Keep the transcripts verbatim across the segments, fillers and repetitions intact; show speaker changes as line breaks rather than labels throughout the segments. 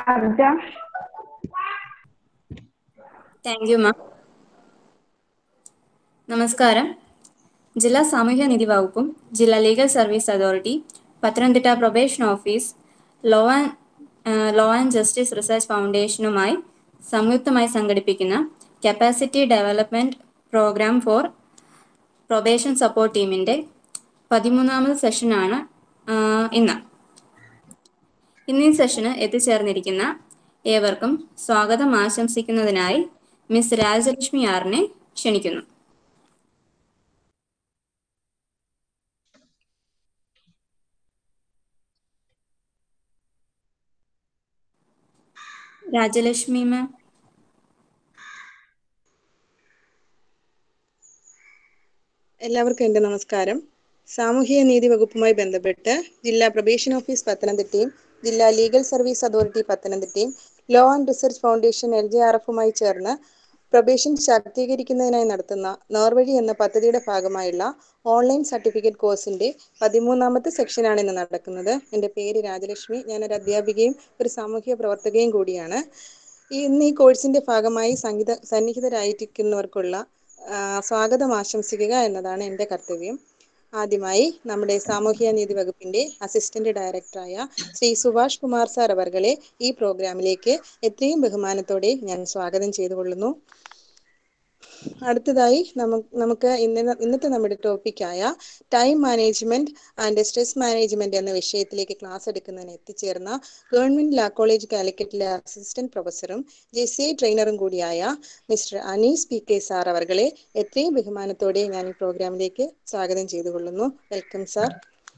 Abja.
Thank you, ma'am. നമസ്കാരം. ജില്ലാ സാമൂഹ്യനീതി വകുപ്പും ജില്ലാ legal service authority, Pathanamthitta probation office, law and law and justice research ഫൗണ്ടേഷനുമായി സംയുക്തമായി സംഘടിപ്പിക്കുന്ന capacity development programme for probation support ടീമിന്റെ പതിമൂന്നാമത് സെഷനാണ് ഇന്ന്. ഇന്ന് ഈ സെഷന് എത്തിച്ചേർന്നിരിക്കുന്ന ഏവർക്കും സ്വാഗതം ആശംസിക്കുന്നതിനായി മിസ് രാജലക്ഷ്മി ആറിനെ ക്ഷണിക്കുന്നു. രാജലക്ഷ്മി മാം.
എല്ലാവർക്കും എൻ്റെ നമസ്കാരം. സാമൂഹിക നീതി വകുപ്പുമായി ബന്ധപ്പെട്ട് ജില്ലാ പ്രൊബേഷൻ ഓഫീസ് പത്തനംതിട്ടയും ജില്ലാ ലീഗൽ സർവീസ് അതോറിറ്റി പത്തനംതിട്ടയും law and research foundation L J R എഫുമായി ചേർന്ന് പ്രൊബേഷൻ ശാക്തീകരിക്കുന്നതിനായി നടത്തുന്ന നേർവഴി എന്ന പദ്ധതിയുടെ ഭാഗമായുള്ള ഓൺലൈൻ സർട്ടിഫിക്കറ്റ് കോഴ്സിൻ്റെ പതിമൂന്നാമത്തെ സെക്ഷനാണ് ഇന്ന് നടക്കുന്നത്. എൻ്റെ പേര് രാജലക്ഷ്മി. ഞാനൊരു അധ്യാപികയും ഒരു സാമൂഹിക പ്രവർത്തകയും കൂടിയാണ്. ഇന്ന് ഈ കോഴ്സിൻ്റെ ഭാഗമായി സംഗീത സന്നിഹിതരായിരിക്കുന്നവർക്കുള്ള സ്വാഗതം ആശംസിക്കുക എന്നതാണ് എൻ്റെ കർത്തവ്യം. ആദ്യമായി നമ്മുടെ സാമൂഹ്യ നീതി വകുപ്പിൻ്റെ അസിസ്റ്റന്റ് ഡയറക്ടറായ ശ്രീ സുഭാഷ് കുമാർ സാർ അവർകളെ ഈ പ്രോഗ്രാമിലേക്ക് എത്രയും ബഹുമാനത്തോടെ ഞാൻ സ്വാഗതം ചെയ്തുകൊള്ളുന്നു. അടുത്തതായി നമുക്ക് നമുക്ക് ഇന്ന ഇന്നത്തെ നമ്മുടെ ടോപ്പിക്കായ time management and stress management എന്ന വിഷയത്തിലേക്ക് ക്ലാസ് എടുക്കുന്നതിന് എത്തിച്ചേർന്ന ഗവൺമെന്റ് ലാ കോളേജ് കാലിക്കറ്റിലെ അസിസ്റ്റന്റ് പ്രൊഫസറും ജെ സി ഐ ട്രെയിനറും കൂടിയായ mister Anees P K sir അവർകളെ എത്രയും ബഹുമാനത്തോടെ ഞാൻ ഈ പ്രോഗ്രാമിലേക്ക് സ്വാഗതം ചെയ്തുകൊള്ളുന്നു. Welcome sir.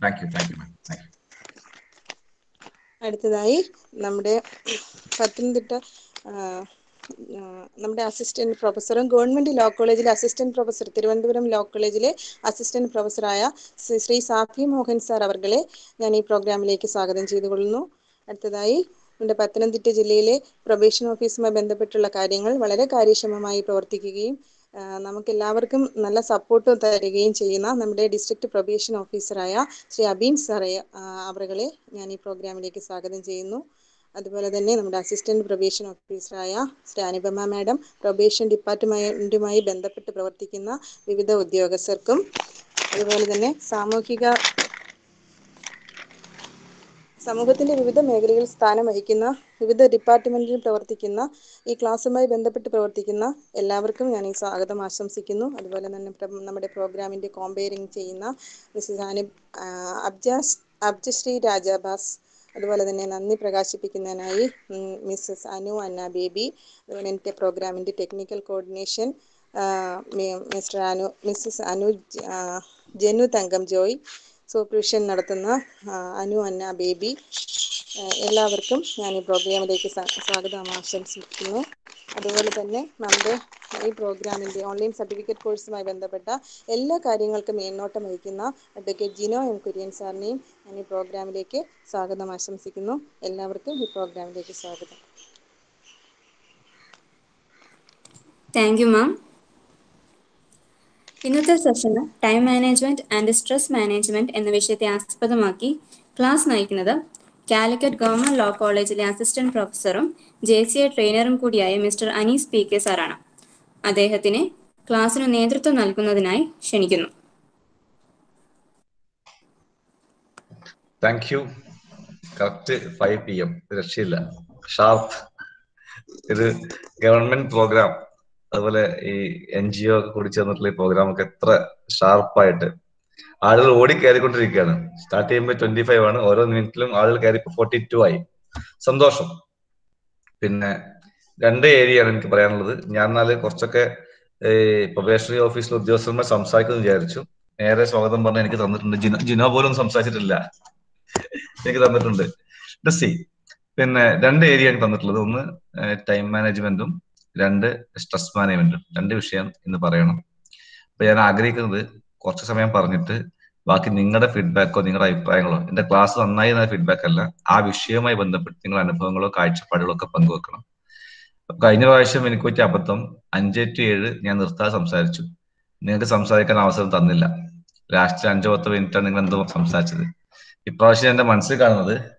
അടുത്തതായി നമ്മുടെ പത്തനംതിട്ട നമ്മുടെ അസിസ്റ്റന്റ് പ്രൊഫസറും ഗവൺമെന്റ് ലോ കോളേജിലെ അസിസ്റ്റന്റ് പ്രൊഫസർ, തിരുവനന്തപുരം ലോ കോളേജിലെ അസിസ്റ്റന്റ് പ്രൊഫസറായ ശ്രീ സാഫി മോഹൻ സാർ അവർകളെ ഞാൻ ഈ പ്രോഗ്രാമിലേക്ക് സ്വാഗതം ചെയ്തുകൊള്ളുന്നു. അടുത്തതായി നമ്മുടെ പത്തനംതിട്ട ജില്ലയിലെ പ്രൊബേഷൻ ഓഫീസുമായി ബന്ധപ്പെട്ടുള്ള കാര്യങ്ങൾ വളരെ കാര്യക്ഷമമായി പ്രവർത്തിക്കുകയും നമുക്കെല്ലാവർക്കും നല്ല സപ്പോർട്ട് തരികയും ചെയ്യുന്ന നമ്മുടെ ഡിസ്ട്രിക്ട് പ്രൊബേഷൻ ഓഫീസറായ ശ്രീ അബീൻ സാറെ അവരുകളെ ഞാൻ ഈ പ്രോഗ്രാമിലേക്ക് സ്വാഗതം ചെയ്യുന്നു. അതുപോലെ തന്നെ നമ്മുടെ അസിസ്റ്റന്റ് പ്രൊബേഷൻ ഓഫീസറായ ശ്രീ അനുപമ മാഡം, പ്രൊബേഷൻ ഡിപ്പാർട്ട്മെന്റുമായി ബന്ധപ്പെട്ട് പ്രവർത്തിക്കുന്ന വിവിധ ഉദ്യോഗസ്ഥർക്കും, അതുപോലെ തന്നെ സാമൂഹിക സമൂഹത്തിന്റെ വിവിധ മേഖലകളിൽ സ്ഥാനം വഹിക്കുന്ന വിവിധ ഡിപ്പാർട്ട്മെന്റിൽ പ്രവർത്തിക്കുന്ന ഈ ക്ലാസ്സുമായി ബന്ധപ്പെട്ട് പ്രവർത്തിക്കുന്ന എല്ലാവർക്കും ഞാൻ ഈ സ്വാഗതം ആശംസിക്കുന്നു. അതുപോലെ തന്നെ നമ്മുടെ പ്രോഗ്രാമിന്റെ കോമ്പയറിംഗ് ചെയ്യുന്ന മിസ്സസ് അനു അബ്ജാസ് അബ്ജശ്രീ രാജാബാസ്, അതുപോലെ തന്നെ നന്ദി പ്രകാശിപ്പിക്കുന്നതിനായി മിസ്സസ് അനു അന്ന ബേബി, അതുപോലെ എൻ്റെ പ്രോഗ്രാമിൻ്റെ technical coordination mister Anu Mrs Anu Janu Thankam Joy, supervision നടത്തുന്ന അനു അന്ന ബേബി, എല്ലാവർക്കും ഞാൻ ഈ പ്രോഗ്രാമിലേക്ക് സ്വാഗതം ആശംസിക്കുന്നു. അതുപോലെ തന്നെ നമ്മുടെ ഈ പ്രോഗ്രാമിൻ്റെ ഓൺലൈൻ സർട്ടിഫിക്കറ്റ് കോഴ്സുമായി ബന്ധപ്പെട്ട എല്ലാ കാര്യങ്ങൾക്കും മേൽനോട്ടം വഹിക്കുന്ന അഡ്വക്കേറ്റ് ജിനോ എം കുര്യൻ സാറിനെയും ഞാൻ ഈ പ്രോഗ്രാമിലേക്ക് സ്വാഗതം ആശംസിക്കുന്നു. എല്ലാവർക്കും ഈ പ്രോഗ്രാമിലേക്ക് സ്വാഗതം.
Thank you ma'am. ഇന്നത്തെ സെഷന് time management and stress management എന്ന വിഷയത്തെ ആസ്പദമാക്കി ക്ലാസ് നയിക്കുന്നത് കാലിക്കറ്റ് ഗവൺമെന്റ് ലോ കോളേജിലെ അസിസ്റ്റന്റ് പ്രൊഫസറും ജെ സി ഐ ട്രെയിനറും കൂടിയായ മിസ്റ്റർ അനീസ് പി കെ സാറാണ്. അദ്ദേഹത്തിന് ക്ലാസ്സിന് നേതൃത്വം നൽകുന്നതിനായി ക്ഷണിക്കുന്നു.
Thank you. Correct five P M രക്ഷയില്ല, ഷാർപ്പ്. ഇത് ഗവൺമെന്റ് പ്രോഗ്രാം, അതുപോലെ ഈ എൻ ജി ഒ ഒക്കെ കൂടി ചേർന്നിട്ടുള്ള ഈ പ്രോഗ്രാം ഒക്കെ എത്ര ഷാർപ്പായിട്ട് ആളുകൾ ഓടി കയറിക്കൊണ്ടിരിക്കുകയാണ്. സ്റ്റാർട്ട് ചെയ്യുമ്പോൾ ട്വന്റി ഫൈവ് ആണ്, ഓരോ മിനിറ്റിലും ആളുകൾ കയറി ഇപ്പോൾ ഫോർട്ടി ടു ആയി. സന്തോഷം. പിന്നെ രണ്ട് ഏരിയയാണ് എനിക്ക് പറയാനുള്ളത്. ഞാൻ എന്നാല് കുറച്ചൊക്കെ ഈ പ്രൊബേഷണറി ഓഫീസിലെ ഉദ്യോഗസ്ഥന്മാർ സംസാരിക്കുമെന്ന് വിചാരിച്ചു. നേരെ സ്വാഗതം പറഞ്ഞാൽ എനിക്ക് തന്നിട്ടുണ്ട്. ജിനോ ജിനോ പോലും സംസാരിച്ചിട്ടില്ല, എനിക്ക് തന്നിട്ടുണ്ട്. സി പിന്നെ രണ്ട് ഏരിയ എനിക്ക് തന്നിട്ടുള്ളത്. ഒന്ന് ടൈം മാനേജ്മെന്റും രണ്ട് സ്ട്രെസ് മാനേജ്മെന്റും. രണ്ട് വിഷയം ഇന്ന് പറയണം. അപ്പൊ ഞാൻ ആഗ്രഹിക്കുന്നത് കുറച്ച് സമയം പറഞ്ഞിട്ട് ബാക്കി നിങ്ങളുടെ ഫീഡ്ബാക്കോ നിങ്ങളുടെ അഭിപ്രായങ്ങളോ, എന്റെ ക്ലാസ് നന്നായി എന്ന ഫീഡ്ബാക്ക് അല്ല, ആ വിഷയവുമായി ബന്ധപ്പെട്ട് നിങ്ങളുടെ അനുഭവങ്ങളോ കാഴ്ചപ്പാടുകളോ ഒക്കെ പങ്കുവെക്കണം. കഴിഞ്ഞ പ്രാവശ്യം എനിക്ക് പറ്റിയ അബദ്ധം അഞ്ച് ടു ഏഴ് ഞാൻ നിർത്താതെ സംസാരിച്ചു. നിങ്ങൾക്ക് സംസാരിക്കാൻ അവസരം തന്നില്ല. ലാസ്റ്റ് അഞ്ചോ പത്തോ മിനിറ്റാണ് നിങ്ങൾ എന്തോ സംസാരിച്ചത്. ഇപ്രാവശ്യം എന്റെ മനസ്സിൽ കാണുന്നത്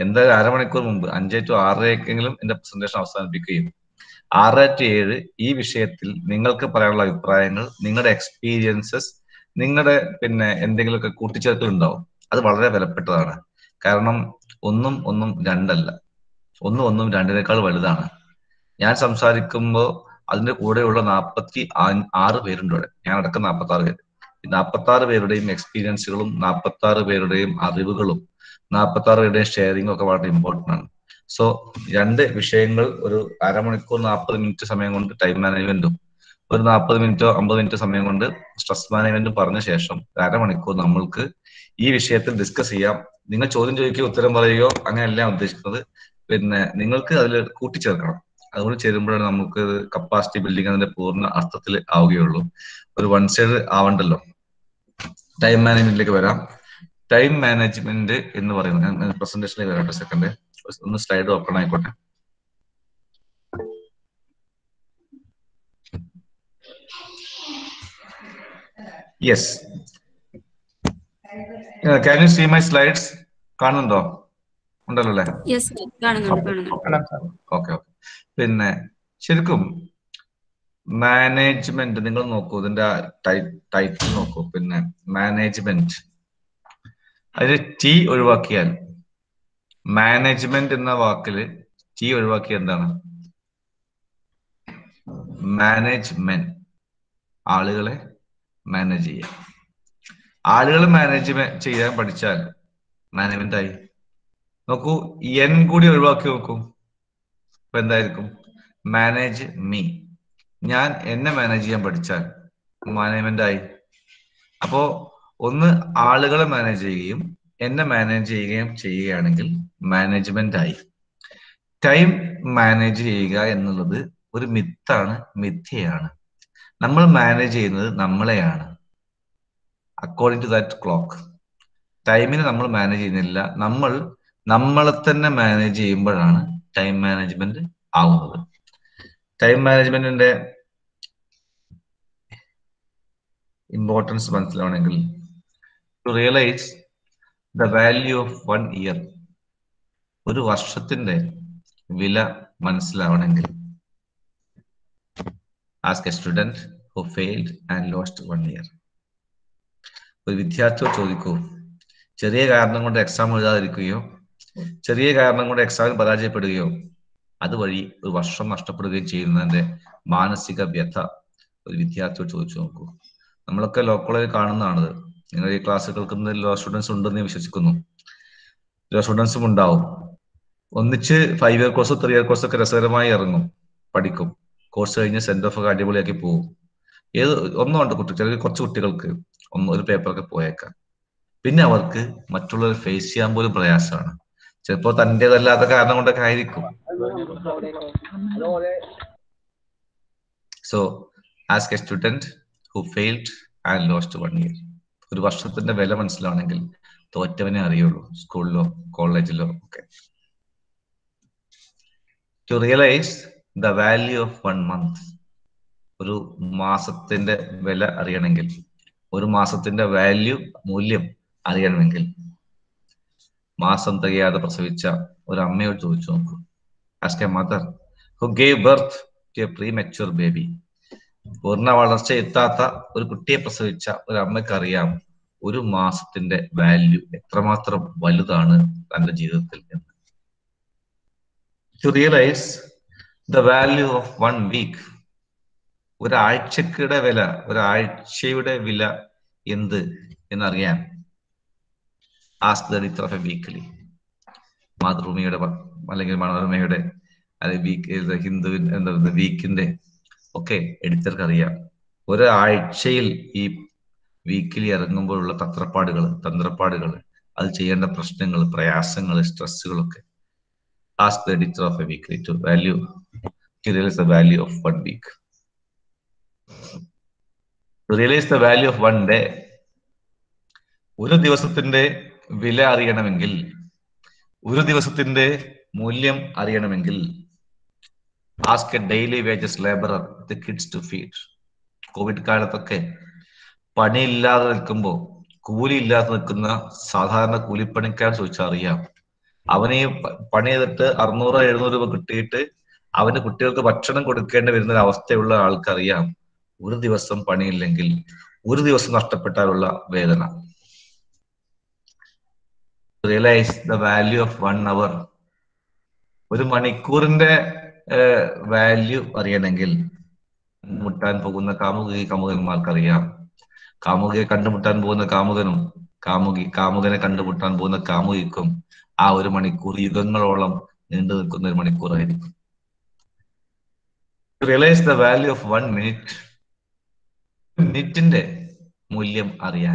എന്തായാലും അരമണിക്കൂർ മുമ്പ് അഞ്ചേ ടു ആറരക്കെങ്കിലും എന്റെ പ്രസന്റേഷൻ അവസാനിപ്പിക്കുകയും ആറ് ടു ഏഴ് ഈ വിഷയത്തിൽ നിങ്ങൾക്ക് പറയാനുള്ള അഭിപ്രായങ്ങൾ, നിങ്ങളുടെ എക്സ്പീരിയൻസസ്, നിങ്ങളുടെ പിന്നെ എന്തെങ്കിലുമൊക്കെ കൂട്ടിച്ചേർക്കൽ ഉണ്ടാവും. അത് വളരെ വിലപ്പെട്ടതാണ്. കാരണം ഒന്നും ഒന്നും രണ്ടല്ല, ഒന്നും ഒന്നും രണ്ടിനേക്കാൾ വലുതാണ്. ഞാൻ സംസാരിക്കുമ്പോൾ അതിന്റെ കൂടെയുള്ള നാൽപ്പത്തി ആറ് പേരുണ്ട് ഇവിടെ, ഞാൻ അടക്കം നാൽപ്പത്തി ആറ് പേര്. നാൽപ്പത്തി ആറ് പേരുടെയും എക്സ്പീരിയൻസുകളും നാൽപ്പത്തി ആറ് പേരുടെയും അറിവുകളും നാൽപ്പത്തി ആറ് പേരുടെയും ഷെയറിംഗും ഒക്കെ വളരെ ഇമ്പോർട്ടൻ്റ് ആണ്. സോ രണ്ട് വിഷയങ്ങൾ ഒരു അരമണിക്കൂർ നാൽപ്പത് മിനിറ്റ് സമയം കൊണ്ട് ടൈം മാനേജ്മെന്റും ഒരു നാൽപ്പത് മിനിറ്റോ അമ്പത് മിനിറ്റോ സമയം കൊണ്ട് സ്ട്രെസ് മാനേജ്മെന്റും പറഞ്ഞ ശേഷം അരമണിക്കൂർ നമ്മൾക്ക് ഈ വിഷയത്തിൽ ഡിസ്കസ് ചെയ്യാം. നിങ്ങൾ ചോദ്യം ചോദിക്കുകയോ ഉത്തരം പറയുകയോ അങ്ങനെയല്ല ഉദ്ദേശിക്കുന്നത്. പിന്നെ നിങ്ങൾക്ക് അതിൽ കൂട്ടിച്ചേർക്കണം. അതുകൊണ്ട് ചേരുമ്പോഴാണ് നമുക്ക് കപ്പാസിറ്റി ബിൽഡിംഗ് അതിന്റെ പൂർണ്ണ അർത്ഥത്തിൽ ആവുകയുള്ളൂ. ഒരു വൺ സൈഡ് ആവണ്ടല്ലോ. ടൈം മാനേജ്മെന്റിലേക്ക് വരാം. ടൈം മാനേജ്മെന്റ് എന്ന് പറയുന്നത് പ്രസന്റേഷനിലേക്ക് വരാട്ടെ. സെക്കൻഡ് ഒന്ന് സ്ലൈഡ് ഓപ്പൺ ആയിക്കോട്ടെ. Yes, can you see my slides? കാണുന്നുണ്ടോ? ഉണ്ടല്ലോ അല്ലേ? Okay okay. പിന്നെ ശരിക്കും മാനേജ്മെന്റ് നിങ്ങൾ നോക്കൂ, ഇതിന്റെ ടൈറ്റിൽ നോക്കൂ. പിന്നെ മാനേജ്മെന്റ്, അതിൽ ടി ഒഴിവാക്കിയാൽ, മാനേജ്മെന്റ് എന്ന വാക്കില് ടി ഒഴിവാക്കിയ എന്താണ്? മാനേജ്മെന്റ്, ആളുകളെ മാനേജ് ചെയ്യാം. ആളുകളെ മാനേജ് ചെയ്യാൻ പഠിച്ചാൽ മാനേജ്മെന്റ് ആയി. നോക്കൂ, എൻ കൂടി ഒഴിവാക്കി നോക്കൂ, അപ്പൊ എന്തായിരിക്കും? Manage me. ഞാൻ എന്നെ മാനേജ് ചെയ്യാൻ പഠിച്ചാൽ മാനേജ്മെന്റ് ആയി. അപ്പോ ഒന്ന് ആളുകളെ മാനേജ് ചെയ്യുകയും എന്നെ മാനേജ് ചെയ്യുകയും ചെയ്യുകയാണെങ്കിൽ മാനേജ്മെന്റ് ആയി. ടൈം മാനേജ് ചെയ്യുക എന്നുള്ളത് ഒരു മിത്താണ്, മിഥ്യയാണ്. നമ്മൾ മാനേജ് ചെയ്യുന്നത് നമ്മളെയാണ്. അക്കോർഡിംഗ് ടു ദാറ്റ് ക്ലോക്ക് ടൈമിനെ നമ്മൾ മാനേജ് ചെയ്യുന്നില്ല, നമ്മൾ നമ്മളെ തന്നെ മാനേജ് ചെയ്യുമ്പോഴാണ് ടൈം മാനേജ്മെന്റ് ആവുന്നത്. ടൈം മാനേജ്മെന്റിന്റെ ഇമ്പോർട്ടൻസ് മനസ്സിലാവണമെങ്കിൽ, to realise the value of one year, ഒരു വർഷത്തിന്റെ വില മനസ്സിലാവണമെങ്കിൽ, ask a student who failed and lost one year. ഒരു വിദ്യാർത്ഥിയോട് ചോദിക്കൂ, ചെറിയ കാരണം കൊണ്ട് എക്സാം എഴുതാതിരിക്കുകയോ ചെറിയ കാരണം കൊണ്ട് എക്സാമിൽ പരാജയപ്പെടുകയോ അതുവഴി ഒരു വർഷം നഷ്ടപ്പെടുകയും ചെയ്യുന്നതിന്റെ മാനസിക വ്യഥ ഒരു വിദ്യാർത്ഥിയോട് ചോദിച്ചു നോക്കൂ. നമ്മളൊക്കെ ലോ കോളേജിൽ കാണുന്നതാണത്. നിങ്ങൾ ഈ ക്ലാസ് കേൾക്കുന്നതിൽ ലോ സ്റ്റുഡൻസ് ഉണ്ടെന്ന് ഞാൻ വിശ്വസിക്കുന്നു. ലോ സ്റ്റുഡൻസും ഉണ്ടാവും. ഒന്നിച്ച് five year course three year course ഒക്കെ രസകരമായി ഇറങ്ങും, പഠിക്കും. കോഴ്സ് കഴിഞ്ഞ് സെന്റ് ഓഫ് ഒക്കെ അടിപൊളിയാക്കി പോകും. ഏത് ഒന്നും ഉണ്ട് കുട്ടി, ചില കുറച്ച് കുട്ടികൾക്ക് ഒന്ന് ഒരു പേപ്പറൊക്കെ പോയേക്കാം. പിന്നെ അവർക്ക് മറ്റുള്ളവർ ഫേസ് ചെയ്യാൻ പോലും പ്രയാസമാണ്. ചിലപ്പോൾ തൻ്റെതല്ലാത്ത കാരണം കൊണ്ടൊക്കെ ആയിരിക്കും. So ask a student who failed and lost one year. ഒരു വർഷത്തിന്റെ വില മനസ്സിലാവണമെങ്കിൽ തോറ്റവനെ അറിയുള്ളൂ, സ്കൂളിലോ കോളേജിലോ ഒക്കെ. To realise the value of one month, ഒരു മാസത്തിന്റെ വില അറിയണമെങ്കിൽ, ഒരു മാസത്തിന്റെ വാല്യൂ, മൂല്യം അറിയണമെങ്കിൽ, മാസം തികയാതെ പ്രസവിച്ച ഒരു അമ്മയോട് ചോദിച്ചു നോക്കൂ. Ask a mother who gave birth to a premature baby. പൂർണ്ണ വളർച്ച എത്താത്ത ഒരു കുട്ടിയെ പ്രസവിച്ച ഒരു അമ്മയ്ക്ക് അറിയാം ഒരു മാസത്തിന്റെ വാല്യൂ എത്രമാത്രം വലുതാണ് തന്റെ ജീവിതത്തിൽ എന്ന്. To realise the value of one week, ഒരാഴ്ചയുടെ വില, ഒരാഴ്ചയുടെ വില എന്ത് എന്നറിയാൻ ask the editor of a weekly. മാതൃഭൂമിയുടെ അല്ലെങ്കിൽ മനോരമയുടെ അല്ലെങ്കിൽ ഹിന്ദു എന്താ വീക്കിന്റെ ഒക്കെ എഡിറ്റർക്ക് അറിയാം ഒരാഴ്ചയിൽ ഈ വീക്കിലി ഇറങ്ങുമ്പോഴുള്ള തത്രപ്പാടുകൾ, തന്ത്രപ്പാടുകൾ, അത് ചെയ്യേണ്ട പ്രശ്നങ്ങൾ, പ്രയാസങ്ങൾ, സ്ട്രെസ്സുകളൊക്കെ. Ask the editor of a weekly to value to realise the value of one week. To realise the value of one day, ഒരു ദിവസത്തിന്റെ വില അറിയണമെങ്കിൽ, ഒരു ദിവസത്തിന്റെ മൂല്യം അറിയണമെങ്കിൽ, ask a daily wages labourer the kids to feed. Covid കാലത്തൊക്കെ പണിയില്ലാതെ നിൽക്കുമ്പോൾ, കൂലി ഇല്ലാതെ നിൽക്കുന്ന സാധാരണ കൂലിപ്പണിക്കാർ ചോദിച്ചാൽ അറിയാം അവന് ഈ പണി ചെയ്തിട്ട് അറുന്നൂറ് എഴുന്നൂറ് രൂപ കിട്ടിയിട്ട് അവന്റെ കുട്ടികൾക്ക് ഭക്ഷണം കൊടുക്കേണ്ടി വരുന്ന ഒരു അവസ്ഥയുള്ള ആൾക്കറിയാം ഒരു ദിവസം പണിയില്ലെങ്കിൽ ഒരു ദിവസം നഷ്ടപ്പെട്ടാലുള്ള വേദന. Realise the value of one hour. ഒരു മണിക്കൂറിന്റെ വാല്യൂ അറിയണമെങ്കിൽ കണ്ടുമുട്ടാൻ പോകുന്ന കാമുകി കാമുകന്മാർക്കറിയാം. കാമുകിയെ കണ്ടുമുട്ടാൻ പോകുന്ന കാമുകനും കാമുകി കാമുകനെ കണ്ടുമുട്ടാൻ പോകുന്ന കാമുകിക്കും ആ ഒരു മണിക്കൂർ യുഗങ്ങളോളം നീണ്ടു നിൽക്കുന്ന ഒരു മണിക്കൂറായിരിക്കും. Realise the value of one minute. മിനിറ്റിന്റെ മൂല്യം അറിയാൻ.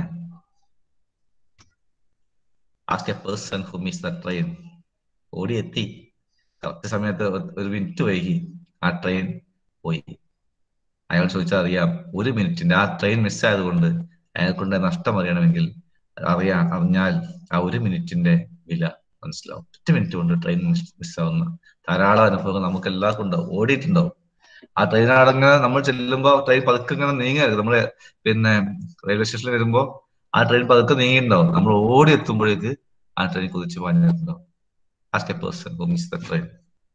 Ask a person who miss the train. ഓടിയെത്തി, കറക്റ്റ് സമയത്ത് ഒരു മിനിറ്റ് വൈകി, ആ ട്രെയിൻ പോയി. അയാൾ ചോദിച്ചാൽ അറിയാം ഒരു മിനിറ്റിന്റെ ആ ട്രെയിൻ മിസ്സായതുകൊണ്ട് അയാൾക്കൊണ്ട് നഷ്ടം അറിയണമെങ്കിൽ അറിയാ അറിഞ്ഞാൽ ആ ഒരു മിനിറ്റിന്റെ വില മനസ്സിലാവും. ഒറ്റ മിനിറ്റ് കൊണ്ട് ട്രെയിൻ മിസ്സാവുന്ന ധാരാളം അനുഭവങ്ങൾ നമുക്ക് എല്ലാവർക്കും ഉണ്ടാവും, ഓടിയിട്ടുണ്ടാവും. ആ ട്രെയിൻ അടങ്ങനെ നമ്മൾ ചെല്ലുമ്പോ ട്രെയിൻ പതുക്കെ ഇങ്ങനെ നീങ്ങരുത്. നമ്മള് പിന്നെ റെയിൽവേ സ്റ്റേഷനിൽ വരുമ്പോ ആ ട്രെയിൻ പതുക്കെ നീങ്ങിയിട്ടുണ്ടാവും. നമ്മൾ ഓടി എത്തുമ്പോഴേക്ക് ആ ട്രെയിൻ കുതിച്ച് പാഞ്ഞിട്ടുണ്ടാവും. Ask a person who missed the train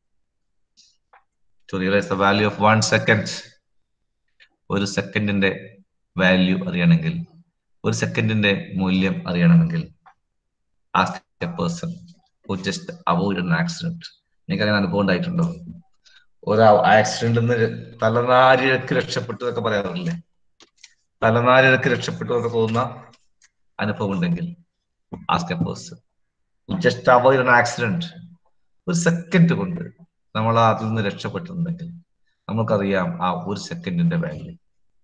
to realize the value of one second. ഒരു സെക്കൻഡിന്റെ വാല്യൂ അറിയണമെങ്കിൽ, ഒരു സെക്കൻഡിന്റെ മൂല്യം അറിയണമെങ്കിൽ ask a person who just avoided an accident. നിങ്ങൾക്ക് അങ്ങനെ അനുഭവം ഉണ്ടായിട്ടുണ്ടോ? ഒരു ആക്സിഡന്റിൽ നിന്ന് തലനാരിഴക്ക് രക്ഷപ്പെട്ടു എന്നൊക്കെ പറയാറില്ലേ? തലനാരിഴക്ക് രക്ഷപ്പെട്ടു എന്നൊക്കെ തോന്നുന്ന അനുഭവം ഉണ്ടെങ്കിൽ ask a person who just avoided an accident. ഒരു സെക്കൻഡ് കൊണ്ട് നമ്മൾ അതിൽ നിന്ന് രക്ഷപ്പെട്ടിട്ടുണ്ടെങ്കിൽ നമുക്കറിയാം ആ ഒരു സെക്കൻഡിന്റെ value.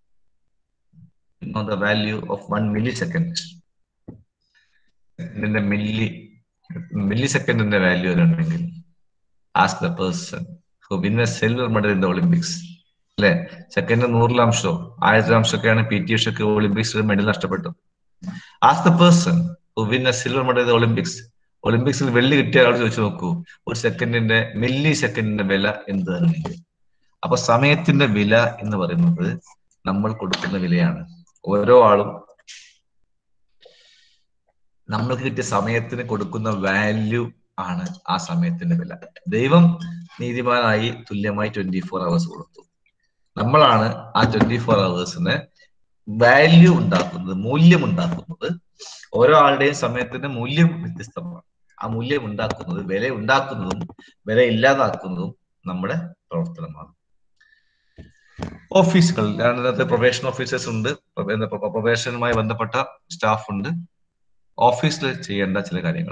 The value of one millisecond. സെക്കൻഡിന്റെ മില്ലി മില്ലി സെക്കൻഡിന്റെ വാല്യൂ അറിയണമെങ്കിൽ ask the person who win a silver medal in the Olympics. അല്ലെ, സെക്കൻഡ് നൂറിലംശോ ആയിരത്തിലംശമൊക്കെയാണ് പി ടി ഉഷയ്ക്ക് ഒളിമ്പിക്സിൽ മെഡൽ നഷ്ടപ്പെട്ടു. Ask the person who win a silver medal in the Olympics. ഒളിമ്പിക്സിൽ വെള്ളി കിട്ടിയ ആൾ ചോദിച്ചു നോക്കൂ, ഒരു സെക്കൻഡിന്റെ മില്ലി സെക്കൻഡിന്റെ വില എന്താണ്? അപ്പൊ സമയത്തിന്റെ വില എന്ന് പറയുന്നത് നമ്മൾ കൊടുക്കുന്ന വിലയാണ്. ഓരോ ആളും നമ്മൾക്ക് കിട്ടിയ സമയത്തിന് കൊടുക്കുന്ന വാല്യൂ ആണ് ആ സമയത്തിന്റെ വില. ദൈവം നീതിമാനായി തുല്യമായി ട്വന്റി ഫോർ അവേഴ്സ് കൊടുത്തു. നമ്മളാണ് ആ ട്വന്റി ഫോർ അവേഴ്സിന് വാല്യൂ ഉണ്ടാക്കുന്നത്, മൂല്യം ഉണ്ടാക്കുന്നത്. ഓരോ ആളുടെയും സമയത്തിന്റെ മൂല്യം വ്യത്യസ്തമാണ്. ആ മൂല്യം ഉണ്ടാക്കുന്നത്, വില ഉണ്ടാക്കുന്നതും വില ഇല്ലാതാക്കുന്നതും നമ്മുടെ പ്രവർത്തനമാണ്. ഓഫീസുകൾ, അതിനകത്ത് പ്രൊബേഷൻ ഓഫീസേഴ്സ് ഉണ്ട്, പ്രൊബേഷനുമായി ബന്ധപ്പെട്ട സ്റ്റാഫ് ഉണ്ട്. ഓഫീസിൽ ചെയ്യേണ്ട ചില കാര്യങ്ങൾ,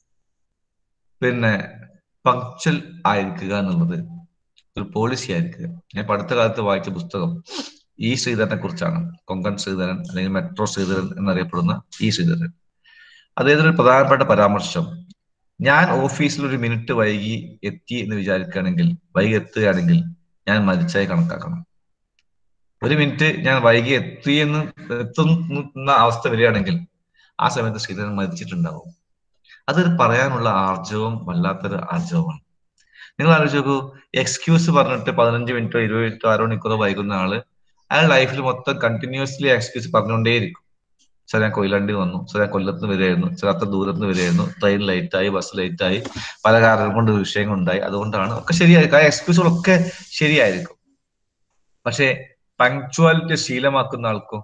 പിന്നെ പങ്ക്ച്വൽ ആയിരിക്കുക എന്നുള്ളത് ഒരു പോളിസി ആയിരിക്കുക. ഞാൻ അടുത്ത കാലത്ത് വായിച്ച പുസ്തകം ഇ ശ്രീധരനെ കുറിച്ചാണ്. കൊങ്കൺ ശ്രീധരൻ അല്ലെങ്കിൽ മെട്രോ ശ്രീധരൻ എന്നറിയപ്പെടുന്ന ഇ ശ്രീധരൻ. അദ്ദേഹത്തിന് ഒരു പ്രധാനപ്പെട്ട പരാമർശം, ഞാൻ ഓഫീസിൽ ഒരു മിനിറ്റ് വൈകി എത്തി എന്ന് വിചാരിക്കുകയാണെങ്കിൽ, വൈകി എത്തുകയാണെങ്കിൽ ഞാൻ മരിച്ചായി കണക്കാക്കണം. ഒരു മിനിറ്റ് ഞാൻ വൈകി എത്തി എന്ന് എത്തുന്ന അവസ്ഥ വരികയാണെങ്കിൽ ആ സമയത്ത് ശ്രീധരൻ മരിച്ചിട്ടുണ്ടാവും. അതൊരു പറയാനുള്ള ആർജവം വല്ലാത്തൊരു ആർജവമാണ്. നിങ്ങൾ ആലോചിച്ച് നോക്കൂ, എക്സ്ക്യൂസ് പറഞ്ഞിട്ട് പതിനഞ്ച് മിനിറ്റോ ഇരുപത് മിനിറ്റോ അര മണിക്കൂറോ വൈകുന്ന ആള് അയാൾ ലൈഫിൽ മൊത്തം കണ്ടിന്യൂസ്ലി എക്സ്ക്യൂസ് പറഞ്ഞുകൊണ്ടേയിരിക്കും. സാർ ഞാൻ കൊയിലാണ്ടി വന്നു, സാർ ഞാൻ കൊല്ലത്ത് വരികയായിരുന്നു, സാർ അത്ര ദൂരത്ത് വരികയായിരുന്നു, ട്രെയിൻ ലേറ്റായി, ബസ് ലേറ്റായി, പല കാരണം കൊണ്ട് വിഷയങ്ങളുണ്ടായി, അതുകൊണ്ടാണ്, ഒക്കെ ശരിയായിരിക്കും. ആ എക്സ്ക്യൂസുകളൊക്കെ ശരിയായിരിക്കും. പക്ഷെ പങ്ക്ച്വാലിറ്റി ശീലമാക്കുന്ന ആൾക്കോ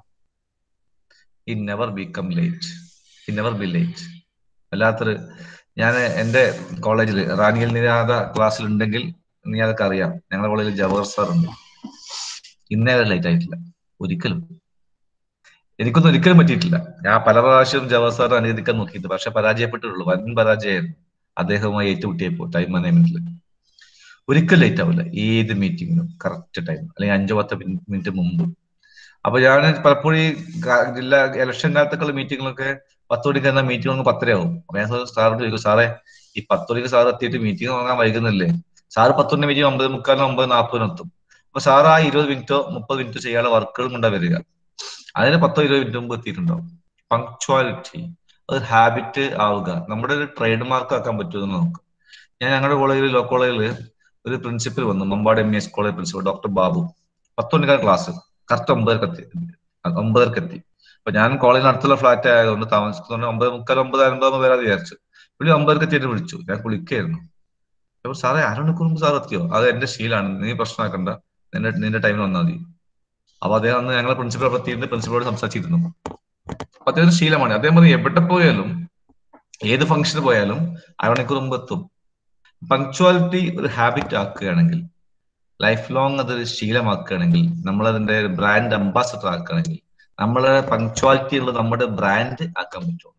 he never become late, he never be late. വല്ലാത്തൊരു, ഞാൻ എൻ്റെ കോളേജിൽ റാണിയിൽ നിരാത ക്ലാസ്സിൽ ഉണ്ടെങ്കിൽ നീ അതൊക്കെ അറിയാം. ഞങ്ങളുടെ കോളേജിൽ ജവഹർ സാർ ഉണ്ട്. ഇന്നേ വരെ ലേറ്റ് ആയിട്ടില്ല ഒരിക്കലും. എനിക്കൊന്നും ഒരിക്കലും പറ്റിയിട്ടില്ല. ഞാൻ പല പ്രാവശ്യം ജവഹർ സാർ അനുവദിക്കാൻ നോക്കിയിട്ട് പക്ഷെ പരാജയപ്പെട്ടിട്ടുള്ളൂ. വൻ പരാജയമായിരുന്നു അദ്ദേഹവുമായി ഏറ്റുമുട്ടിയപ്പോൾ ടൈം മാനേജ്മെന്റിൽ. ഒരിക്കലും ലേറ്റ് ആവില്ല ഏത് മീറ്റിങ്ങിനും, കറക്റ്റ് ടൈം, അല്ലെങ്കിൽ അഞ്ചോ പത്തോ മിനിറ്റ് മുമ്പ്. അപ്പൊ ഞാൻ പലപ്പോഴും ഈ ജില്ലാ ഇലക്ഷൻ കാലത്തൊക്കെയുള്ള മീറ്റിങ്ങിലൊക്കെ പത്ത് മണിക്ക് എന്ന മീറ്റിംഗ് പത്തരയാവും. അപ്പൊ ഞാൻ സാറിനോട് ചോദിക്കും, സാറേ ഈ പത്ത് മണിക്ക് സാർ എത്തിയിട്ട് മീറ്റിംഗ് വാങ്ങാൻ വൈകുന്നില്ലേ? സാറ് പത്ത് മണി മീറ്റിംഗ് ഒമ്പത് മുക്കാലിനും ഒമ്പത് നാൽപ്പതിനും എത്തും. അപ്പൊ സാർ ആ ഇരുപത് മിനിറ്റോ മുപ്പത് മിനിറ്റോ ചെയ്യാനുള്ള വർക്കുകളും കൊണ്ടാ വരിക. അതിന് പത്തോ ഇരുപത് മിനിറ്റ് മുമ്പ് എത്തിയിട്ടുണ്ടാവും. പങ്ക്ച്വാലിറ്റി അത് ഹാബിറ്റ് ആവുക, നമ്മുടെ ഒരു ട്രേഡ് മാർക്ക് ആക്കാൻ പറ്റുമെന്ന് നോക്കാം. ഞാൻ ഞങ്ങളുടെ കോളേജിൽ ലോ കോളേജിൽ ഒരു പ്രിൻസിപ്പൽ വന്നു, Mambad M E S college principal doctor Babu. പത്ത് മണിക്കാണ് ക്ലാസ്, കറക്റ്റ് ഒമ്പതർക്ക് എത്തി ഒമ്പതർക്ക് എത്തി അപ്പൊ ഞാൻ കോളേജിന് അടുത്തുള്ള ഫ്ലാറ്റ് ആയതുകൊണ്ട് താമസിക്കുന്നതുകൊണ്ട് ഒമ്പത് മുക്കാൽ ഒമ്പത് അൻപത് വരാതെ വിചാരിച്ചു. പുള്ളി ഒമ്പതരക്ക് എത്തിയിട്ട് വിളിച്ചു. ഞാൻ കുളിക്കായിരുന്നു. അപ്പൊ സാറേ അരമണിക്കൂർ മുമ്പ് സാർ എത്തിയോ? അത് എന്റെ ശീലാണ്, നീ പ്രശ്നമാക്കണ്ട, നിന്റെ നിന്റെ ടൈമിൽ വന്നാൽ മതി. അപ്പൊ അദ്ദേഹം അന്ന് ഞങ്ങളെ പ്രിൻസിപ്പൾ എത്തിയിട്ട് പ്രിൻസിപ്പളോട് സംസാരിച്ചിരുന്നു. അപ്പൊ അദ്ദേഹം ശീലമാണ്. അദ്ദേഹം പറഞ്ഞു എവിടെ പോയാലും ഏത് ഫംഗ്ഷന് പോയാലും അരമണിക്കൂർ മുമ്പ് എത്തും. പങ്ക്ച്വാലിറ്റി ഒരു ഹാബിറ്റ് ആക്കുകയാണെങ്കിൽ, ലൈഫ് ലോങ് അതൊരു ശീലമാക്കുകയാണെങ്കിൽ, നമ്മളതിന്റെ ബ്രാൻഡ് അംബാസഡർ ആക്കുകയാണെങ്കിൽ, നമ്മളെ പങ്ക്ച്വാലിറ്റി ഉള്ള നമ്മുടെ ബ്രാൻഡ് ആക്കാൻ പറ്റും.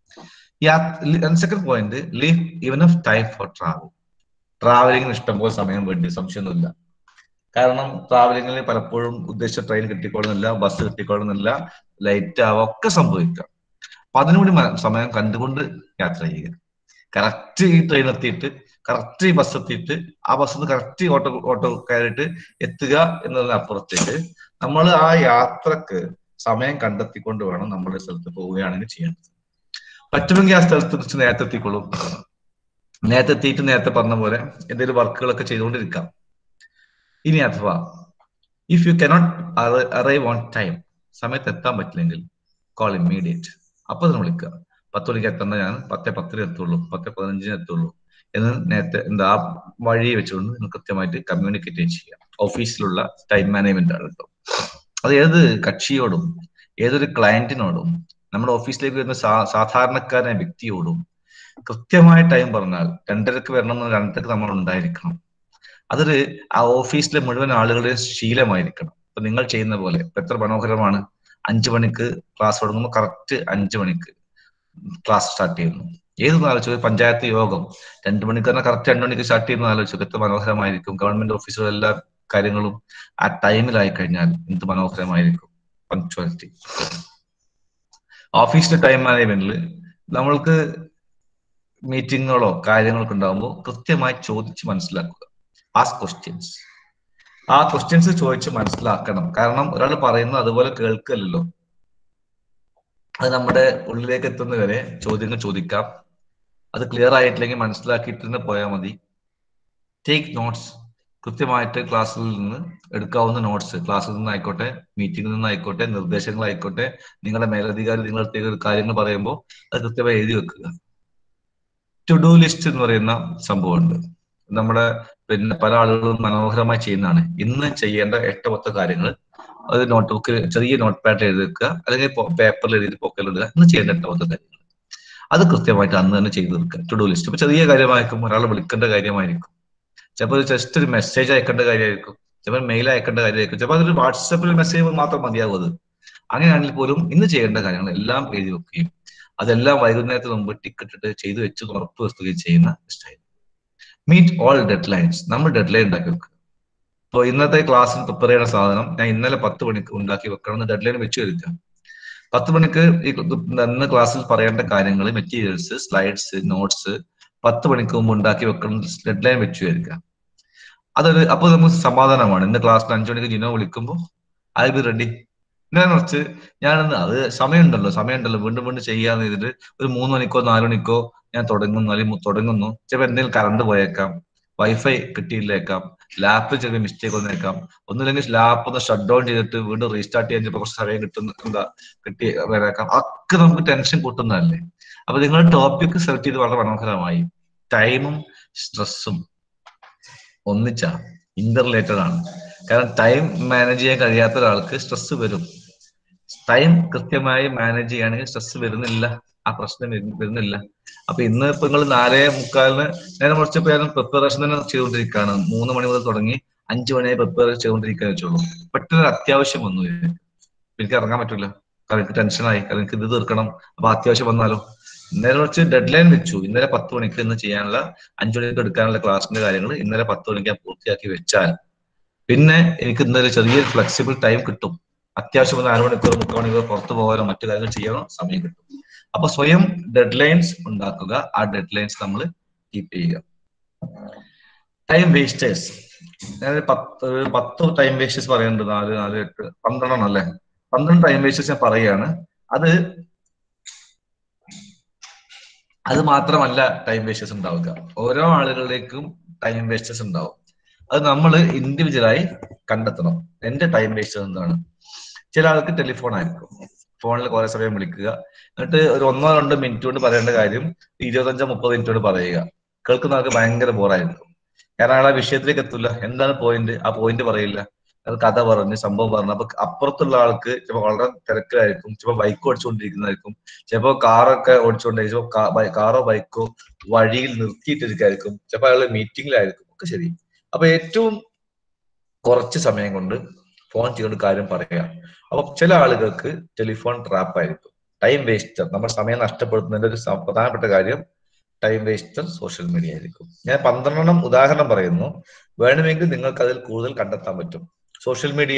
Second point, leave even of time for travel. ട്രാവലിംഗിന് ഇഷ്ടംപോലെ സമയം വേണ്ടി, സംശയമൊന്നുമില്ല. കാരണം ട്രാവലിംഗിൽ പലപ്പോഴും ഉദ്ദേശിച്ച ട്രെയിൻ കിട്ടിക്കൊള്ളുന്നില്ല, ബസ് കിട്ടിക്കൊള്ളുന്നില്ല, ലൈറ്റ് ആവുക ഒക്കെ സംഭവിക്കാം. അപ്പൊ അതിനുകൂടി സമയം കണ്ടുകൊണ്ട് യാത്ര ചെയ്യുക. കറക്റ്റ് ഈ ട്രെയിൻ എത്തിയിട്ട്, കറക്റ്റ് ഈ ബസ് എത്തിയിട്ട്, ആ ബസ്സിൽ നിന്ന് കറക്റ്റ് ഓട്ടോ ഓട്ടോ കയറിയിട്ട് എത്തുക എന്നതിനപ്പുറത്തേക്ക് നമ്മൾ ആ യാത്രക്ക് സമയം കണ്ടെത്തിക്കൊണ്ട് വേണം നമ്മുടെ സ്ഥലത്ത് പോവുകയാണെങ്കിൽ ചെയ്യാൻ. പറ്റുമെങ്കിൽ ആ സ്ഥലത്ത് വെച്ച് നേരത്തെ എത്തിക്കൊള്ളും. നേരത്തെ എത്തിയിട്ട് നേരത്തെ പറഞ്ഞ പോലെ എന്തെങ്കിലും വർക്കുകളൊക്കെ ചെയ്തുകൊണ്ടിരിക്കാം. ഇനി അഥവാ if you cannot arrive on time, സമയത്ത് എത്താൻ പറ്റില്ലെങ്കിൽ, കോൾ ഇമ്മീഡിയറ്റ്. അപ്പൊ തന്നെ വിളിക്കുക. പത്ത് മണിക്ക് എത്തേണ്ട ഞാൻ പത്തേ പത്തിന് എത്തുള്ളൂ, പത്തേ പതിനഞ്ചിന് എത്തുള്ളൂ എന്ന് നേരത്തെ എന്താ ആ വഴി വെച്ചുകൊണ്ട് നിങ്ങൾ കൃത്യമായിട്ട് കമ്മ്യൂണിക്കേറ്റ് ചെയ്യാം. ഓഫീസിലുള്ള ടൈം മാനേജ്മെന്റ് ആണ് കേട്ടോ. അത് ഏത് കക്ഷിയോടും ഏതൊരു ക്ലയന്റിനോടും നമ്മുടെ ഓഫീസിലേക്ക് വരുന്ന സാ സാധാരണക്കാരനായ വ്യക്തിയോടും കൃത്യമായ ടൈം പറഞ്ഞാൽ രണ്ടരക്ക് വരണം എന്ന് രണ്ടരക്ക് നമ്മൾ ഉണ്ടായിരിക്കണം. അതൊരു ആ ഓഫീസിലെ മുഴുവൻ ആളുകളുടെയും ശീലമായിരിക്കണം. ഇപ്പൊ നിങ്ങൾ ചെയ്യുന്ന പോലെ ഇപ്പൊ എത്ര മനോഹരമാണ്. അഞ്ചു മണിക്ക് ക്ലാസ് തുടങ്ങുമ്പോൾ കറക്റ്റ് അഞ്ചു മണിക്ക് ക്ലാസ് സ്റ്റാർട്ട് ചെയ്യുന്നു. ഏതൊന്നും ആലോചിച്ചു, പഞ്ചായത്ത് യോഗം രണ്ടു മണിക്ക് തന്നെ കറക്റ്റ് രണ്ടു മണിക്ക് സ്റ്റാർട്ട് ചെയ്യുന്ന ആലോചിച്ചു, എത്ര മനോഹരമായിരിക്കും. ഗവൺമെന്റ് ഓഫീസുകൾ എല്ലാ കാര്യങ്ങളും ആ ടൈമിലായി കഴിഞ്ഞാൽ എന്ത് മനോഹരമായിരിക്കും പങ്ക്ച്വാലിറ്റി. ഓഫീസിലെ ടൈം മാനേജ്മെന്റിൽ നമ്മൾക്ക് മീറ്റിങ്ങുകളോ കാര്യങ്ങളൊക്കെ ഉണ്ടാകുമ്പോൾ കൃത്യമായി ചോദിച്ച് മനസ്സിലാക്കുക. Ask questions. ആ ക്വസ്റ്റ്യൻസ് ചോദിച്ച് മനസ്സിലാക്കണം. കാരണം ഒരാൾ പറയുന്നത് അതുപോലെ കേൾക്കല്ലോ. അത് നമ്മുടെ ഉള്ളിലേക്ക് എത്തുന്നവരെ ചോദ്യങ്ങൾ ചോദിക്കാം. അത് ക്ലിയർ ആയിട്ടില്ലെങ്കിൽ മനസ്സിലാക്കിയിട്ട് തന്നെ പോയാൽ മതി. Take notes. കൃത്യമായിട്ട് ക്ലാസ്സിൽ നിന്ന് എടുക്കാവുന്ന നോട്ട്സ്, ക്ലാസ്സിൽ നിന്നായിക്കോട്ടെ, മീറ്റിംഗിൽ നിന്നായിക്കോട്ടെ, നിർദ്ദേശങ്ങളായിക്കോട്ടെ, നിങ്ങളുടെ മേലധികാരി നിങ്ങളുടെ കാര്യങ്ങൾ പറയുമ്പോൾ അത് കൃത്യമായി എഴുതി വെക്കുക. ടു ഡു ലിസ്റ്റ് എന്ന് പറയുന്ന സംഭവമുണ്ട്. നമ്മുടെ പിന്നെ പല ആളുകളും മനോഹരമായി ചെയ്യുന്നതാണ്. ഇന്ന് ചെയ്യേണ്ട എട്ട് പത്ത് കാര്യങ്ങൾ അത് നോട്ട് ബുക്കിൽ ചെറിയ നോട്ട് പാഡ് എഴുതി വെക്കുക, അല്ലെങ്കിൽ പേപ്പറിൽ എഴുതി പോക്കലിടുക. ഇന്ന് ചെയ്യേണ്ട എട്ട് പത്ത് കാര്യങ്ങൾ അത് കൃത്യമായിട്ട് അന്ന് തന്നെ ചെയ്തു തീർക്കുക. To do list. ഇപ്പൊ ചെറിയ കാര്യമായിരിക്കും, ഒരാളെ വിളിക്കേണ്ട കാര്യമായിരിക്കും, ചിലപ്പോൾ ജസ്റ്റ് ഒരു മെസ്സേജ് അയക്കേണ്ട കാര്യമായിരിക്കും, ചിലപ്പോൾ മെയിൽ അയക്കേണ്ട കാര്യമായിരിക്കും, ചിലപ്പോൾ അതൊരു വാട്സപ്പിൽ മെസ്സേജ് മാത്രം മതിയാവും. അത് അങ്ങനെയാണെങ്കിൽ പോലും ഇന്ന് ചെയ്യേണ്ട കാര്യങ്ങൾ എല്ലാം എഴുതി വെക്കുകയും അതെല്ലാം വൈകുന്നേരത്തിന് മുമ്പ് ടിക്കറ്റിട്ട് ചെയ്തു വെച്ച് ഉറപ്പ് വരുത്തുകയും ചെയ്യുന്ന style. Meet all deadlines. നമ്മൾ ഡെഡ് ലൈൻ ഉണ്ടാക്കി വെക്കുക. ഇപ്പോൾ ഇന്നത്തെ ക്ലാസ്സിൽ പ്രിപ്പയർ ചെയ്യുന്ന സാധനം ഞാൻ ഇന്നലെ പത്ത് മണിക്ക് ഉണ്ടാക്കി വെക്കണം എന്ന് ഡെഡ് ലൈൻ വെച്ച് വരുത്തുക. പത്ത് മണിക്ക് ഈ ഇന്ന് ക്ലാസ്സിൽ പറയേണ്ട കാര്യങ്ങൾ, മെറ്റീരിയൽസ്, സ്ലൈഡ്സ്, നോട്ട്സ് പത്ത് മണിക്ക് മുമ്പ് ഉണ്ടാക്കി വെക്കണം ഡെഡ് ലൈൻ വെച്ച് വരിക. അതൊരു അപ്പോൾ നമുക്ക് സമാധാനമാണ്. ഇന്ന് ക്ലാസ്സിൽ അഞ്ചു മണിക്ക് ജിനോ വിളിക്കുമ്പോൾ ഐ ബി റെഡി. ഞാൻ കുറച്ച് ഞാനൊന്ന് അത് സമയമുണ്ടല്ലോ സമയമുണ്ടല്ലോ വീണ്ടും വീണ്ടും ചെയ്യാന്ന് ചെയ്തിട്ട് ഒരു മൂന്ന് മണിക്കോ നാലു മണിക്കോ ഞാൻ തുടങ്ങുന്നു, അല്ലെങ്കിൽ തുടങ്ങുന്നു. ചിലപ്പോൾ എന്തെങ്കിലും കറണ്ട് പോയേക്കാം, വൈഫൈ കിട്ടിയില്ലേക്കാം, ലാപ്പ് ചെറിയ മിസ്റ്റേക്ക് വന്നേക്കാം. ഒന്നുമില്ലെങ്കിൽ ലാപ്പ് ഒന്ന് ഷട്ട് ഡൗൺ ചെയ്തിട്ട് വീണ്ടും റീസ്റ്റാർട്ട് ചെയ്യാൻ ചിലപ്പോൾ കുറച്ച് സമയം കിട്ടുന്ന എന്താ കിട്ടി വരേക്കാം. ഒക്കെ നമുക്ക് ടെൻഷൻ കൂട്ടുന്നതല്ലേ. അപ്പൊ നിങ്ങൾ ടോപ്പിക് സെലക്ട് ചെയ്ത് വളരെ മനോഹരമായി. ടൈമും സ്ട്രെസ്സും ഒന്നിച്ച ഇന്റർ റിലേറ്റഡ് ആണ്. കാരണം ടൈം മാനേജ് ചെയ്യാൻ കഴിയാത്ത ഒരാൾക്ക് സ്ട്രെസ് വരും. ടൈം കൃത്യമായി മാനേജ് ചെയ്യുകയാണെങ്കിൽ സ്ട്രെസ് വരുന്നില്ല, ആ പ്രശ്നം വരുന്നില്ല. അപ്പൊ ഇന്ന് ഇപ്പൊ നിങ്ങൾ നാലേ മുക്കാലിന് നേരെ കുറച്ച് പേരും പ്രിപ്പറേഷൻ തന്നെ ചെയ്തുകൊണ്ടിരിക്കുകയാണ്. മൂന്ന് മണി മുതൽ തുടങ്ങി അഞ്ചു മണിയായി പ്രിപ്പയർ ചെയ്തുകൊണ്ടിരിക്കുകയെന്ന് വെച്ചോളൂ. പെട്ടെന്ന് അത്യാവശ്യം വന്നു, എനിക്ക് ഇറങ്ങാൻ പറ്റില്ല, കാരണം എനിക്ക് ടെൻഷനായി, കാരണം എനിക്ക് ഇത് തീർക്കണം. അപ്പൊ അത്യാവശ്യം വന്നാലോ, നേരെ കുറച്ച് ഡെഡ് ലൈൻ വെച്ചു. ഇന്നലെ പത്ത് മണിക്ക് ഇന്ന് ചെയ്യാനുള്ള അഞ്ചു മണിക്ക് എടുക്കാനുള്ള ക്ലാസ്സിന്റെ കാര്യങ്ങൾ ഇന്നലെ പത്ത് മണിക്ക് ഞാൻ പൂർത്തിയാക്കി വെച്ചാൽ പിന്നെ എനിക്ക് ഇന്നലെ ചെറിയൊരു ഫ്ലെക്സിബിൾ ടൈം കിട്ടും. അത്യാവശ്യം വന്ന് അരമണിക്കൂർ മുക്കാൽ മണിക്കൂർ പുറത്തു പോകാനോ മറ്റു കാര്യങ്ങൾ ചെയ്യാനോ സമയം കിട്ടും. അപ്പൊ സ്വയം ഡെഡ് ലൈൻസ് ഉണ്ടാക്കുക. ആ ഡെഡ് ലൈൻസ് നമ്മൾ കീപ്പ് ചെയ്യുക. Time wasters. ഞാൻ പത്ത് പത്ത് ടൈം വേസ്റ്റേഴ്സ് പറയുന്നുണ്ട്. നാല് നാല് എട്ട് പന്ത്രണ്ടെണ്ണം അല്ലേ, പന്ത്രണ്ട് ടൈം വേസ്റ്റേഴ്സ് ഞാൻ പറയുകയാണ്. അത് അത് മാത്രമല്ല ടൈം വേസ്റ്റേഴ്സ് ഉണ്ടാവുക. ഓരോ ആളുകളിലേക്കും ടൈം വേസ്റ്റേഴ്സ് ഉണ്ടാവും. അത് നമ്മൾ ഇൻഡിവിജ്വലായി കണ്ടെത്തണം. എന്റെ ടൈം വേസ്റ്റേഴ്സ് എന്താണ്? ചില ആൾക്ക് ടെലിഫോൺ ആയിരിക്കും, ഫോണിൽ കുറെ സമയം വിളിക്കുക, എന്നിട്ട് ഒരു ഒന്നോ രണ്ടോ മിനിറ്റ് കൊണ്ട് പറയേണ്ട കാര്യം ഇരുപത്തഞ്ചോ മുപ്പത് മിനിറ്റ് കൊണ്ട് പറയുക. കേൾക്കുന്ന ആൾക്ക് ഭയങ്കര ബോറായിരിക്കും. കാരണം അയാൾ ആ വിഷയത്തിലേക്ക് എത്തില്ല. എന്താണ് പോയിന്റ്, ആ പോയിന്റ് പറയില്ല. അത് കഥ പറഞ്ഞ് സംഭവം പറഞ്ഞു. അപ്പൊ അപ്പുറത്തുള്ള ആൾക്ക് ചിലപ്പോൾ വളരെ തിരക്കിലായിരിക്കും, ചിലപ്പോൾ ബൈക്ക് ഓടിച്ചുകൊണ്ടിരിക്കുന്നതായിരിക്കും, ചിലപ്പോൾ കാറൊക്കെ ഓടിച്ചുകൊണ്ടിരിക്കും, ചിലപ്പോൾ കാറോ ബൈക്കോ വഴിയിൽ നിർത്തിയിട്ടിരിക്കായിരിക്കും, ചിലപ്പോൾ അയാൾ മീറ്റിംഗിലായിരിക്കും, ഒക്കെ ശരി. അപ്പൊ ഏറ്റവും കുറച്ച് സമയം കൊണ്ട് ഫോൺ ചെയ്തുകൊണ്ട് കാര്യം പറയാം. അപ്പൊ ചില ആളുകൾക്ക് ടെലിഫോൺ ട്രാപ്പ് ആയിരിക്കും, ടൈം വേസ്റ്റർ. നമ്മുടെ സമയം നഷ്ടപ്പെടുത്തുന്നതിന്റെ ഒരു പ്രധാനപ്പെട്ട കാര്യം ടൈം വേസ്റ്റർ സോഷ്യൽ മീഡിയ ആയിരിക്കും. ഞാൻ പന്ത്രണ്ടെണ്ണം ഉദാഹരണം പറയുന്നു, വേണമെങ്കിൽ നിങ്ങൾക്ക് അതിൽ കൂടുതൽ കണ്ടെത്താൻ പറ്റും. സോഷ്യൽ മീഡിയ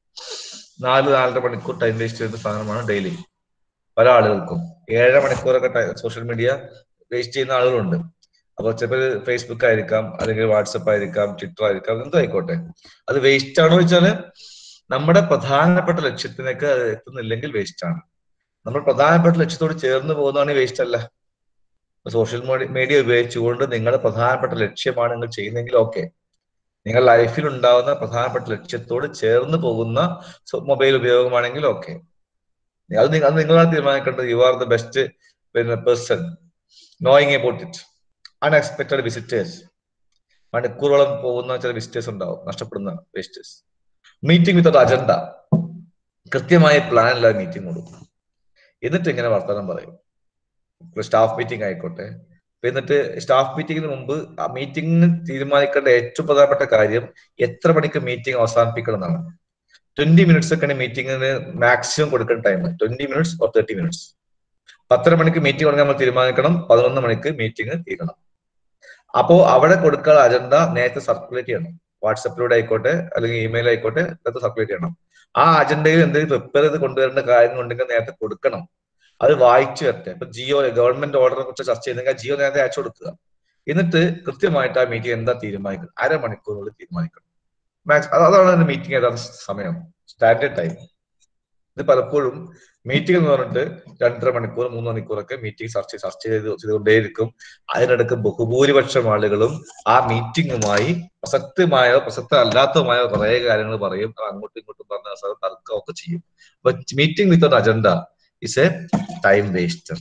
നാല് നാലര മണിക്കൂർ ടൈം വേസ്റ്റ് ചെയ്യുന്ന സാധനമാണ് ഡെയിലി. പല ആളുകൾക്കും ഏഴര മണിക്കൂറൊക്കെ സോഷ്യൽ മീഡിയ വേസ്റ്റ് ചെയ്യുന്ന ആളുകളുണ്ട്. അപ്പൊ ചിലപ്പോൾ ഫേസ്ബുക്ക് ആയിരിക്കാം, അല്ലെങ്കിൽ വാട്സപ്പ് ആയിരിക്കാം, ട്വിറ്റർ ആയിരിക്കാം, എന്തോ ആയിക്കോട്ടെ. അത് വേസ്റ്റ് ആണോ വെച്ചാല് നമ്മുടെ പ്രധാനപ്പെട്ട ലക്ഷ്യത്തിനൊക്കെ അത് എത്തുന്നില്ലെങ്കിൽ വേസ്റ്റ് ആണ്. നമ്മൾ പ്രധാനപ്പെട്ട ലക്ഷ്യത്തോട് ചേർന്ന് പോകുന്നതാണെങ്കിൽ വേസ്റ്റ് അല്ല. സോഷ്യൽ മീഡിയ ഉപയോഗിച്ചുകൊണ്ട് നിങ്ങളുടെ പ്രധാനപ്പെട്ട ലക്ഷ്യമാണ് നിങ്ങൾ ചെയ്യുന്നതെങ്കിൽ ഓക്കെ. നിങ്ങൾ ലൈഫിൽ ഉണ്ടാവുന്ന പ്രധാനപ്പെട്ട ലക്ഷ്യത്തോട് ചേർന്ന് പോകുന്ന മൊബൈൽ ഉപയോഗമാണെങ്കിൽ ഓക്കെ. അത് അത് നിങ്ങളാണ് തീരുമാനിക്കേണ്ടത്. യു ആർ ദ ബെസ്റ്റ് പിന്നെ person knowing about it. Unexpected visitors, മണിക്കൂറോളം പോകുന്ന ചില വിസിറ്റേഴ്സ് ഉണ്ടാവും, നഷ്ടപ്പെടുന്ന വിസിറ്റേഴ്സ്. മീറ്റിംഗ് വിത്തൗട്ട് അജണ്ട, കൃത്യമായ പ്ലാൻ ഇല്ലാതെ മീറ്റിംഗ് കൊടുക്കും, എന്നിട്ട് ഇങ്ങനെ വർത്തമാനം പറയും. സ്റ്റാഫ് മീറ്റിംഗ് ആയിക്കോട്ടെ. എന്നിട്ട് സ്റ്റാഫ് മീറ്റിംഗിന് മുമ്പ് ആ മീറ്റിംഗിന് തീരുമാനിക്കേണ്ട ഏറ്റവും പ്രധാനപ്പെട്ട കാര്യം എത്ര മണിക്ക് മീറ്റിംഗ് അവസാനിപ്പിക്കണം എന്നാണ്. ട്വന്റി മിനിറ്റ്സ് ഒക്കെയാണ് മീറ്റിംഗിന് മാക്സിമം കൊടുക്കേണ്ട time, twenty minutes or thirty minutes. പത്തര മണിക്ക് മീറ്റിംഗ് തുടങ്ങാൻ നമ്മൾ തീരുമാനിക്കണം, പതിനൊന്ന് മണിക്ക് മീറ്റിംഗ് തീരണം. അപ്പോ അവിടെ കൊടുക്കാനുള്ള അജണ്ട നേരത്തെ സർക്കുലേറ്റ് ചെയ്യണം. വാട്സപ്പിലൂടെ ആയിക്കോട്ടെ, അല്ലെങ്കിൽ ഇമെയിൽ ആയിക്കോട്ടെ, നേരത്തെ സർക്കുലേറ്റ് ചെയ്യണം. ആ അജണ്ടയിൽ എന്തെങ്കിലും പ്രിപ്പയർ ചെയ്ത് കൊണ്ടുവരേണ്ട കാര്യങ്ങൾ ഉണ്ടെങ്കിൽ നേരത്തെ കൊടുക്കണം. അത് വായിച്ചു വരട്ടെ. ഇപ്പൊ ജിയോ ഗവൺമെന്റ് ഓർഡറിനെ കുറിച്ച് ചർച്ച ചെയ്യുന്നെങ്കിൽ ജിയോ നേരത്തെ അയച്ചു കൊടുക്കുക. എന്നിട്ട് കൃത്യമായിട്ട് ആ മീറ്റിംഗ് എന്താ തീരുമാനിക്കണം, അരമണിക്കൂറുകളിൽ തീരുമാനിക്കണം. മാക്സ് അതാണ് മീറ്റിംഗ് ഏതാണ് സമയം, സ്റ്റാൻഡേർഡ് ടൈം. ഇത് പലപ്പോഴും മീറ്റിംഗ് എന്ന് പറഞ്ഞിട്ട് രണ്ടര മണിക്കൂർ മൂന്ന് മണിക്കൂറൊക്കെ മീറ്റിംഗ് ചർച്ച ചർച്ച ചെയ്ത് ചെയ്തുകൊണ്ടേയിരിക്കും. അതിനിടക്ക് ബഹുഭൂരിപക്ഷം ആളുകളും ആ മീറ്റിംഗുമായി പ്രസക്തമായോ പ്രസക്ത അല്ലാത്തതുമായ കുറെ കാര്യങ്ങൾ പറയും, അങ്ങോട്ടും ഇങ്ങോട്ടും പറഞ്ഞ തർക്കമൊക്കെ ചെയ്യും. അപ്പൊ meeting without agenda is a time waster.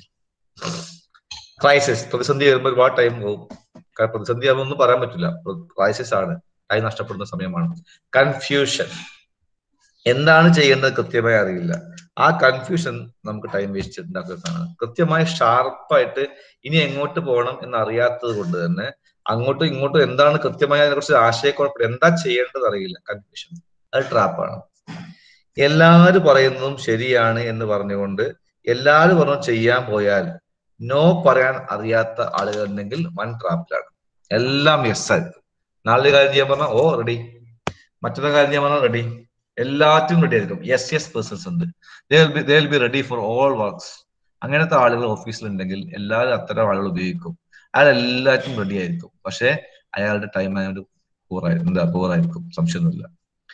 Crisis, പ്രതിസന്ധി വരുമ്പോൾ ഒരുപാട് ടൈം പോകും. പ്രതിസന്ധി ആകുമ്പോൾ ഒന്നും പറയാൻ പറ്റില്ല, ക്രൈസിസ് ആണ്, ടൈം നഷ്ടപ്പെടുന്ന സമയമാണ്. കൺഫ്യൂഷൻ, എന്താണ് ചെയ്യേണ്ടത് കൃത്യമായി അറിയില്ല. ആ കൺഫ്യൂഷൻ നമുക്ക് ടൈം വേസ്റ്റ് ഉണ്ടാക്കുന്നതാണ്. കൃത്യമായി ഷാർപ്പായിട്ട് ഇനി എങ്ങോട്ട് പോകണം എന്ന് അറിയാത്തത് കൊണ്ട് തന്നെ അങ്ങോട്ടും ഇങ്ങോട്ടും എന്താണ് കൃത്യമായി അതിനെ കുറിച്ച് ആശയക്കുഴപ്പം, എന്താ ചെയ്യേണ്ടത് അറിയില്ല. കൺഫ്യൂഷൻ അത് ട്രാപ്പാണ്. എല്ലാവരും പറയുന്നതും ശരിയാണ് എന്ന് പറഞ്ഞുകൊണ്ട് എല്ലാവരും പറഞ്ഞു ചെയ്യാൻ പോയാൽ നോ പറയാൻ അറിയാത്ത ആളുകൾ ഉണ്ടെങ്കിൽ വൺ ട്രാപ്പിലാണ്. എല്ലാം യെസ് ആയിരിക്കും. നാളെ കാര്യം ചെയ്യാൻ പറഞ്ഞാൽ ഓ റെഡി, മറ്റൊരു കാര്യം ചെയ്യാൻ പറഞ്ഞാൽ റെഡി, എല്ലാത്തിനും റെഡി ആയിരിക്കും. യെസ് യെസ് പേഴ്സൺസ് ഉണ്ട്, they will be they will be ready for all works. അങ്ങനത്തെ ആളുകൾ ഓഫീസിലുണ്ടെങ്കിൽ എല്ലാവരും അത്തരം ആളുകൾ ഉപയോഗിക്കും. അയാൾ എല്ലാത്തിനും റെഡി ആയിരിക്കും, പക്ഷെ അയാളുടെ ടൈം അയാൾ പൂറായിരിക്കും, എന്താ പൂറായിരിക്കും, സംശയമൊന്നുമില്ല.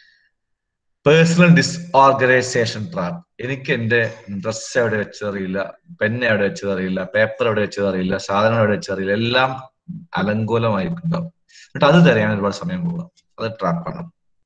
Personal disorganisation trap. എനിക്ക് എന്റെ ഡ്രസ്സ് എവിടെ വെച്ചതറിയില്ല, പെന്ന് എവിടെ വെച്ചതറിയില്ല, പേപ്പർ എവിടെ വെച്ചതറിയില്ല, സാധനം എവിടെ വെച്ചതറിയില്ല, എല്ലാം അലങ്കോലമായിട്ടുണ്ടാവും. എന്നിട്ട് അത് തരാൻ ഒരുപാട് സമയം പോകാം. അത് ട്രാപ്പാണ്.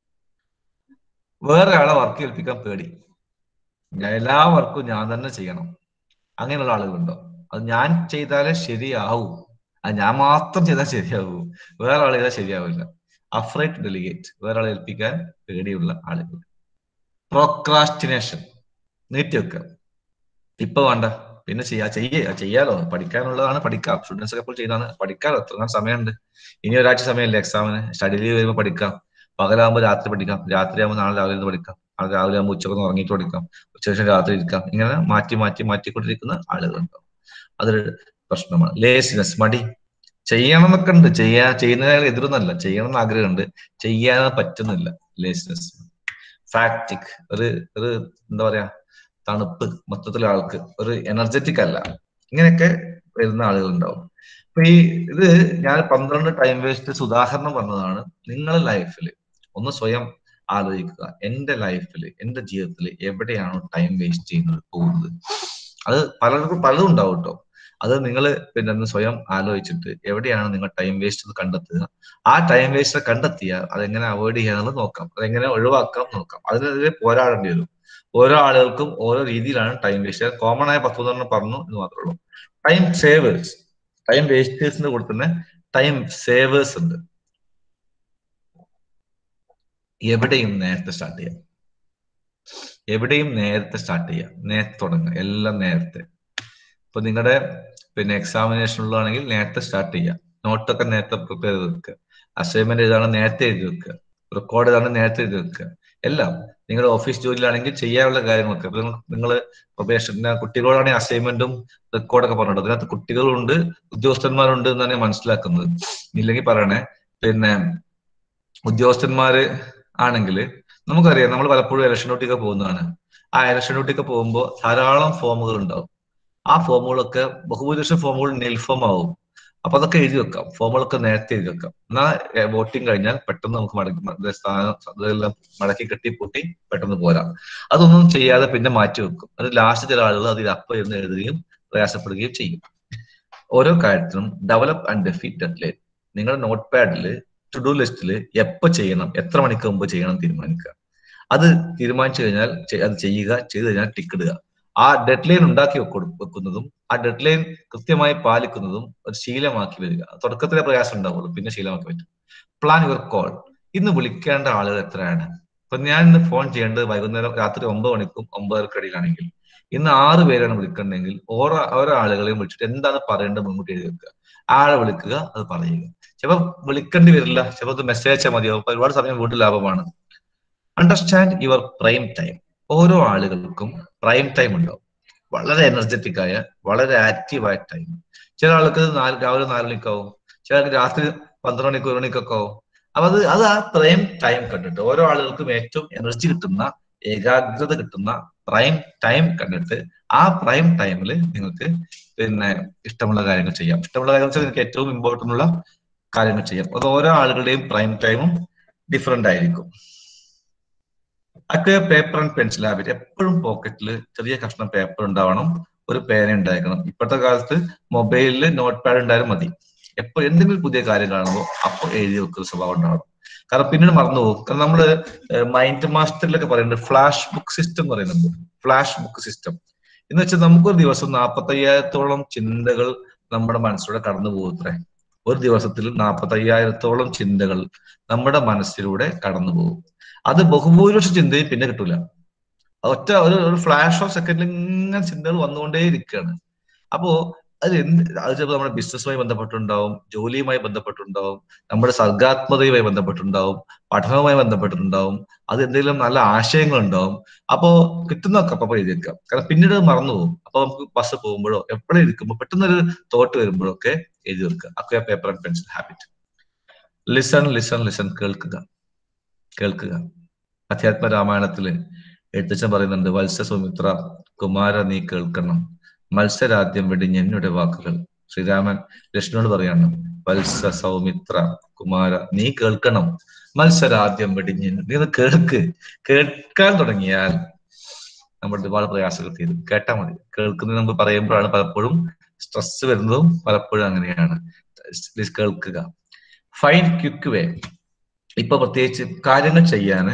വേറെ ആളെ വർക്ക് ഏൽപ്പിക്കാൻ പേടി, എല്ലാ വർക്കും ഞാൻ തന്നെ ചെയ്യണം, അങ്ങനെയുള്ള ആളുകളുണ്ടോ? അത് ഞാൻ ചെയ്താലേ ശരിയാവൂ, അത് ഞാൻ മാത്രം ചെയ്താൽ ശരിയാവൂ, വേറെ ആൾ ചെയ്താൽ ശരിയാവില്ല. അഫ്രൈഡ് ടു ഡെലിഗേറ്റ്, വേറെ ആളെ ഏൽപ്പിക്കാൻ പേടിയുള്ള ആളുകൾ. പ്രോക്രാസ്റ്റിനേഷൻ, നീട്ടിവെക്കുക, ഇപ്പൊ വേണ്ട പിന്നെ ചെയ്യാ ചെയ്യ ചെയ്യാലോ, പഠിക്കാനുള്ളതാണ് പഠിക്കാം, സ്റ്റുഡൻസ് ഒക്കെ ഇപ്പോൾ ചെയ്താണ് പഠിക്കാലോ, എത്ര സമയമുണ്ട്, ഇനി ഒരാഴ്ച സമയമില്ല എക്സാമിന്, സ്റ്റഡി ലീവ് വരുമ്പോൾ പഠിക്കാം, പകലാകുമ്പോൾ രാത്രി പഠിക്കാം, രാത്രി ആകുമ്പോൾ നാളെ രാവിലെ ഇരുന്ന് പഠിക്കാം, നാളെ രാവിലെ ആകുമ്പോൾ ഉച്ചക്കൊന്ന് ഉറങ്ങിയിട്ട് പഠിക്കാം, ഉച്ചശേഷം രാത്രി ഇരിക്കാം. ഇങ്ങനെ മാറ്റി മാറ്റി മാറ്റിക്കൊണ്ടിരിക്കുന്ന ആളുകളുണ്ടാവും. അതൊരു പ്രശ്നമാണ്. ലേസിനെസ്, മടി. ചെയ്യണം എന്നൊക്കെ ഉണ്ട്, ചെയ്യാ ചെയ്യുന്നതിന് എതിരൊന്നല്ല, ചെയ്യണം എന്ന് ആഗ്രഹമുണ്ട്, ചെയ്യാൻ പറ്റുന്നില്ല. ലേസിനെസ്. ഫാക്ടിക്, ഒരു ഒരു എന്താ പറയാ തണുപ്പ്, മൊത്തത്തിലെ ആൾക്ക് ഒരു എനർജറ്റിക് അല്ല, ഇങ്ങനെയൊക്കെ വരുന്ന ആളുകൾ ഉണ്ടാവും. അപ്പൊ ഈ ഇത് ഞാൻ പന്ത്രണ്ട് ടൈം വേസ്റ്റ് ഉദാഹരണം പറഞ്ഞതാണ്. നിങ്ങളുടെ ലൈഫിൽ ഒന്ന് സ്വയം ആലോചിക്കുക, എന്റെ ലൈഫിൽ എന്റെ ജീവിതത്തിൽ എവിടെയാണോ ടൈം വേസ്റ്റ് ചെയ്യുന്നത് പോകുന്നത്. അത് പലർക്കും പലതും ഉണ്ടാവും കേട്ടോ. അത് നിങ്ങൾ പിന്നെ ഒന്ന് സ്വയം ആലോചിച്ചിട്ട് എവിടെയാണ് നിങ്ങൾ ടൈം വേസ്റ്റ് കണ്ടെത്തുക, ആ ടൈം വേസ്റ്റ് കണ്ടെത്തിയാൽ അതെങ്ങനെ അവോയ്ഡ് ചെയ്യാന്നുള്ളത് നോക്കാം, അതെങ്ങനെ ഒഴിവാക്കാം നോക്കാം, അതിനെതിരെ പോരാടേണ്ടി വരും. ഓരോ ആളുകൾക്കും ഓരോ രീതിയിലാണ് ടൈം വേസ്റ്റ്. കോമൺ ആയ പത്ത് പന്ത്രണ്ട് പറഞ്ഞു എന്ന് മാത്രമേ ഉള്ളൂ. ടൈം സേവേഴ്സ്, ടൈം വേസ്റ്റേഴ്സിന്റെ കൂടെ തന്നെ ടൈം സേവേഴ്സ് ഉണ്ട്. എവിടെയും നേരത്തെ സ്റ്റാർട്ട് ചെയ്യാം, എവിടെയും നേരത്തെ സ്റ്റാർട്ട് ചെയ്യാം, നേരത്തെ തുടങ്ങുക, എല്ലാം നേരത്തെ. ഇപ്പൊ നിങ്ങളുടെ പിന്നെ എക്സാമിനേഷൻ ഉള്ളതാണെങ്കിൽ നേരത്തെ സ്റ്റാർട്ട് ചെയ്യാം, നോട്ടൊക്കെ നേരത്തെ പ്രിപ്പയർ ചെയ്ത് വെക്കുക, അസൈൻമെന്റ് ഏതാണ് നേരത്തെ എഴുതി വെക്കുക, റെക്കോർഡ് ഏതാണ് നേരത്തെ എഴുതി വെക്കുക. എല്ലാം നിങ്ങളുടെ ഓഫീസ് ജോലിയിലാണെങ്കിൽ ചെയ്യാനുള്ള കാര്യങ്ങളൊക്കെ ഇപ്പൊ നിങ്ങൾ പ്രൊബേഷൻ കുട്ടികളോടാണെങ്കിൽ അസൈൻമെന്റും റെക്കോർഡൊക്കെ പറഞ്ഞിട്ടുണ്ട്. അതിനകത്ത് കുട്ടികളുണ്ട് ഉദ്യോഗസ്ഥന്മാരുണ്ട് എന്നാണ് ഞാൻ മനസ്സിലാക്കുന്നത്. ഇല്ലെങ്കിൽ പറയണേ. പിന്നെ ഉദ്യോഗസ്ഥന്മാര് ആണെങ്കിൽ നമുക്കറിയാം, നമ്മൾ പലപ്പോഴും ഇലക്ഷൻ ഡ്യൂട്ടിയൊക്കെ പോകുന്നതാണ്. ആ ഇലക്ഷൻ ഡ്യൂട്ടിയൊക്കെ പോകുമ്പോൾ ധാരാളം ഫോമുകൾ ഉണ്ടാവും. ആ ഫോമുകളൊക്കെ ബഹുഭൂരിപക്ഷം ഫോമുകൾ നെൽ ഫോം ആവും. അപ്പൊ അതൊക്കെ എഴുതി വെക്കാം, ഫോമുകളൊക്കെ നേരത്തെ എഴുതി വെക്കാം. എന്നാൽ വോട്ടിംഗ് കഴിഞ്ഞാൽ പെട്ടെന്ന് നമുക്ക് മടക്കി സ്ഥാനം അതെല്ലാം മടക്കി കെട്ടി പൂട്ടി പെട്ടെന്ന് പോരാം. അതൊന്നും ചെയ്യാതെ പിന്നെ മാറ്റി വെക്കും. അത് ലാസ്റ്റ് ചില ആളുകൾ അതിൽ അപ്പം എന്ന് എഴുതുകയും പ്രയാസപ്പെടുകയും ചെയ്യും. ഓരോ കാര്യത്തിനും ഡെവലപ്പ് ആൻഡ് ഡെഫീറ്റ് ഡെഡ്ലൈൻ നിങ്ങളുടെ നോട്ട് പാഡിൽ ടു ഡു ലിസ്റ്റിൽ എപ്പോൾ ചെയ്യണം, എത്ര മണിക്ക് മുമ്പ് ചെയ്യണം തീരുമാനിക്കുക. അത് തീരുമാനിച്ചു കഴിഞ്ഞാൽ അത് ചെയ്യുക, ചെയ്തു കഴിഞ്ഞാൽ ടിക്ക് ഇടുക. ആ ഡെഡ് ലൈൻ ഉണ്ടാക്കി വെക്കുന്നതും ആ ഡെഡ് ലൈൻ കൃത്യമായി പാലിക്കുന്നതും ഒരു ശീലമാക്കി വരിക. തുടക്കത്തിലെ പ്രയാസം ഉണ്ടാവുള്ളൂ, പിന്നെ ശീലമാക്കി പറ്റും. Plan your call. ഇന്ന് വിളിക്കേണ്ട ആളുകൾ എത്രയാണ്? ഇപ്പൊ ഞാൻ ഇന്ന് ഫോൺ ചെയ്യേണ്ടത് വൈകുന്നേരം രാത്രി ഒമ്പത് മണിക്കും ഒമ്പതരക്കടിയിലാണെങ്കിൽ ഇന്ന് ആറ് പേരാണ് വിളിക്കണമെങ്കിൽ ഓരോ ഓരോ ആളുകളെയും വിളിച്ചിട്ട് എന്താണ് പറയേണ്ടത് മുൻകൂട്ടി എഴുതി വെക്കുക. ആളെ വിളിക്കുക, അത് പറയുക. ചിലപ്പോൾ വിളിക്കേണ്ടി വരില്ല, ചിലപ്പോൾ മെസ്സേജ് അയച്ചാൽ മതിയാവും. അപ്പൊ ഒരുപാട് സമയം വീട്ടിൽ ലാഭമാണ്. Understand your prime time. ഓരോ ആളുകൾക്കും പ്രൈം ടൈം ഉണ്ടാവും. വളരെ എനർജറ്റിക് ആയ, വളരെ ആക്റ്റീവായ ടൈം. ചില ആൾക്ക് നാല് രാവിലെ നാല് മണിക്കാവും, ചിലർക്ക് രാത്രി പന്ത്രണ്ട് മണിക്ക് ഒരു മണിക്കൊക്കെ ആവും. അപ്പൊ അത് അത് ആ പ്രൈം ടൈം കണ്ടിട്ട് ഓരോ ആളുകൾക്കും ഏറ്റവും എനർജി കിട്ടുന്ന, ഏകാഗ്രത കിട്ടുന്ന പ്രൈം ടൈം കണ്ടിട്ട് ആ പ്രൈം ടൈമിൽ നിങ്ങൾക്ക് പിന്നെ ഇഷ്ടമുള്ള കാര്യങ്ങൾ ചെയ്യാം. ഇഷ്ടമുള്ള കാര്യങ്ങൾ വെച്ചാൽ നിങ്ങൾക്ക് ഏറ്റവും ഇമ്പോർട്ടൻ്റ് ഉള്ള കാര്യങ്ങൾ ചെയ്യാം. അത് ഓരോ ആളുകളുടെയും പ്രൈം ടൈമും ഡിഫറെന്റ് ആയിരിക്കും. Acquire paper and pencil habit. എപ്പോഴും പോക്കറ്റിൽ ചെറിയ കഷ്ണം പേപ്പർ ഉണ്ടാവണം, ഒരു പേന ഉണ്ടായിരിക്കണം. ഇപ്പോഴത്തെ കാലത്ത് മൊബൈലിൽ നോട്ട് പാഡ് ഉണ്ടായാലും മതി. എപ്പോൾ എന്തെങ്കിലും പുതിയ കാര്യം കാണുമ്പോൾ അപ്പോൾ എഴുതി വെക്കുന്ന സ്വഭാവം ഉണ്ടാവണം. കാരണം പിന്നീട് മറന്നു പോകും. കാരണം നമ്മള് മൈൻഡ് മാസ്റ്ററിലൊക്കെ പറയുന്നുണ്ട് ഫ്ലാഷ് ബുക്ക് സിസ്റ്റം എന്ന് പറയുന്നുണ്ട്. ഫ്ലാഷ് ബുക്ക് സിസ്റ്റം എന്ന് വെച്ചാൽ നമുക്കൊരു ദിവസം നാൽപ്പത്തി അയ്യായിരത്തോളം ചിന്തകൾ നമ്മുടെ മനസ്സിലൂടെ കടന്നു പോകുത്രേ. ഒരു ദിവസത്തിൽ നാൽപ്പത്തി അയ്യായിരത്തോളം ചിന്തകൾ നമ്മുടെ മനസ്സിലൂടെ കടന്നു പോകും. അത് ബഹുഭൂരിപക്ഷ ചിന്തയും പിന്നെ കിട്ടൂല. ഒറ്റ ഒരു ഒരു ഫ്ലാഷ് ഓഫ് സെക്കൻഡിൽ ഇങ്ങനെ ചിന്തകൾ വന്നുകൊണ്ടേ ഇരിക്കുകയാണ്. അപ്പോ അത് എന്ത് അത് ചിലപ്പോൾ നമ്മുടെ ബിസിനസ്സുമായി ബന്ധപ്പെട്ടുണ്ടാവും, ജോലിയുമായി ബന്ധപ്പെട്ടുണ്ടാവും, നമ്മുടെ സർഗാത്മകതയുമായി ബന്ധപ്പെട്ടുണ്ടാവും, പഠനവുമായി ബന്ധപ്പെട്ടിട്ടുണ്ടാവും, അത് എന്തെങ്കിലും നല്ല ആശയങ്ങൾ ഉണ്ടാവും. അപ്പോ കിട്ടുന്നൊക്കെ അപ്പൊ എഴുതി വെക്കാം. കാരണം പിന്നീട് അത് മറന്നു പോകും. അപ്പൊ നമുക്ക് ബസ് പോകുമ്പോഴോ എപ്പോഴും ഇരിക്കുമ്പോൾ പെട്ടെന്നൊരു തോട്ട് വരുമ്പോഴോ ഒക്കെ എഴുതി വെക്കുക. Acquire paper and pencil habit. Listen listen listen കേൾക്കുക കേൾക്കുക അധ്യാത്മ രാമായണത്തില് എഴുത്തച്ഛൻ പറയുന്നുണ്ട്, വത്സ സുമിത്ര കുമാര നീ കേൾക്കണം, മത്സരാദ്യം വെടിഞ്ഞ് എന്നുടെ വാക്കുകൾ. ശ്രീരാമൻ ലക്ഷ്മണനോട് പറയാണ്, വത്സ സൗമിത്ര കുമാര നീ കേൾക്കണം, മത്സരാദ്യം വെടിഞ്ഞ്. നീ കേൾക്ക്. കേൾക്കാൻ തുടങ്ങിയാൽ നമ്മുടെ ഒരുപാട് പ്രയാസങ്ങൾ തീരും. കേട്ടാൽ മതി. കേൾക്കുന്നത് നമ്മൾ പറയുമ്പോഴാണ് പലപ്പോഴും സ്ട്രെസ് വരുന്നതും. പലപ്പോഴും അങ്ങനെയാണ്. കേൾക്കുക. Find quick way. ഇപ്പൊ പ്രത്യേകിച്ച് കാര്യങ്ങൾ ചെയ്യാന്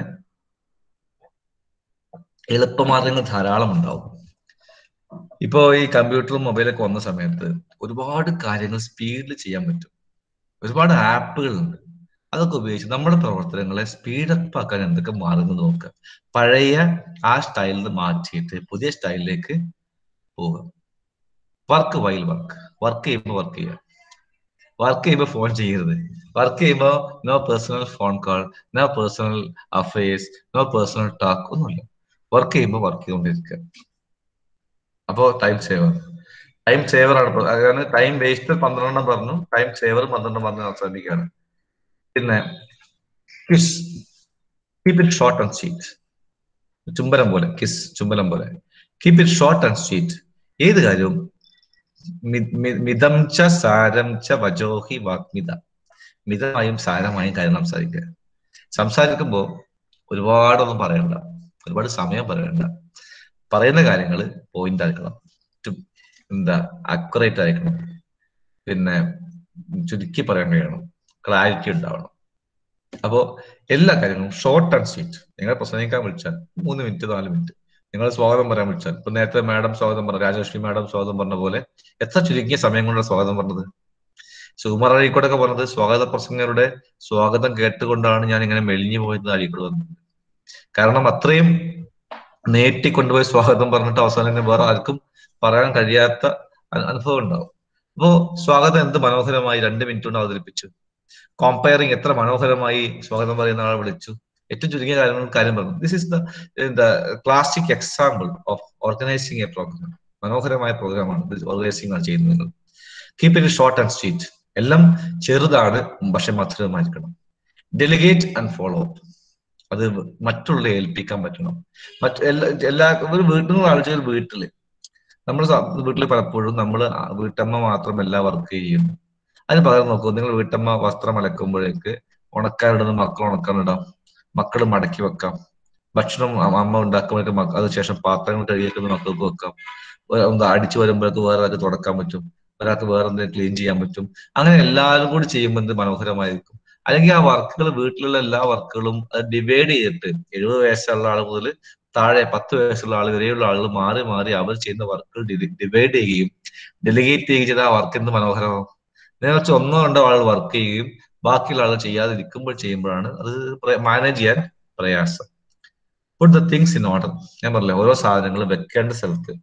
എളുപ്പമാർഗങ്ങൾ ധാരാളം ഉണ്ടാവും. ഇപ്പോ ഈ കമ്പ്യൂട്ടറും മൊബൈലൊക്കെ വന്ന സമയത്ത് ഒരുപാട് കാര്യങ്ങൾ സ്പീഡിൽ ചെയ്യാൻ പറ്റും. ഒരുപാട് ആപ്പുകളുണ്ട്. അതൊക്കെ ഉപയോഗിച്ച് നമ്മുടെ പ്രവർത്തനങ്ങളെ സ്പീഡപ്പ് ആക്കാൻ എന്തൊക്കെ മാർഗങ്ങൾ നോക്കുക. പഴയ ആ സ്റ്റൈലിൽ നിന്ന് മാറ്റിയിട്ട് പുതിയ സ്റ്റൈലിലേക്ക് പോവുക. Work while work. വർക്ക് ചെയ്യുമ്പോൾ വർക്ക് ചെയ്യുക. വർക്ക് ചെയ്യുമ്പോൾ ഫോൺ ചെയ്യരുത്. വർക്ക് ചെയ്യുമ്പോൾ no personal phone call, no personal affairs, no personal talk, ഒന്നുമില്ല. വർക്ക് ചെയ്യുമ്പോൾ വർക്ക് ചെയ്തുകൊണ്ടിരിക്കുക. അപ്പോ ടൈം സേവർ. ടൈം സേവർ ആണ്. അതാണ് ടൈം വേസ്റ്റ് പന്ത്രണ്ടെണ്ണം പറഞ്ഞു, ടൈം സേവർ പന്ത്രണ്ടെണ്ണം പറഞ്ഞ് അവസാനിക്കുകയാണ്. പിന്നെ kiss. Keep it short and sweet. ചുംബനം പോലെ. കിസ് ചുംബനം പോലെ. Keep it short and sweet. ഏത് കാര്യവും മിതം ച സാരം ച വജോഹി വാഗ്മിത. മിതമായും സാരമായും കാര്യം സംസാരിക്കുക. സംസാരിക്കുമ്പോൾ ഒരുപാടൊന്നും പറയണ്ട, ഒരുപാട് സമയം പറയണ്ട. പറയുന്ന കാര്യങ്ങൾ പോയിന്റ് ആയിരിക്കണം, എന്താ അക്യുറേറ്റ് ആയിരിക്കണം, പിന്നെ ചുരുക്കി പറയാൻ കഴിയണം, ക്ലാരിറ്റി ഉണ്ടാവണം. അപ്പോ എല്ലാ കാര്യങ്ങളും ഷോർട്ട് ആൻഡ് സ്വീറ്റ്. നിങ്ങൾ പ്രസംഗിക്കാൻ വിളിച്ചാൽ മൂന്ന് മിനിറ്റ് നാല് മിനിറ്റ് നിങ്ങൾ സ്വാഗതം പറയാൻ വിളിച്ചാൽ, ഇപ്പൊ നേരത്തെ മാഡം സ്വാഗതം പറഞ്ഞു, രാജലക്ഷ്മി മാഡം സ്വാഗതം പറഞ്ഞ പോലെ എത്ര ചുരുങ്ങിയ സമയം കൊണ്ടാണ് സ്വാഗതം പറഞ്ഞത്. സുകുമാർ അഴീക്കോടൊക്കെ പറഞ്ഞത് സ്വാഗത പ്രസംഗരുടെ സ്വാഗതം കേട്ടുകൊണ്ടാണ് ഞാൻ ഇങ്ങനെ മെലിഞ്ഞു പോയത് അഴീക്കോട് വന്നത്. കാരണം അത്രയും നീട്ടിക്കൊണ്ടുപോയി സ്വാഗതം പറഞ്ഞിട്ട് അവസാനം വേറെ ആർക്കും പറയാൻ കഴിയാത്ത അനുഭവം ഉണ്ടാവും. അപ്പോ സ്വാഗതം എന്ത് മനോഹരമായി രണ്ട് മിനിറ്റ് കൊണ്ട് അവതരിപ്പിച്ചു. കോമ്പയറിങ് എത്ര മനോഹരമായി സ്വാഗതം പറയുന്ന ആളെ വിളിച്ചു. ഏറ്റവും ചുരുങ്ങിയ കാര്യങ്ങൾ കാര്യം പറഞ്ഞു. This is the classic example of organising a programme. മനോഹരമായ പ്രോഗ്രാമാണ് ഓർഗനൈസിംഗ് ആണ് ചെയ്യുന്നത്. Keep it short and sweet. എല്ലാം ചെറുതാണ്, പക്ഷെ മധുരമായിരിക്കണം. Delegate and follow up. അത് മറ്റുള്ള ഏൽപ്പിക്കാൻ പറ്റണം. മറ്റ് എല്ലാ എല്ലാ ഒരു വീട്ടിൽ നിന്ന് ആലോചിച്ചാൽ വീട്ടില് നമ്മൾ വീട്ടിൽ പലപ്പോഴും നമ്മൾ വീട്ടമ്മ മാത്രമല്ല വർക്ക് ചെയ്യുന്നു. അതിന് പകരം നോക്കൂ, നിങ്ങൾ വീട്ടമ്മ വസ്ത്രം അലക്കുമ്പോഴേക്ക് ഉണക്കാനിടുന്ന മക്കൾ ഉണക്കാനിടാം, മക്കൾ മടക്കി വെക്കാം, ഭക്ഷണം അമ്മ ഉണ്ടാക്കുമ്പോഴേക്ക് അതിനുശേഷം പാത്രങ്ങൾ കഴുകിയേക്കുന്ന മക്കൾക്ക് വെക്കാം, അടിച്ചു വരുമ്പോഴേക്ക് വേറെ ആൾക്ക് തുടക്കാൻ പറ്റും, ഒരാൾക്ക് വേറെ എന്തെങ്കിലും ക്ലീൻ ചെയ്യാൻ പറ്റും. അങ്ങനെ എല്ലാവരും കൂടി ചെയ്യുമ്പോൾ എന്ത് മനോഹരമായിരിക്കും. അല്ലെങ്കിൽ ആ വർക്കുകൾ, വീട്ടിലുള്ള എല്ലാ വർക്കുകളും അത് ഡിവൈഡ് ചെയ്തിട്ട് എഴുപത് വയസ്സുള്ള ആൾ മുതൽ താഴെ പത്ത് വയസ്സുള്ള ആൾ വരെയുള്ള ആളുകൾ മാറി മാറി അവർ ചെയ്യുന്ന വർക്കുകൾ ഡിവൈഡ് ചെയ്യുകയും ഡെലിഗേറ്റ് ചെയ്യുകയും ചെയ്ത ആ വർക്ക് എന്ത് മനോഹരമാവും. നേരെ വെച്ച് ഒന്നോ രണ്ടോ ആളുകൾ വർക്ക് ചെയ്യുകയും ബാക്കിയുള്ള ആളുകൾ ചെയ്യാതിരിക്കുമ്പോൾ ചെയ്യുമ്പോഴാണ് അത് മാനേജ് ചെയ്യാൻ പ്രയാസം. Put the things in order. ഞാൻ പറഞ്ഞില്ലേ, ഓരോ സാധനങ്ങളും വെക്കേണ്ട സ്ഥലത്ത്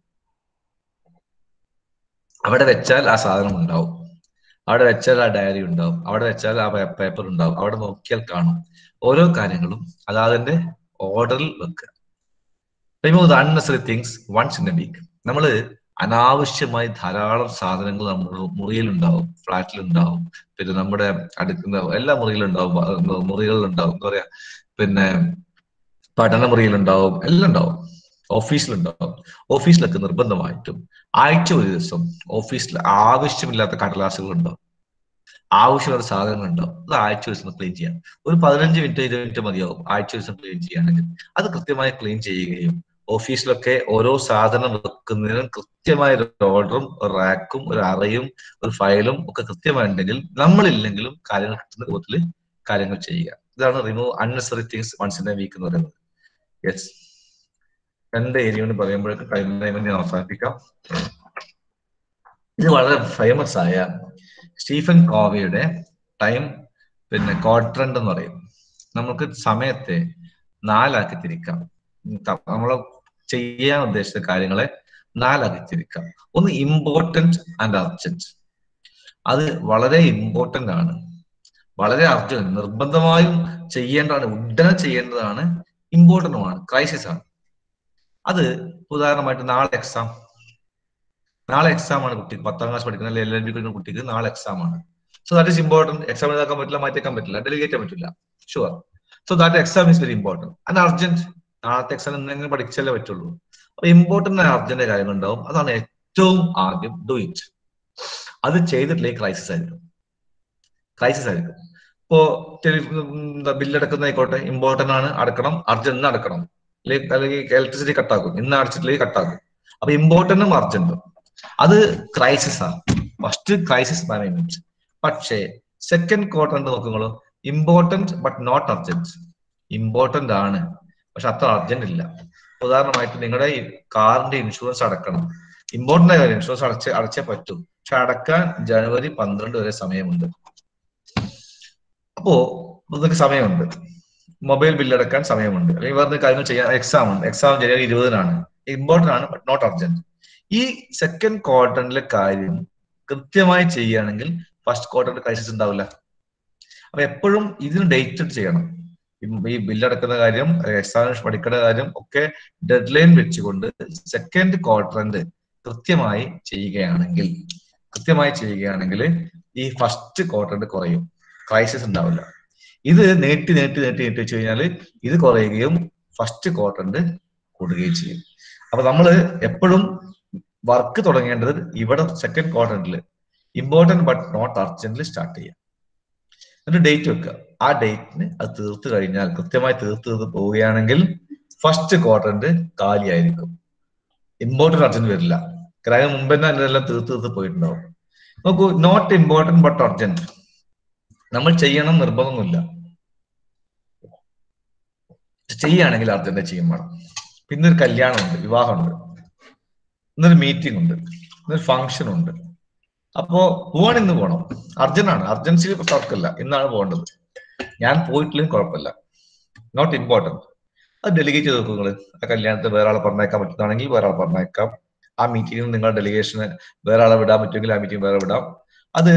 അവിടെ വെച്ചാൽ ആ സാധനം ഉണ്ടാവും, അവിടെ വെച്ചാൽ ആ ഡയറി ഉണ്ടാവും, അവിടെ വെച്ചാൽ ആ പേപ്പർ ഉണ്ടാവും, അവിടെ നോക്കിയാൽ കാണും. ഓരോ കാര്യങ്ങളും അതാതിന്റെ ഓർഡറിൽ വെക്കുക. Remove the unnecessary things once in a week. നമ്മള് അനാവശ്യമായി ധാരാളം സാധനങ്ങൾ നമ്മുടെ മുറിയിലുണ്ടാവും, ഫ്ലാറ്റിലുണ്ടാവും, പിന്നെ നമ്മുടെ അടുക്കുന്ന എല്ലാ മുറിയിലുണ്ടാവും, മുറികളിലുണ്ടാവും, എന്താ പറയാ, പിന്നെ പഠന മുറിയിലുണ്ടാവും, എല്ലാം ഉണ്ടാവും, ഓഫീസിലുണ്ടാവും. ഓഫീസിലൊക്കെ നിർബന്ധമായിട്ടും ആഴ്ച ഒരു ദിവസം ഓഫീസിൽ ആവശ്യമില്ലാത്ത കടലാസുകൾ ഉണ്ടാവും, ആവശ്യമുള്ള സാധനങ്ങൾ ഉണ്ടാവും. അത് ആഴ്ച ദിവസം ക്ലീൻ ചെയ്യാം. ഒരു പതിനഞ്ച് മിനിറ്റ് ഇരുപത് മിനിറ്റ് മതിയാവും ആഴ്ച ദിവസം ക്ലീൻ ചെയ്യുകയാണെങ്കിൽ. അത് കൃത്യമായി ക്ലീൻ ചെയ്യുകയും ഓഫീസിലൊക്കെ ഓരോ സാധനം വെക്കുന്നതിനും കൃത്യമായ ഒരു ഓർഡറും ഒരു റാക്കും ഒരു അറയും ഒരു ഫയലും ഒക്കെ കൃത്യമായിട്ടുണ്ടെങ്കിൽ നമ്മളില്ലെങ്കിലും കാര്യങ്ങൾ കിട്ടുന്ന രൂപത്തിൽ കാര്യങ്ങൾ ചെയ്യുക. ഇതാണ് remove unnecessary things once in a week എന്ന് പറയുന്നത്. യെസ്, രണ്ട് ഏരിയ കൊണ്ട് പറയുമ്പോഴേക്ക് ടൈം ടൈം ഞാൻ അവസാനിപ്പിക്കാം. ഇത് വളരെ ഫേമസ് ആയ സ്റ്റീഫൻ കോവിയുടെ ടൈം പിന്നെ ക്വാഡ്രന്റ് എന്ന് പറയും. നമുക്ക് സമയത്തെ നാലാക്കി തിരിക്കാം. നമ്മൾ ചെയ്യാൻ ഉദ്ദേശിച്ച കാര്യങ്ങളെ നാലാക്കി തിരിക്കാം. ഒന്ന് ഇമ്പോർട്ടൻറ്റ് ആൻഡ് അർജന്റ്. അത് വളരെ ഇമ്പോർട്ടന്റ് ആണ്, വളരെ അർജന്റ്, നിർബന്ധമായും ചെയ്യേണ്ടതാണ്, ഉടനെ ചെയ്യേണ്ടതാണ്, ഇമ്പോർട്ടന്റുമാണ്, ക്രൈസിസ് ആണ്. അത് ഉദാഹരണമായിട്ട് നാളെ എക്സാം നാളെ എക്സാം ആണ് കുട്ടി, പത്താം ക്ലാസ് പഠിക്കുന്ന അല്ലെങ്കിൽ എൽ എൽ ബി പഠിക്കുന്ന കുട്ടിക്ക് നാളെ എക്സാം ആണ്. So that is important. Exam എഴുതാക്കാൻ പറ്റില്ല, മാറ്റിയേക്കാൻ പറ്റില്ല, ഡെലിഗേറ്റ് ചെയ്യാൻ പറ്റില്ല, sure. So that exam is very important and urgent. നാളത്തെ എക്സാം എന്തെങ്കിലും പഠിച്ചാലേ പറ്റുള്ളൂ. അപ്പൊ ഇമ്പോർട്ടന്റ് ആൻഡ് അർജന്റ് കാര്യങ്ങൾ ഉണ്ടാവും. അതാണ് ഏറ്റവും ആദ്യം ഡു ഇറ്റ്. അത് ചെയ്തിട്ടില്ലെങ്കിൽ ക്രൈസിസ് ആയിരിക്കും, ക്രൈസിസ് ആയിരിക്കും. ഇപ്പോ ബില്ലടക്കുന്ന ആയിക്കോട്ടെ, ഇമ്പോർട്ടന്റ് ആണ്, അടക്കണം, അർജന്റ് അടക്കണം, അല്ലെങ്കിൽ ഇലക്ട്രിസിറ്റി കട്ടാക്കും, ഇന്ന് അടച്ചിട്ടില്ലെങ്കിൽ കട്ടാക്കും. അപ്പൊ ഇമ്പോർട്ടന്റും അർജന്റും അത് ക്രൈസിസ് ആണ്, ഫസ്റ്റ് ക്രൈസിസ് മാനേജ്മെന്റ്. പക്ഷേ സെക്കൻഡ് ക്വാഡ്രന്റ് നോക്കുമ്പോൾ important but not urgent. Important ആണ്, പക്ഷെ അത്ര അർജന്റ് ഇല്ല. ഉദാഹരണമായിട്ട് നിങ്ങളുടെ കാറിന്റെ ഇൻഷുറൻസ് അടക്കണം. ഇമ്പോർട്ടന്റ് ആയ ഇൻഷുറൻസ് അടച്ച് അടച്ചേ പറ്റൂ, പക്ഷെ അടക്കാൻ ജനുവരി പന്ത്രണ്ട് വരെ സമയമുണ്ട്. അപ്പോ നിങ്ങൾക്ക് സമയമുണ്ട്. മൊബൈൽ ബില്ല് അടക്കാൻ സമയമുണ്ട്, അല്ലെങ്കിൽ വേറെ കാര്യങ്ങൾ ചെയ്യാൻ. എക്സാം ഉണ്ട്, എക്സാം ജനുവരി ഇരുപതിനാണ്, ഇമ്പോർട്ടന്റ് ആണ് ബട്ട് നോട്ട് അർജന്റ്. ഈ സെക്കൻഡ് ക്വാർട്ടറിലെ കാര്യം കൃത്യമായി ചെയ്യുകയാണെങ്കിൽ ഫസ്റ്റ് ക്വാർട്ടറിൽ ക്രൈസിസ് ഉണ്ടാവില്ല. അപ്പൊ എപ്പോഴും ഇതിന് ഡേറ്റ് ചെയ്യണം. ഈ ബില്ലടക്കുന്ന കാര്യം, എക്സാമിനേഷൻ പഠിക്കുന്ന കാര്യം ഒക്കെ ഡെഡ് ലൈൻ വെച്ചുകൊണ്ട് സെക്കൻഡ് ക്വാർട്ടറിന്റെ കൃത്യമായി ചെയ്യുകയാണെങ്കിൽ കൃത്യമായി ചെയ്യുകയാണെങ്കിൽ ഈ ഫസ്റ്റ് ക്വാർട്ടറിന്റെ കുറയും, ക്രൈസിസ് ഉണ്ടാവില്ല. ഇത് നീട്ടി നീട്ടി നീട്ടി നീട്ടി വെച്ച് കഴിഞ്ഞാൽ ഇത് കുറയുകയും ഫസ്റ്റ് ക്വാർട്ടറിന്റെ കൂടുകയും ചെയ്യും. അപ്പൊ നമ്മള് എപ്പോഴും വർക്ക് തുടങ്ങേണ്ടത് ഇവിടെ സെക്കൻഡ് ക്വാർട്ടറിൽ ഇമ്പോർട്ടന്റ് ബട്ട് നോട്ട് അർജന്റിൽ സ്റ്റാർട്ട് ചെയ്യാം. എന്നിട്ട് ഡേറ്റ് വെക്കുക. ആ ഡേറ്റിന് അത് തീർത്ത് കഴിഞ്ഞാൽ, കൃത്യമായി തീർത്ത് തീർത്ത് പോവുകയാണെങ്കിൽ ഫസ്റ്റ് ക്വാർട്ടറിന്റെ കാലിയായിരിക്കും, ഇമ്പോർട്ടന്റ് അർജന്റ് വരില്ല. കാര്യം മുമ്പ് തന്നെ അതിനെല്ലാം തീർത്ത് തീർത്ത് പോയിട്ടുണ്ടാവും. നോക്കൂ, നോട്ട് ഇമ്പോർട്ടന്റ് ബട്ട് അർജന്റ് നമ്മൾ ചെയ്യണം നിർബന്ധമൊന്നുമില്ല, ചെയ്യുകയാണെങ്കിൽ അർജന്റ് ചെയ്യും വേണം. പിന്നെ ഒരു കല്യാണമുണ്ട്, വിവാഹമുണ്ട്, ഇന്നൊരു മീറ്റിംഗ് ഉണ്ട്, ഇന്നൊരു ഫംഗ്ഷൻ ഉണ്ട്. അപ്പോ പോവാൻ ഇന്ന് പോകണം, അർജന്റാണ്, അർജൻസി തർക്കമില്ല, ഇന്നാണ് പോകേണ്ടത്. ഞാൻ പോയിട്ടില്ലെങ്കിൽ കുഴപ്പമില്ല, നോട്ട് ഇമ്പോർട്ടൻറ്റ്. അത് ഡെലിഗേറ്റ് ചെയ്ത് നോക്കും നിങ്ങൾ. ആ കല്യാണത്തിൽ വേറെ ആളെ പറഞ്ഞേക്കാൻ പറ്റുന്നതാണെങ്കിൽ വേറെ ആളെ പറഞ്ഞേക്കാം. ആ മീറ്റിംഗിൽ നിങ്ങൾ ഡെലിഗേഷന് വേറെ ആളെ വിടാൻ പറ്റുമെങ്കിൽ ആ മീറ്റിംഗ് വേറെ വിടാം. അത്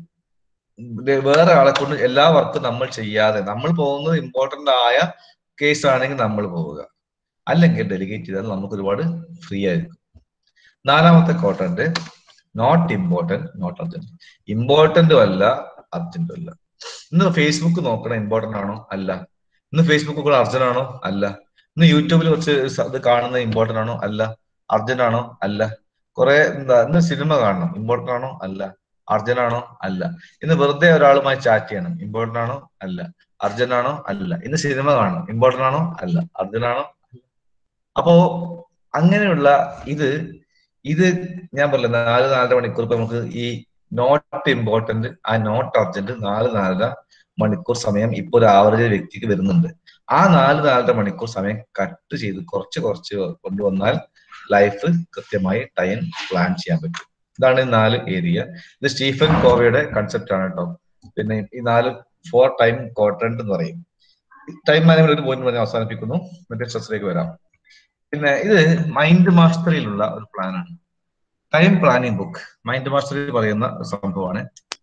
വേറെ ആളെ കൊണ്ട് എല്ലാ വർക്കും നമ്മൾ ചെയ്യാതെ, നമ്മൾ പോകുന്നത് ഇമ്പോർട്ടന്റ് ആയ കേസ് ആണെങ്കിൽ നമ്മൾ പോവുക, അല്ലെങ്കിൽ ഡെലിഗേറ്റ് ചെയ്താൽ നമുക്ക് ഒരുപാട് ഫ്രീ ആയിരിക്കും. നാലാമത്തെ quadrant not important not urgent. ഇമ്പോർട്ടന്റും അല്ല അർജന്റും അല്ല. ഇന്ന് ഫേസ്ബുക്ക് നോക്കണം ഇമ്പോർട്ടന്റ് ആണോ? അല്ല. ഇന്ന് ഫേസ്ബുക്ക് കൂടെ അർജന്റ് ആണോ? അല്ല. ഇന്ന് യൂട്യൂബിൽ കുറച്ച് ഇത് കാണുന്നത് ഇമ്പോർട്ടന്റ് ആണോ? അല്ല. അർജന്റ് ആണോ? അല്ല. കുറെ എന്താ ഇന്ന് സിനിമ കാണണം ഇമ്പോർട്ടന്റ് ആണോ? അല്ല. അർജന്റ് ആണോ? അല്ല. ഇന്ന് വെറുതെ ഒരാളുമായി ചാറ്റ് ചെയ്യണം ഇമ്പോർട്ടന്റ് ആണോ? അല്ല. അർജന്റ് ആണോ? അല്ല. ഇന്ന് സിനിമ കാണണം ഇമ്പോർട്ടന്റ് ആണോ? അല്ല. അർജന്റ് ആണോ? അപ്പോ അങ്ങനെയുള്ള ഇത് ഇത് ഞാൻ പറഞ്ഞ നാല് നാലര മണിക്കൂർ ഇപ്പൊ നമുക്ക് ഈ നോട്ട് ഇമ്പോർട്ടന്റ് ആ നോട്ട് അർജന്റ് നാല് നാലര മണിക്കൂർ സമയം ഇപ്പൊ ഒരു ആവറേജ് വ്യക്തിക്ക് വരുന്നുണ്ട്. ആ നാല് നാലര മണിക്കൂർ സമയം കട്ട് ചെയ്ത് കുറച്ച് കുറച്ച് കൊണ്ടുവന്നാൽ ലൈഫ് കൃത്യമായി ടൈം പ്ലാൻ ചെയ്യാൻ പറ്റും. ഇതാണ് ഈ നാല് ഏരിയ. ഇത് സ്റ്റീഫൻ കോവയുടെ കൺസെപ്റ്റ് ആണ് കേട്ടോ. പിന്നെ ഈ നാല് ഫോർ ടൈം ക്വാഡ്രന്റ് എന്ന് പറയും. ടൈം മാനേജ്മെന്റ് ഒരു പോയിന്റ് പറഞ്ഞ് അവസാനിപ്പിക്കുന്നു, മറ്റേ സ്ട്രെസ്സിലേക്ക് വരാം. പിന്നെ ഇത് മൈൻഡ് മാസ്റ്ററിയിലുള്ള ഒരു പ്ലാനാണ്, ടൈം പ്ലാനിങ് ബുക്ക്. മൈൻഡ് മാസ്റ്ററിൽ പറയുന്ന സംഭവമാണ്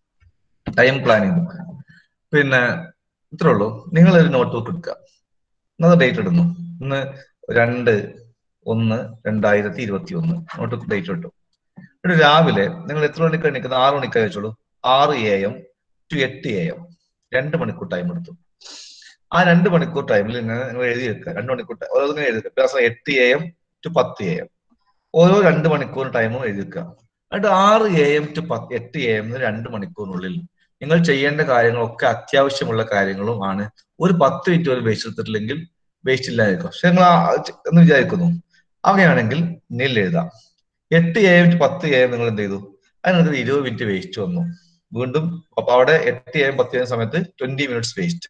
ടൈം പ്ലാനിങ് ബുക്ക്. പിന്നെ ഇത്രേ ഉള്ളൂ. നിങ്ങൾ ഒരു നോട്ട് ബുക്ക് എടുക്കുക, ഇന്നത് ഡേറ്റ് ഇടുന്നു, ഇന്ന് രണ്ട് ഒന്ന് രണ്ടായിരത്തി ഇരുപത്തി ഒന്ന് നോട്ട് ബുക്ക് ഡേറ്റ് ഇട്ടു. ഒരു രാവിലെ നിങ്ങൾ എത്ര മണിക്ക് എണീക്കുന്നത്? ആറ് മണിക്ക് വെച്ചോളൂ. ആറ് എ എം ടു എട്ട് എ എം രണ്ട് മണിക്കൂർ ടൈം എടുത്തു. ആ രണ്ട് മണിക്കൂർ ടൈമിൽ നിങ്ങൾ എഴുതി വെക്കുക, രണ്ട് മണിക്കൂർ ഓരോന്നിനും എഴുതി വെക്കുക. എട്ട് എ എം ടു പത്ത് എ എം ഓരോ രണ്ട് മണിക്കൂർ ടൈമും എഴുതി വെക്കുക. എന്നിട്ട് ആറ് എ എം ടു പത്ത് എട്ട് എ എം രണ്ട് മണിക്കൂറിനുള്ളിൽ നിങ്ങൾ ചെയ്യേണ്ട കാര്യങ്ങളൊക്കെ അത്യാവശ്യമുള്ള കാര്യങ്ങളും ആണ്. ഒരു പത്ത് മിനിറ്റ് ഒരു വേസ്റ്റ് എടുത്തിട്ടില്ലെങ്കിൽ വേസ്റ്റ് ഇല്ലായിരിക്കും. പക്ഷെ നിങ്ങൾ എന്ന് വിചാരിക്കുന്നു. അങ്ങനെയാണെങ്കിൽ നെല്ല് എഴുതാം. എട്ട് എ എം ടു പത്ത് എ എം നിങ്ങൾ എന്ത് ചെയ്തു? അതിനകത്ത് ഇരുപത് മിനിറ്റ് വേസ്റ്റ് വന്നു. വീണ്ടും അപ്പൊ അവിടെ എട്ട് എ എം പത്ത് എ എം സമയത്ത് ട്വന്റി മിനിറ്റ്സ് വേസ്റ്റ്.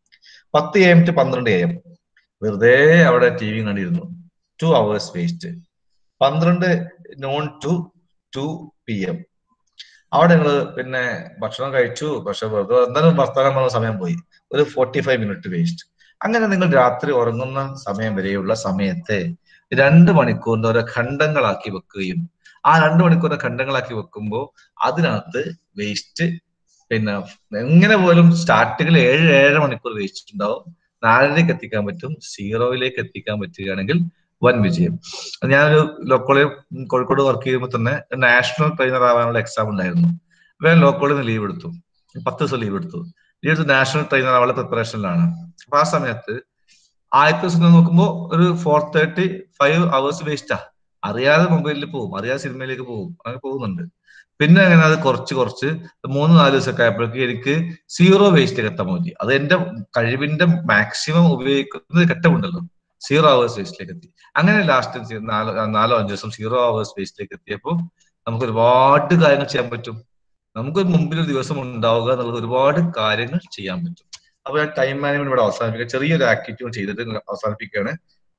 പത്ത് എ എം ടു പന്ത്രണ്ട് എ എം വെറുതെ അവിടെ ടി വി കണ്ടിരുന്നു, ടു അവേഴ്സ് വേസ്റ്റ്. പന്ത്രണ്ട് noon to two P M അവിടെ നിങ്ങൾ പിന്നെ ഭക്ഷണം കഴിച്ചു, പക്ഷെ വെറുതെ എന്തായാലും വർത്തമാനം പറഞ്ഞ സമയം പോയി, ഒരു ഫോർട്ടി ഫൈവ് മിനിറ്റ് വേസ്റ്റ്. അങ്ങനെ നിങ്ങൾ രാത്രി ഉറങ്ങുന്ന സമയം വരെയുള്ള സമയത്തെ രണ്ട് മണിക്കൂറിന്റെ ഓരോ ഖണ്ഡങ്ങളാക്കി വെക്കുകയും ആ രണ്ട് മണിക്കൂറിന്റെ ഖണ്ഡങ്ങളാക്കി വെക്കുമ്പോൾ അതിനകത്ത് വേസ്റ്റ് പിന്നെ എങ്ങനെ പോലും സ്റ്റാർട്ടിങ്ങിൽ ഏഴ് ഏഴര മണിക്കൂർ വേസ്റ്റ് ഉണ്ടാവും. നാലരയ്ക്ക് എത്തിക്കാൻ പറ്റും, സീറോയിലേക്ക് എത്തിക്കാൻ പറ്റുകയാണെങ്കിൽ വൻ വിജയം. ഞാനൊരു ലോക്കോളിൽ കോഴിക്കോട് വർക്ക് ചെയ്യുമ്പോൾ തന്നെ നാഷണൽ ട്രെയിനർ ആവാനുള്ള എക്സാം ഉണ്ടായിരുന്നു. അപ്പൊ ഞാൻ ലോക്കോളിൽ നിന്ന് ലീവ് എടുത്തു, പത്ത് ദിവസം ലീവ് എടുത്തു. ലീവ് എടുത്ത് നാഷണൽ ട്രെയിനർ ആവാനുള്ള പ്രിപ്പറേഷനിലാണ്. അപ്പൊ ആ സമയത്ത് ആദ്യത്തെ ദിവസം നോക്കുമ്പോൾ ഒരു ഫോർ തേർട്ടി ഫൈവ് അവേഴ്സ് വേസ്റ്റാ. അറിയാതെ മൊബൈലിൽ പോകും, അറിയാതെ സിനിമയിലേക്ക് പോകും, അങ്ങനെ പോകുന്നുണ്ട്. പിന്നെ അങ്ങനെ അത് കുറച്ച് കുറച്ച് മൂന്ന് നാല് ദിവസമൊക്കെ ആയപ്പോഴേക്ക് എനിക്ക് സീറോ വേസ്റ്റിലേക്ക് എത്താൻ പറ്റി. അത് എന്റെ കഴിവിന്റെ മാക്സിമം ഉപയോഗിക്കുന്ന ഘട്ടമുണ്ടല്ലോ, സീറോ അവേഴ്സ് വേസ്റ്റിലേക്ക് എത്തി. അങ്ങനെ ലാസ്റ്റ് നാലോ നാലോ അഞ്ചു ദിവസം സീറോ അവേഴ്സ് വേസ്റ്റിലേക്ക് എത്തിയപ്പോൾ നമുക്ക് ഒരുപാട് കാര്യങ്ങൾ ചെയ്യാൻ പറ്റും. നമുക്ക് മുമ്പിൽ ഒരു ദിവസം ഉണ്ടാവുക എന്നുള്ളത് ഒരുപാട് കാര്യങ്ങൾ ചെയ്യാൻ പറ്റും. അപ്പൊ ഞാൻ ടൈം മാനേജ്മെന്റ് ഇവിടെ അവസാനിപ്പിക്കുക, ചെറിയൊരു ആക്ടിവിറ്റി ചെയ്തിട്ട് അവസാനിപ്പിക്കുകയാണ്.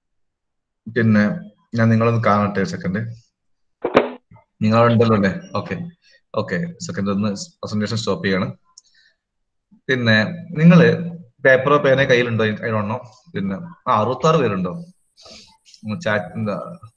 പിന്നെ ഞാൻ നിങ്ങളൊന്ന് കാണട്ടെ സെക്കൻഡ്. നിങ്ങളുണ്ടല്ലോ അല്ലേ? ഓക്കെ ഓക്കെ സെക്കൻഡ് ഒന്ന് പ്രസന്റേഷൻ സ്റ്റോപ്പ് ചെയ്യാണ്. പിന്നെ നിങ്ങള് പേപ്പറോ പേനോ കയ്യിലുണ്ടോ? അതിനൊന്നോ പിന്നെ ആ അറുപത്തി ആറ് പേരുണ്ടോ ചാറ്റ്? എന്താ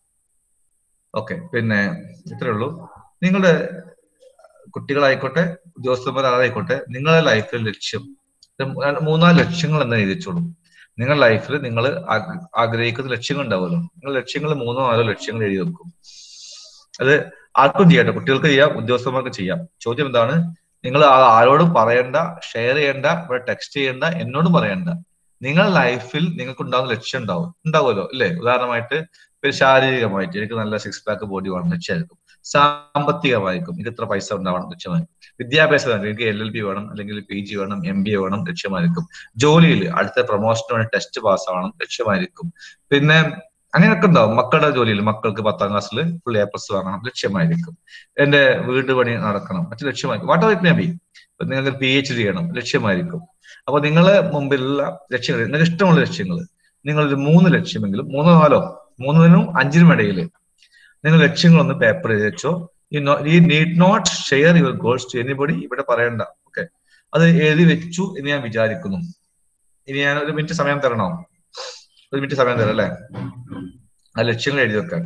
ഓക്കെ. പിന്നെ ഇത്രേ ഉള്ളൂ. നിങ്ങളുടെ കുട്ടികളായിക്കോട്ടെ ഉദ്യോഗസ്ഥന്മാരായിക്കോട്ടെ, നിങ്ങളുടെ ലൈഫിൽ ലക്ഷ്യം മൂന്നാല് ലക്ഷ്യങ്ങൾ എന്ന് എഴുതിച്ചോളൂ. നിങ്ങളുടെ ലൈഫിൽ നിങ്ങൾ ആഗ്രഹിക്കുന്ന ലക്ഷ്യങ്ങൾ ഉണ്ടാവുമല്ലോ, നിങ്ങൾ ലക്ഷ്യങ്ങൾ മൂന്നോ നാലോ ലക്ഷ്യങ്ങൾ എഴുതി വെക്കും. അത് ആർക്കും ചെയ്യട്ടെ, കുട്ടികൾക്ക് ചെയ്യാം, ഉദ്യോഗസ്ഥന്മാർക്ക് ചെയ്യാം. ചോദ്യം എന്താണ്? നിങ്ങൾ ആരോടും പറയണ്ട, ഷെയർ ചെയ്യണ്ട, ഇവിടെ ടെക്സ്റ്റ് ചെയ്യണ്ട, എന്നോടും പറയണ്ട. നിങ്ങളുടെ ലൈഫിൽ നിങ്ങൾക്ക് ഉണ്ടാകുന്ന ലക്ഷ്യം ഉണ്ടാവും ഉണ്ടാവുമല്ലോ അല്ലെ? ഉദാഹരണമായിട്ട് ശാരീരികമായിട്ട് എനിക്ക് നല്ല സിക്സ് പാക്ക് ബോഡി വേണം, ലക്ഷ്യമായിരിക്കും. സാമ്പത്തികമായിരിക്കും എനിക്ക് ഇത്ര പൈസ ഉണ്ടാവണം, ലക്ഷ്യമായിരിക്കും. വിദ്യാഭ്യാസം എനിക്ക് എൽ എൽ ബി വേണം, അല്ലെങ്കിൽ പി ജി വേണം, എം ബി എ വേണം, ലക്ഷ്യമായിരിക്കും. ജോലിയിൽ അടുത്ത പ്രൊമോഷന് വേണ്ടി ടെസ്റ്റ് പാസ്സാവണം, ലക്ഷ്യമായിരിക്കും. പിന്നെ അങ്ങനെയൊക്കെ ഉണ്ടാവും. മക്കളുടെ ജോലിയിൽ മക്കൾക്ക് പത്താം ക്ലാസ്സിൽ ഫുൾ എ പ്ലസ് വാങ്ങണം, ലക്ഷ്യമായിരിക്കും. എന്റെ വീട് പണി നടക്കണം, മറ്റു ലക്ഷ്യമായിരിക്കും. Whatever it may be. നിങ്ങൾക്ക് പി എച്ച് ഡി ചെയ്യണം, ലക്ഷ്യമായിരിക്കും. അപ്പൊ നിങ്ങളെ മുമ്പിലുള്ള ലക്ഷ്യങ്ങൾ, നിങ്ങൾക്ക് ഇഷ്ടമുള്ള ലക്ഷ്യങ്ങൾ, നിങ്ങളൊരു മൂന്ന് ലക്ഷ്യമെങ്കിലും മൂന്നോ നാലോ മൂന്നിനും അഞ്ചിനും ഇടയിൽ നിങ്ങൾ ലക്ഷ്യങ്ങളൊന്ന് പേപ്പർ എഴുതി വെച്ചോ. You need not share your goals to anybody. ഇവിടെ പറയണ്ട. ഓക്കെ, അത് എഴുതി വെച്ചു എന്ന് ഞാൻ വിചാരിക്കുന്നു. ഇനി ഞാൻ ഒരു മിനിറ്റ് സമയം തരണോ? ഒരു മിനിറ്റ് സമയം തരാം അല്ലെ, ആ ലക്ഷ്യങ്ങൾ എഴുതി വെക്കാൻ.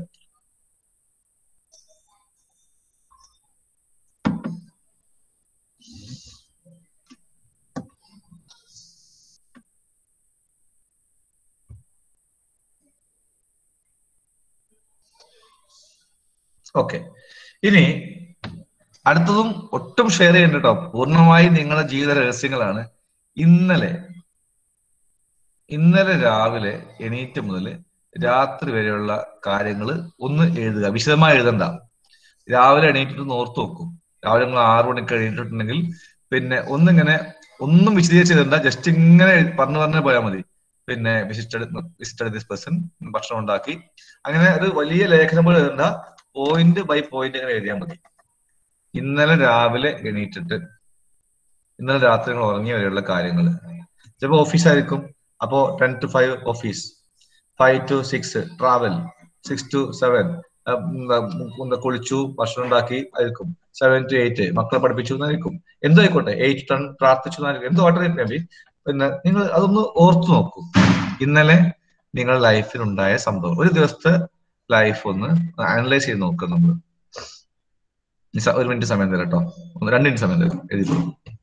ഓക്കെ, ഇനി അടുത്തതും ഒട്ടും ഷെയർ ചെയ്യണ്ട കേട്ടോ, പൂർണ്ണമായും നിങ്ങളുടെ ജീവിത രഹസ്യങ്ങളാണ്. ഇന്നലെ ഇന്നലെ രാവിലെ എണീറ്റ് മുതൽ രാത്രി വരെയുള്ള കാര്യങ്ങൾ ഒന്ന് എഴുതുക. വിശദമായി എഴുതണ്ട. രാവിലെ എണീറ്റിട്ട് ഓർത്ത് നോക്കും. രാവിലെ നിങ്ങൾ ആറു മണിക്ക് എണീറ്റിട്ടുണ്ടെങ്കിൽ പിന്നെ ഒന്നിങ്ങനെ ഒന്നും വിശദീകരിച്ച് എഴുതണ്ട, ജസ്റ്റ് ഇങ്ങനെ പറഞ്ഞു പറഞ്ഞു പോയാൽ മതി. പിന്നെ വിസിറ്റഡ് വിസിറ്റഡ് ദിസ് പേഴ്സൺ, ഭക്ഷണം ഉണ്ടാക്കി, അങ്ങനെ ഒരു വലിയ ലേഖനം പോലെ എഴുതണ്ട, പോയിന്റ് ബൈ പോയിന്റ് ഇങ്ങനെ എഴുതിയാൽ മതി. ഇന്നലെ രാവിലെ എണീറ്റിട്ട് ഇന്നലെ രാത്രി നിങ്ങൾ ഉറങ്ങിയ വരെയുള്ള കാര്യങ്ങൾ. ചിലപ്പോൾ ഓഫീസായിരിക്കും, അപ്പോ ten to five office, five to six travel, six to seven കുളിച്ചു ഭക്ഷണം ഉണ്ടാക്കി ആയിരിക്കും, സെവൻ ടു എയ്റ്റ് മക്കളെ പഠിപ്പിച്ചു എന്നായിരിക്കും, എന്തോ ആയിക്കോട്ടെ, എയ്റ്റ് ടൺ പ്രാർത്ഥിച്ചു എന്നായിരിക്കും, എന്തോ ആട്ടെ. പിന്നെ നിങ്ങൾ അതൊന്ന് ഓർത്തു നോക്കൂ. ഇന്നലെ നിങ്ങളുടെ ലൈഫിൽ ഉണ്ടായ സംഭവം, ഒരു ദിവസത്തെ ലൈഫ് ഒന്ന് അനലൈസ് ചെയ്ത് നോക്കുക. നമ്മൾ ഒരു മിനിറ്റ് സമയം തരാം കേട്ടോ, ഒന്ന് രണ്ട് മിനിറ്റ് സമയം തരാം, എഴുതി.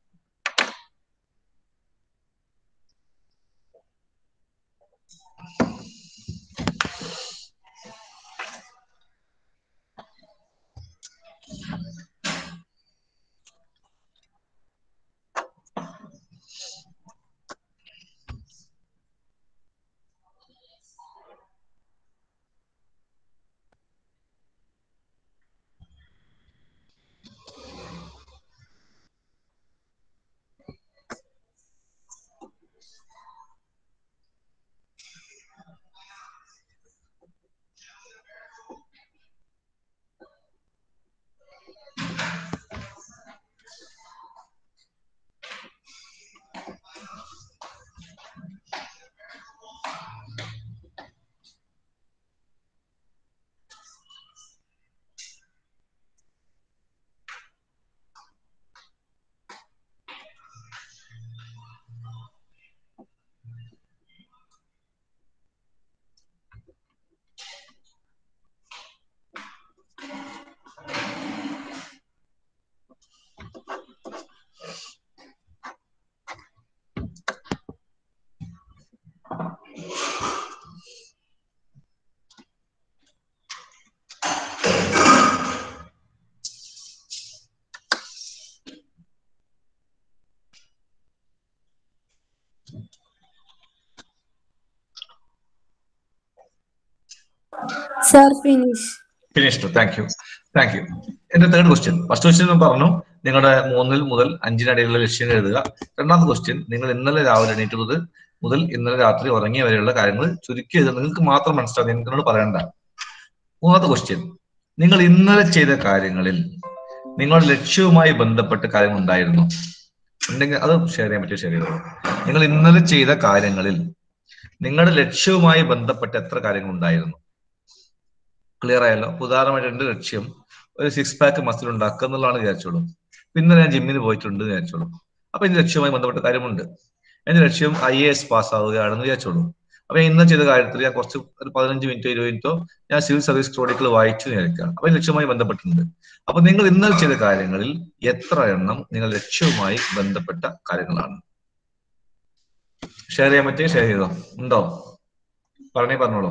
Sir, finish.
Finished. Thank you. Thank you. എന്റെ തേർഡ് ക്വസ്റ്റ്യൻ, ഫസ്റ്റ് ക്വസ്റ്റ്യൻ പറഞ്ഞു നിങ്ങളുടെ മൂന്നിൽ മുതൽ അഞ്ചിനിടയിലുള്ള ലക്ഷ്യങ്ങൾ എഴുതുക. രണ്ടാമത്തെ ക്വസ്റ്റ്യൻ, നിങ്ങൾ ഇന്നലെ രാവിലെ എണീറ്റത് മുതൽ ഇന്നലെ രാത്രി ഉറങ്ങിയ വരെയുള്ള കാര്യങ്ങൾ ചുരുക്കി എഴുതുക. നിങ്ങൾക്ക് മാത്രം മനസ്സിലാവും, നിങ്ങളോട് പറയണ്ട. മൂന്നാമത്തെ ക്വസ്റ്റ്യൻ, നിങ്ങൾ ഇന്നലെ ചെയ്ത കാര്യങ്ങളിൽ നിങ്ങളുടെ ലക്ഷ്യവുമായി ബന്ധപ്പെട്ട കാര്യങ്ങൾ ഉണ്ടായിരുന്നു ഉണ്ടെങ്കിൽ അത് ഷെയർ ചെയ്യാൻ പറ്റുമോ? ഷെയർ ചെയ്തോളൂ. നിങ്ങൾ ഇന്നലെ ചെയ്ത കാര്യങ്ങളിൽ നിങ്ങളുടെ ലക്ഷ്യവുമായി ബന്ധപ്പെട്ട എത്ര കാര്യങ്ങൾ ഉണ്ടായിരുന്നു? ക്ലിയർ ആയല്ലോ? ഉദാഹരണമായിട്ട് എന്റെ ലക്ഷ്യം ഒരു സിക്സ് പാക്ക് മസിൽ ഉണ്ടാക്കുക എന്നുള്ളതാണ് വിചാരിച്ചോളൂ. പിന്നെ ഞാൻ ജിമ്മിന് പോയിട്ടുണ്ട് വിചാരിച്ചോളൂ. അപ്പൊ എന്റെ ലക്ഷ്യവുമായി ബന്ധപ്പെട്ട കാര്യമുണ്ട്. എന്റെ ലക്ഷ്യം ഐ എ എസ് പാസ്സാവുകയാണെന്ന് വിചാരിച്ചോളൂ. അപ്പൊ ഇന്ന് ചെയ്ത കാര്യത്തിൽ ഞാൻ കുറച്ച് ഒരു പതിനഞ്ച് മിനിറ്റോ ഇരുപത് മിനിറ്റോ ഞാൻ സിവിൽ സർവീസ് ക്രോണിക്കിൾ വായിച്ചു വിചാരിക്കാം. അപ്പൊ ലക്ഷ്യവുമായി ബന്ധപ്പെട്ടിട്ടുണ്ട്. അപ്പൊ നിങ്ങൾ ഇന്നലെ ചെയ്ത കാര്യങ്ങളിൽ എത്ര എണ്ണം നിങ്ങൾ ലക്ഷ്യവുമായി ബന്ധപ്പെട്ട കാര്യങ്ങളാണ്? ഷെയർ ചെയ്യാൻ പറ്റിയ ഷെയർ ചെയ്തോ? ഉണ്ടോ? പറഞ്ഞേ പറഞ്ഞോളൂ.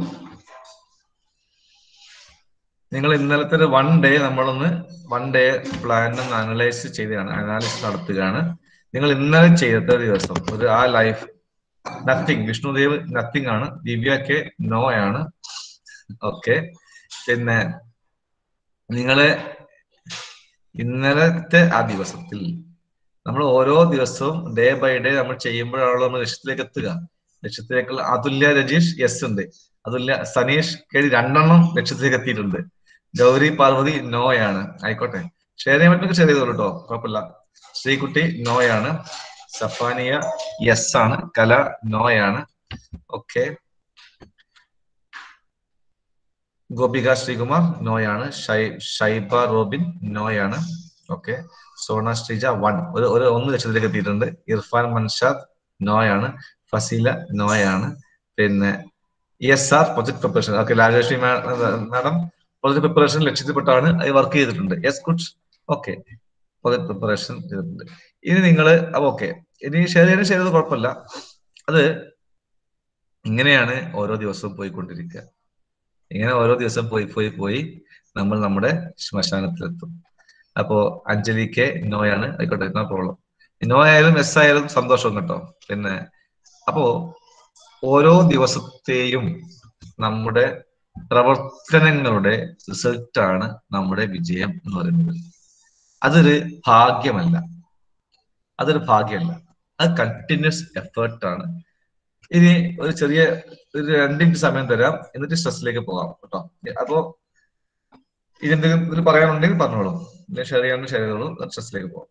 നിങ്ങൾ ഇന്നലത്തെ ഒരു വൺ ഡേ നമ്മളൊന്ന് വൺ ഡേ പ്ലാൻ ഒന്ന് അനലൈസ് ചെയ്താണ്, അനാലിസിസ് നടത്തുകയാണ്. നിങ്ങൾ ഇന്നലെ ചെയ്ത ദിവസം ഒരു ആ ലൈഫ് നത്തിങ്. വിഷ്ണുദേവ് നത്തിങ് ആണ്. ദിവ്യ കെ നോ ആണ്. ഓക്കെ, പിന്നെ നിങ്ങള് ഇന്നലത്തെ ആ ദിവസത്തിൽ നമ്മൾ ഓരോ ദിവസവും ഡേ ബൈ ഡേ നമ്മൾ ചെയ്യുമ്പോഴാണല്ലോ നമ്മൾ ലക്ഷ്യത്തിലേക്ക് എത്തുക. ലക്ഷ്യത്തിലേക്കുള്ള അതുല്യ രജീഷ് യെസ് ഉണ്ട്. അതുല്യ സനീഷ് കേടി രണ്ടെണ്ണം ലക്ഷ്യത്തിലേക്ക് എത്തിയിട്ടുണ്ട്. ഗൗരി പാർവതി നോയാണ്. ആയിക്കോട്ടെ, ഷെയർ ചെയ്യാൻ പറ്റുന്ന ഷെയർ ചെയ്തോളൂ കേട്ടോ, കുഴപ്പമില്ല. ശ്രീകുട്ടി നോയാണ്. സഫാനിയ യെസ് ആണ്. കല നോയാണ്. ഓക്കെ, ഗോപിക ശ്രീകുമാർ നോയാണ്. ഷൈബ റോബിൻ നോയാണ്. ഓക്കെ. സോണ ശ്രീജ വൺ ഒരു ഒരു ഒന്ന് ലക്ഷത്തിലേക്ക് എത്തിയിട്ടുണ്ട്. ഇർഫാൻ മൻഷാദ് നോയാണ്. ഫസീല നോയാണ്. പിന്നെ S R project preparation. Okay. Rajalakshmi madam project preparation ലക്ഷ്യത്തിൽപ്പെട്ടാണ് വർക്ക് ചെയ്തിട്ടുണ്ട്. Yes good. Okay. Project preparation ചെയ്തിട്ടുണ്ട്. ഇനി നിങ്ങൾ ഓക്കെ ഇനി ഷെയർ ചെയ്ത് ഷെയർ ചെയ്ത് കുഴപ്പമില്ല. അത് ഇങ്ങനെയാണ് ഓരോ ദിവസവും പോയിക്കൊണ്ടിരിക്കുക. ഇങ്ങനെ ഓരോ ദിവസം പോയി പോയി പോയി നമ്മൾ നമ്മുടെ ശ്മശാനത്തിലെത്തും. അപ്പോ അഞ്ജലി കെ നോയാണ്. ആയിക്കോട്ടെ, നോ പ്രോബ്ലം. നോ ആയാലും എസ് ആയാലും സന്തോഷം കേട്ടോ. പിന്നെ അപ്പോ ഓരോ ദിവസത്തെയും നമ്മുടെ പ്രവർത്തനങ്ങളുടെ റിസൾട്ടാണ് നമ്മുടെ വിജയം എന്ന് പറയുന്നത്. അതൊരു ഭാഗ്യമല്ല, അതൊരു ഭാഗ്യമല്ല, അത് കണ്ടിന്യൂസ് എഫേർട്ടാണ്. ഇനി ഒരു ചെറിയ ഒരു രണ്ട് മിനിറ്റ് സമയം തരാം, എന്നിട്ട് സ്ട്രെസ്സിലേക്ക് പോകാം കേട്ടോ. അപ്പോ ഇതെന്തെങ്കിലും ഇതിൽ പറയാനുണ്ടെങ്കിൽ പറഞ്ഞോളൂ, ഷെയർ ചെയ്യാനും ഷെയർ ചെയ്തോളൂ. സ്ട്രെസ്സിലേക്ക് പോകാം.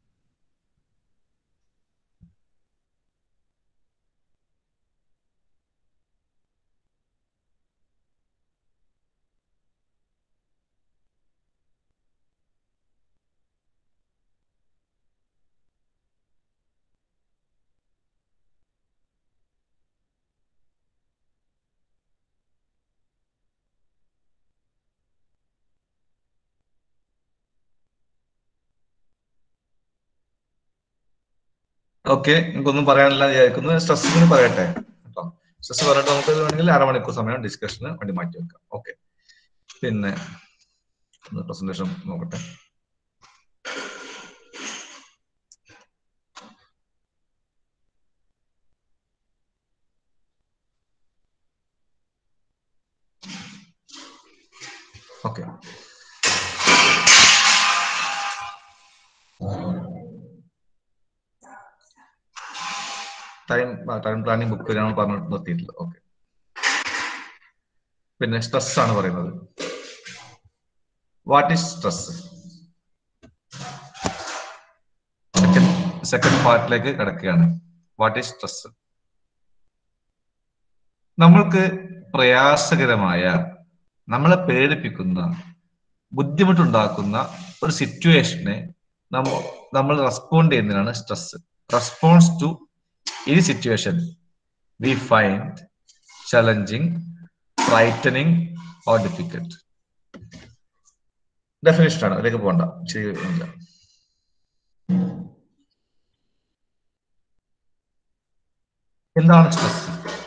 ഓക്കെ, എനിക്കൊന്നും പറയാനില്ല വിചാരിക്കുന്നു. സ്ട്രെസ്സിന് പറയട്ടെ കേട്ടോ. സ്ട്രെസ് പറഞ്ഞിട്ട് നമുക്ക് വേണമെങ്കിൽ അരമണിക്കൂർ സമയം ഡിസ്കഷന് വേണ്ടി മാറ്റി വെക്കാം. ഓക്കെ. പിന്നെ പ്രസന്റേഷൻ നോക്കട്ടെ. Okay. Time time planning book ഞാൻ പറഞ്ഞു നിർത്തിയിട്ടില്ല. ഓക്കെ. പിന്നെ സ്ട്രെസ് ആണ് പറയുന്നത്. What is stress? Second second പാർട്ടിലേക്ക് കിടക്കുകയാണ്. What is stress? നമ്മൾക്ക് പ്രയാസകരമായ, നമ്മളെ പേടിപ്പിക്കുന്ന, ബുദ്ധിമുട്ടുണ്ടാക്കുന്ന ഒരു സിറ്റുവേഷനെ നമ്മൾ നമ്മൾ റെസ്പോണ്ട് ചെയ്യുന്നതിനാണ് stress. Response to any situation we find challenging, frightening or difficult. Definition ആണ്, അതിലേക്ക് പോകണ്ട. ശരിയില്ല. എന്താണ് stress?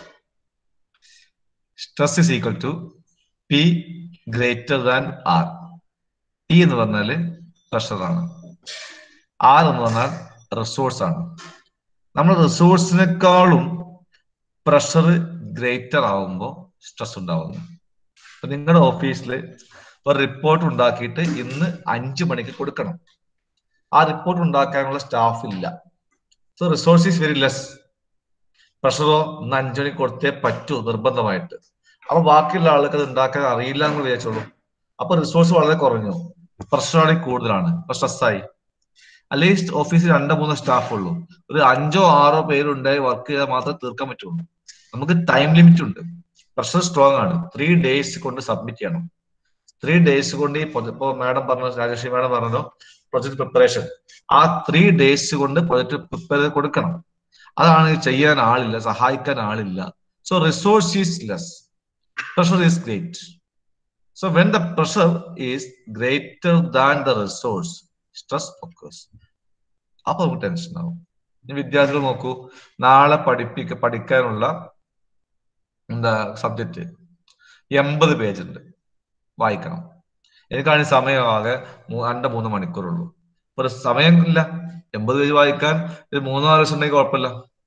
Stress is equal to P greater than R. P എന്ന് പറഞ്ഞാല് പ്രഷറാണ്, ആർ എന്ന് പറഞ്ഞാൽ റിസോഴ്സ് ആണ്. നമ്മൾ റിസോഴ്സിനേക്കാളും പ്രഷർ ഗ്രേറ്റർ ആവുമ്പോൾ സ്ട്രെസ് ഉണ്ടാവുന്നു. അപ്പൊ നിങ്ങളുടെ ഓഫീസിൽ ഒരു റിപ്പോർട്ട് ഉണ്ടാക്കിയിട്ട് ഇന്ന് അഞ്ചു മണിക്ക് കൊടുക്കണം. ആ റിപ്പോർട്ട് ഉണ്ടാക്കാനുള്ള സ്റ്റാഫ് ഇല്ല. So resource is very less. പ്രഷറോ ഇന്ന് അഞ്ചു മണിക്ക് കൊടുത്തേ പറ്റൂ നിർബന്ധമായിട്ട്. അപ്പൊ ബാക്കിയുള്ള ആൾക്ക് അത് ഉണ്ടാക്കാൻ അറിയില്ല എന്ന് വിചാരിച്ചോളൂ. അപ്പൊ റിസോഴ്സ് വളരെ കുറഞ്ഞു, പ്രഷറാണെങ്കിൽ കൂടുതലാണ്, അപ്പൊ സ്ട്രെസ്സായി. അല്ലെങ്കിൽ ഓഫീസിൽ രണ്ടോ മൂന്നോ സ്റ്റാഫ് ഉള്ളൂ, ഒരു അഞ്ചോ ആറോ പേരുണ്ടായി വർക്ക് ചെയ്താൽ മാത്രമേ തീർക്കാൻ പറ്റുള്ളൂ. നമുക്ക് ടൈം ലിമിറ്റ് ഉണ്ട്. പ്രഷർ സ്ട്രോങ് ആണ്. ത്രീ ഡേയ്സ് കൊണ്ട് സബ്മിറ്റ് ചെയ്യണം. ത്രീ ഡേയ്സ് കൊണ്ട് ഈ ഇപ്പോ മാഡം പറഞ്ഞു, രാജശ്രീ മാഡം പറഞ്ഞോ പ്രൊജക്ട് പ്രിപ്പറേഷൻ, ആ ത്രീ ഡേയ്സ് കൊണ്ട് പ്രൊജക്ട് പ്രിപ്പയർ ചെയ്ത് കൊടുക്കണം. അതാണ് ചെയ്യാൻ ആളില്ല, സഹായിക്കാൻ ആളില്ല. So resource is less, pressure is great. So when the pressure is greater than the resource, stress occurs. അപ്പൊ നമുക്ക് ടെൻഷൻ ആവും. ഇനി വിദ്യാർത്ഥികൾ നോക്കൂ, നാളെ പഠിപ്പിക്ക പഠിക്കാനുള്ള എന്താ സബ്ജക്റ്റ് എൺപത് പേജ് ഉണ്ട്, വായിക്കണം. എനിക്കാണെങ്കിൽ സമയം ആകെ രണ്ട് മൂന്ന് മണിക്കൂറുള്ളൂ. ഇപ്പൊ സമയം ഇല്ല. എൺപത് പേജ് വായിക്കാൻ ഒരു മൂന്നോ നാല് ദിവസം ഉണ്ടെങ്കിൽ കുഴപ്പമില്ല.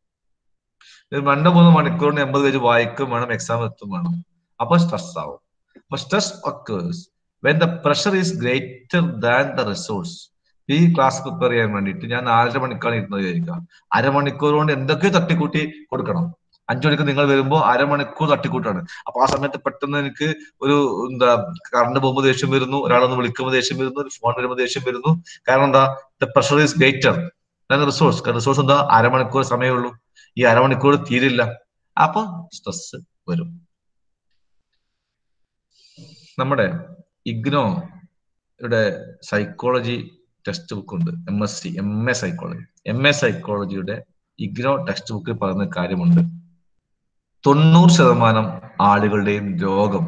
രണ്ട് മൂന്ന് മണിക്കൂറിന് എൺപത് പേജ് വായിക്കും വേണം, എക്സാം എത്തും വേണം. അപ്പൊ സ്ട്രെസ് ആവും. അപ്പൊ stress occurs when the pressure is greater than the resource. ഈ ക്ലാസ് പ്രിപ്പയർ ചെയ്യാൻ വേണ്ടിയിട്ട് ഞാൻ നാലര മണിക്കാണ് ഇരുന്നത് വിചാരിക്കുക. അരമണിക്കൂർ കൊണ്ട് എന്തൊക്കെയോ തട്ടിക്കൂട്ടി കൊടുക്കണം. അഞ്ചു മണിക്ക് നിങ്ങൾ വരുമ്പോൾ അരമണിക്കൂർ തട്ടിക്കൂട്ടാണ്. അപ്പൊ ആ സമയത്ത് പെട്ടെന്ന് എനിക്ക് ഒരു എന്താ കറണ്ട് പോകുമ്പോൾ ദേഷ്യം വരുന്നു, ഒരാളൊന്ന് വിളിക്കുമ്പോൾ ദേഷ്യം വരുന്നു, ഒരു ഫോൺ വരുമ്പോൾ ദേഷ്യം വരുന്നു. കാരണം എന്താ? The pressure is greater than the resource. Resource എന്താ? അരമണിക്കൂർ സമയമുള്ളൂ. ഈ അരമണിക്കൂർ തീരില്ല. അപ്പൊ സ്ട്രെസ് വരും. നമ്മുടെ ഇഗ്നോ യുടെ സൈക്കോളജി ടെക്സ്റ്റ് ബുക്ക് ഉണ്ട്, M S C M A psychology M A സൈക്കോളജിയുടെ ഇഗ്നോ ടെക്സ്റ്റ് ബുക്കിൽ പറയുന്ന കാര്യമുണ്ട്. തൊണ്ണൂറ് ശതമാനം ആളുകളുടെയും രോഗം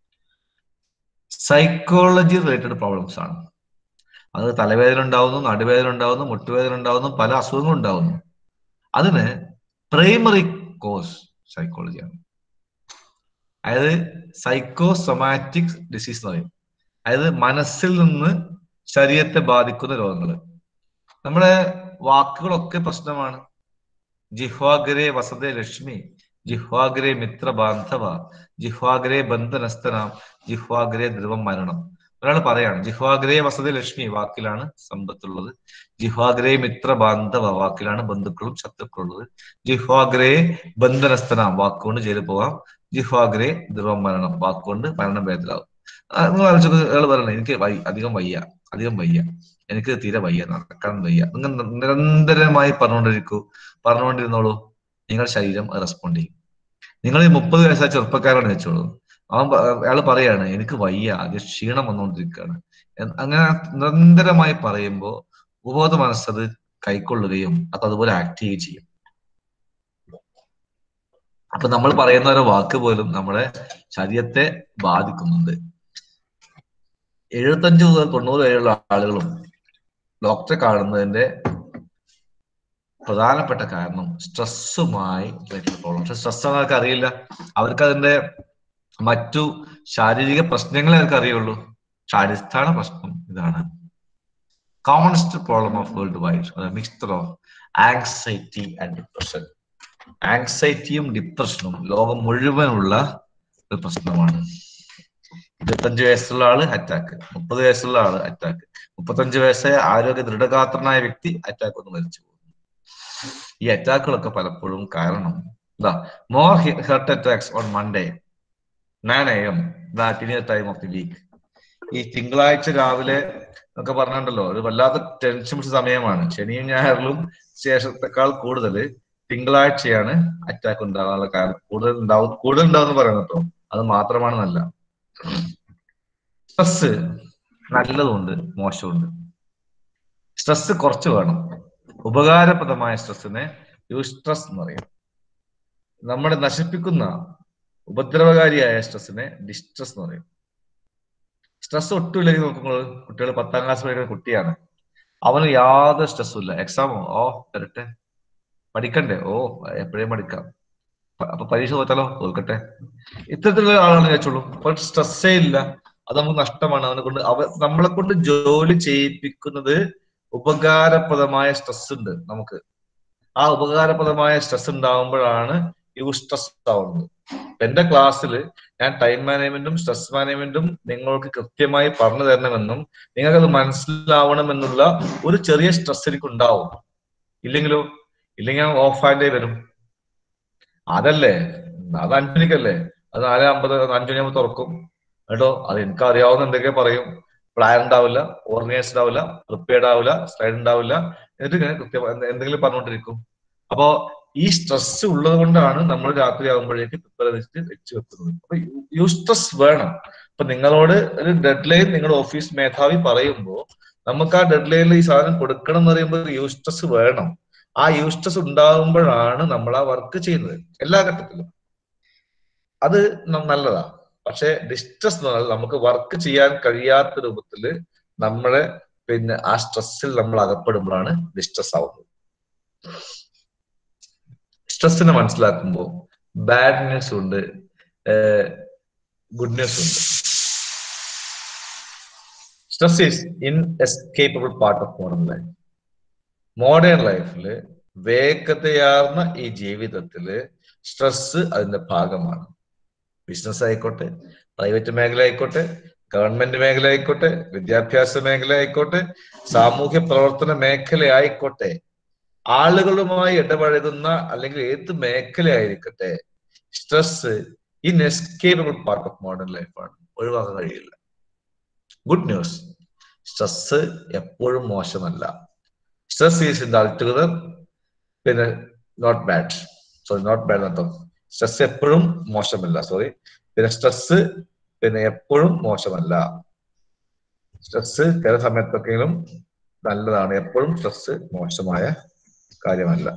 സൈക്കോളജി റിലേറ്റഡ് പ്രോബ്ലംസ് ആണ്. അത് തലവേദന ഉണ്ടാവുന്നു, നടുവേദന ഉണ്ടാവുന്നു, മുട്ടുവേദന ഉണ്ടാവുന്നു, പല അസുഖങ്ങളും ഉണ്ടാവുന്നു. അതിന് പ്രൈമറി കോസ് സൈക്കോളജിയാണ്. അതായത് സൈക്കോസൊമാറ്റിക് ഡിസീസ് എന്ന് പറയും. അതായത് മനസ്സിൽ നിന്ന് ശരീരത്തെ ബാധിക്കുന്ന രോഗങ്ങൾ. നമ്മുടെ വാക്കുകളൊക്കെ പ്രശ്നമാണ്. ജിഹ്വാഗ്രേ വസതേ ലക്ഷ്മി, ജിഹ്വാഗ്രേ മിത്ര ബാന്ധവ, ജിഹ്വാഗ്രേ ബന്ധനസ്ഥനാം, ജിഹ്വാഗ്രേ ധ്രുവം മരണം. ഒരാൾ പറയാണ് ജിഹ്വാഗ്രേ വസതേ ലക്ഷ്മി വാക്കിലാണ് സമ്പത്തുള്ളത്, ജിഹ്വാഗ്രേ മിത്ര ബാന്ധവ വാക്കിലാണ് ബന്ധുക്കളും ശത്രുക്കളുള്ളത്, ജിഹ്വാഗ്രേ ബന്ധനസ്ഥനാം വാക്കുകൊണ്ട് ജയിലിൽ പോകാം, ജിഹ്വാഗ്രേ ധ്രുവം മരണം വാക്കുകൊണ്ട് മരണം വേദനാവും. നിങ്ങൾ ആലോചിച്ചത് അയാൾ പറയണേ എനിക്ക് വൈ അധികം വയ്യ അധികം വയ്യ എനിക്ക് തീരെ വയ്യ, നടക്കാൻ വയ്യ. നിങ്ങൾ നിരന്തരമായി പറഞ്ഞുകൊണ്ടിരിക്കൂ പറഞ്ഞുകൊണ്ടിരുന്നോളൂ, നിങ്ങൾ ശരീരം റെസ്പോണ്ട് ചെയ്യും. നിങ്ങൾ ഈ മുപ്പത് വയസ്സായ ചെറുപ്പക്കാരാണ് വെച്ചോളൂ, അവൻ അയാൾ പറയാണ് എനിക്ക് വയ്യ, അത് ക്ഷീണം വന്നുകൊണ്ടിരിക്കുകയാണ്. അങ്ങനെ നിരന്തരമായി പറയുമ്പോൾ ഉപബോധ മനസ്സത് കൈക്കൊള്ളുകയും അത് അതുപോലെ ആക്ട് ചെയ്യുകയും ചെയ്യും. അപ്പൊ നമ്മൾ പറയുന്ന ഒരു വാക്ക് പോലും നമ്മുടെ ശരീരത്തെ ബാധിക്കുന്നുണ്ട്. എഴുപത്തഞ്ച് മുതൽ തൊണ്ണൂറ് വരെയുള്ള ആളുകളും ഡോക്ടറെ കാണുന്നതിന്റെ പ്രധാനപ്പെട്ട കാരണം സ്ട്രെസ്സുമായി പ്രോബ്ലം. പക്ഷെ സ്ട്രെസ് അവർക്ക് അറിയില്ല, അവർക്ക് അതിന്റെ മറ്റു ശാരീരിക പ്രശ്നങ്ങളെ അവർക്ക് അറിയുള്ളൂ. പക്ഷെ അടിസ്ഥാന പ്രശ്നം ഇതാണ്. Commonest problem of world wide mixture of anxiety and depression. ആങ്സൈറ്റിയും ഡിപ്രഷനും ലോകം മുഴുവനുള്ള ഒരു പ്രശ്നമാണ്. ഇരുപത്തഞ്ച് വയസ്സുള്ള ആള് അറ്റാക്ക്, മുപ്പത് വയസ്സുള്ള ആള് അറ്റാക്ക്, മുപ്പത്തഞ്ച് വയസ്സായ ആരോഗ്യ ദൃഢഗാത്രനായ വ്യക്തി അറ്റാക്ക് ഒന്ന് മരിച്ചു പോകുന്നു. ഈ അറ്റാക്കുകളൊക്കെ പലപ്പോഴും കാരണം എന്താ, more heart attacks on Monday nine A M that in time of the week. ഈ തിങ്കളാഴ്ച രാവിലെ എന്നൊക്കെ പറഞ്ഞിട്ടുണ്ടല്ലോ, ഒരു വല്ലാത്ത ടെൻഷൻ പിടിച്ച സമയമാണ്. ശനിയും ഞായറിലും ശേഷത്തെക്കാൾ കൂടുതൽ തിങ്കളാഴ്ചയാണ് അറ്റാക്ക് ഉണ്ടാകാനുള്ള കാരണം. കൂടുതൽ ഉണ്ടാവും കൂടുതൽ ഉണ്ടാവും എന്ന് പറയുന്നത് കേട്ടോ, അത് മാത്രമാണ് നല്ല. സ്ട്രെസ് നല്ലതുണ്ട് മോശമുണ്ട്. സ്ട്രെസ് കുറച്ച് വേണം. ഉപകാരപ്രദമായ സ്ട്രെസ്സിനെ യൂസ്ട്രെസ് എന്ന് പറയും. നമ്മളെ നശിപ്പിക്കുന്ന ഉപദ്രവകാരിയായ സ്ട്രെസ്സിനെ ഡിസ്ട്രെസ് എന്ന് പറയും. സ്ട്രെസ് ഒട്ടും ഇല്ലെങ്കിൽ നോക്കുമ്പോൾ കുട്ടികൾ പത്താം ക്ലാസ് പഠിക്കുന്ന കുട്ടിയാണ്, അവന് യാതൊരു സ്ട്രെസ്സും ഇല്ല. എക്സാമോ ഓ വരട്ടെ, പഠിക്കണ്ടേ ഓ എപ്പോഴേ പഠിക്കാം, അപ്പൊ പരീക്ഷ തോറ്റാലോ തോൽക്കട്ടെ. ഇത്തരത്തിലുള്ള ആളാണ് വെച്ചോളൂ, പക്ഷെ സ്ട്രെസ്സേ ഇല്ല. അത് നമുക്ക് നഷ്ടമാണ്. അവനെ കൊണ്ട് അവ നമ്മളെ കൊണ്ട് ജോലി ചെയ്യിപ്പിക്കുന്നത് ഉപകാരപ്രദമായ സ്ട്രെസ് ഉണ്ട് നമുക്ക്. ആ ഉപകാരപ്രദമായ സ്ട്രെസ് ഉണ്ടാവുമ്പോഴാണ് യൂസ്ട്രെസ് ആവുന്നത്. എന്റെ ക്ലാസ്സിൽ ഞാൻ ടൈം മാനേജ്മെന്റും സ്ട്രെസ് മാനേജ്മെന്റും നിങ്ങൾക്ക് കൃത്യമായി പറഞ്ഞു തരണമെന്നും നിങ്ങൾക്കത് മനസ്സിലാവണമെന്നുള്ള ഒരു ചെറിയ സ്ട്രെസ് എനിക്ക് ഉണ്ടാവും. ഇല്ലെങ്കിലോ ഇല്ലെങ്കിൽ ഞാൻ ഓഫ് ഹാൻഡേ വരും. അതല്ലേ അത് അഞ്ചു മണിക്കല്ലേ, അത് നാല് അമ്പത് അഞ്ചു മണിയാകുമ്പോൾ തുറക്കും കേട്ടോ. അത് എനിക്ക് അറിയാവുന്ന എന്തൊക്കെ പറയും. പ്ലാൻ ഉണ്ടാവില്ല, ഓർഗനൈസ്ഡ് ആവില്ല, പ്രിപ്പയർഡ് ആവില്ല, സ്ലൈഡ് ഉണ്ടാവില്ല, എന്നിട്ട് ഇങ്ങനെ കൃത്യം എന്തെങ്കിലും പറഞ്ഞുകൊണ്ടിരിക്കും. അപ്പോ ഈ സ്ട്രെസ് ഉള്ളത് കൊണ്ടാണ് നമ്മൾ രാത്രി ആകുമ്പോഴേക്ക് പ്രിപ്പയർ ചെയ്തിട്ട് വെച്ച് വെക്കുന്നത്. അപ്പൊ യൂസ്ട്രെസ് വേണം. അപ്പൊ നിങ്ങളോട് ഒരു ഡെഡ് ലൈൻ നിങ്ങളുടെ ഓഫീസ് മേധാവി പറയുമ്പോൾ നമുക്ക് ആ ഡെഡ് ലൈനിൽ ഈ സാധനം കൊടുക്കണം എന്ന് പറയുമ്പോൾ യൂസ്ട്രെസ് വേണം. ആ യൂസ്ട്രെസ് ഉണ്ടാകുമ്പോഴാണ് നമ്മൾ ആ വർക്ക് ചെയ്യുന്നത് എല്ലാ ഘട്ടത്തിലും. അത് നല്ലതാ. പക്ഷെ ഡിസ്ട്രെസ് എന്ന് പറഞ്ഞാൽ നമുക്ക് വർക്ക് ചെയ്യാൻ കഴിയാത്ത രൂപത്തിൽ നമ്മളെ പിന്നെ ആ സ്ട്രെസ്സിൽ നമ്മൾ അകപ്പെടുമ്പോഴാണ് ഡിസ്ട്രെസ് ആവുന്നത്. സ്ട്രെസ്സിനെ മനസ്സിലാക്കുമ്പോൾ ബാഡ് ന്യൂസ് ഉണ്ട്, ഗുഡ് ന്യൂസ് ഉണ്ട്. Stress is inescapable part of modern life. Modern ലൈഫില് വേഗതയാർന്ന ഈ ജീവിതത്തില് സ്ട്രെസ് അതിന്റെ ഭാഗമാണ്. ബിസിനസ് ആയിക്കോട്ടെ, പ്രൈവറ്റ് മേഖല ആയിക്കോട്ടെ, ഗവൺമെന്റ് മേഖല ആയിക്കോട്ടെ, വിദ്യാഭ്യാസ മേഖല ആയിക്കോട്ടെ, സാമൂഹ്യ പ്രവർത്തന മേഖല ആയിക്കോട്ടെ, ആളുകളുമായി ഇടപഴകുന്ന അല്ലെങ്കിൽ ഏത് മേഖല ആയിരിക്കട്ടെ, stress inescapable part of modern ലൈഫാണ്, ഒഴിവാക്കാൻ കഴിയില്ല. ഗുഡ് ന്യൂസ്, സ്ട്രെസ് എപ്പോഴും മോശമല്ല. സ്ട്രെസ് ഈസ് ഇൻ ആൾട്ടുഗദർ പിന്നെ not bad. Sorry not bad എന്നർത്ഥം. സ്ട്രെസ് എപ്പോഴും മോശമല്ല, സോറി. പിന്നെ സ്ട്രെസ് പിന്നെ എപ്പോഴും മോശമല്ല. സ്ട്രെസ് ചില സമയത്തൊക്കെയും നല്ലതാണ്. എപ്പോഴും സ്ട്രെസ് മോശമായ കാര്യമല്ല.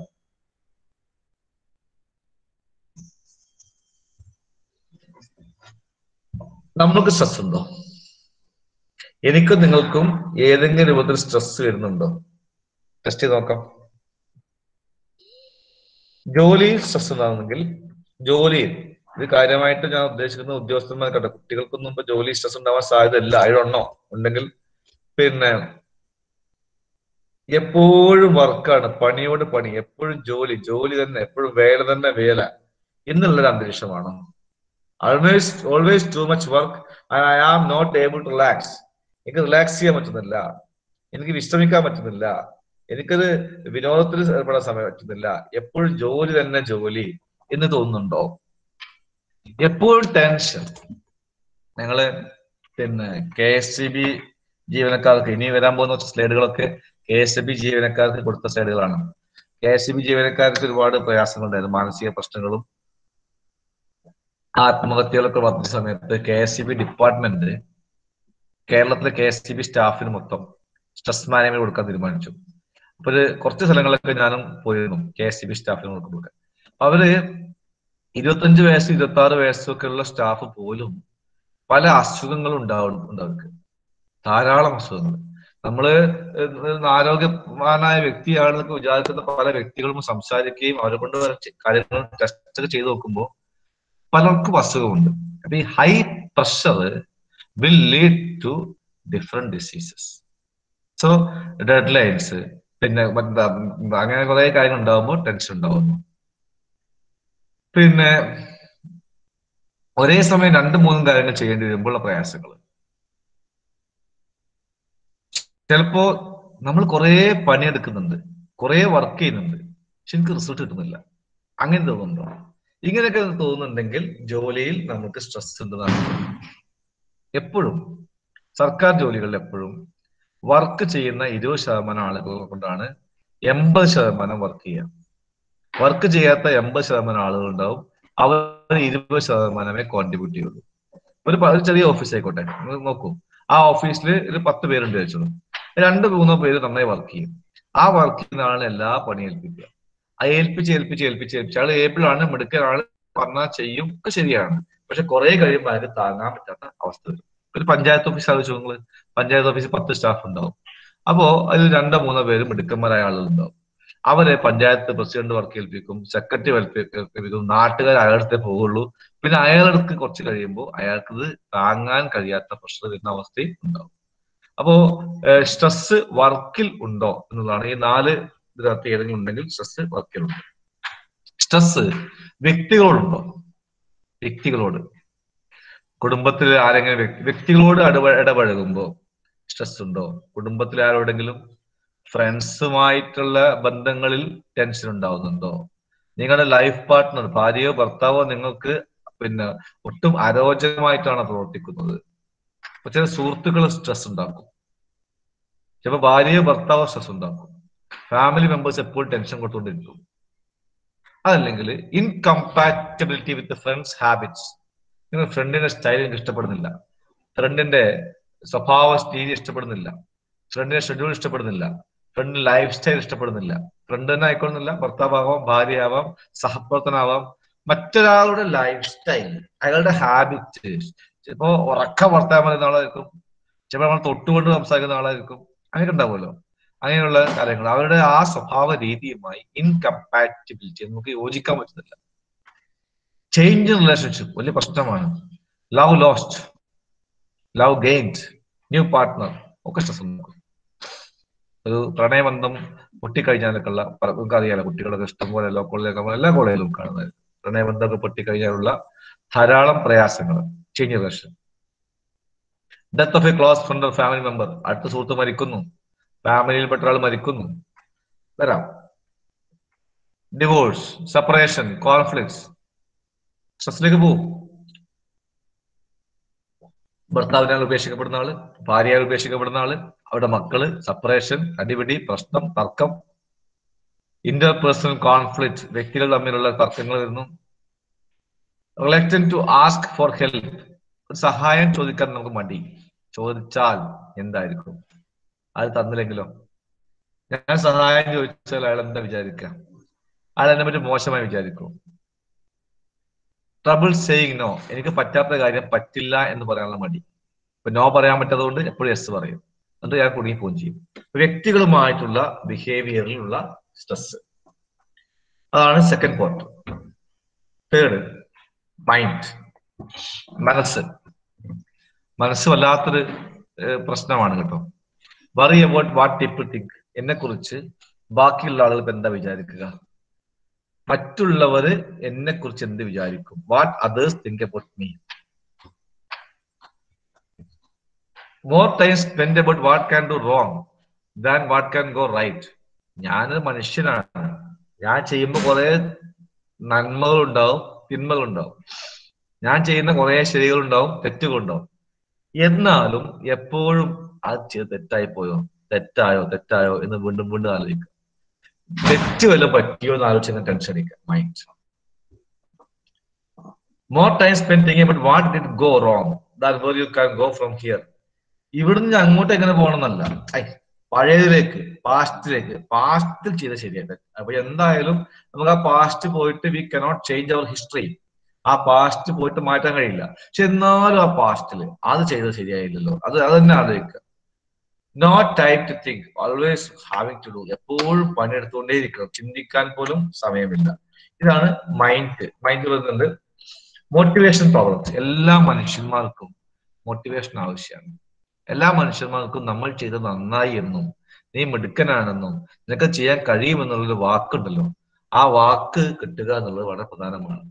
നമ്മൾക്ക് സ്ട്രെസ് ഉണ്ടോ? എനിക്കും നിങ്ങൾക്കും ഏതെങ്കിലും രൂപത്തിൽ സ്ട്രെസ് വരുന്നുണ്ടോ? ടെസ്റ്റ് ചെയ്ത് നോക്കാം. ജോലിയിൽ സ്ട്രെസ് ഉണ്ടാകുന്നെങ്കിൽ ജോലിയിൽ ഇത് കാര്യമായിട്ട് ഞാൻ ഉദ്ദേശിക്കുന്ന ഉദ്യോഗസ്ഥന്മാർക്കട്ടെ, കുട്ടികൾക്കൊന്നും ഇപ്പൊ ജോലി സ്ട്രെസ് ഉണ്ടാവാൻ സാധ്യതയില്ല. അതിലൊന്നോ ഉണ്ടെങ്കിൽ പിന്നെ എപ്പോഴും വർക്കാണ്, പണിയോട് പണി, എപ്പോഴും ജോലി ജോലി തന്നെ, എപ്പോഴും വേല തന്നെ വേല എന്നുള്ളൊരു അന്തരീക്ഷമാണോ? Always always too much work and I am not able to relax. എനിക്ക് റിലാക്സ് ചെയ്യാൻ പറ്റുന്നില്ല, എനിക്ക് വിശ്രമിക്കാൻ പറ്റുന്നില്ല, എനിക്കത് വിനോദത്തിൽ ഏർപ്പെടാൻ സമയം പറ്റുന്നില്ല, എപ്പോഴും ജോലി തന്നെ ജോലി എന്ന് തോന്നുന്നുണ്ടോ? എപ്പോഴും ടെൻഷൻ. ഞങ്ങള് പിന്നെ കെ എസ് സി ബി ജീവനക്കാർക്ക് ഇനി വരാൻ പോകുന്ന സ്ലൈഡുകളൊക്കെ കെ എസ് സി ബി ജീവനക്കാർക്ക് കൊടുത്ത സ്ലൈഡുകളാണ്. കെ എസ് സി ബി ജീവനക്കാർക്ക് ഒരുപാട് പ്രയാസങ്ങളുണ്ടായിരുന്നു, മാനസിക പ്രശ്നങ്ങളും ആത്മഹത്യകളൊക്കെ വർദ്ധിച്ച സമയത്ത് K S C B department കേരളത്തിലെ കെ എസ് സി ബി സ്റ്റാഫിന് മൊത്തം സ്ട്രെസ് മാനേജ്മെന്റ് കൊടുക്കാൻ തീരുമാനിച്ചു. അപ്പൊ ഒരു കുറച്ച് സ്ഥലങ്ങളിലൊക്കെ ഞാനും പോയിരുന്നു കെ എസ് സി ബി സ്റ്റാഫിന് കൊടുക്കുമ്പോൾ. അവര് ഇരുപത്തഞ്ച് വയസ്സ് ഇരുപത്തി ആറ് വയസ്സൊക്കെ ഉള്ള സ്റ്റാഫ് പോലും പല അസുഖങ്ങളും ഉണ്ടാവും അവർക്ക്, ധാരാളം അസുഖങ്ങൾ. നമ്മള് ആരോഗ്യവാനായ വ്യക്തിയാണെന്നൊക്കെ വിചാരിക്കുന്ന പല വ്യക്തികളും സംസാരിക്കുകയും അവരെ കൊണ്ട് കാര്യങ്ങൾ ടെസ്റ്റ് ഒക്കെ ചെയ്ത് നോക്കുമ്പോൾ പലർക്കും അസുഖമുണ്ട്. അപ്പൊ ഈ high pressure will lead to different diseases. So deadlines പിന്നെ അങ്ങനെ കുറെ കാര്യങ്ങൾ ഉണ്ടാകുമ്പോൾ ടെൻഷൻ ഉണ്ടാവുന്നു. പിന്നെ ഒരേ സമയം രണ്ടും മൂന്നും കാര്യങ്ങൾ ചെയ്യേണ്ടി വരുമ്പോഴുള്ള പ്രയാസങ്ങൾ. ചിലപ്പോ നമ്മൾ കുറെ പണിയെടുക്കുന്നുണ്ട്, കുറെ വർക്ക് ചെയ്യുന്നുണ്ട്, പക്ഷെ എനിക്ക് റിസൾട്ട് കിട്ടുന്നില്ല, അങ്ങനെ തോന്നുന്നുണ്ടോ? ഇങ്ങനെയൊക്കെ തോന്നുന്നുണ്ടെങ്കിൽ ജോലിയിൽ നമുക്ക് സ്ട്രെസ് ഉണ്ടെന്നാണ്. എപ്പോഴും സർക്കാർ ജോലികളിൽ എപ്പോഴും വർക്ക് ചെയ്യുന്ന ഇരുപത് ശതമാനം ആളുകൾ കൊണ്ടാണ് എൺപത് ശതമാനം വർക്ക് ചെയ്യുക. വർക്ക് ചെയ്യാത്ത എൺപത് ശതമാനം ആളുകൾ ഉണ്ടാവും, അവർ ഇരുപത് ശതമാനമേ കോൺട്രിബ്യൂട്ട് ചെയ്യുള്ളൂ. ഒരു ചെറിയ ഓഫീസ് ആയിക്കോട്ടെ, നോക്കൂ, ആ ഓഫീസിൽ ഒരു പത്ത് പേരുണ്ട് വെച്ചോളൂ, രണ്ട് മൂന്നോ പേര് നന്നായി വർക്ക് ചെയ്യും. ആ വർക്ക് ചെയ്യുന്ന ആളെ എല്ലാ പണി ഏൽപ്പിക്കുക, ആ ഏൽപ്പിച്ച് ഏൽപ്പിച്ച് ഏൽപ്പിച്ച് ഏൽപ്പിച്ച് ആൾ ഏബിളാണ്, മിടുക്കനാണ്, പറഞ്ഞാൽ ചെയ്യും, ഒക്കെ ശരിയാണ്. പക്ഷെ കുറെ കഴിയുമ്പോൾ അതിന് താങ്ങാൻ പറ്റാത്ത അവസ്ഥ വരും. ഒരു പഞ്ചായത്ത് ഓഫീസ് ആലോചിച്ചു നിങ്ങൾ, പഞ്ചായത്ത് ഓഫീസിൽ പത്ത് സ്റ്റാഫ് ഉണ്ടാവും. അപ്പോ അതിൽ രണ്ടോ മൂന്നോ പേര് മിടുക്കന്മാരായ ആളുകളുണ്ടാവും. അവരെ പഞ്ചായത്ത് പ്രസിഡന്റ് വർക്ക് ഏൽപ്പിക്കും, സെക്രട്ടറി വർക്ക് ഏൽപ്പിക്കും, നാട്ടുകാർ അയാളത്തെ പോവുള്ളൂ. പിന്നെ അയാൾക്ക് കുറച്ച് കഴിയുമ്പോൾ അയാൾക്കത് താങ്ങാൻ കഴിയാത്ത പ്രഷർ വരുന്ന അവസ്ഥയും ഉണ്ടാവും. അപ്പോ സ്ട്രെസ് വർക്കിൽ ഉണ്ടോ എന്നുള്ളതാണ്. ഈ നാല് ഇതിനകത്ത് ഏതെങ്കിലും ഉണ്ടെങ്കിൽ സ്ട്രെസ് വർക്കിലുണ്ട്. സ്ട്രെസ് വ്യക്തികളോടുണ്ടോ? വ്യക്തികളോട്, കുടുംബത്തിൽ ആരെങ്കിലും വ്യക്തികളോട് ഇടപ ഇടപഴകുമ്പോ സ്ട്രെസ് ഉണ്ടോ? കുടുംബത്തിൽ ആരോടെങ്കിലും ഫ്രണ്ട്സുമായിട്ടുള്ള ബന്ധങ്ങളിൽ ടെൻഷൻ ഉണ്ടാവുന്നുണ്ടോ? നിങ്ങളുടെ ലൈഫ് പാർട്ട്ണർ, ഭാര്യയോ ഭർത്താവോ നിങ്ങൾക്ക് പിന്നെ ഒട്ടും അരോചകമായിട്ടാണ് പ്രവർത്തിക്കുന്നത്. അപ്പൊ ചില സുഹൃത്തുക്കൾ സ്ട്രെസ് ഉണ്ടാക്കും, ചിലപ്പോൾ ഭാര്യയോ ഭർത്താവോ സ്ട്രെസ് ഉണ്ടാക്കും, ഫാമിലി മെമ്പേഴ്സ് എപ്പോഴും ടെൻഷൻ കൊടുത്തുകൊണ്ടിരിക്കും. അതല്ലെങ്കിൽ ഇൻകമ്പാറ്റബിലിറ്റി വിത്ത് ഫ്രണ്ട്സ് ഹാബിറ്റ്സ്. നിങ്ങൾ ഫ്രണ്ടിന്റെ സ്റ്റൈൽ എനിക്ക് ഇഷ്ടപ്പെടുന്നില്ല, ഫ്രണ്ടിന്റെ സ്വഭാവ രീതി ഇഷ്ടപ്പെടുന്നില്ല, ഫ്രണ്ടിന്റെ ഷെഡ്യൂൾ ഇഷ്ടപ്പെടുന്നില്ല, ഫ്രണ്ടിന്റെ ലൈഫ് സ്റ്റൈൽ ഇഷ്ടപ്പെടുന്നില്ല. ഫ്രണ്ട് തന്നെ ആയിക്കൊള്ളുന്നില്ല, ഭർത്താവാവാം, ഭാര്യയാവാം, സഹപ്രവർത്തനാവാം. മറ്റൊരാളുടെ ലൈഫ് സ്റ്റൈൽ, അയാളുടെ ഹാബിറ്റ്, ചിലപ്പോ ഉറക്ക വർത്താൻ പറയുന്ന ആളായിരിക്കും, ചിലപ്പോൾ നമ്മൾ തൊട്ടുകൊണ്ട് സംസാരിക്കുന്ന ആളായിരിക്കും, അങ്ങനെ ഉണ്ടാവുമല്ലോ. അങ്ങനെയുള്ള കാര്യങ്ങൾ അവരുടെ ആ സ്വഭാവ രീതിയുമായി ഇൻകമ്പാറ്റബിലിറ്റി, നമുക്ക് യോജിക്കാൻ പറ്റുന്നില്ല. ചേഞ്ച് ഇൻ റിലേഷൻഷിപ്പ് വലിയ പ്രശ്നമാണ്. Love lost, love gained, new partner ഒക്കെ സ്ട്രെസ് ഉണ്ടാക്കും. ഒരു പ്രണയബന്ധം പൊട്ടിക്കഴിഞ്ഞാലൊക്കെയുള്ള, നമുക്ക് അറിയാലോ, കുട്ടികളൊക്കെ ഇഷ്ടംപോലെ ലോ കോളേജിലൊക്കെ എല്ലാ കോളേജിലും കാണുന്നത്, പ്രണയബന്ധമൊക്കെ പൊട്ടിക്കഴിഞ്ഞാലുള്ള ധാരാളം പ്രയാസങ്ങൾ. Change relation, death of a close friend or family member, അടുത്ത സുഹൃത്ത് മരിക്കുന്നു, ഫാമിലിയിൽപ്പെട്ട ആൾ മരിക്കുന്നു, വരാം. ഡിവോഴ്സ്, സെപ്പറേഷൻ, കോൺഫ്ലിക്ട്സ്, സ്ട്രെസ്സിലേക്ക് പോവും. ഭർത്താവിനാൽ ഉപേക്ഷിക്കപ്പെടുന്ന ആള്, ഭാര്യയാൽ ഉപേക്ഷിക്കപ്പെടുന്ന ആള്, അവരുടെ മക്കള്, സെപ്പറേഷൻ, അടിപിടി, പ്രശ്നം, തർക്കം, ഇന്റർപേഴ്സണൽ കോൺഫ്ലിക്ട്, വ്യക്തികൾ തമ്മിലുള്ള തർക്കങ്ങൾ വരുന്നു. Reluctant to ask for help, ഒരു സഹായം ചോദിക്കാൻ നമുക്ക് മടി. ചോദിച്ചാൽ എന്തായിരിക്കും? അത് തന്നില്ലെങ്കിലോ? ഞാൻ സഹായം ചോദിച്ചാൽ അയാൾ എന്താ വിചാരിക്കാം? അയാൾ എന്നെ പറ്റി മോശമായി വിചാരിക്കും. Trouble saying no. എനിക്ക് പറ്റാത്ത കാര്യം പറ്റില്ല എന്ന് പറയാനുള്ള മടി. ഇപ്പൊ നോ പറയാൻ പറ്റാത്തതുകൊണ്ട് എപ്പോഴും യെസ് പറയും. എന്നിട്ട് ഞാൻ കുടുങ്ങി പോവുകയും ചെയ്യും. വ്യക്തികളുമായിട്ടുള്ള ബിഹേവിയറിലുള്ള സ്ട്രെസ്, അതാണ് സെക്കൻഡ് പോയിന്റ്. തേർഡ്, മൈൻഡ്, മനസ്സ്. മനസ്സ് വല്ലാത്തൊരു പ്രശ്നമാണ് കേട്ടോ. Worry about what people think. എന്നെ കുറിച്ച് ബാക്കിയുള്ള ആളുകൾ എന്താ വിചാരിക്കുക? മറ്റുള്ളവര് എന്നെ കുറിച്ച് എന്ത് വിചാരിക്കും? What others think about me. More time spend about what can do wrong than what can go right. ഞാനൊരു മനുഷ്യനാണ്. ഞാൻ ചെയ്യുമ്പോൾ കുറെ നന്മകളുണ്ടാവും, തിന്മകളുണ്ടാവും. ഞാൻ ചെയ്യുന്ന കുറെ ശരികളുണ്ടാവും, തെറ്റുകളുണ്ടാവും. എന്നാലും എപ്പോഴും അത് ചെയ്ത് തെറ്റായി പോയോ, തെറ്റായോ തെറ്റായോ എന്ന് വീണ്ടും വീണ്ടും ആലോചിക്കുക. തെറ്റ് വല്ലതും പറ്റിയോ എന്ന് ആലോചിച്ച് ടെൻഷൻ അടിക്കുക. Mind. More time spend thinking about what did go wrong than where you can go from here. ഇവിടുന്ന് അങ്ങോട്ട് എങ്ങനെ പോകണമെന്നല്ല, ഐ പഴയതിലേക്ക്, പാസ്റ്റിലേക്ക്. പാസ്റ്റിൽ ചെയ്ത ശരിയായിട്ട് അപ്പൊ എന്തായാലും നമുക്ക് ആ പാസ്റ്റ് പോയിട്ട് we cannot change our history. ആ പാസ്റ്റ് പോയിട്ട് മാറ്റാൻ കഴിയില്ല. പക്ഷെ എന്നാലും ആ പാസ്റ്റില് അത് ചെയ്തത് ശരിയായില്ലല്ലോ, അത് അത് തന്നെ ആലോചിക്കുക. No time to think, always having to do. എപ്പോഴും പണിയെടുത്തുകൊണ്ടേയിരിക്കണം, ചിന്തിക്കാൻ പോലും സമയമില്ല. ഇതാണ് മൈൻഡ്. മൈൻഡ് വരുന്നുണ്ട് മോട്ടിവേഷൻ പ്രോബ്ലംസ്. എല്ലാ മനുഷ്യന്മാർക്കും മോട്ടിവേഷൻ ആവശ്യമാണ്. എല്ലാ മനുഷ്യന്മാർക്കും നമ്മൾ ചെയ്തത് നന്നായി എന്നും നീ മിടുക്കനാണെന്നും നിനക്ക് ചെയ്യാൻ കഴിയുമെന്നുള്ളൊരു വാക്കുണ്ടല്ലോ, ആ വാക്ക് കിട്ടുക എന്നുള്ളത് വളരെ പ്രധാനമാണ്.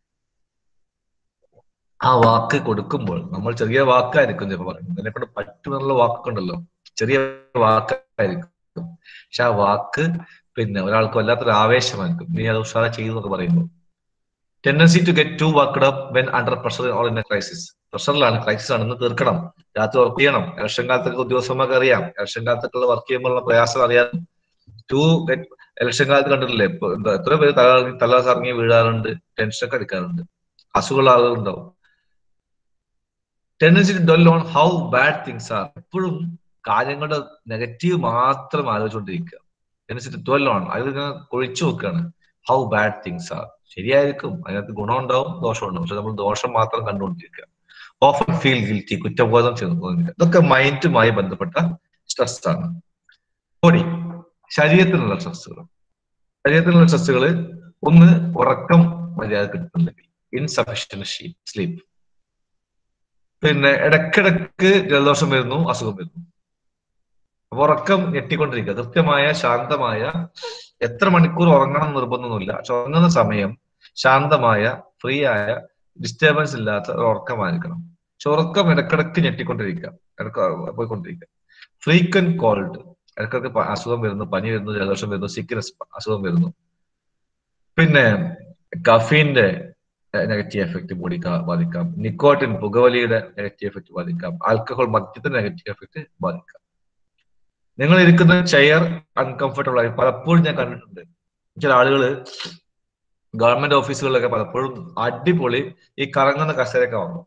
ആ വാക്ക് കൊടുക്കുമ്പോൾ നമ്മൾ ചെറിയ വാക്കായിരിക്കും ചിലപ്പോൾ പറയുന്നത്, എന്നെക്കൊണ്ട് പറ്റുമെന്നുള്ള വാക്കുണ്ടല്ലോ, ചെറിയ വാക്കായിരിക്കും. പക്ഷെ ആ വാക്ക് പിന്നെ ഒരാൾക്ക് വല്ലാത്തൊരു ആവേശമായിരിക്കും. നീ അത് ഉഷാറ ചെയ്തു എന്നൊക്കെ പറയുമ്പോൾ. Tendency to get to worked up when under pressure or in a crisis. പ്രഷറിലാണ്, ക്രൈസിസ് ആണെന്ന് തീർക്കണം, രാത്രി വർക്ക് ചെയ്യണം. ഇലക്ഷൻ കാലത്തൊക്കെ ഉദ്യോഗസ്ഥന്മാർക്ക് അറിയാം, ഇലക്ഷൻ കാലത്തൊക്കെ വർക്ക് ചെയ്യുമ്പോഴുള്ള പ്രയാസം അറിയാം. ടു ഗെറ്റ് ഇലക്ഷൻ കാലത്ത് കണ്ടിട്ടില്ലേ ഇപ്പൊ എന്താ എത്ര പേര് തല തല കറങ്ങി വീഴാറുണ്ട്, ടെൻഷനൊക്കെ അടിക്കാറുണ്ട്, അസുഖമുള്ള ആളുകളുണ്ടാവും. Tendency to dwell on how bad things are. എപ്പോഴും കാര്യങ്ങളുടെ നെഗറ്റീവ് മാത്രം ആലോചിച്ചുകൊണ്ടിരിക്കുക. ടെൻഡൻസി ടു ഡ്വെൽ ഓൺ, അത് കൊഴിച്ചു നോക്കുകയാണ്. How bad things are. ശരിയായിരിക്കും, അതിനകത്ത് ഗുണം ഉണ്ടാവും, ദോഷം ഉണ്ടാവും, പക്ഷെ നമ്മൾ ദോഷം മാത്രം കണ്ടുകൊണ്ടിരിക്കുക. ഓഫൻ ഫീൽ ഗിൽറ്റി, കുറ്റബോധം ചെയ്യുന്നു. ഇതൊക്കെ മൈൻഡുമായി ബന്ധപ്പെട്ട സ്ട്രെസ് ആണ്. ബോഡി, ശരീരത്തിനുള്ള സ്ട്രെസ്സുകൾ. ശരീരത്തിനുള്ള സ്ട്രെസ്സുകൾ ഒന്ന്, ഉറക്കം മര്യാദ കിട്ടുന്നില്ലെങ്കിൽ, ഇൻസഫിഷ്യന്റ് സ്ലീപ്പ്. പിന്നെ ഇടക്കിടക്ക് ജലദോഷം വരുന്നു, അസുഖം വരുന്നു. അപ്പൊ ഉറക്കം ഞെട്ടിക്കൊണ്ടിരിക്കുക. കൃത്യമായ ശാന്തമായ, എത്ര മണിക്കൂർ ഉറങ്ങണം നിർബന്ധമൊന്നുമില്ല, പക്ഷെ ഉറങ്ങുന്ന സമയം ശാന്തമായ, ഫ്രീ ആയ, ഡിസ്റ്റർബൻസ് ഇല്ലാത്ത ഒരു ഉറക്കമായിരിക്കണം. പക്ഷെ ഉറക്കം ഇടക്കിടക്ക് ഞെട്ടിക്കൊണ്ടിരിക്കുക, ഇടക്ക് പോയിക്കൊണ്ടിരിക്കുക. ഫ്രീക്വന്റ് കോൾഡ്, ഇടക്കിടക്ക് അസുഖം വരുന്നു, പനി വരുന്നു, ജലദോഷം വരുന്നു, സിക്നസ്, അസുഖം വരുന്നു. പിന്നെ കഫീന്റെ നെഗറ്റീവ് എഫക്ട് ബോഡിക്ക് ബാധിക്കാം. നിക്കോട്ടിൻ, പുകവലിയുടെ നെഗറ്റീവ് എഫക്ട് ബാധിക്കാം. ആൽക്കഹോൾ, മദ്യത്തിന്റെ നെഗറ്റീവ് എഫക്ട് ബാധിക്കാം. നിങ്ങൾ ഇരിക്കുന്ന ചെയർ അൺകംഫർട്ടബിൾ ആയി പലപ്പോഴും ഞാൻ കണ്ടിട്ടുണ്ട്. ചില ആളുകള് ഗവൺമെന്റ് ഓഫീസുകളിലൊക്കെ പലപ്പോഴും അടിപൊളി ഈ കറങ്ങുന്ന കസേരയൊക്കെ വാങ്ങും.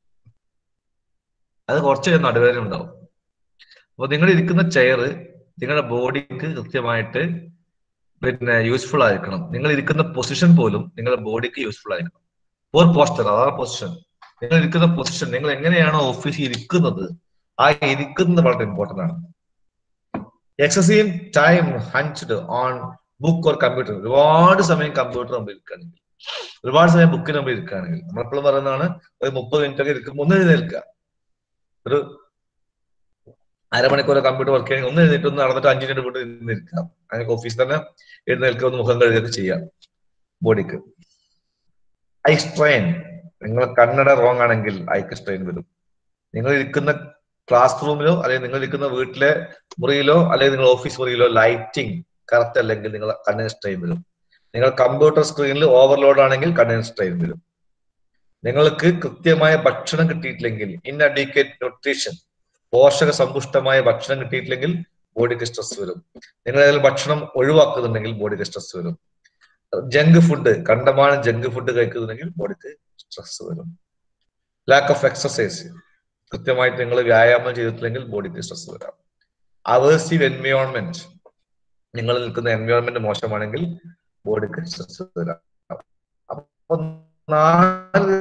അത് കുറച്ച് നടുവേദന ഉണ്ടാവും. അപ്പൊ നിങ്ങൾ ഇരിക്കുന്ന ചെയർ നിങ്ങളുടെ ബോഡിക്ക് കൃത്യമായിട്ട് പിന്നെ യൂസ്ഫുൾ ആയിരിക്കണം. നിങ്ങൾ ഇരിക്കുന്ന പൊസിഷൻ പോലും നിങ്ങളുടെ ബോഡിക്ക് യൂസ്ഫുൾ ആയിരിക്കണം. പോർ പോസ്റ്റർ, അതാണ് പൊസിഷൻ. നിങ്ങൾ ഇരിക്കുന്ന പൊസിഷൻ, നിങ്ങൾ എങ്ങനെയാണോ ഓഫീസിൽ ഇരിക്കുന്നത്, ആ ഇരിക്കുന്നത് വളരെ ഇമ്പോർട്ടന്റ് ആണ്. Excessive time hunched on book or computer. ഒരുപാട് സമയം കമ്പ്യൂട്ടർ മുമ്പിൽ ഇരിക്കുകയാണെങ്കിൽ, ഒരുപാട് സമയം ബുക്കിന് മുമ്പിൽ ഇരിക്കുകയാണെങ്കിൽ, നമ്മളെപ്പോഴും പറയുന്നതാണ് ഒരു മുപ്പത് മിനിറ്റ് ഒക്കെ ഇരിക്കുമ്പോൾ ഒന്ന് എഴുന്നേൽക്കുക. ഒരു അരമണിക്കൂർ കമ്പ്യൂട്ടർ വർക്ക് ചെയ്യണമെങ്കിൽ ഒന്ന് എഴുന്നേറ്റ് ഒന്ന് നടന്നിട്ട് അഞ്ചു മിനിറ്റ് കൊണ്ട് ഇരുന്നിരിക്കുക. അങ്ങനെ ഓഫീസിൽ തന്നെ എഴുന്നേൽക്കുക, ഒന്ന് മുഖം കഴുകുകയൊക്കെ ചെയ്യാം ബോഡിക്ക്. ഐ സ്ട്രെയിൻ, നിങ്ങൾ കണ്ണട റോങ് ആണെങ്കിൽ ഐക്ക് സ്ട്രെയിൻ വരും. നിങ്ങൾ ഇരിക്കുന്ന ക്ലാസ് റൂമിലോ അല്ലെങ്കിൽ നിങ്ങൾ ഇരിക്കുന്ന വീട്ടിലെ മുറിയിലോ അല്ലെങ്കിൽ നിങ്ങൾ ഓഫീസ് മുറിയിലോ ലൈറ്റിംഗ് കറക്റ്റ് അല്ലെങ്കിൽ നിങ്ങൾ കണ്ണിന് സ്ട്രെയിൻ വരും. നിങ്ങൾ കമ്പ്യൂട്ടർ സ്ക്രീനിൽ ഓവർലോഡ് ആണെങ്കിൽ കണ്ണിന് സ്ട്രെയിൻ വരും. നിങ്ങൾക്ക് കൃത്യമായ ഭക്ഷണം കിട്ടിയിട്ടില്ലെങ്കിൽ, ഇൻഅഡിക്വേറ്റ് ന്യൂട്രീഷൻ, പോഷക സമ്പുഷ്ടമായ ഭക്ഷണം കിട്ടിയിട്ടില്ലെങ്കിൽ ബോഡിക്ക് സ്ട്രെസ് വരും. നിങ്ങൾ ഏതെങ്കിലും ഭക്ഷണം ഒഴിവാക്കുന്നുണ്ടെങ്കിൽ ബോഡിക്ക് സ്ട്രെസ് വരും. ജങ്ക് ഫുഡ്, കണ്ടമാനം ജങ്ക് ഫുഡ് കഴിക്കുന്നുണ്ടെങ്കിൽ ബോഡിക്ക് സ്ട്രെസ് വരും. ലാക്ക് ഓഫ് എക്സസൈസ്, കൃത്യമായിട്ട് നിങ്ങൾ വ്യായാമം ചെയ്തിട്ടില്ലെങ്കിൽ ബോഡിക്ക് സ്ട്രെസ് വരാം. അവേഴ്സീവ് എൻവയോൺമെന്റ്, നിങ്ങൾ നിൽക്കുന്ന എൻവയോൺമെന്റ് മോശമാണെങ്കിൽ ബോഡിക്ക് സ്ട്രെസ് വരാം. അപ്പൊ നാല്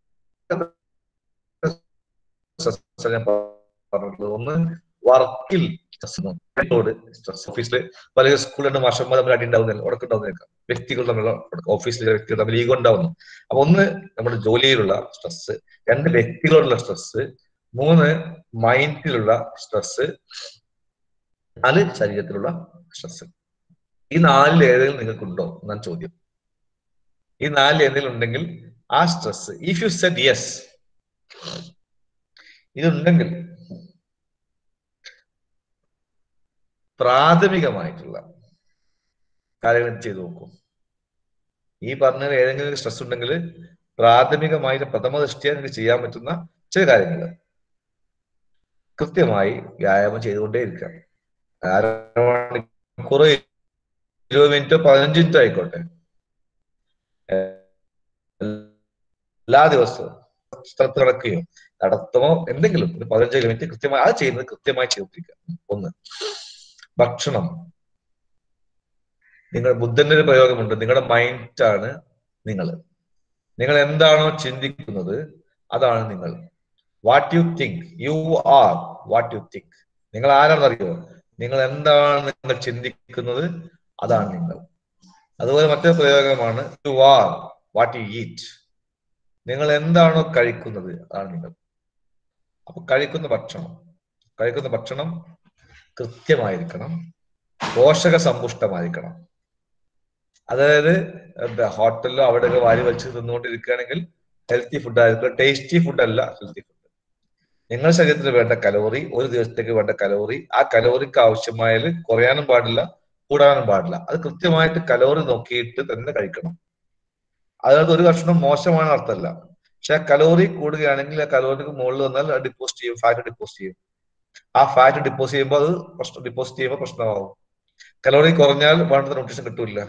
സ്ട്രെസ് ഞാൻ പറഞ്ഞിട്ടുള്ളത്. ഒന്ന് വർക്കിൽ സ്ട്രെസ്, ഓഫീസിൽ പല സ്കൂളിലും മാഷന്മാർ തമ്മിൽ അടി ഉണ്ടാവുന്നില്ല, ഉടക്കുണ്ടാവുന്നേക്കാം, വ്യക്തികൾ തമ്മിലുള്ള ഓഫീസിലെ വ്യക്തികൾ തമ്മിൽ ഈഗോ ഉണ്ടാവുന്നു. അപ്പൊ ഒന്ന് നമ്മുടെ ജോലിയിലുള്ള സ്ട്രെസ്, രണ്ട് വ്യക്തികളോടുള്ള സ്ട്രെസ്, മൂന്ന് മൈൻഡിലുള്ള സ്ട്രെസ്, നാല് ശരീരത്തിലുള്ള സ്ട്രെസ്. ഈ നാലിൽ ഏതെങ്കിലും നിങ്ങൾക്കുണ്ടോ എന്നാണ് ചോദ്യം. ഈ നാലിൽ ഏതെങ്കിലും ഉണ്ടെങ്കിൽ ആ stress, if you said yes, ഇതുണ്ടെങ്കിൽ പ്രാഥമികമായിട്ടുള്ള കാര്യങ്ങൾ ചെയ്തു നോക്കും. ഈ പറഞ്ഞ ഏതെങ്കിലും സ്ട്രെസ് ഉണ്ടെങ്കിൽ പ്രാഥമികമായിട്ട് പ്രഥമ ദൃഷ്ടിയ നിങ്ങൾക്ക് ചെയ്യാൻ പറ്റുന്ന ചില കാര്യങ്ങൾ കൃത്യമായി വ്യായാമം ചെയ്തുകൊണ്ടേയിരിക്കാം. അരമണിക്കൂർ, ഇരുപത് മിനിറ്റോ പതിനഞ്ച് മിനിറ്റോ ആയിക്കോട്ടെ, എല്ലാ ദിവസവും സ്ഥലത്ത് നടക്കുകയോ നടത്തുമോ എന്തെങ്കിലും ഒരു പതിനഞ്ച് മിനിറ്റ് കൃത്യമായി അത് ചെയ്യുന്നത് കൃത്യമായി ചെയ്തിരിക്കുക. ഒന്ന്, ഭക്ഷണം. നിങ്ങൾ ബുദ്ധന്റെ ഒരു പ്രയോഗമുണ്ട്, നിങ്ങളുടെ മൈൻഡാണ് നിങ്ങൾ. നിങ്ങൾ എന്താണോ ചിന്തിക്കുന്നത് അതാണ് നിങ്ങൾ. What you think, you are what you think. നിങ്ങൾ ആരാണെന്നറിയോ? നിങ്ങൾ എന്താണ് നിങ്ങൾ ചിന്തിക്കുന്നത് അതാണ് നിങ്ങൾ. അതുപോലെ മറ്റൊരു പ്രയോഗമാണ് you are what you eat. നിങ്ങൾ എന്താണോ കഴിക്കുന്നത് അതാണ് നിങ്ങൾ. അപ്പൊ കഴിക്കുന്ന ഭക്ഷണം കഴിക്കുന്ന ഭക്ഷണം കൃത്യമായിരിക്കണം, പോഷക സമ്പുഷ്ടമായിരിക്കണം. അതായത് ഹോട്ടലിലോ അവിടെയൊക്കെ വാരി വലിച്ച് തിന്നുകൊണ്ടിരിക്കുകയാണെങ്കിൽ ഹെൽത്തി ഫുഡ് ആയിരിക്കും, ടേസ്റ്റി ഫുഡ് അല്ല ഹെൽത്തി ഫുഡ്. നിങ്ങളുടെ ശരീരത്തിന് വേണ്ട കലോറി, ഒരു ദിവസത്തേക്ക് വേണ്ട കലോറി, ആ കലോറിക്ക് ആവശ്യമായാൽ കുറയാനും പാടില്ല, കൂടാനും പാടില്ല. അത് കൃത്യമായിട്ട് കലോറി നോക്കിയിട്ട് തന്നെ കഴിക്കണം. അതായത് ഒരു ഭക്ഷണം മോശമാണ് അർത്ഥമല്ല, പക്ഷെ ആ കലോറി കൂടുകയാണെങ്കിൽ ആ കലോറിക്ക് മുകളിൽ വന്നാൽ ഡിപ്പോസിറ്റ് ചെയ്യും, ഫാറ്റ് ഡിപ്പോസിറ്റ് ചെയ്യും. ആ ഫാറ്റ് ഡിപ്പോസിറ്റ് ചെയ്യുമ്പോൾ അത് പ്രശ്നം, ഡിപ്പോസിറ്റ് ചെയ്യുമ്പോൾ പ്രശ്നമാവും. കലോറി കുറഞ്ഞാൽ വേണ്ടത് ന്യൂട്രീഷൻ കിട്ടൂല.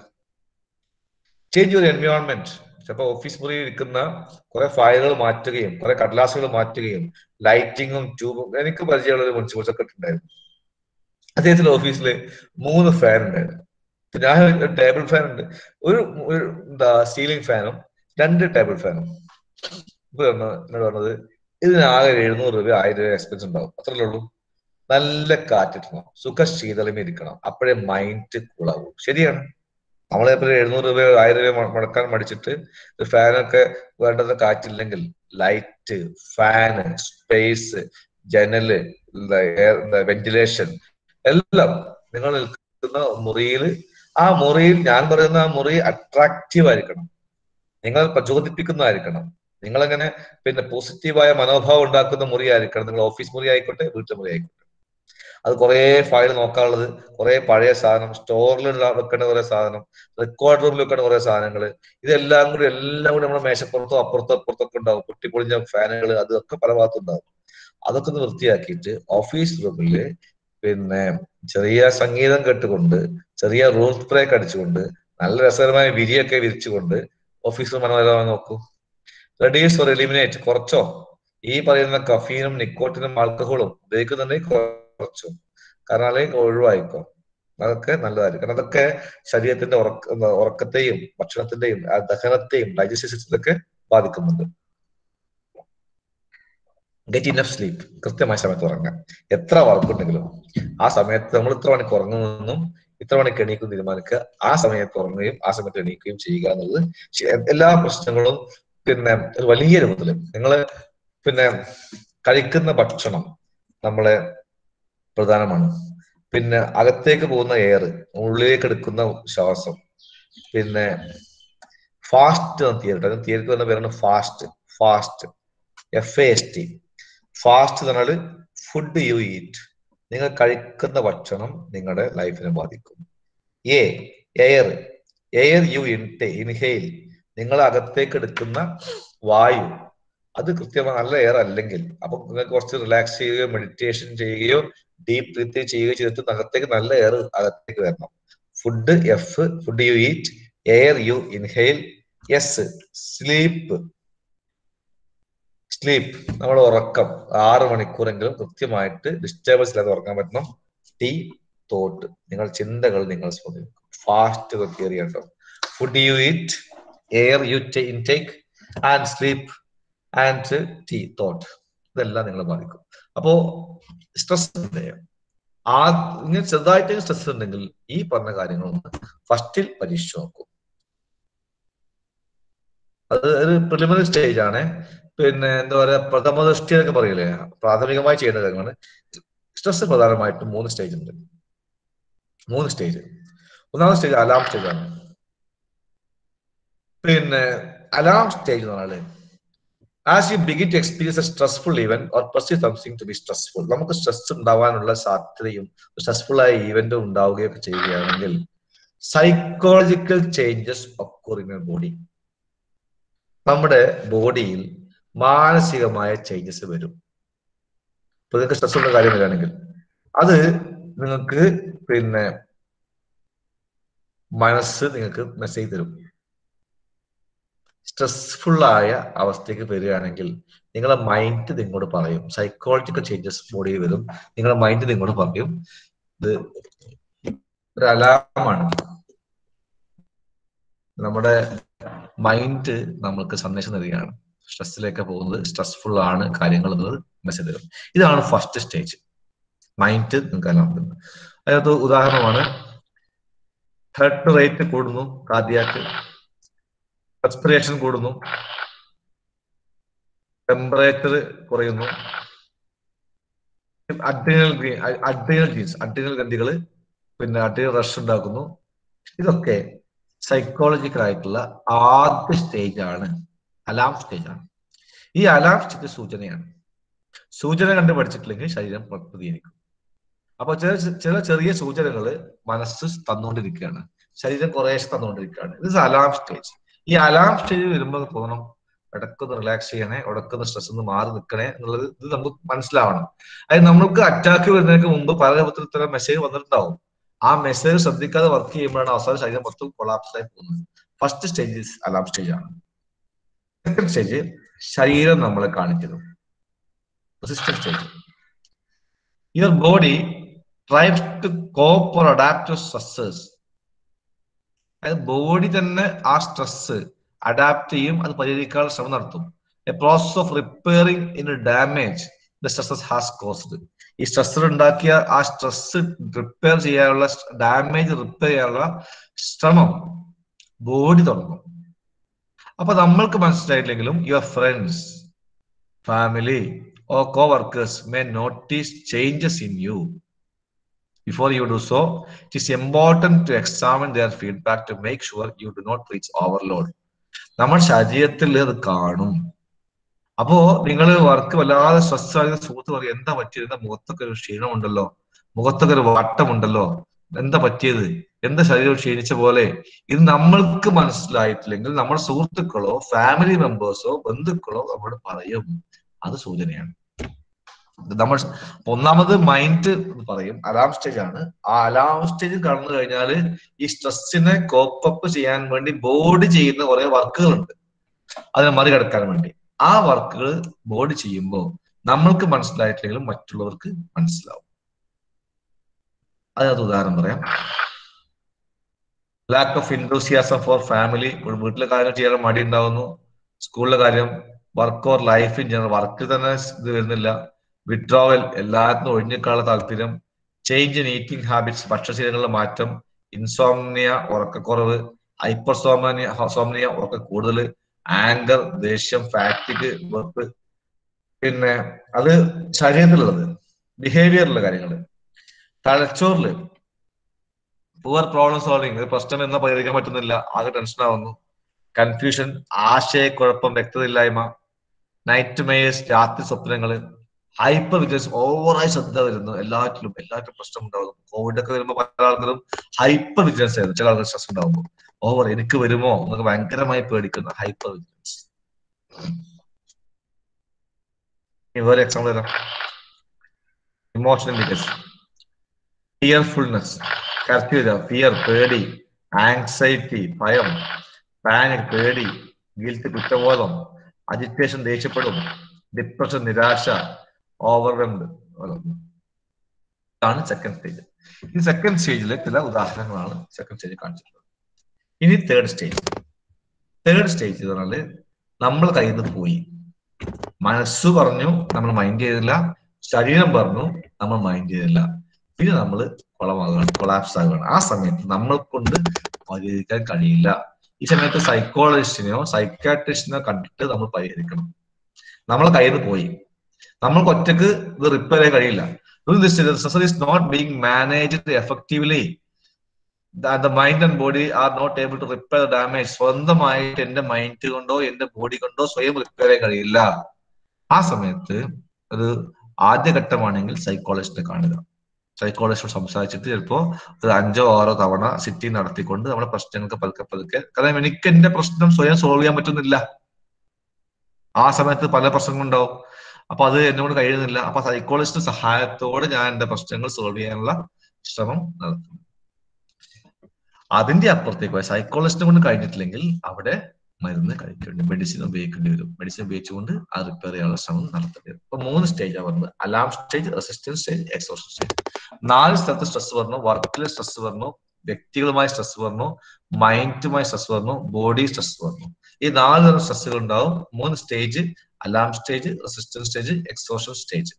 Change your environment. ചിലപ്പോൾ ഓഫീസ് മുറിയിൽ ഇരിക്കുന്ന കുറെ ഫയലുകൾ മാറ്റുകയും കുറെ കടലാസുകൾ മാറ്റുകയും ലൈറ്റിങ്ങും ട്യൂബും. എനിക്ക് പരിചയമുള്ള ഒരു മുനിസിപ്പൽ സെക്രട്ടറി ഉണ്ടായിരുന്നു, അദ്ദേഹത്തിന്റെ ഓഫീസിൽ മൂന്ന് ഫാൻ ഉണ്ടായിരുന്നു. ഞാൻ ഒരു ടേബിൾ ഫാൻ ഉണ്ട്, ഒരു എന്താ സീലിംഗ് ഫാനും രണ്ട് ടേബിൾ ഫാനും. ഇപ്പൊ എന്നോട് പറഞ്ഞത് ഇതിനാകെ എഴുന്നൂറ് രൂപ ആയിരം രൂപ എക്സ്പെൻസ് ഉണ്ടാവും, അത്രയല്ലേ ഉള്ളൂ. നല്ല കാറ്റിട്ടണം, സുഖശീതളമേ ഇരിക്കണം, അപ്പോഴേ മൈൻഡ് കൂളാവും. ശരിയാണ്. നമ്മളെപ്പോഴും എഴുന്നൂറ് രൂപ ആയിരം രൂപ മുടക്കാൻ മടിച്ചിട്ട് ഫാനൊക്കെ വേണ്ടത് കാറ്റില്ലെങ്കിൽ ലൈറ്റ്, ഫാന്, സ്പേസ്, ജനല്, വെന്റിലേഷൻ എല്ലാം നിങ്ങൾ നിൽക്കുന്ന മുറിയിൽ, ആ മുറിയിൽ ഞാൻ പറയുന്ന ആ മുറി അട്രാക്റ്റീവ് ആയിരിക്കണം, നിങ്ങൾ പ്രചോദിപ്പിക്കുന്നതായിരിക്കണം, നിങ്ങളെങ്ങനെ പിന്നെ പോസിറ്റീവായ മനോഭാവം ഉണ്ടാക്കുന്ന മുറി ആയിരിക്കണം. നിങ്ങൾ ഓഫീസ് മുറി ആയിക്കോട്ടെ, വീട്ടു മുറി ആയിക്കോട്ടെ. അത് കുറെ ഫയൽ നോക്കാനുള്ളത്, കുറെ പഴയ സാധനം, സ്റ്റോറിൽ വെക്കേണ്ട കുറെ സാധനം, റെക്കോർഡ് റൂമിൽ വെക്കേണ്ട കുറെ സാധനങ്ങൾ, ഇതെല്ലാം കൂടി എല്ലാം കൂടി നമ്മുടെ മേശപ്പുറത്തോ അപ്പുറത്തോ അപ്പുറത്തൊക്കെ ഉണ്ടാവും. പൊട്ടിപ്പൊളിഞ്ഞ ഫാനുകൾ അതൊക്കെ പല ഭാഗത്തുണ്ടാവും. അതൊക്കെ ഒന്ന് വൃത്തിയാക്കിയിട്ട് ഓഫീസ് റൂമില് പിന്നെ ചെറിയ സംഗീതം കേട്ടുകൊണ്ട്, ചെറിയ റൂം സ്പ്രേക്ക് അടിച്ചുകൊണ്ട്, നല്ല രസകരമായ വിരിയൊക്കെ വിരിച്ചുകൊണ്ട് ഓഫീസ് റൂം മനോഹരമായി നോക്കൂ. റെഡ്യൂസ് ഓർ എലിമിനേറ്റ്, കുറച്ചോ ഈ പറയുന്ന കഫീനും നിക്കോട്ടിനും ആൽക്കഹോളും ഉപയോഗിക്കുന്നുണ്ടെങ്കിൽ കുറച്ചു, കാരണം അല്ലെങ്കിൽ ഒഴിവായിക്കോ. അതൊക്കെ നല്ലതായിരിക്കും. കാരണം അതൊക്കെ ശരീരത്തിന്റെ ഉറക്ക ഉറക്കത്തെയും ഭക്ഷണത്തിന്റെയും ദഹനത്തെയും ഡൈജസ്റ്റീവ് സിസ്റ്റത്തെയൊക്കെ ബാധിക്കുന്നുണ്ട്. ഗെറ്റ് ഇനഫ് സ്ലീപ്പ്, കൃത്യമായ സമയത്ത് ഉറങ്ങാം. എത്ര വർക്കുണ്ടെങ്കിലും ആ സമയത്ത് നമ്മൾ ഇത്ര മണിക്ക് ഉറങ്ങുന്നതെന്നും ഇത്ര മണിക്ക് എണീക്കും തീരുമാനിക്കുക, ആ സമയത്ത് ഉറങ്ങുകയും ആ സമയത്ത് എണീക്കുകയും ചെയ്യുക എന്നുള്ളത് എല്ലാ പ്രശ്നങ്ങളും പിന്നെ ഒരു വലിയ രൂപത്തില് നിങ്ങള് പിന്നെ കഴിക്കുന്ന ഭക്ഷണം നമ്മളെ പ്രധാനമാണ്. പിന്നെ അകത്തേക്ക് പോകുന്ന എയർ, ഉള്ളിലേക്ക് എടുക്കുന്ന ശ്വാസം, പിന്നെ ഫാസ്റ്റ് തിയറി തിയറിക്ക് വന്ന പേരാണ് fast. Fast F A S T fast എന്ന് പറഞ്ഞാൽ ഫുഡ് യു ഈറ്റ്, നിങ്ങൾ കഴിക്കുന്ന ഭക്ഷണം നിങ്ങളുടെ ലൈഫിനെ ബാധിക്കും. എ എയർ എയർ യു ഇൻടേ ഇൻഹെയിൽ, നിങ്ങൾ അകത്തേക്ക് എടുക്കുന്ന വായു അത് കൃത്യമായി നല്ല എയർ അല്ലെങ്കിൽ അപ്പൊ നിങ്ങൾക്ക് കുറച്ച് റിലാക്സ് ചെയ്യുകയോ മെഡിറ്റേഷൻ ചെയ്യുകയോ ഡീപ് ബ്രീത്ത് ചെയ്യുകയോ ചെയ്തിട്ട് അകത്തേക്ക് നല്ല എയർ അകത്തേക്ക് വരണം. Food F food you eat, air you inhale, S sleep. Sleep, നമ്മുടെ ഉറക്കം ആറ് മണിക്കൂറെങ്കിലും കൃത്യമായിട്ട് ഡിസ്റ്റർബൻസ് ഇല്ലാതെ ഉറക്കാൻ പറ്റണം. ടി തോട്ട്, നിങ്ങൾ ചിന്തകൾ നിങ്ങൾ സ്വാധീനിക്കും. ഫാസ്റ്റ് കയറി കേട്ടോ. Food you eat, air you intake and sleep and T thought, ഇതെല്ലാം നിങ്ങളെ ബാധിക്കും. അപ്പോ സ്ട്രെസ് ആ ഇങ്ങനെ ചെറുതായിട്ട് സ്ട്രെസ് ഉണ്ടെങ്കിൽ ഈ പറഞ്ഞ കാര്യങ്ങളൊന്ന് ഫസ്റ്റിൽ പരീക്ഷിച്ചു നോക്കും. അത് ഒരു പ്രിലിമിനറി സ്റ്റേജ് ആണ്. പിന്നെ എന്താ പറയാ, പ്രഥമ ദൃഷ്ടി എന്നൊക്കെ പറയില്ലേ, പ്രാഥമികമായി ചെയ്യുന്ന കാര്യങ്ങളാണ്. സ്ട്രെസ് പ്രധാനമായിട്ടും മൂന്ന് സ്റ്റേജ് ഉണ്ട്. മൂന്ന് സ്റ്റേജ്. ഒന്നാമത്തെ സ്റ്റേജ് അലാം സ്റ്റേജ് ആണ്. പിന്നെ അലാം സ്റ്റേജ് എന്ന് പറഞ്ഞാല് as you begin to experience a stressful event or perceive something to be stressful, നമുക്ക് സ്ട്രെസ് ഉണ്ടാവാനുള്ള സാധ്യതയും സ്ട്രെസ്ഫുൾ ആയ ഈവന്റും ഉണ്ടാവുകയൊക്കെ ചെയ്യുകയാണെങ്കിൽ psychological changes occur in your body, നമ്മുടെ ബോഡിയിൽ മാനസികമായ ചേഞ്ചസ് വരും. ഇപ്പൊ നിങ്ങൾക്ക് സ്ട്രെസ് ഉള്ള കാര്യം വരികയാണെങ്കിൽ അത് നിങ്ങൾക്ക് പിന്നെ മനസ്സ് നിങ്ങൾക്ക് മെസ്സേജ് തരും. സ്ട്രെസ്ഫുൾ ആയ അവസ്ഥയ്ക്ക് വരികയാണെങ്കിൽ നിങ്ങളെ മൈൻഡ് നിങ്ങളോട് പറയും, സൈക്കോളജിക്കൽ ചേഞ്ചസ് ബോഡിയിൽ വരും. നിങ്ങളുടെ മൈൻഡ് നിങ്ങളോട് പറയും ഇത് ഒരു അലാമാണ്. നമ്മുടെ മൈൻഡ് നമ്മൾക്ക് സന്ദേശം തരികയാണ്, സ്ട്രെസ്സിലേക്ക് പോകുന്നത്, സ്ട്രെസ്ഫുൾ ആണ് കാര്യങ്ങൾ എന്നത് മെസ്സേജ് തരും. ഇതാണ് ഫസ്റ്റ് സ്റ്റേജ്. മൈൻഡ് നിങ്ങൾക്ക് അലാം തരുന്നത്. അതിനകത്ത് ഉദാഹരണമാണ് ഹാർട്ട് റേറ്റ് കൂടുന്നു, കാർഡിയാക്ക്, റെസ്പിറേഷൻ കൂടുന്നു, ടെമ്പറേച്ചർ കുറയുന്നു, അഡ്രീനൽ അഡ്രീനൽ ജീൻസ് അഡ്രീനൽ ഗ്രന്ഥികൾ പിന്നെ അഡ്രീനൽ റഷ് ഉണ്ടാക്കുന്നു. ഇതൊക്കെ സൈക്കോളജിക്കൽ ആയിട്ടുള്ള ആദ്യ സ്റ്റേജ് ആണ്, അലാം സ്റ്റേജ് ആണ്. ഈ അലാം സ്റ്റേജ് സൂചനയാണ്. സൂചന കണ്ട് പഠിച്ചിട്ടില്ലെങ്കിൽ ശരീരം പ്രതികരിക്കും. അപ്പൊ ചില ചില ചെറിയ സൂചനകൾ മനസ്സ് തന്നുകൊണ്ടിരിക്കുകയാണ്, ശരീരം കുറേശ്ശെ തന്നുകൊണ്ടിരിക്കുകയാണ്. ഇത് അലാം സ്റ്റേജ്. ഈ അലാം സ്റ്റേജ് വരുമ്പോൾ തോന്നണം ഇടക്കൊന്ന് റിലാക്സ് ചെയ്യണേ, ഇടക്കൊന്ന് സ്ട്രെസ് ഒന്ന് മാറി നിൽക്കണേ എന്നുള്ളത് ഇത് നമുക്ക് മനസ്സിലാവണം. അതായത് നമ്മൾക്ക് അറ്റാക്ക് വരുന്നതിന് മുമ്പ് പല രൂപത്തിൽ മെസ്സേജ് വന്നിട്ടുണ്ടാവും. ആ മെസ്സേജ് ശ്രദ്ധിക്കാതെ വർക്ക് ചെയ്യുമ്പോഴാണ് അവസാന ശരീരം മൊത്തം കൊളാപ്സ് ആയി പോകുന്നത്. ഫസ്റ്റ് സ്റ്റേജ് അലാം സ്റ്റേജ് ആണ്. സെക്കൻഡ് സ്റ്റേജ് ശരീരം നമ്മളെ കാണിക്കുന്നു, resistance stage. Your body tries to cope or adapt to stressors. അതായത് ബോഡി തന്നെ ആ സ്ട്രെസ് അഡാപ്റ്റ് ചെയ്യും, അത് പരിഹരിക്കാനുള്ള ശ്രമം നടത്തും. A process of repairing in damage the stressors has caused. ഈ സ്ട്രെസ്സർ ഉണ്ടാക്കിയ ആ സ്ട്രെസ് റിപ്പയർ ചെയ്യാനുള്ള ഡാമേജ് റിപ്പയർ ചെയ്യാനുള്ള ശ്രമം ബോഡി തുടങ്ങും. അപ്പൊ നമ്മൾക്ക് മനസ്സിലായില്ലെങ്കിലും your friends, family or coworkers may notice changes in you. Before you do so, it is important to examine their feedback to make sure you do not reach overload. നമ്മൾ ശരീരത്തിൽ അത് കാണും. അപ്പോ നിങ്ങൾ വർക്ക് വല്ലാതെ stress ആകുന്ന സുഹൃത്ത് പറയും, എന്താ പറ്റിയത്, മുഖത്തൊക്കെ ഒരു ക്ഷീണമുണ്ടല്ലോ, മുഖത്തൊക്കെ ഒരു വാട്ടമുണ്ടല്ലോ, എന്താ പറ്റിയത്, എന്താ ശരീരം ക്ഷീണിച്ച പോലെ. ഇത് നമ്മൾക്ക് മനസ്സിലായിട്ടില്ലെങ്കിൽ നമ്മുടെ സുഹൃത്തുക്കളോ ഫാമിലി മെമ്പേഴ്സോ ബന്ധുക്കളോ നമ്മോട് പറയും, അത് സൂചനയാണ്. നമ്മൾ ഒന്നാമത് മൈൻഡ് പറയും, അലാം സ്റ്റേജ് ആണ്. ആ അലാം സ്റ്റേജ് കടന്നു കഴിഞ്ഞാൽ ഈ സ്ട്രെസ്സിനെ കോപ്പപ്പ് ചെയ്യാൻ വേണ്ടി ബോഡി ചെയ്യുന്ന കുറെ വർക്കുകളുണ്ട്, അതിനെ മറികടക്കാൻ വേണ്ടി. ആ വർക്കുകൾ ബോഡി ചെയ്യുമ്പോൾ നമ്മൾക്ക് മനസ്സിലായിട്ടില്ലെങ്കിലും മറ്റുള്ളവർക്ക് മനസ്സിലാവും. അതിനകത്ത് ഉദാഹരണം പറയാം. Lack of enthusiasm for family, വീട്ടിലെ കാര്യം ചെയ്യാൻ മടി ഉണ്ടാവുന്നു, സ്കൂളിലെ കാര്യം, work or life in general, work തന്നെ ഇത് വരുന്നില്ല, വിഡ്രോവൽ, എല്ലാത്തിനും ഒഴിഞ്ഞേക്കാനുള്ള താല്പര്യം, ചേഞ്ച് ഇൻ ഈറ്റിംഗ് ഹാബിറ്റ്സ്, ഭക്ഷണശീലങ്ങളിലെ മാറ്റം, ഇൻസോംനിയ, ഉറക്കക്കുറവ്, ഹൈപ്പർ സോമനിയ സോംനിയ, ഉറക്ക കൂടുതൽ, ആങ്കർ, ദേഷ്യം, ഫാറ്റിക്, വെറുപ്പ്. പിന്നെ അത് ശരീരത്തിലുള്ളത്. ബിഹേവിയറിലുള്ള കാര്യങ്ങൾ, തലച്ചോറില് പുവർ പ്രോബ്ലം സോൾവിങ്, ഒരു പ്രശ്നം എന്നാ പരിഹരിക്കാൻ പറ്റുന്നില്ല, ആകെ ടെൻഷൻ ആവുന്നു, കൺഫ്യൂഷൻ, ആശയക്കുഴപ്പം, വ്യക്തതയില്ലായ്മ, നൈറ്റ് മെയേഴ്സ്, രാത്രി സ്വപ്നങ്ങള്, ഹൈപ്പർ വിജിലൻസ്, ഓവറായി ശ്രദ്ധ വരുന്നു, എല്ലാറ്റിലും എല്ലാറ്റിലും പ്രശ്നം ഉണ്ടാവുന്നു. കോവിഡ് ഒക്കെ വരുമ്പോൾ പല ആൾക്കാരും ഹൈപ്പർ വിജിലൻസ് ആയിരുന്നു. ചില ആൾക്കാർ സ്ട്രെസ് ഉണ്ടാവുമ്പോൾ ഓവർ എനിക്ക് വരുമോ എന്നൊക്കെ ഭയങ്കരമായി പേടിക്കുന്ന ഹൈപ്പർ വിജിലൻസ്. വേറെ എക്സാമ്പിൾ തരാം. ഇമോഷണൽ ഇന്റലിജൻസ്, ഫിയർഫുൾനെസ്, കരച്ചു വരിക, ഫിയർ, പേടി, ആങ്സൈറ്റി, ഭയം, പാനിക്, പേടി, ഗിൽറ്റ്, കുറ്റബോധം, അജിറ്റേഷൻ, ദേഷ്യപ്പെടും, ഡിപ്രഷൻ, നിരാശ, ഓവർവെൽഡ്. ഇതാണ് സെക്കൻഡ് സ്റ്റേജ്. ഈ സെക്കൻഡ് സ്റ്റേജിലെ ചില ഉദാഹരണങ്ങളാണ് സെക്കൻഡ് സ്റ്റേജിൽ കാണിച്ചിട്ടുള്ളത്. ഇനി തേർഡ് സ്റ്റേജ്. തേർഡ് സ്റ്റേജ് എന്ന് പറഞ്ഞാല് നമ്മൾ കയ്യിൽ നിന്ന് പോയി. മനസ്സ് പറഞ്ഞു, നമ്മൾ മൈൻഡ് ചെയ്തില്ല. ശരീരം പറഞ്ഞു, നമ്മൾ മൈൻഡ് ചെയ്തില്ല. പിന്നെ നമ്മൾ കൊളമാകുകയാണ്, കൊളാപ്സ് ആകുകയാണ്. ആ സമയത്ത് നമ്മൾ കൊണ്ട് പരിഹരിക്കാൻ കഴിയില്ല. ഈ സമയത്ത് സൈക്കോളജിസ്റ്റിനെയോ സൈക്കാട്രിസ്റ്റിനെയോ കണ്ടിട്ട് നമ്മൾ പരിഹരിക്കണം. നമ്മളെ കയ്യിൽ നിന്ന് പോയി, നമ്മൾക്ക് ഒറ്റക്ക് ഇത് റിപ്പയർ ചെയ്യാൻ കഴിയില്ല. Stress is not being managed effectively. The mind and body are not able to repair the damage. സ്വന്തമായിട്ട് എന്റെ മൈൻഡ് കൊണ്ടോ എന്റെ ബോഡി കൊണ്ടോ സ്വയം റിപ്പയർ ചെയ്യാൻ കഴിയില്ല. ആ സമയത്ത് ഒരു ആദ്യഘട്ടമാണെങ്കിൽ സൈക്കോളജിസ്റ്റിനെ കാണുക. സൈക്കോളജിസ്റ്റോട് സംസാരിച്ചിട്ട് ചിലപ്പോ ഒരു അഞ്ചോ ആറോ തവണ സിറ്റിംഗ് നടത്തിക്കൊണ്ട് നമ്മുടെ പ്രശ്നങ്ങൾക്ക് പതുക്കെ പതുക്കെ, കാരണം എനിക്ക് എന്റെ പ്രശ്നം സ്വയം സോൾവ് ചെയ്യാൻ പറ്റുന്നില്ല. ആ സമയത്ത് പല പ്രശ്നങ്ങളുണ്ടാവും. അപ്പൊ അത് എന്നോട് കഴിയുന്നില്ല. അപ്പൊ സൈക്കോളജിസ്റ്റ് സഹായത്തോടെ ഞാൻ എന്റെ പ്രശ്നങ്ങൾ സോൾവ് ചെയ്യാനുള്ള ശ്രമം നടത്തും. അതിന്റെ അപ്പുറത്തേക്ക് സൈക്കോളജിസ്റ്റിനെ കൊണ്ട് കഴിഞ്ഞിട്ടില്ലെങ്കിൽ അവിടെ മരുന്ന് കഴിക്കേണ്ടി, മെഡിസിൻ ഉപയോഗിക്കേണ്ടി വരും. മെഡിസിൻ ഉപയോഗിച്ചുകൊണ്ട് അത് റിപ്പയർ ചെയ്യാനുള്ള ശ്രമം നടത്തേണ്ടി വരും. ഇപ്പൊ മൂന്ന് സ്റ്റേജാണ് പറഞ്ഞത്: alarm stage, resistance stage, exhaustion stage. നാല് സ്ഥലത്ത് സ്ട്രെസ് പറഞ്ഞു. വർക്കിലെ സ്ട്രെസ് പറഞ്ഞു, വ്യക്തികളുമായി സ്ട്രെസ് പറഞ്ഞു, മൈൻഡുമായി സ്ട്രെസ് പറഞ്ഞു, ബോഡി സ്ട്രെസ് പറഞ്ഞു. ഈ നാല് തരം സ്ട്രെസ്സുകൾ ഉണ്ടാവും. മൂന്ന് സ്റ്റേജ്: alarm stage, resistance stage, exhaustion stage.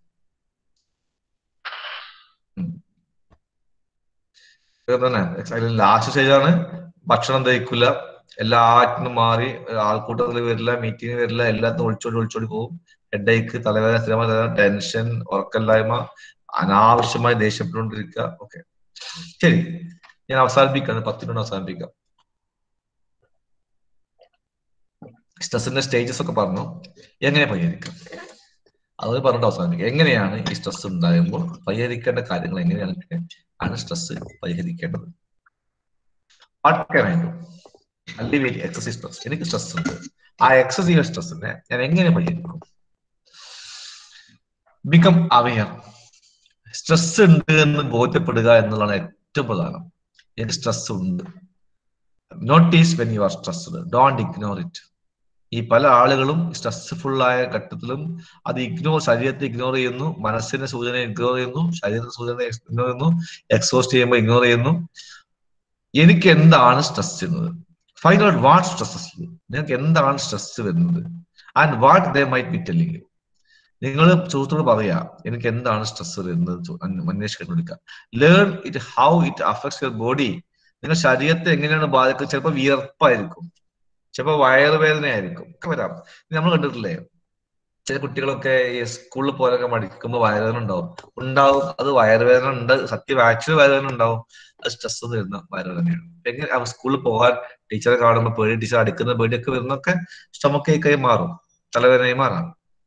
Last സ്റ്റേജാണ് ഭക്ഷണം ദഹിക്കില്ല, എല്ലാറ്റിനും മാറി, ആൾക്കൂട്ടത്തിൽ വരില്ല, മീറ്റിംഗ് വരില്ല, എല്ലാത്തിനും ഒളിച്ചോടി ഒളിച്ചോടി പോകും. ഹെഡേക്ക്, തലവേദന, സ്ഥിരമായ ടെൻഷൻ, ഉറക്കമില്ലായ്മ, അനാവശ്യമായി ദേഷ്യപ്പെട്ടുകൊണ്ടിരിക്കുക. ഓക്കെ, ശരി, ഞാൻ അവസാനിപ്പിക്കാണ്. പത്ത് മിനിറ്റ് അവസാനിപ്പിക്കാം. സ്ട്രെസ്സിന്റെ സ്റ്റേജസ് ഒക്കെ പറഞ്ഞു, എങ്ങനെ പരിഹരിക്കാം അത് പറഞ്ഞിട്ട് അവസാനിപ്പിക്കാം. എങ്ങനെയാണ് ഈ സ്ട്രെസ് ഉണ്ടാകുമ്പോൾ പരിഹരിക്കേണ്ട കാര്യങ്ങൾ എങ്ങനെയാണ് ആണ് സ്ട്രെസ് പരിഹരിക്കേണ്ടത്? What can I do? Alleviate excessive stress. എനിക്ക് സ്ട്രെസ് ഉണ്ട്, ആ എക്സസീവ് സ്ട്രെസ്സിനെ ഞാൻ എങ്ങനെ പരിഹരിക്കും? Become aware. സ്ട്രെസ് ഉണ്ട് എന്ന് ബോധ്യപ്പെടുക എന്നുള്ളതാണ് ഏറ്റവും പ്രധാനം. എനിക്ക് സ്ട്രെസ് ഉണ്ട്. Notice when you are stressed, don't ignore it. ഈ പല ആളുകളും സ്ട്രെസ്ഫുൾ ആയ ഘട്ടത്തിലും അത് ഇഗ്നോർ, ശരീരത്തെ ഇഗ്നോർ ചെയ്യുന്നു, മനസ്സിന്റെ സൂചന ഇഗ്നോർ ചെയ്യുന്നു, ശരീരത്തിന്റെ സൂചന ഇഗ്നോർ ചെയ്യുന്നു, എക്സോസ്റ്റ് ചെയ്യുമ്പോൾ ഇഗ്നോർ ചെയ്യുന്നു. എനിക്ക് എന്താണ് സ്ട്രെസ് ചെയ്യുന്നത്? Find out what stresses you. നിങ്ങൾക്ക് എന്താണ് സ്ട്രെസ് വരുന്നത്? And what they might be telling you. നിങ്ങൾ സുഹൃത്തോട് പറയാ എനിക്ക് എന്താണ് സ്ട്രെസ് വരുന്നത്, അന്വേഷിക്കാൻ കൊടുക്കുക. Learn it how it affects your body. നിങ്ങൾ ശരീരത്തെ എങ്ങനെയാണ് ബാധിക്കുന്നത്? ചിലപ്പോൾ വിയർപ്പായിരിക്കും, ചിലപ്പോൾ വയറുവേദനയായിരിക്കും, ഒക്കെ വരാം. നമ്മൾ കണ്ടിട്ടില്ലേ ചില കുട്ടികളൊക്കെ ഈ സ്കൂളിൽ പോകാനൊക്കെ മടിക്കുമ്പോൾ വയറുവേദന ഉണ്ടാവും ഉണ്ടാവും അത് വയറുവേദന ഉണ്ട്, സത്യം ആക്ച്വലി വയറുവേദന ഉണ്ടാവും. അത് സ്ട്രെസ് വരുന്ന വയറുവേദനയാണ്. എങ്ങനെ സ്കൂളിൽ പോകാൻ ടീച്ചറെ കാണുമ്പോൾ പേടി, ടീച്ചർ അടിക്കുന്ന പേടിയൊക്കെ വരുന്നൊക്കെ സ്റ്റൊമക്ക് ഏക്കായി മാറും, തലവേദനയായി മാറാം.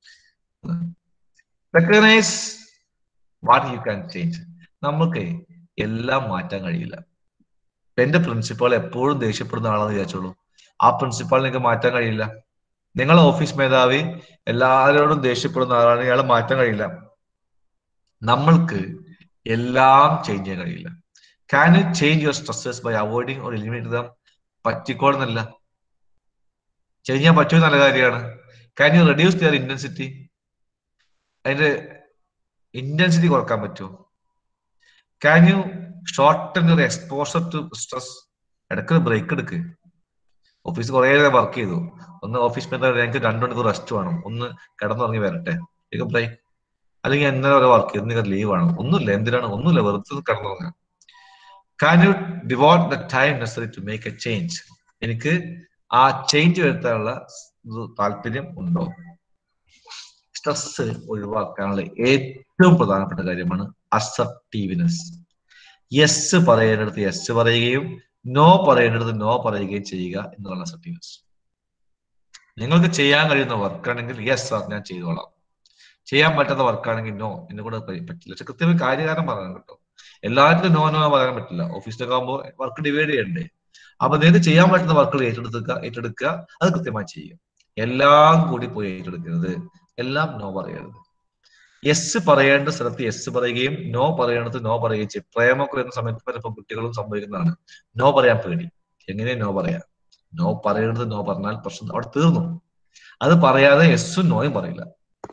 Recognise what you can change. നമുക്ക് എല്ലാം മാറ്റാൻ കഴിയില്ല. എന്റെ പ്രിൻസിപ്പാൾ എപ്പോഴും ദേഷ്യപ്പെടുന്ന ആളാന്ന് വിചാരിച്ചോളൂ, ആ പ്രിൻസിപ്പാളിനെ നിങ്ങൾക്ക് മാറ്റാൻ കഴിയില്ല. നിങ്ങളെ ഓഫീസ് മേധാവി എല്ലാവരോടും ദേഷ്യപ്പെടുന്ന ആളാണ്, ഇയാളെ മാറ്റാൻ കഴിയില്ല. നമ്മൾക്ക് എല്ലാം ചേഞ്ച് ചെയ്യാൻ കഴിയില്ല. Can you change your stresses by avoiding or eliminate them? പറ്റിക്കോളുന്നില്ല. ചേഞ്ച് ചെയ്യാൻ പറ്റുന്ന നല്ല കാര്യമാണ്. Can you reduce their intensity? അതിന്റെ ഇന്റൻസിറ്റി കുറക്കാൻ പറ്റുമോ? Can you shorten your exposure to stress? ഇടയ്ക്ക് ബ്രേക്ക് എടുക്ക്. ഓഫീസ് കുറെ നേരം വർക്ക് ചെയ്തു, ഒന്ന് ഓഫീസ് മേധാവി ഞങ്ങൾക്ക് രണ്ടു മണിക്കൂർ റെസ്റ്റ് വേണം, ഒന്ന് കിടന്നുറങ്ങി വരട്ടെ, എനിക്ക് ബ്രേക്ക്. അല്ലെങ്കിൽ എന്നാലും ഓരോ വർക്ക് ചെയ്ത് നിങ്ങൾക്ക് ലീവ് വേണം, ഒന്നുമില്ല, എന്തിനാണ്? ഒന്നുമില്ല, വെറുതെ കിടന്നുറങ്ങാം. Can you devote the time necessary to make a change? എനിക്ക് ആ ചേഞ്ച് വരുത്താനുള്ള താല്പര്യം ഉണ്ടോ? സ്ട്രെസ് ഒഴിവാക്കാനുള്ള ഏറ്റവും പ്രധാനപ്പെട്ട കാര്യമാണ് അസർട്ടീവ്നെസ്. യെസ് പറയേണ്ടടുത്ത് യെസ് പറയുകയും നോ പറയേണ്ടടുത്ത് നോ പറയുകയും ചെയ്യുക എന്നുള്ളതാണ് അസർട്ടീവ്നെസ്. നിങ്ങൾക്ക് ചെയ്യാൻ കഴിയുന്ന വർക്കാണെങ്കിൽ യെസ് സാർ ഞാൻ ചെയ്തോളാം, ചെയ്യാൻ പറ്റാത്ത വർക്കാണെങ്കിൽ നോ, എന്നെ കൂടെ പറ്റില്ല. പക്ഷെ കൃത്യമായി കാര്യകാരം പറയാൻ കേട്ടോ. എല്ലാവർക്കും നോ നോ പറയാൻ പറ്റില്ല. ഓഫീസിലൊക്കെ ആകുമ്പോൾ വർക്ക് ഡിവൈഡ് ചെയ്യണ്ടേ. അപ്പൊ നിങ്ങൾക്ക് ചെയ്യാൻ പറ്റുന്ന വർക്കുകൾ ഏറ്റെടുക്കുക ഏറ്റെടുക്കുക അത് കൃത്യമായി ചെയ്യുക. എല്ലാം കൂടി പോയി ഏറ്റെടുക്കരുത്, എല്ലാം നോ പറയരുത്. യെസ് പറയേണ്ട സ്ഥലത്ത് യെസ് പറയുകയും നോ പറയേണ്ടത് നോ പറയുകയും ചെയ്യും. പ്രേമൊക്കെ വരുന്ന സമയത്ത് പലപ്പോൾ കുട്ടികളും സംഭവിക്കുന്നതാണ്. നോ പറയാൻ പേടി. എങ്ങനെ നോ പറയാം? നോ പറയേണ്ടത് നോ പറഞ്ഞാൽ പ്രശ്നം അവിടെ തീർന്നു. അത് പറയാതെ യെസ്സും നോയും പറയില്ല.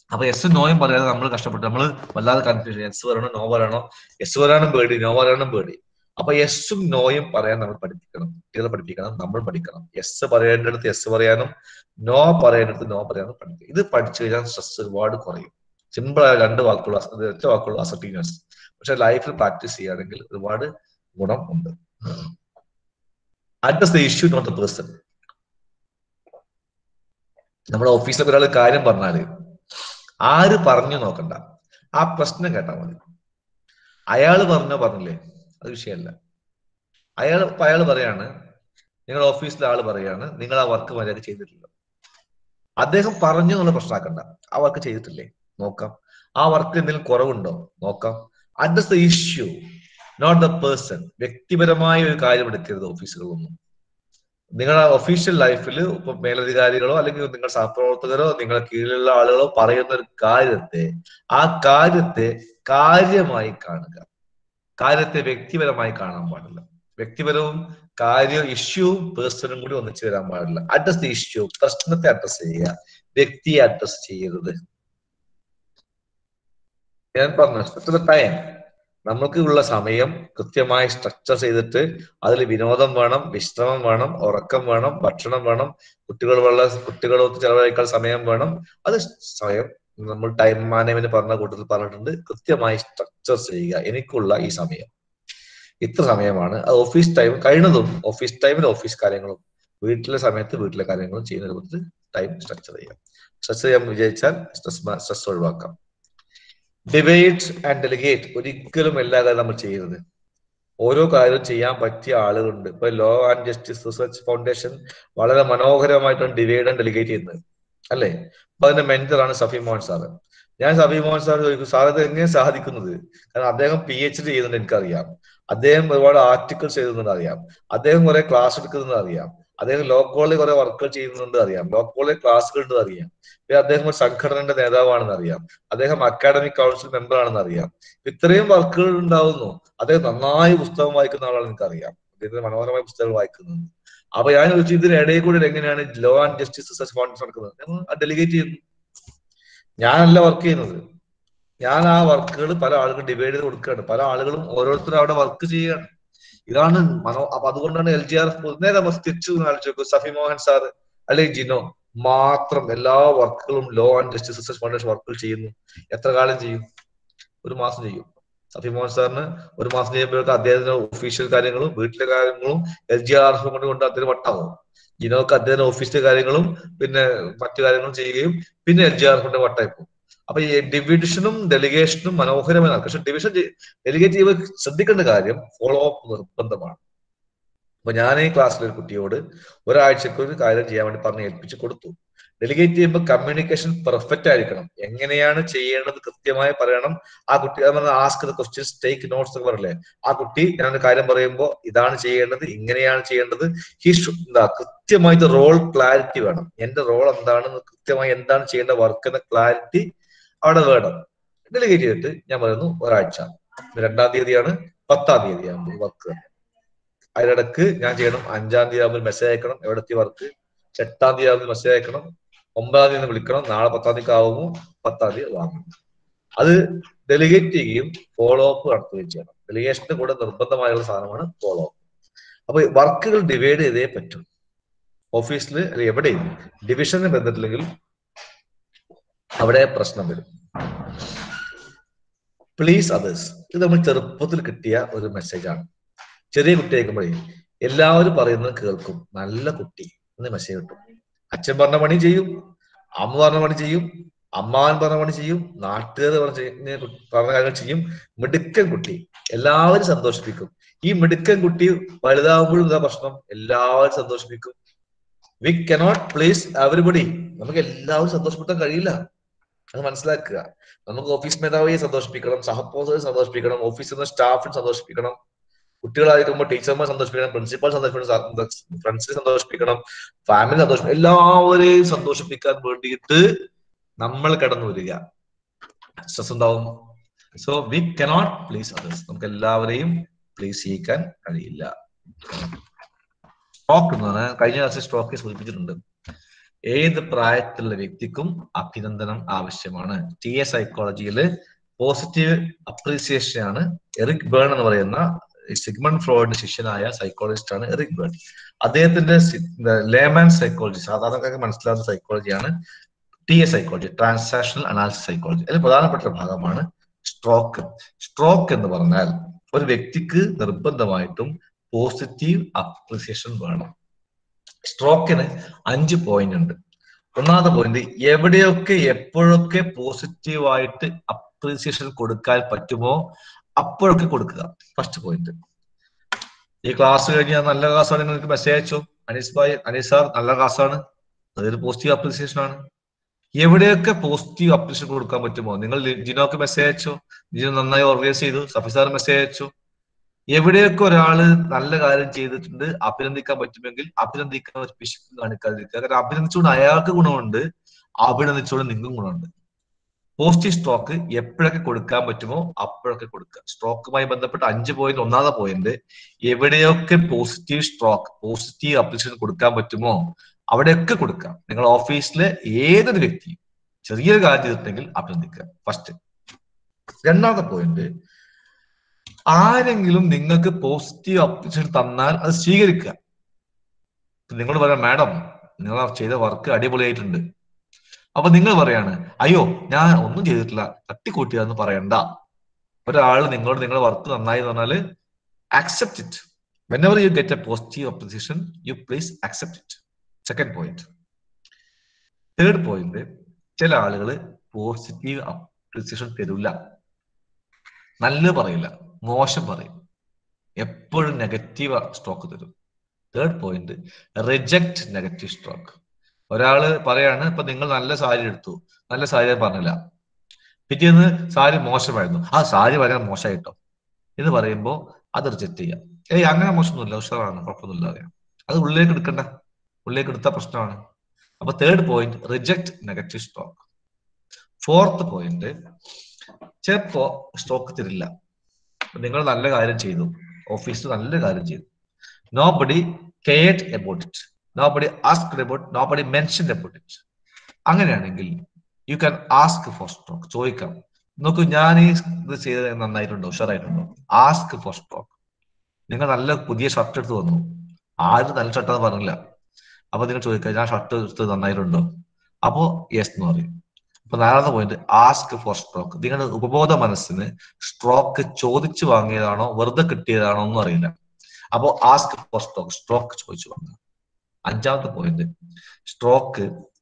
അപ്പൊ എസ് നോയും പറയാതെ നമ്മൾ കഷ്ടപ്പെട്ടു, നമ്മൾ വല്ലാതെ കൺഫ്യൂഷൻ, എസ് പറയണോ നോ പറയണോ, എസ് പറയാനും പേടി നോ പറയാനും പേടി. അപ്പൊ എസ്സും നോയും പറയാൻ നമ്മൾ പഠിപ്പിക്കണം, കുട്ടികളെ പഠിപ്പിക്കണം, നമ്മൾ പഠിക്കണം. എസ് പറയേണ്ടടുത്ത് എസ് പറയാനും നോ പറയേണ്ടടുത്ത് നോ പറയാനും പഠിക്കും. ഇത് പഠിച്ചു കഴിഞ്ഞാൽ സ്ട്രെസ് ഒരുപാട് കുറയും. സിമ്പിൾ ആയ രണ്ട് വാക്കുകൾ, ഒറ്റ വാക്കുകൾ അസർട്ടീവ്നെസ്. പക്ഷെ ലൈഫിൽ പ്രാക്ടീസ് ചെയ്യുകയാണെങ്കിൽ ഒരുപാട് ഗുണം ഉണ്ട്. Address the issue not the person. നമ്മുടെ ഓഫീസിലൊക്കെ ഒരാൾ കാര്യം പറഞ്ഞാല് ആര് പറഞ്ഞു നോക്കണ്ട, ആ പ്രശ്നം കേട്ടാൽ മതി. അയാൾ പറഞ്ഞോ പറഞ്ഞില്ലേ അത് വിഷയമല്ല. അയാൾ ഇപ്പൊ അയാൾ പറയാണ്, നിങ്ങളുടെ ഓഫീസിലെ ആള് പറയാണ് നിങ്ങൾ ആ വർക്ക് മര്യാദ ചെയ്തിട്ടില്ല. അദ്ദേഹം പറഞ്ഞു എന്നുള്ള പ്രശ്നമാക്കണ്ട, ആ വർക്ക് ചെയ്തിട്ടില്ലേ നോക്കാം, ആ വർക്ക് എന്തെങ്കിലും കുറവുണ്ടോ നോക്കാം. Address the issue not the person. വ്യക്തിപരമായ ഒരു കാര്യം എടുക്കരുത് ഓഫീസുകളൊന്നും. നിങ്ങളുടെ ഒഫീഷ്യൽ ലൈഫിൽ ഇപ്പൊ മേലധികാരികളോ അല്ലെങ്കിൽ നിങ്ങൾ സഹപ്രവർത്തകരോ നിങ്ങളുടെ കീഴിലുള്ള ആളുകളോ പറയുന്ന ഒരു കാര്യത്തെ, ആ കാര്യത്തെ കാര്യമായി കാണുക. കാര്യത്തെ വ്യക്തിപരമായി കാണാൻ പാടില്ല. വ്യക്തിപരവും കാര്യം ഇഷ്യൂവും പേഴ്സണും കൂടി ഒന്നിച്ചു വരാൻ പാടില്ല. അഡ്രസ് ദി ഇഷ്യൂ, പ്രശ്നത്തെ അഡ്രസ് ചെയ്യുക, വ്യക്തിയെ അഡ്രസ് ചെയ്യരുത്. ഞാൻ പറഞ്ഞു ടൈം, നമുക്ക് ഉള്ള സമയം കൃത്യമായി സ്ട്രക്ചർ ചെയ്തിട്ട് അതിൽ വിനോദം വേണം, വിശ്രമം വേണം, ഉറക്കം വേണം, ഭക്ഷണം വേണം, കുട്ടികളുള്ള കുട്ടികളൊത്ത് ചെലവഴിക്കാൻ സമയം വേണം. അത് സ്വയം നമ്മൾ ടൈം മാനേജ്മെന്റ് പറഞ്ഞ കൂട്ടത്തിൽ പറഞ്ഞിട്ടുണ്ട്. കൃത്യമായി സ്ട്രക്ചർ ചെയ്യുക, എനിക്കുള്ള ഈ സമയം ഇത്ര സമയമാണ്. അത് ഓഫീസ് ടൈം കഴിയുന്നതും ഓഫീസ് ടൈമിൽ ഓഫീസ് കാര്യങ്ങളും വീട്ടിലെ സമയത്ത് വീട്ടിലെ കാര്യങ്ങളും ചെയ്യുന്ന രൂപത്തിൽ ടൈം സ്ട്രക്ചർ ചെയ്യാം. സ്ട്രക്ചർ ചെയ്യാൻ വിജയിച്ചാൽ സ്ട്രെസ് സ്ട്രെസ് ഒഴിവാക്കാം. ഡിബേറ്റ് ആൻഡ് ഡെലിഗേറ്റ് ഒരിക്കലും എല്ലാ കാര്യം നമ്മൾ ചെയ്യരുത്. ഓരോ കാര്യവും ചെയ്യാൻ പറ്റിയ ആളുകളുണ്ട്. ഇപ്പൊ law and justice research foundation വളരെ മനോഹരമായിട്ടാണ് ഡിവൈഡ് ആൻഡ് ഡെലിഗേറ്റ് ചെയ്യുന്നത്, അല്ലെ? അപ്പൊ അതിന്റെ മെന്ററാണ് സഫി മോഹൻ സാറ്. ഞാൻ സഫി മോഹൻ സാർ ചോദിക്കും, സാർ ഇത് എങ്ങനെ സാധിക്കുന്നത്? കാരണം അദ്ദേഹം പി എച്ച് ഡി ചെയ്യുന്നുണ്ട്, എനിക്കറിയാം. അദ്ദേഹം ഒരുപാട് ആർട്ടിക്കിൾസ് എഴുതുന്നുണ്ട് അറിയാം. അദ്ദേഹം കുറെ ക്ലാസ് എടുക്കുന്നത് അറിയാം. അദ്ദേഹം ലോ കോളേജിൽ കുറെ വർക്കുകൾ ചെയ്യുന്നുണ്ട് അറിയാം. ലോ കോളേജ് ക്ലാസ്സുകൾ ഉണ്ട് അറിയാം. പിന്നെ അദ്ദേഹം ഒരു സംഘടനയുടെ നേതാവാണെന്ന് അറിയാം. അദ്ദേഹം അക്കാഡമിക് കൗൺസിൽ മെമ്പർ ആണെന്ന് അറിയാം. ഇത്രയും വർക്കുകൾ ഉണ്ടാവുന്നു. അദ്ദേഹം നന്നായി പുസ്തകം വായിക്കുന്ന ആളാണെന്ന് എനിക്കറിയാം. അദ്ദേഹത്തിന് മനോഹരമായ പുസ്തകങ്ങൾ വായിക്കുന്നുണ്ട്. അപ്പൊ ഞാൻ ചോദിച്ചു, ഇതിനിടയിൽ കൂടെ എങ്ങനെയാണ് law and justice research foundation നടക്കുന്നത്? ഞങ്ങൾ ഡെലിഗേറ്റ് ചെയ്യുന്നു. ഞാനല്ല വർക്ക് ചെയ്യുന്നത്, ഞാൻ ആ വർക്കുകൾ പല ആളുകൾ ഡിവൈഡ് ചെയ്ത് കൊടുക്കുകയാണ്. പല ആളുകളും ഓരോരുത്തരും അവിടെ വർക്ക് ചെയ്യുകയാണ്. ഇതാണ് മനോ. അപ്പൊ അതുകൊണ്ടാണ് എൽ ജി ആർ എഫ് നേരെ തിരിച്ചു ആലോചിച്ചു, സഫി മോഹൻ സാർ അല്ലെങ്കിൽ ജിനോ മാത്രം എല്ലാ വർക്കുകളും law and justice research foundation വർക്കുകൾ ചെയ്യുന്നു. എത്ര കാലം ചെയ്യും? ഒരു മാസം ചെയ്യും. സഫി മോഹൻ സാറിന് ഒരു മാസം ചെയ്യുമ്പോഴൊക്കെ അദ്ദേഹത്തിന്റെ ഒഫീഷ്യൽ കാര്യങ്ങളും വീട്ടിലെ കാര്യങ്ങളും എൽ ജി ആർ എഫ് കൊണ്ട് കൊണ്ട് അദ്ദേഹം വട്ടാവും. ജിനോക്ക് അദ്ദേഹത്തിന്റെ ഓഫീസിലെ കാര്യങ്ങളും പിന്നെ മറ്റു കാര്യങ്ങളും ചെയ്യുകയും പിന്നെ എൽ ജി ആർ എഫിന്റെ വട്ടായി പോകും. അപ്പൊ ഈ ഡിവിഷനും ഡെലിഗേഷനും മനോഹരമായി നടക്കും. പക്ഷെ ഡിവിഷൻ ഡെലിഗേറ്റ് ചെയ്യുമ്പോൾ ശ്രദ്ധിക്കേണ്ട കാര്യം ഫോളോ അപ്പ് നിർബന്ധമാണ്. അപ്പൊ ഞാൻ ഈ ക്ലാസ്സിലെ ഒരു കുട്ടിയോട് ഒരാഴ്ചക്ക് ഒരു കാര്യം ചെയ്യാൻ വേണ്ടി പറഞ്ഞ് ഏൽപ്പിച്ച് കൊടുത്തു. ഡെലിഗേറ്റ് ചെയ്യുമ്പോൾ കമ്മ്യൂണിക്കേഷൻ പെർഫെക്റ്റ് ആയിരിക്കണം. എങ്ങനെയാണ് ചെയ്യേണ്ടത് കൃത്യമായി പറയണം. ആ കുട്ടി ask the questions, take notes എന്ന് പറയല്ലേ, ആ കുട്ടി ഞാനൊരു കാര്യം പറയുമ്പോൾ ഇതാണ് ചെയ്യേണ്ടത്, ഇങ്ങനെയാണ് ചെയ്യേണ്ടത്. ഹി ഷുഡ് എന്താ കൃത്യമായിട്ട് റോൾ ക്ലാരിറ്റി വേണം. എന്റെ റോൾ എന്താണെന്ന് കൃത്യമായി എന്താണ് ചെയ്യേണ്ട വർക്ക് എന്ന ക്ലാരിറ്റി അവിടെ വേണം. ഡെലിഗേറ്റ് ചെയ്തിട്ട് ഞാൻ പറയുന്നു ഒരാഴ്ച, രണ്ടാം തീയതിയാണ് പത്താം തീയതി ആകുമ്പോൾ വർക്ക്. അതിനിടക്ക് ഞാൻ ചെയ്യണം അഞ്ചാം തീയതി ആകുമ്പോൾ മെസ്സേജ് അയക്കണം, എവിടെത്തി വർക്ക്. എട്ടാം തീയതി ആകുമ്പോൾ മെസ്സേജ് അയക്കണം, ഒമ്പതാം തീയതി വിളിക്കണം, നാളെ പത്താം തീയതി ആവുമ്പോൾ പത്താം തീയതി വാങ്ങണം. അത് ഡെലിഗേറ്റ് ചെയ്യുകയും ഫോളോ അപ്പ് നടത്തുകയും ചെയ്യണം. ഡെലിഗേഷന്റെ കൂടെ നിർബന്ധമായുള്ള സാധനമാണ് ഫോളോ അപ്പ്. അപ്പൊ വർക്കുകൾ ഡിവൈഡ് ചെയ്തേ പറ്റും. ഓഫീസിൽ അല്ലെങ്കിൽ എവിടെയും ഡിവിഷന് ബന്ധത്തില്ലെങ്കിൽ അവിടെ പ്രശ്നം വരും. പ്ലീസ് അതേഴ്സ്, ഇത് നമ്മൾ ചെറുപ്പത്തിൽ കിട്ടിയ ഒരു മെസ്സേജാണ്. ചെറിയ കുട്ടി ആയിരിക്കുമ്പോഴേ എല്ലാവരും പറയുന്നത് കേൾക്കും, നല്ല കുട്ടി എന്ന് മെസ്സേജ് കിട്ടും. അച്ഛൻ പറഞ്ഞ പണി ചെയ്യും, അമ്മ പറഞ്ഞ പണി ചെയ്യും, അമ്മാവൻ പറഞ്ഞ പണി ചെയ്യും, നാട്ടുകാർ പറഞ്ഞ പറഞ്ഞ കാര്യങ്ങൾ ചെയ്യും. മിടുക്കൻ കുട്ടി, എല്ലാവരും സന്തോഷിപ്പിക്കും. ഈ മിടുക്കൻ കുട്ടി വലുതാവുമ്പോഴും ഇതാ പ്രശ്നം, എല്ലാവരും സന്തോഷിപ്പിക്കും. We cannot please everybody. നമുക്ക് എല്ലാവരും സന്തോഷപ്പെടുത്താൻ കഴിയില്ല, അത് മനസ്സിലാക്കുക. നമുക്ക് ഓഫീസ് മേധാവിയെ സന്തോഷിപ്പിക്കണം, സഹപ്രവർത്തകരെ സന്തോഷിപ്പിക്കണം, ഓഫീസിൽ നിന്ന് സ്റ്റാഫിനെ സന്തോഷിപ്പിക്കണം, കുട്ടികളായിരിക്കുമ്പോൾ ടീച്ചർമാർ സന്തോഷിപ്പിക്കണം, പ്രിൻസിപ്പാൾ സന്തോഷിപ്പിക്കണം, ഫ്രണ്ട്സിനെ സന്തോഷിപ്പിക്കണം, ഫാമിലി സന്തോഷിപ്പിക്കണം. എല്ലാവരെയും സന്തോഷിപ്പിക്കാൻ വേണ്ടിയിട്ട് നമ്മൾ കടന്നു വരിക, സ്ട്രെസ് ഉണ്ടാവും. So we cannot please others. നമുക്ക് എല്ലാവരെയും പ്ലീസ് ചെയ്യിക്കാൻ കഴിയില്ല. സ്ട്രോക്ക് എന്ന് പറഞ്ഞാൽ കഴിഞ്ഞ ക്ലാസ്സിൽ സ്ട്രോക്ക് സൂചിപ്പിച്ചിട്ടുണ്ട്. ഏത് പ്രായത്തിലുള്ള വ്യക്തിക്കും അഭിനന്ദനം ആവശ്യമാണ്. ടി എ സൈക്കോളജിയിൽ പോസിറ്റീവ് അപ്രീസിയേഷൻ ആണ്. എറിക് ബേൺ എന്ന് പറയുന്ന സിഗ്മണ്ട് ഫ്രോയിഡിന്റെ ശിഷ്യനായ സൈക്കോളജിസ്റ്റ് ആണ് എറിക് ബേൺ. അദ്ദേഹത്തിന്റെ ലേമാൻ സൈക്കോളജി, സാധാരണക്കാർക്ക് മനസ്സിലാവുന്ന സൈക്കോളജിയാണ് T A psychology, transactional analysis psychology. അതിൽ പ്രധാനപ്പെട്ട ഭാഗമാണ് സ്ട്രോക്ക്. സ്ട്രോക്ക് എന്ന് പറഞ്ഞാൽ ഒരു വ്യക്തിക്ക് നിർബന്ധമായിട്ടും പോസിറ്റീവ് അപ്രീസിയേഷൻ വേണം. സ്ട്രോക്കിന് അഞ്ച് പോയിന്റ് ഉണ്ട്. ഒന്നാമത്തെ പോയിന്റ്, എവിടെയൊക്കെ എപ്പോഴൊക്കെ പോസിറ്റീവായിട്ട് അപ്രീസിയേഷൻ കൊടുക്കാൻ പറ്റുമോ അപ്പോഴൊക്കെ കൊടുക്കുക. First point. ഈ ക്ലാസ് കഴിഞ്ഞാൽ നല്ല ക്ലാസ്സാണ്, നിങ്ങൾക്ക് മെസ്സേജ് അയച്ചോ, അനീസ് ഭായ്, അനീസ് സാർ നല്ല ക്ലാസ്സാണ്, അതൊരു പോസിറ്റീവ് അപ്രീസിയേഷൻ ആണ്. എവിടെയൊക്കെ പോസിറ്റീവ് അപ്രീസിയേഷൻ കൊടുക്കാൻ പറ്റുമോ, നിങ്ങൾ ജിനോക്ക് മെസ്സേജ് അയച്ചോ, ജിനോ നന്നായി ഓർഗനൈസ് ചെയ്തു, സഫി സാർ മെസ്സേജ് അയച്ചോ. എവിടെയൊക്കെ ഒരാള് നല്ല കാര്യം ചെയ്തിട്ടുണ്ട് അഭിനന്ദിക്കാൻ പറ്റുമെങ്കിൽ അഭിനന്ദിക്കാൻ ഒരു പിശുക്ക് കാണിക്കാതിരിക്കുക. കാരണം അഭിനന്ദിച്ചുകൊണ്ട് അയാൾക്ക് ഗുണമുണ്ട്, അഭിനന്ദിച്ചുകൊണ്ട് നിങ്ങൾക്കും ഗുണമുണ്ട്. പോസിറ്റീവ് സ്ട്രോക്ക് എപ്പോഴൊക്കെ കൊടുക്കാൻ പറ്റുമോ അപ്പോഴൊക്കെ കൊടുക്കുക. സ്ട്രോക്കുമായി ബന്ധപ്പെട്ട അഞ്ച് പോയിന്റ്. ഒന്നാമത്തെ പോയിന്റ്, എവിടെയൊക്കെ പോസിറ്റീവ് സ്ട്രോക്ക്, പോസിറ്റീവ് അപ്രീസിയേഷൻ കൊടുക്കാൻ പറ്റുമോ അവിടെയൊക്കെ കൊടുക്കാം. നിങ്ങൾ ഓഫീസിലെ ഏതൊരു വ്യക്തിയും ചെറിയൊരു കാര്യം ചെയ്തിട്ടുണ്ടെങ്കിൽ അഭിനന്ദിക്കുക. ഫസ്റ്റ്. രണ്ടാമത്തെ പോയിന്റ്, ആരെങ്കിലും നിങ്ങൾക്ക് പോസിറ്റീവ് അപ്രീസിയേഷൻ തന്നാൽ അത് സ്വീകരിക്കുക. നിങ്ങൾ പറയാം, മാഡം നിങ്ങൾ ചെയ്ത വർക്ക് അടിപൊളിയായിട്ടുണ്ട്. അപ്പൊ നിങ്ങൾ പറയാണ്, അയ്യോ ഞാൻ ഒന്നും ചെയ്തിട്ടില്ല, തട്ടിക്കൂട്ടിയാന്ന് പറയണ്ട. ഒരാൾ നിങ്ങളോട് നിങ്ങളുടെ വർക്ക് നന്നായി എന്ന് പറഞ്ഞാല് accept it. Whenever you get a positive appreciation, you please accept it. Second point. Third point, ചില ആളുകൾ പോസിറ്റീവ് അപ്രീസിയേഷൻ തരില്ല, നല്ല പറയില്ല, മോശം പറയും, എപ്പോഴും നെഗറ്റീവ് സ്ട്രോക്ക് തരും. Third point, reject negative stroke. ഒരാള് പറയാണ്, ഇപ്പൊ നിങ്ങൾ നല്ല സാരി എടുത്തു, നല്ല സാരി പറഞ്ഞില്ല, പിറ്റേന്ന് സാരി മോശമായിരുന്നു, ആ സാരി വളരെ മോശമായിട്ടോ എന്ന് പറയുമ്പോ അത് റിജക്ട് ചെയ്യാം. ഏയ് അങ്ങനെ മോശമൊന്നുമില്ല, ഉഷാറാണ്, കുഴപ്പമൊന്നുമില്ല അറിയാം, അത് ഉള്ളിലേക്ക് എടുക്കണ്ട, ഉള്ളിലേക്ക് എടുത്ത പ്രശ്നമാണ്. അപ്പൊ third point, reject negative stroke. Fourth point, ചിലപ്പോ സ്ട്രോക്ക് തരില്ല. നിങ്ങൾ നല്ല കാര്യം ചെയ്തു, ഓഫീസിൽ നല്ല കാര്യം ചെയ്തു, nobody cared about it, nobody asked about, nobody mentioned about it. അങ്ങനെയാണെങ്കിൽ you can ask for stroke. ചോദിക്കാം, നോക്കൂ ഞാൻ ഈ ഇത് ചെയ്തത് നന്നായിട്ടുണ്ടോ, ഉഷാറായിട്ടുണ്ടോ, ആസ്ക് ഫോർ സ്ട്രോക്ക്. നിങ്ങൾ നല്ല പുതിയ ഷർട്ട് എടുത്ത് വന്നു, ആരും നല്ല ഷർട്ടാന്ന് പറഞ്ഞില്ല, അപ്പൊ നിങ്ങൾ ചോദിക്കാം, ഞാൻ ഷർട്ട് എടുത്ത് നന്നായിട്ടുണ്ടോ, അപ്പോ യെസ് എന്ന് പറയും. അപ്പൊ നാലാമത്തെ പോയിന്റ്, ആസ്ക് ഫോർ സ്ട്രോക്ക്. നിങ്ങളുടെ ഉപബോധ മനസ്സിന് സ്ട്രോക്ക് ചോദിച്ചു വാങ്ങിയതാണോ വെറുതെ കിട്ടിയതാണോ ഒന്നും അറിയില്ല. അപ്പോ ആസ്ക് ഫോർ സ്ട്രോക്ക്, സ്ട്രോക്ക് ചോദിച്ചു വാങ്ങുക. അഞ്ചാമത്തെ പോയിന്റ്, സ്ട്രോക്ക്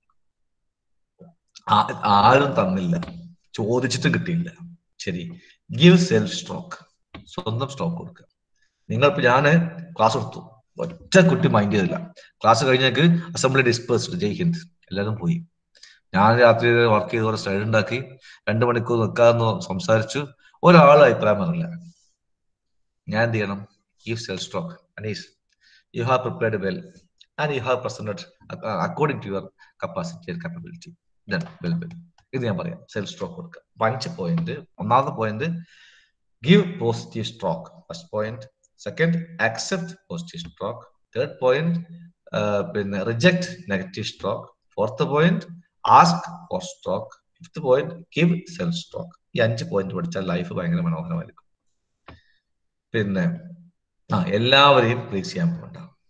ആരും തന്നില്ല, ചോദിച്ചിട്ടും കിട്ടിയില്ല, ശരി, ഗിവ് സെൽഫ് സ്ട്രോക്ക്. സ്വന്തം സ്ട്രോക്ക് കൊടുക്കുക. നിങ്ങളിപ്പോ ഞാന് ക്ലാസ് എടുത്തു, ഒറ്റ കുട്ടി മൈൻഡ് ചെയ്തില്ല, ക്ലാസ് കഴിഞ്ഞേക്ക് അസംബ്ലി ഡിസ്പേഴ്സ്ഡ്, ജയ് ഹിന്ദ്, എല്ലാവരും പോയി. ഞാൻ രാത്രി വർക്ക് ചെയ്ത് കുറെ സ്ലൈഡ് ഉണ്ടാക്കി, രണ്ടു മണിക്കൂർ നിൽക്കാന്ന് സംസാരിച്ചു, ഒരാളും അഭിപ്രായം പറഞ്ഞില്ല. ഞാൻ എന്ത് ചെയ്യണം? Give self stroke. Anees, you have prepared well and you have presented according to your capacity and capability. Well well ഇത് ഞാൻ പറയാം. സെൽഫ് സ്ട്രോക്ക് കൊടുക്കുക. അഞ്ച് പോയിന്റ്. ഒന്നാമത്തെ point, give positive stroke. First point. Second, accept positive stroke. Third point, പിന്നെ reject negative stroke. Fourth point, ask for stroke. Fifth point, give self stroke. ഈ അഞ്ച് point പഠിച്ചാൽ ലൈഫ് ഭയങ്കര മനോഹരമായിരിക്കും. പിന്നെ ആ എല്ലാവരെയും പ്ലീസ് ചെയ്യാൻ പോകണ്ട.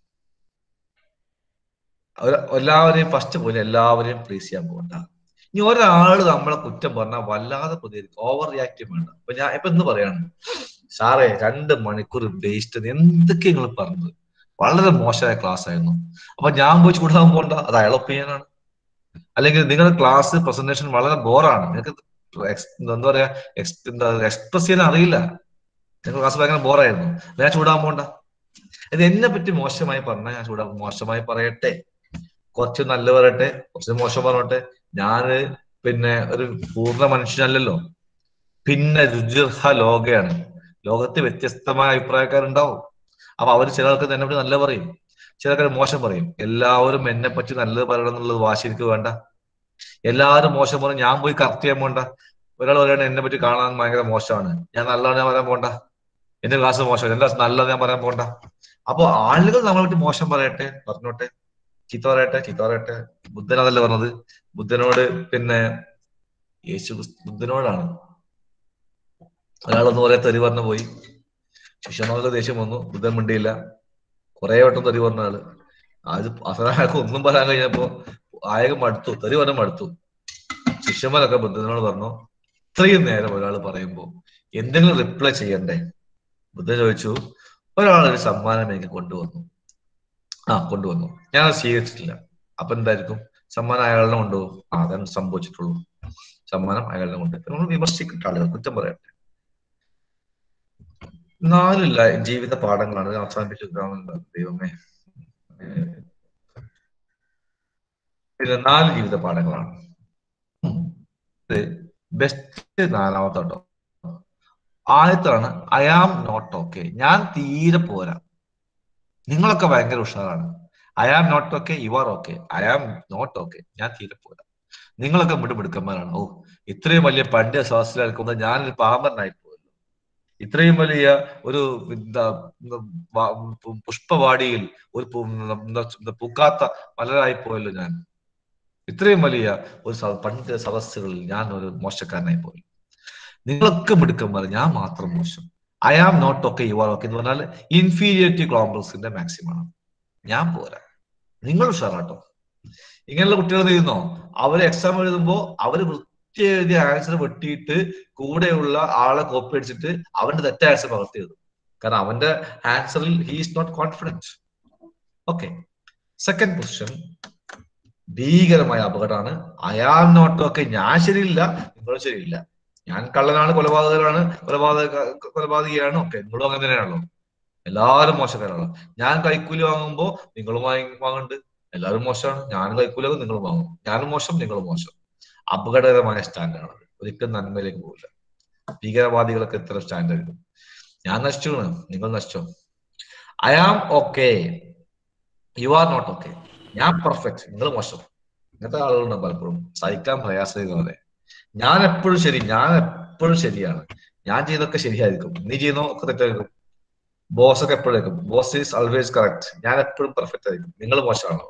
എല്ലാവരെയും ഫസ്റ്റ് പോയിന്റ്, എല്ലാവരെയും പ്ലീസ് ചെയ്യാൻ പോകണ്ട. ഇനി ഒരാള് നമ്മളെ കുറ്റം പറഞ്ഞാൽ വല്ലാതെ പ്രതികരിക്കും, ഓവർ റിയാക്ട് വേണ്ട. അപ്പൊ ഞാൻ ഇപ്പൊ എന്ത് പറയാണ്, സാറേ രണ്ട് മണിക്കൂർ വേസ്റ്റ്, എന്തൊക്കെ നിങ്ങൾ പറഞ്ഞത്, വളരെ മോശമായ ക്ലാസ് ആയിരുന്നു. അപ്പൊ ഞാൻ പോയി ചൂടാൻ പോകണ്ട, അത് അയാൾ ഒപ്പീനിയനാണ്. അല്ലെങ്കിൽ നിങ്ങളുടെ ക്ലാസ് പ്രസന്റേഷൻ വളരെ ബോറാണ്, നിങ്ങൾക്ക് എന്താ പറയാ എന്താ എക്സ്പ്രസ് ചെയ്യാൻ അറിയില്ല, നിങ്ങൾ ക്ലാസ് ഭയങ്കര ബോറായിരുന്നു, ഞാൻ ചൂടാൻ പോകണ്ട. ഇത് എന്നെ പറ്റി മോശമായി പറഞ്ഞാൽ ഞാൻ ചൂടാ മോശമായി പറയട്ടെ, കുറച്ച് നല്ല പറയട്ടെ, കുറച്ച് മോശം പറഞ്ഞോട്ടെ. ഞാന് പിന്നെ ഒരു പൂർണ്ണ മനുഷ്യനല്ലല്ലോ. പിന്നെ രുചിർഹ ലോകയാണ്, ലോകത്ത് വ്യത്യസ്തമായ അഭിപ്രായക്കാരുണ്ടാവും. അപ്പൊ അവർ ചിലർക്ക് എന്നെ പറ്റി നല്ല പറയും, ചിലർക്ക് മോശം പറയും. എല്ലാവരും എന്നെ പറ്റി നല്ലത് പറയണം എന്നുള്ളത് വാശി എനിക്ക് വേണ്ട. എല്ലാവരും മോശം പറയും, ഞാൻ പോയി കറക്റ്റ് ചെയ്യാൻ പോണ്ട. ഒരാൾ പറയണ എന്നെ പറ്റി കാണാൻ ഭയങ്കര മോശമാണ്, ഞാൻ നല്ലതാണ് ഞാൻ പറയാൻ പോണ്ട. എന്റെ ക്ലാസ് മോശം, എന്റെ ക്ലാസ് നല്ലത് ഞാൻ പറയാൻ പോണ്ട. അപ്പൊ ആളുകൾ നമ്മളെ പറ്റി മോശം പറയട്ടെ, പറഞ്ഞോട്ടെ. ചീത്ത പറയട്ടെ ചീത്ത പറയട്ടെ ബുദ്ധൻ അതല്ലേ പറഞ്ഞത്. ബുദ്ധനോട് പിന്നെ യേശു ബുദ്ധനോടാണ് ഒരാളൊന്നും പറയാ തെറി പറഞ്ഞു പോയി. ശിഷ്യന്മാർക്ക് ദേഷ്യം വന്നു. ബുദ്ധൻ മിണ്ടിയില്ല. കുറെ വട്ടം തെറി പറഞ്ഞ ആള് അത് അവസാനം ഒന്നും പറയാൻ കഴിഞ്ഞപ്പോ ആയകം മടുത്തു, തെറി പറഞ്ഞ മടുത്തു. ശിഷ്യന്മാരൊക്കെ ബുദ്ധനോട് പറഞ്ഞു, ഇത്രയും നേരം ഒരാൾ പറയുമ്പോ എന്തെങ്കിലും റിപ്ലൈ ചെയ്യണ്ടേ? ബുദ്ധൻ ചോദിച്ചു, ഒരാളൊരു സമ്മാനം എനിക്ക് കൊണ്ടുവന്നു, ആ കൊണ്ടുവന്നു, ഞാൻ അത് സ്വീകരിച്ചിട്ടില്ല, അപ്പൊ എന്തായിരിക്കും? സമ്മാനം അയാളിനെ കൊണ്ടുപോകും. ആ അതാണ് സംഭവിച്ചിട്ടുള്ളൂ, സമ്മാനം അയാളിനെ കൊണ്ട്. നമ്മൾ വിമർശിക്കട്ടെ, ആളുകൾ കുറ്റം പറയട്ടെ. നാലില്ല ജീവിത പാഠങ്ങളാണ് അവസാനിപ്പിച്ചു. ദൈവമേ, ഇത് നാല് ജീവിത പാഠങ്ങളാണ്. ബെസ്റ്റ് നാലാമത്തെ കേട്ടോ. ആദ്യത്താണ് ഐ ആം നോട്ട് ഓക്കെ. ഞാൻ തീരെ പോരാ, നിങ്ങളൊക്കെ ഭയങ്കര ഉഷാറാണ്. I am not okay, you are okay. I am not okay, ഞാൻ തീരെ പോരാ, നിങ്ങളൊക്കെ മിടുമിടുക്കന്മാരാണ്. ഓ, ഇത്രയും വലിയ പണ്ഡിത സഹസ്രക്കുമ്പോൾ ഞാനൊരു പാമ്പനായി പോയല്ലോ. ഇത്രയും വലിയ ഒരു പുഷ്പവാടിയിൽ ഒരു പൂക്കാത്ത മലരായി പോയല്ലോ ഞാൻ. ഇത്രയും വലിയ ഒരു പണ്ഡിത സദസ്സുകളിൽ ഞാൻ ഒരു മോശക്കാരനായി പോയി. നിങ്ങളൊക്കെ മിടുക്കന്മാർ, ഞാൻ മാത്രം മോശം. I am not okay, you are okay എന്ന് പറഞ്ഞാൽ ഇൻഫീരിയോറിറ്റി കോംപ്ലക്സിന്റെ മാക്സിമാണ്. ഞാൻ പോരാ, നിങ്ങൾ ഉഷാറാട്ടോ. ഇങ്ങനെയുള്ള കുട്ടികൾ ചെയ്യുന്നോ? അവര് എക്സാം എഴുതുമ്പോ അവര് വൃത്തി എഴുതിയ ആൻസർ വെട്ടിയിട്ട് കൂടെയുള്ള ആളെ കോപ്പി അടിച്ചിട്ട് അവന്റെ തെറ്റായ ആൻസർ പകർത്തി എഴുതും. കാരണം അവന്റെ ആൻസറിൽ he is not confident. Okay, second position ഭീകരമായ അപകടമാണ്. ഐ ആം നോട്ട് ഓക്കെ, ഞാൻ ശരിയില്ല, നിങ്ങളും ശരിയില്ല. ഞാൻ കള്ളനാണ്, കൊലപാതകനാണ്, കൊലപാതക കൊലപാതകയാണ്. ഓക്കെ, നിങ്ങളും അങ്ങനെ തന്നെയാണല്ലോ. എല്ലാവരും മോശക്കാരാണല്ലോ. ഞാൻ കൈക്കൂലി വാങ്ങുമ്പോ നിങ്ങളും വാങ്ങി വാങ്ങുന്നുണ്ട്. എല്ലാവരും മോശമാണ്. ഞാനും കൈക്കൂലി നിങ്ങളും വാങ്ങും. ഞാനും മോശം, നിങ്ങളും മോശം. അപകടകരമായ സ്റ്റാൻഡാണ്. ഒരിക്കലും നന്മയിലേക്ക് പോകില്ല. ഭീകരവാദികളൊക്കെ ഇത്ര സ്റ്റാൻഡാണ്. ഞാൻ നശിച്ചു, നിങ്ങൾ നശിച്ചോ. I am okay, you are not okay. ഞാൻ പെർഫെക്റ്റ്, നിങ്ങൾ മോശം. ഇങ്ങനത്തെ ആളുകളുണ്ട് പലപ്പോഴും, സഹിക്കാൻ പ്രയാസമില്ലാതെ. ഞാൻ എപ്പോഴും ശരി, ഞാൻ എപ്പോഴും ശരിയാണ്, ഞാൻ ചെയ്യുന്നതൊക്കെ ശരിയായിരിക്കും, നീ ചെയ്യുന്ന ഒക്കെ തെറ്റായിരിക്കും. ബോസ് ഒക്കെ എപ്പോഴേക്കും ബോസ് ഈസ് ആൾവേസ് കറക്റ്റ്, ഞാൻ എപ്പോഴും പെർഫെക്റ്റ് ആയിരിക്കും, നിങ്ങൾ മോശമാണോ.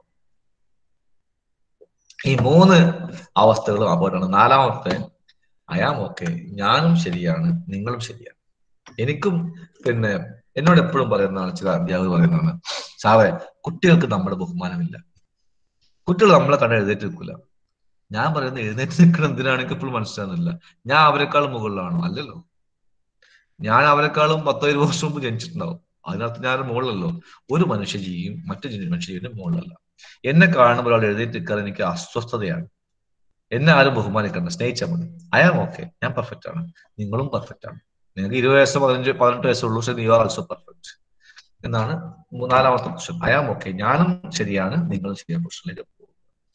ഈ മൂന്ന് അവസ്ഥകളും അപകടമാണ്. നാലാമത്തെ ഐ ആം ഓക്കെ, ഞാനും ശരിയാണ്, നിങ്ങളും ശരിയാണ്. എനിക്കും പിന്നെ എന്നോട് എപ്പോഴും പറയുന്നതാണ്, ചില അധ്യാപകർ പറയുന്നതാണ്, സാറേ കുട്ടികൾക്ക് നമ്മുടെ ബഹുമാനമില്ല, കുട്ടികൾ നമ്മളെ കണ്ട് എഴുന്നേറ്റ് നിൽക്കില്ല. ഞാൻ പറയുന്നത് എഴുന്നേറ്റ് നിൽക്കണം എന്തിനാണ് എനിക്ക് എപ്പോഴും മനസ്സിലാകുന്നില്ല. ഞാൻ അവരെക്കാളും മുകളിലാണോ? അല്ലല്ലോ. ഞാൻ അവരെക്കാളും പത്തോ ഇരുപത് വർഷം മുമ്പ് ജനിച്ചിട്ടുണ്ടാവും. അതിനകത്ത് ഞാൻ മുകളിലല്ലോ. ഒരു മനുഷ്യജീവിയും മറ്റു മനുഷ്യജീവിന്റെ മുകളിലല്ല. എന്നെ കാണുമ്പോൾ ഒരാൾ എഴുന്നേറ്റ് നിൽക്കാതെ എനിക്ക് അസ്വസ്ഥതയാണ്. എന്നെ ആരും ബഹുമാനിക്കണം, സ്നേഹിച്ചാൽ മതി. ഐ ആം ഓക്കെ, ഞാൻ പെർഫെക്റ്റ് ആണ്, നിങ്ങളും പെർഫെക്റ്റ് ആണ്. നിങ്ങൾക്ക് ഇരുപത് വയസ്സോ പതിനഞ്ച് പതിനെട്ട് വയസ്സുള്ളൂ, പക്ഷെ യു ആർ ആൾസോ പെർഫെക്റ്റ് എന്നാണ് നാലാമത്തെ പ്രശ്നം. ഐ ആം ഓക്കെ, ഞാനും ശരിയാണ്, നിങ്ങളും ശരിയാണ്. പ്രശ്നത്തിലേക്ക് പോകും.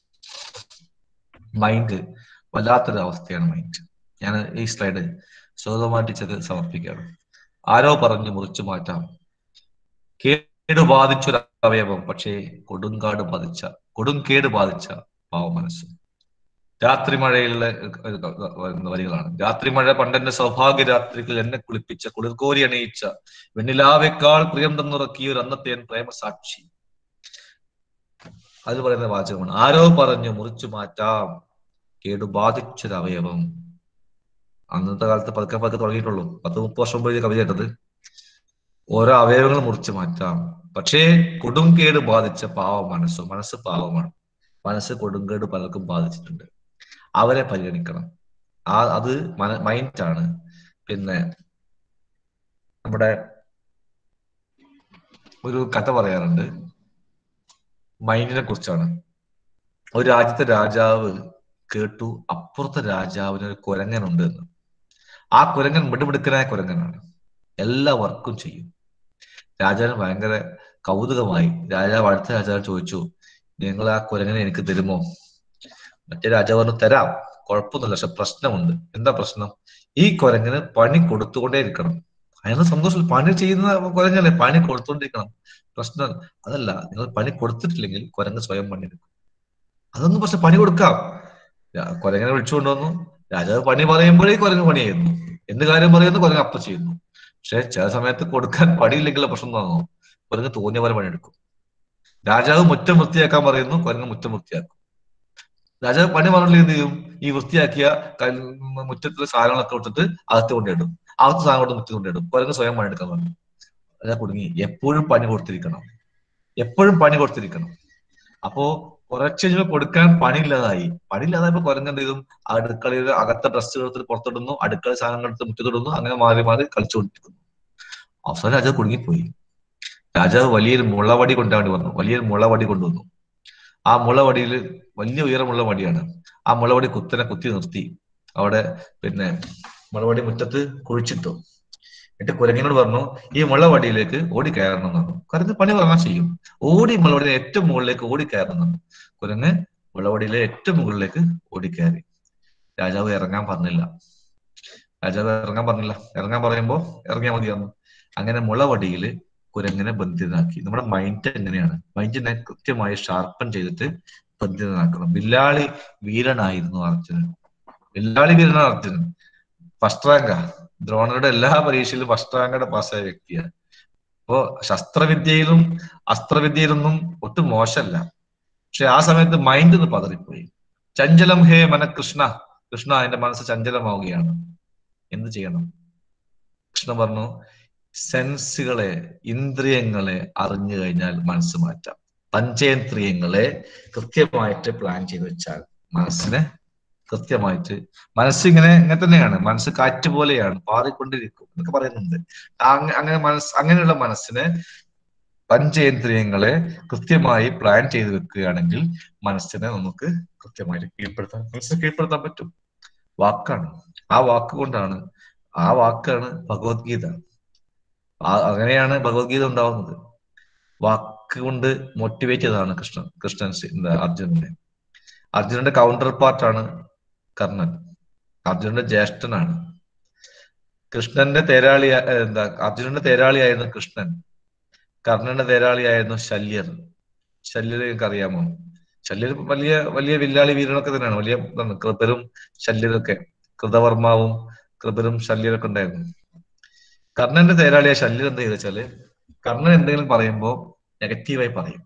മൈൻഡ് വല്ലാത്തൊരു അവസ്ഥയാണ് മൈൻഡ്. ഞാൻ ഈ സ്ലൈഡ് സ്വതമാ ടീച്ചർ സമർപ്പിക്കുകയാണ്. ആരോ പറഞ്ഞു മുറിച്ചു മാറ്റാം, കേട് ബാധിച്ചൊരു അവയവം, പക്ഷേ കൊടുങ്കാട് ബാധിച്ച കൊടുംകേട് ബാധിച്ച പാവ മനസ്സ്. രാത്രി മഴയിലെ വരികളാണ്. രാത്രി മഴ പണ്ടെന്റെ സൗഭാഗ്യ രാത്രികൾ എന്നെ കുളിപ്പിച്ച കുളിർക്കോരി അണിയിച്ച വെണ്ണിലാവേക്കാൾ പ്രിയം തന്നുറക്കിയ ഒരു അന്നത്തെ പ്രേമസാക്ഷി. അതിൽ പറയുന്ന വാചകമാണ്, ആരോ പറഞ്ഞു മുറിച്ചു മാറ്റാം കേടുബാധിച്ചൊരു അവയവം. അന്നത്തെ കാലത്ത് പതുക്കെ പതുക്കെ തുടങ്ങിയിട്ടുള്ളൂ. പത്ത് മുപ്പത് വർഷം മുമ്പ് കവിത കേട്ടത്. ഓരോ അവയവങ്ങൾ മുറിച്ചു മാറ്റാം, പക്ഷേ കൊടുംകേട് ബാധിച്ച പാവ മനസ്സ്. മനസ്സ് പാവമാണ്, മനസ്സ് കൊടുംകേട് പലർക്കും ബാധിച്ചിട്ടുണ്ട്. അവരെ പരിഗണിക്കണം. ആ അത് മൈൻഡാണ്. പിന്നെ നമ്മുടെ ഒരു കഥ പറയാറുണ്ട് മൈൻഡിനെ കുറിച്ചാണ്. ഒരു രാജ്യത്തെ രാജാവ് കേട്ടു അപ്പുറത്തെ രാജാവിന് ഒരു കുരങ്ങനുണ്ട് എന്ന്. ആ കുരങ്ങൻ മിടുമിടുക്കനായ കുരങ്ങനാണ്, എല്ലാ വർക്കും ചെയ്യും. രാജാവിന് ഭയങ്കര കൗതുകമായി. രാജാവ് അടുത്ത രാജാവ് ചോദിച്ചു, നിങ്ങൾ ആ കുരങ്ങനെ എനിക്ക് തരുമോ? മറ്റേ രാജാവ് പറഞ്ഞു, തരാം, കുഴപ്പമൊന്നുമില്ല, പക്ഷെ പ്രശ്നമുണ്ട്. എന്താ പ്രശ്നം? ഈ കുരങ്ങനെ പണി കൊടുത്തുകൊണ്ടേ ഇരിക്കണം. അതിന് സന്തോഷം, പണി ചെയ്യുന്ന കുരങ്ങല്ലേ, പണി കൊടുത്തുകൊണ്ടിരിക്കണം. പ്രശ്നം അതല്ല, നിങ്ങൾ പണി കൊടുത്തിട്ടില്ലെങ്കിൽ കുരങ്ങ് സ്വയം പണിയെടുക്കും. അതൊന്നും പക്ഷെ പണി കൊടുക്കാം. കുരങ്ങനെ വിളിച്ചുകൊണ്ടുവന്നു. രാജാവ് പണി പറയുമ്പോഴേ കുരങ്ങ് പണി ചെയ്യുന്നു, എന്ത് കാര്യം പറയുന്നു കുരങ്ങ് അപ്പ ചെയ്യുന്നു. പക്ഷെ ചില സമയത്ത് കൊടുക്കാൻ പണിയില്ലെങ്കിലുള്ള പ്രശ്നം എന്താണോ, കുരങ്ങ് തോന്നിയ പോലെ പണിയെടുക്കും. രാജാവ് മുറ്റം വൃത്തിയാക്കാൻ പറയുന്നു, കുരങ്ങ് മുറ്റം വൃത്തിയാക്കും. രാജാവ് പണി പറഞ്ഞില്ല എന്ത് ചെയ്യും? ഈ വൃത്തിയാക്കിയ മുറ്റത്തിലെ സാധനങ്ങളൊക്കെ ഇട്ടിട്ട് അകത്ത് കൊണ്ടിടും. അകത്ത് സാധനം കൊണ്ട് മുറ്റത്ത് കൊണ്ടിടും. കുരങ്ങ് സ്വയം പണിയെടുക്കാൻ പറഞ്ഞു. അതാ കുടുങ്ങി. എപ്പോഴും പണി കൊടുത്തിരിക്കണം, എപ്പോഴും പണി കൊടുത്തിരിക്കണം. അപ്പോ കുറച്ച് കഴിഞ്ഞപ്പോൾ കൊടുക്കാൻ പണിയില്ലാതായി. പണിയില്ലാതായപ്പോ കുരങ്ങ് എന്ത് ചെയ്തു? അടുക്കളയിൽ അകത്തെ ഡ്രസ്സുകൾ എടുത്ത് പുറത്തിടുന്നു, അടുക്കള സാധനങ്ങൾ എടുത്ത് മുറ്റത്തിടുന്നു. അങ്ങനെ മാറി മാറി കളിച്ചുകൊണ്ടിരിക്കുന്നു. അവസാനം രാജാവ് കുടുങ്ങിപ്പോയി. രാജാവ് വലിയൊരു മുളവടി കൊണ്ടാൻ വേണ്ടി വന്നു. വലിയൊരു മുളവടി കൊണ്ടുവന്നു. ആ മുളവടിയിൽ വലിയ ഉയരമുള്ള വടിയാണ്. ആ മുളവടി കുത്തനെ കുത്തി നിർത്തി അവിടെ പിന്നെ മുളവടി മുറ്റത്ത് കുഴിച്ചിട്ടു. എന്നിട്ട് കുരങ്ങിനോട് പറഞ്ഞു, ഈ മുളവടിയിലേക്ക് ഓടി കയറണം എന്നാണ്. കുരങ്ങ് പണി പറഞ്ഞാൽ ചെയ്യും. ഓടി മുളവടിയിലെ ഏറ്റവും മുകളിലേക്ക് ഓടി കയറണം എന്നാണ്. കുരങ്ങ് മുളവടിയിലെ ഏറ്റവും മുകളിലേക്ക് ഓടിക്കയറി. രാജാവ് ഇറങ്ങാൻ പറഞ്ഞില്ല. രാജാവ് ഇറങ്ങാൻ പറഞ്ഞില്ല. ഇറങ്ങാൻ പറയുമ്പോ ഇറങ്ങിയാൽ മതിയായിരുന്നു. അങ്ങനെ മുളവടിയിൽ കുരങ്ങിനെ ബന്ധിതനാക്കി. നമ്മുടെ മൈൻഡ് എങ്ങനെയാണ്? മൈൻഡിനെ കൃത്യമായി ഷാർപ്പൻ ചെയ്തിട്ട് ബന്ധിതനാക്കണം. വില്ലാളി വീരനായിരുന്നു അർജുനൻ. വില്ലാളി വീരനാണ് അർജുനൻ. ഫസ്റ്റ് റാങ്കാ. ദ്രോണരുടെ എല്ലാ പരീക്ഷയിലും ഫസ്റ്റ് റാങ്കോടെ പാസ്സായ വ്യക്തിയാണ്. അപ്പോ ശസ്ത്രവിദ്യയിലും അസ്ത്രവിദ്യയിലൊന്നും ഒട്ടും മോശമല്ല. പക്ഷെ ആ സമയത്ത് മൈൻഡ് ഒന്ന് പതറിപ്പോയി. ചഞ്ചലം ഹേ മന കൃഷ്ണ, കൃഷ്ണ എന്റെ മനസ്സ് ചഞ്ചലമാവുകയാണ്, എന്ത് ചെയ്യണം? കൃഷ്ണ പറഞ്ഞു, സെൻസുകളെ, ഇന്ദ്രിയങ്ങളെ അറിഞ്ഞു കഴിഞ്ഞാൽ മനസ്സ് മാറ്റാം. പഞ്ചേന്ദ്രിയങ്ങളെ കൃത്യമായിട്ട് പ്ലാൻ ചെയ്ത് വെച്ചാൽ മനസ്സിനെ കൃത്യമായിട്ട്, മനസ്സിങ്ങനെ ഇങ്ങനെ തന്നെയാണ്, മനസ്സ് കാറ്റ് പോലെയാണ്, പാറിക്കൊണ്ടിരിക്കും എന്നൊക്കെ പറയുന്നുണ്ട്. അങ്ങനെ മനസ്സ്, അങ്ങനെയുള്ള മനസ്സിനെ, പഞ്ചേന്ദ്രിയങ്ങളെ കൃത്യമായി പ്ലാൻ ചെയ്ത് വെക്കുകയാണെങ്കിൽ മനസ്സിനെ നമുക്ക് കൃത്യമായിട്ട് കീഴ്പ്പെടുത്താൻ, മനസ്സിനെ കീഴ്പ്പെടുത്താൻ പറ്റും. വാക്കാണ്. ആ വാക്ക് കൊണ്ടാണ്, ആ വാക്കാണ് ഭഗവത്ഗീത. ആ അങ്ങനെയാണ് ഭഗവത്ഗീത ഉണ്ടാവുന്നത്. വാക്ക് കൊണ്ട് മോട്ടിവേറ്റ് ചെയ്തതാണ് കൃഷ്ണൻ കൃഷ്ണൻ എന്താ അർജുനനെ. അർജുനന്റെ കൗണ്ടർ പാർട്ടാണ് കർണൻ. അർജുനന്റെ ജ്യേഷ്ഠനാണ്. കൃഷ്ണന്റെ തേരാളി എന്താ അർജുനന്റെ തേരാളിയായിരുന്നു കൃഷ്ണൻ. കർണന്റെ തേരാളിയായിരുന്നു ശല്യർ. ശല്യർ നിങ്ങൾക്ക് അറിയാമോ? ശല്യർ വലിയ വലിയ വില്ലാളി വീരനൊക്കെ തന്നെയാണ്. വലിയ കൃപരും ശല്യരൊക്കെ, കൃതവർമാവും കൃപരും ശല്യരൊക്കെ ഉണ്ടായിരുന്നു. കർണന്റെ തേരാളിയായ ശല്യർ എന്താ ചെയ്ത വെച്ചാല്, കർണൻ എന്തെങ്കിലും പറയുമ്പോൾ നെഗറ്റീവായി പറയും.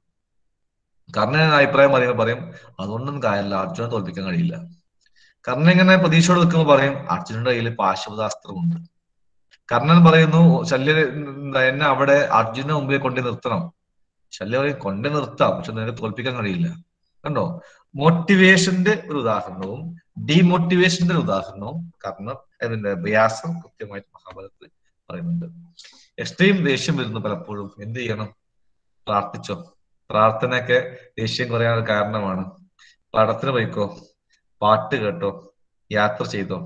കർണൻ അഭിപ്രായം പറയുമ്പോൾ പറയും അതുകൊണ്ടൊന്നും കാര്യമില്ല, അർജുനനെ തോൽപ്പിക്കാൻ കഴിയില്ല. കർണൻ ഇങ്ങനെ പ്രതീക്ഷയോട് നിൽക്കുമ്പോൾ പറയും അർജുനന്റെ കയ്യിൽ പാശുപതാസ്ത്രമുണ്ട്. കർണൻ പറയുന്നു ശല്യർ എന്നെ അവിടെ അർജുനന്റെ മുമ്പിൽ കൊണ്ടു നിർത്തണം. ശല്യ പറയും കൊണ്ടു നിർത്താം, പക്ഷെ നിനക്ക് തോൽപ്പിക്കാൻ കഴിയില്ല. കണ്ടോ? മോട്ടിവേഷന്റെ ഒരു ഉദാഹരണവും ഡീമോട്ടിവേഷന്റെ ഒരു ഉദാഹരണവും കർണൻ അതിന്റെ വ്യാസം കൃത്യമായിട്ട് മഹാഭാരതത്തിൽ പറയുന്നുണ്ട്. എക്സ്ട്രീം ദേഷ്യം വരുന്നു പലപ്പോഴും. എന്ത് ചെയ്യണം? പ്രാർത്ഥിച്ചോ. പ്രാർത്ഥനയൊക്കെ ദേഷ്യം കുറയാനുള്ള കാരണമാണ്. പടത്തിന് പോയിക്കോ, പാട്ട് കേട്ടോ, യാത്ര ചെയ്തോ.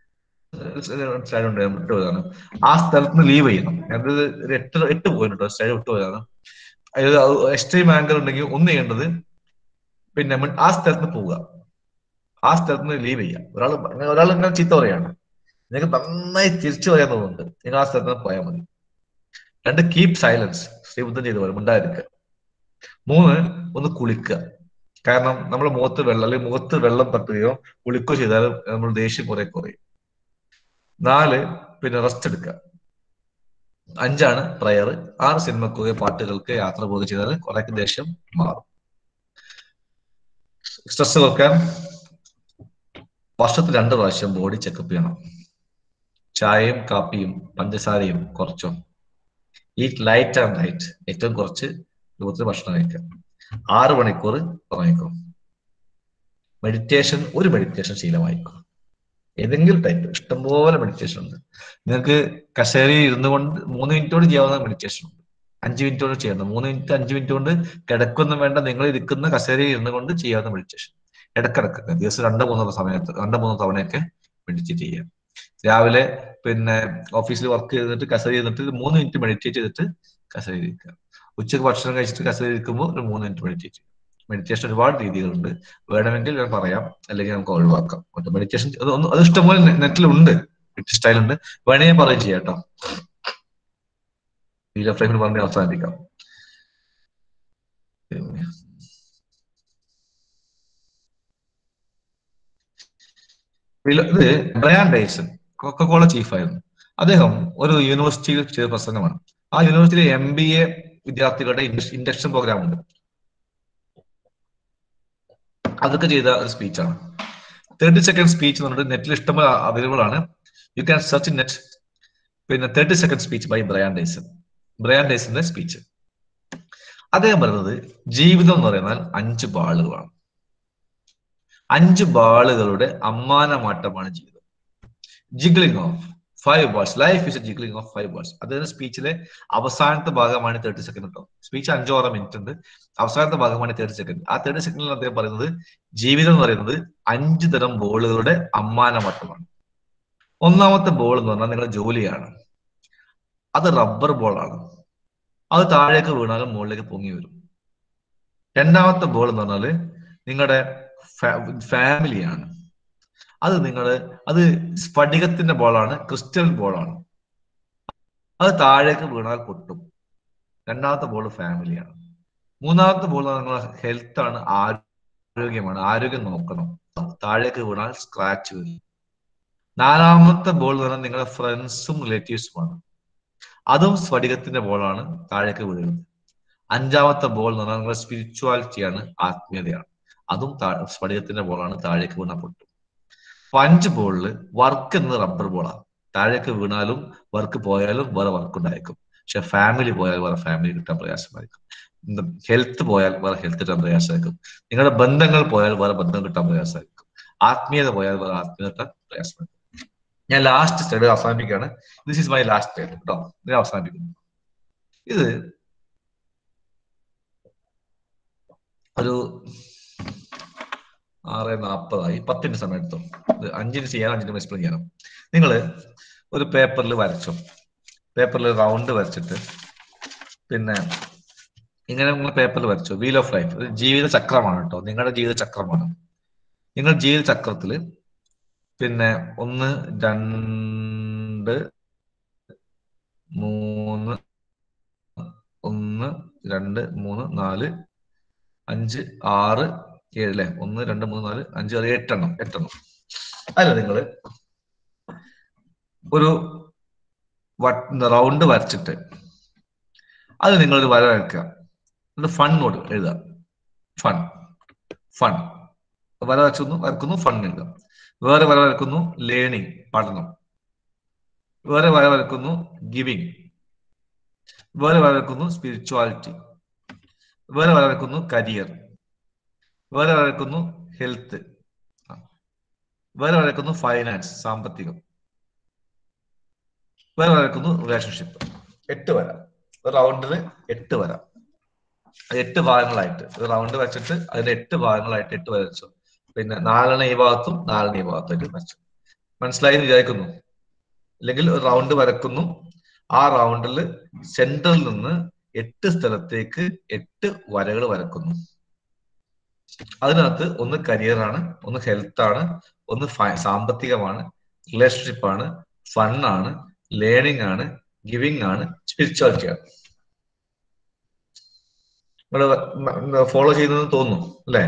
സ്റ്റൈലുണ്ട് വിട്ടുപോയതാണ്. ആ സ്ഥലത്ത് നിന്ന് ലീവ് ചെയ്യണം. അത് ഒരു എട്ട് എട്ട് പോയിന്റ് കേട്ടോ, സ്റ്റൈൽ വിട്ടുപോയതാണ്. അതായത് എക്സ്ട്രീം ആങ്കർ ഉണ്ടെങ്കിൽ ഒന്ന് ചെയ്യേണ്ടത് പിന്നെ ആ സ്ഥലത്ത് നിന്ന് പോവുക, ആ സ്ഥലത്ത് നിന്ന് ലീവ് ചെയ്യുക. ഒരാൾ ഒരാൾ ഇങ്ങനെ ചീത്ത പറയാണ്, നിങ്ങൾക്ക് നന്നായി തിരിച്ചു പറയാൻ തോന്നുന്നുണ്ട്, നിങ്ങൾ ആ സ്ഥലത്ത് നിന്ന് പോയാൽ മതി. രണ്ട്, കീപ് സൈലൻസ്, ശ്രീബുദ്ധൻ ചെയ്ത പോലെ ഉണ്ടായിരിക്കുക. മൂന്ന്, ഒന്ന് കുളിക്കുക. കാരണം നമ്മൾ മുഖത്ത് വെള്ളം അല്ലെങ്കിൽ മുഖത്ത് വെള്ളം തട്ടുകയോ കുളിക്കുകയോ ചെയ്താൽ നമ്മൾ ദേഷ്യം കുറെ കുറയും. നാല്, പിന്നെ റെസ്റ്റ് എടുക്കുക. അഞ്ചാണ് പ്രയർ. ആറ്, സിനിമക്കുക, പാട്ടുകൾക്ക്, യാത്ര പോവുക ചെയ്താൽ കുറെ ദേഷ്യം മാറും. സ്ട്രെസ് കുറയ്ക്കാൻ വർഷത്തിൽ രണ്ട് പ്രാവശ്യം ബോഡി ചെക്കപ്പ് ചെയ്യണം. ചായയും കാപ്പിയും പഞ്ചസാരയും കുറച്ചോ. ഈറ്റ് ലൈറ്റ് ആൻഡ് റൈറ്റ്, ഏറ്റവും കുറച്ച് രൂപത്തിൽ ഭക്ഷണം കഴിക്കാം. ആറ് മണിക്കൂർ ഉറങ്ങിക്കും. മെഡിറ്റേഷൻ, ഒരു മെഡിറ്റേഷൻ ശീലമായിക്കും. ഏതെങ്കിലും ടൈപ്പ്, ഇഷ്ടംപോലെ മെഡിറ്റേഷൻ ഉണ്ട്. നിങ്ങൾക്ക് കസേരയിൽ ഇരുന്നു കൊണ്ട് മൂന്ന് മിനിറ്റ് കൊണ്ട് ചെയ്യാവുന്ന മെഡിറ്റേഷൻ ഉണ്ട്. അഞ്ച് മിനിറ്റ് കൊണ്ട് ചെയ്യുന്നത്, മൂന്ന് മിനിറ്റ് അഞ്ച് മിനിറ്റ് കൊണ്ട് കിടക്കൊന്നും വേണ്ട, നിങ്ങൾ ഇരിക്കുന്ന കസേരയിൽ ഇരുന്നു കൊണ്ട് ചെയ്യാവുന്ന മെഡിറ്റേഷൻ. ഇടക്കിടക്ക് ദിവസം രണ്ടോ മൂന്നോ സമയത്ത് രണ്ടോ മൂന്നോ തവണയൊക്കെ മെഡിറ്റേറ്റ് ചെയ്യാം. രാവിലെ പിന്നെ ഓഫീസിൽ വർക്ക് ചെയ്തിട്ട് കസേര ചെയ്തിട്ട് മൂന്ന് മിനിറ്റ് മെഡിറ്റേറ്റ് ചെയ്തിട്ട് കസേര ഇരിക്കുക. ഉച്ചക്ക് ഭക്ഷണം കഴിച്ചിട്ട് കസേര ഇരിക്കുമ്പോൾ ഒരു മൂന്ന് മിനിറ്റ് മെഡിറ്റേറ്റ് ചെയ്യും. മെഡിറ്റേഷൻ ഒരുപാട് രീതികളുണ്ട്, വേണമെങ്കിൽ ഞാൻ പറയാം, അല്ലെങ്കിൽ നമുക്ക് ഒഴിവാക്കാം. മെഡിറ്റേഷൻ അത് അത് ഇഷ്ടംപോലെ നെറ്റിലുണ്ട്, സ്റ്റൈൽ ഉണ്ട്, വേണമെങ്കിൽ ഞാൻ പറയും ചെയ്യാം കേട്ടോ. വീഡിയോ ഫ്രെയിമിൽ പറഞ്ഞ് അവസാനിപ്പിക്കാം. ഇത് ബ്രയാൻ ഡൈസൺ കൊക്കക്കോള ചീഫായിരുന്നു. അദ്ദേഹം ഒരു യൂണിവേഴ്സിറ്റിയിൽ ചെയ്ത പ്രസംഗമാണ്. ആ യൂണിവേഴ്സിറ്റിയിലെ എം ബി എ വിദ്യാർത്ഥികളുടെ ഇൻഡക്ഷൻ പ്രോഗ്രാം ഉണ്ട്. അതൊക്കെ ചെയ്ത ഒരു സ്പീച്ചാണ്. തേർട്ടി സെക്കൻഡ് സ്പീച്ച് എന്ന് പറഞ്ഞിട്ട് നെറ്റിൽ ഇഷ്ടംപോലെ അവൈലബിൾ ആണ്. You can search in net. പിന്നെ thirty second speech by Brian Dyson. Brian ഡൈസന്റെ സ്പീച്ച്. അദ്ദേഹം പറയുന്നത് ജീവിതം എന്ന് പറയുന്നത് അഞ്ച് ബാളുകളാണ്. അഞ്ച് ബാളുകളുടെ അമ്മാനമാട്ടമാണ് ജീവിതം. Juggling of five balls. Life is a juggling of five balls. അദ്ദേഹത്തിന്റെ സ്പീച്ചിലെ അവസാനത്തെ ഭാഗമാണ് തേർട്ടി സെക്കൻഡ് കേട്ടോ. സ്പീച്ച് അഞ്ചോ ആറോ മിനിറ്റ് ഉണ്ട്. അവസാനത്തെ ഭാഗമാണ് തേർട്ടി സെക്കൻഡ്. ആ തേർട്ടി സെക്കൻഡിൽ അദ്ദേഹം പറയുന്നത് ജീവിതം എന്ന് പറയുന്നത് അഞ്ച് തരം ബോളുകളുടെ അമ്മാനമാട്ടമാണ്. ഒന്നാമത്തെ ബോൾ എന്ന് പറഞ്ഞാൽ നിങ്ങളുടെ ജോലിയാണ്. അത് റബ്ബർ ബോളാണ്. അത് താഴേക്ക് വീണാലും മുകളിലേക്ക് പൊങ്ങി വരും. രണ്ടാമത്തെ ബോൾ എന്ന് പറഞ്ഞാല് നിങ്ങളുടെ ഫാമിലിയാണ്. അത് നിങ്ങള് അത് സ്ഫടികത്തിന്റെ ബോളാണ്, ക്രിസ്റ്റൽ ബോളാണ്. അത് താഴേക്ക് വീണാൽ പൊട്ടും. രണ്ടാമത്തെ ബോൾ ഫാമിലിയാണ്. മൂന്നാമത്തെ ബോൾ നിങ്ങളുടെ ഹെൽത്ത് ആണ്, ആരോഗ്യമാണ്. ആരോഗ്യം നോക്കണം. താഴേക്ക് വീണാൽ സ്ക്രാച്ച് വരും. നാലാമത്തെ ബോൾ എന്ന് പറഞ്ഞാൽ നിങ്ങളുടെ ഫ്രണ്ട്സും റിലേറ്റീവ്സുമാണ്. അതും സ്ഫടികത്തിന്റെ ബോളാണ്, താഴേക്ക് വീഴുന്നത്. അഞ്ചാമത്തെ ബോൾ എന്ന് പറഞ്ഞാൽ നിങ്ങളുടെ സ്പിരിച്വാലിറ്റിയാണ്, ആത്മീയതയാണ്. അതും സ്ഫടികത്തിന്റെ ബോളാണ്, താഴേക്ക് വീണാൽ പൊട്ടും. അപ്പൊ അഞ്ച് ബോളില് വർക്ക് എന്നത് റബ്ബർ ബോളാണ്. താഴേക്ക് വീണാലും വർക്ക് പോയാലും വേറെ വർക്ക് ഉണ്ടായിരിക്കും. പക്ഷെ ഫാമിലി പോയാൽ വേറെ ഫാമിലി കിട്ടാൻ പ്രയാസമായിരിക്കും. ഹെൽത്ത് പോയാൽ വേറെ ഹെൽത്ത് കിട്ടാൻ പ്രയാസമായിരിക്കും. നിങ്ങളുടെ ബന്ധങ്ങൾ പോയാൽ വേറെ ബന്ധം കിട്ടാൻ പ്രയാസമായിരിക്കും. ആത്മീയത പോയാൽ വേറെ ആത്മീയത കിട്ടാൻ പ്രയാസമായിരിക്കും. ഞാൻ ലാസ്റ്റ് സ്റ്റേഡ് അവസാനിപ്പിക്കുകയാണ്. This is my last stage കേട്ടോ. ഞാൻ അവസാനിപ്പിക്കുന്നു. ഇത് ഒരു ആറ് നാൽപ്പതായി. പത്തിന്റെ സമയം എടുത്തു. ഇത് അഞ്ചിന് ചെയ്യാൻ അഞ്ചിന് എക്സ്പ്ലെയിൻ ചെയ്യണം. നിങ്ങൾ ഒരു പേപ്പറിൽ വരച്ചോ. പേപ്പറിൽ റൗണ്ട് വരച്ചിട്ട് പിന്നെ ഇങ്ങനെ നിങ്ങൾ പേപ്പറിൽ വരച്ചോ. Wheel of life. ഒരു ജീവിത ചക്രമാണ് കേട്ടോ. നിങ്ങളുടെ ജീവിത ചക്രമാണ്. നിങ്ങളുടെ ജീവിത ചക്രത്തില് പിന്നെ ഒന്ന് രണ്ട് മൂന്ന് ഒന്ന് രണ്ട് മൂന്ന് നാല് അഞ്ച് ആറ് ഏഴ് അല്ലെ. ഒന്ന് രണ്ട് മൂന്ന് നാല് അഞ്ച് ആറ് എട്ടെണ്ണം എട്ടെണ്ണം അല്ല നിങ്ങൾ ഒരു റൗണ്ട് വരച്ചിട്ട് അത് നിങ്ങളൊരു വര വരക്കുക. എന്നിട്ട് ഫൺ നോട് എഴുതുക. ഫൺ ഫൺ വര വരച്ചു വരക്കുന്നു. ഫൺ എഴുതുക. വേറെ വര വരക്കുന്നു ലേണിംഗ്, പഠനം. വേറെ വര വരക്കുന്നു ഗിവിങ്. വേറെ വര വരക്കുന്നു സ്പിരിച്വാലിറ്റി. വേറെ വര വരക്കുന്നു കരിയർ. വേറെ വരക്കുന്നു ഹെൽത്ത്. വേറെ വരക്കുന്നു ഫൈനാൻസ്, സാമ്പത്തികം. വേറെ വരക്കുന്നു റിലേഷൻഷിപ്പ്. എട്ട് വര. ഒരു റൗണ്ടില് എട്ട് വര. എട്ട് ഭാഗങ്ങളായിട്ട് ഒരു റൗണ്ട് വെച്ചിട്ട് അതിന്റെ എട്ട് ഭാഗങ്ങളായിട്ട് എട്ട് വരച്ചു. പിന്നെ നാലെണ്ണ ഈ ഭാഗത്തും നാലെണ്ണ ഈ ഭാഗത്തായിട്ട് വരച്ചു. മനസ്സിലായി വിചാരിക്കുന്നു. അല്ലെങ്കിൽ ഒരു റൗണ്ട് വരക്കുന്നു. ആ റൗണ്ടിൽ സെന്ററിൽ നിന്ന് എട്ട് സ്ഥലത്തേക്ക് എട്ട് വരകൾ വരക്കുന്നു. അതിനകത്ത് ഒന്ന് കരിയറാണ്, ഒന്ന് ഹെൽത്ത് ആണ്, ഒന്ന് സാമ്പത്തികമാണ്, റിലേഷൻഷിപ്പ് ആണ്, ഫണ്ണാണ്, ലേണിംഗ് ആണ്, ഗിവിംഗ് ആണ്, സ്പിരിച്വാലിറ്റി ആണ്. നിങ്ങൾ ഫോളോ ചെയ്യുന്നതെന്ന് തോന്നുന്നു അല്ലേ?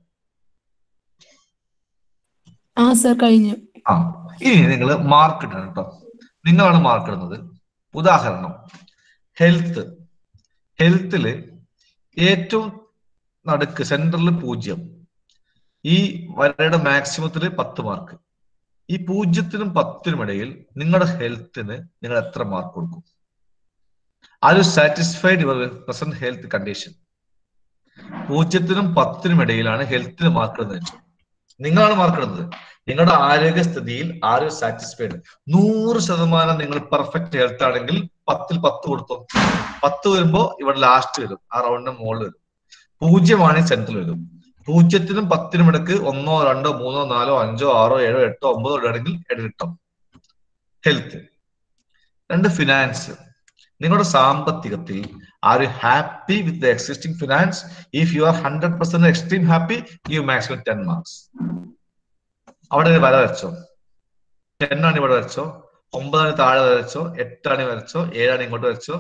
ആ സർ കഴിഞ്ഞു.
ആ ഇനി നിങ്ങൾ മാർക്ക് ഇടണം കേട്ടോ. നിങ്ങളാണ് മാർക്ക് ഇടുന്നത്. ഉദാഹരണം ഹെൽത്ത്. ഹെൽത്തില് ഏറ്റവും നടുക്ക് സെന്ററിൽ പൂജ്യം. ഈ വരയുടെ മാക്സിമത്തില് പത്ത് മാർക്ക്. ഈ പൂജ്യത്തിനും പത്തിനും ഇടയിൽ നിങ്ങളുടെ ഹെൽത്തിന് നിങ്ങൾ എത്ര മാർക്ക് കൊടുക്കും? Are you satisfied your present health condition? പൂജ്യത്തിനും പത്തിനും ഇടയിലാണ് ഹെൽത്തിന് മാർക്ക് ഇടുന്നത്. നിങ്ങളാണ് മാർക്ക് ഇടുന്നത്. നിങ്ങളുടെ ആരോഗ്യസ്ഥിതിയിൽ ആർ യു സാറ്റിസ്ഫൈഡ്? നൂറ് ശതമാനം നിങ്ങൾ പെർഫെക്റ്റ് ഹെൽത്ത് ആണെങ്കിൽ പത്തിൽ പത്ത് കൊടുത്തു. പത്ത് വരുമ്പോ ഇവിടെ ലാസ്റ്റ് വരും, ആ റൗണ്ടിന്റെ മുകളിൽ വരും. പൂജ്യമാണെങ്കിൽ സെന്ററിൽ വരും. പൂജ്യത്തിനും പത്തിനും ഇടയ്ക്ക് ഒന്നോ രണ്ടോ മൂന്നോ നാലോ അഞ്ചോ ആറോ ഏഴോ എട്ടോ ഒമ്പതോ ഇടയാണെങ്കിൽ ഇടകിട്ടും ഹെൽത്ത്. രണ്ട് ഫിനാൻസ്. നിങ്ങളുടെ സാമ്പത്തികത്തിൽ are you happy with the existing finance? If you are hundred percent extreme happy, you maximum ten marks. അവിടെ വര വരച്ചോ. ടെൻ ആണ് ഇവിടെ വരച്ചോ, ഒമ്പതാണ് താഴെ വരച്ചോ, എട്ടാണ് വരച്ചോ, ഏഴാണ് ഇങ്ങോട്ട് വരച്ചോ.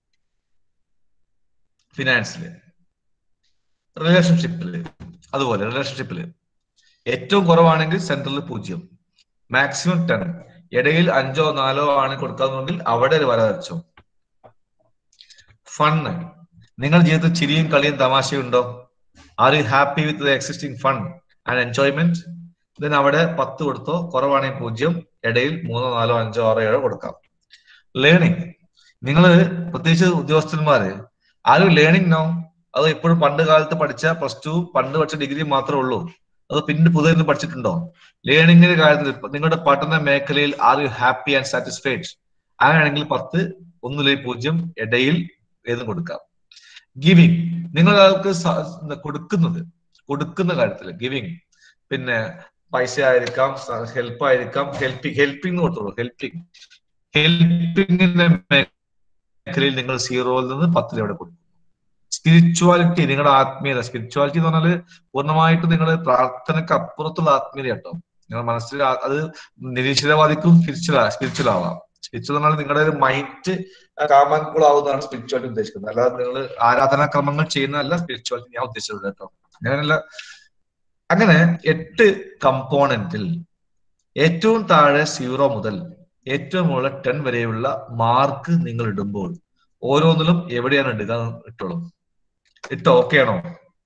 ഫിനാൻസില്. റിലേഷൻഷിപ്പില് അതുപോലെ റിലേഷൻഷിപ്പില് ഏറ്റവും കുറവാണെങ്കിൽ സെൻട്രലിൽ പൂജ്യം, മാക്സിമം ടെൻ. ഇടയിൽ അഞ്ചോ നാലോ ആണ് കൊടുക്കാമെങ്കിൽ അവിടെ ഒരു വര വരച്ചോ. ഫണ്ണ്. നിങ്ങളുടെ ജീവിതത്തിൽ ചിരിയും കളിയും തമാശയും ഉണ്ടോ? Are you happy with the existing fund and enjoyment? Then അവിടെ പത്ത് കൊടുത്തോ, കുറവാണെങ്കിൽ പൂജ്യം, ഇടയിൽ മൂന്നോ നാലോ അഞ്ചോ ആറോ ഏഴോ കൊടുക്കാം. ലേണിംഗ്, നിങ്ങൾ പ്രത്യേകിച്ച് ഉദ്യോഗസ്ഥന്മാര് ആർ യു ലേണിംഗ് നോ? അത് ഇപ്പോഴും പണ്ട് കാലത്ത് പഠിച്ച പ്ലസ് ടു പണ്ട് പഠിച്ച ഡിഗ്രി മാത്രമേ ഉള്ളൂ? അത് പിന്നെ പുതിയ പഠിച്ചിട്ടുണ്ടോ? ലേണിംഗിന്റെ കാര്യത്തിൽ നിങ്ങളുടെ പഠന മേഖലയിൽ are you happy and satisfied? അങ്ങനെയാണെങ്കിൽ പത്ത്, ഒന്നിലേക്ക് പൂജ്യം, ഇടയിൽ ഏതും കൊടുക്കാം. ഗിവിങ്, നിങ്ങൾ ഒരാൾക്ക് കൊടുക്കുന്നത് കൊടുക്കുന്ന കാര്യത്തില് ഗിവിങ്, പിന്നെ പൈസ ആയിരിക്കാം, ഹെൽപ്പ് ആയിരിക്കാം, ഹെൽപ്പിംഗ് ഹെൽപ്പിംഗ് കൊടുത്തോളൂ. ഹെൽപ്പിംഗ് ഹെൽപ്പിംഗിന്റെ മേഖലയിൽ നിങ്ങൾ സീറോയിൽ നിന്ന് പത്തിൽ എവിടെ കൊടുക്കും. സ്പിരിച്വാലിറ്റി, നിങ്ങളുടെ ആത്മീയത. സ്പിരിച്വാലിറ്റി എന്ന് പറഞ്ഞാൽ പൂർണ്ണമായിട്ട് നിങ്ങൾ പ്രാർത്ഥനയ്ക്ക് അപ്പുറത്തുള്ള ആത്മീയത കേട്ടോ. നിങ്ങളുടെ മനസ്സിൽ അത് നിരീശ്വരവാദിക്കും സ്പിരിച്വൽ സ്പിരിച്വൽ ആവാം. സ്പിരിച്വൽ എന്ന് പറഞ്ഞാൽ നിങ്ങളുടെ ഒരു മൈൻഡ് കാമാൻകുളാവുന്നതാണ് സ്പിരിച്വാലിറ്റി ഉദ്ദേശിക്കുന്നത്. അല്ലാതെ നിങ്ങൾ ആരാധനാക്രമങ്ങൾ ചെയ്യുന്നതല്ല സ്പിരിച്വാലിറ്റി ഞാൻ ഉദ്ദേശിച്ചത് കേട്ടോ. അങ്ങനെയല്ല. അങ്ങനെ എട്ട് കമ്പോണന്റിൽ ഏറ്റവും താഴെ സീറോ മുതൽ ഏറ്റവും മുകളിൽ ടെൻ വരെയുള്ള മാർക്ക് നിങ്ങൾ ഇടുമ്പോൾ ഓരോന്നിലും എവിടെയാണ് ഇടുക ഇട്ടോളൂ. ഇട്ടോ? ഓക്കെ ആണോ?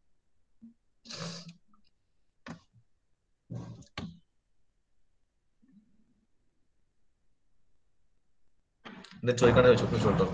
എന്താ ചോദിക്കാണ്ട് ചോദിച്ചു കേട്ടോ.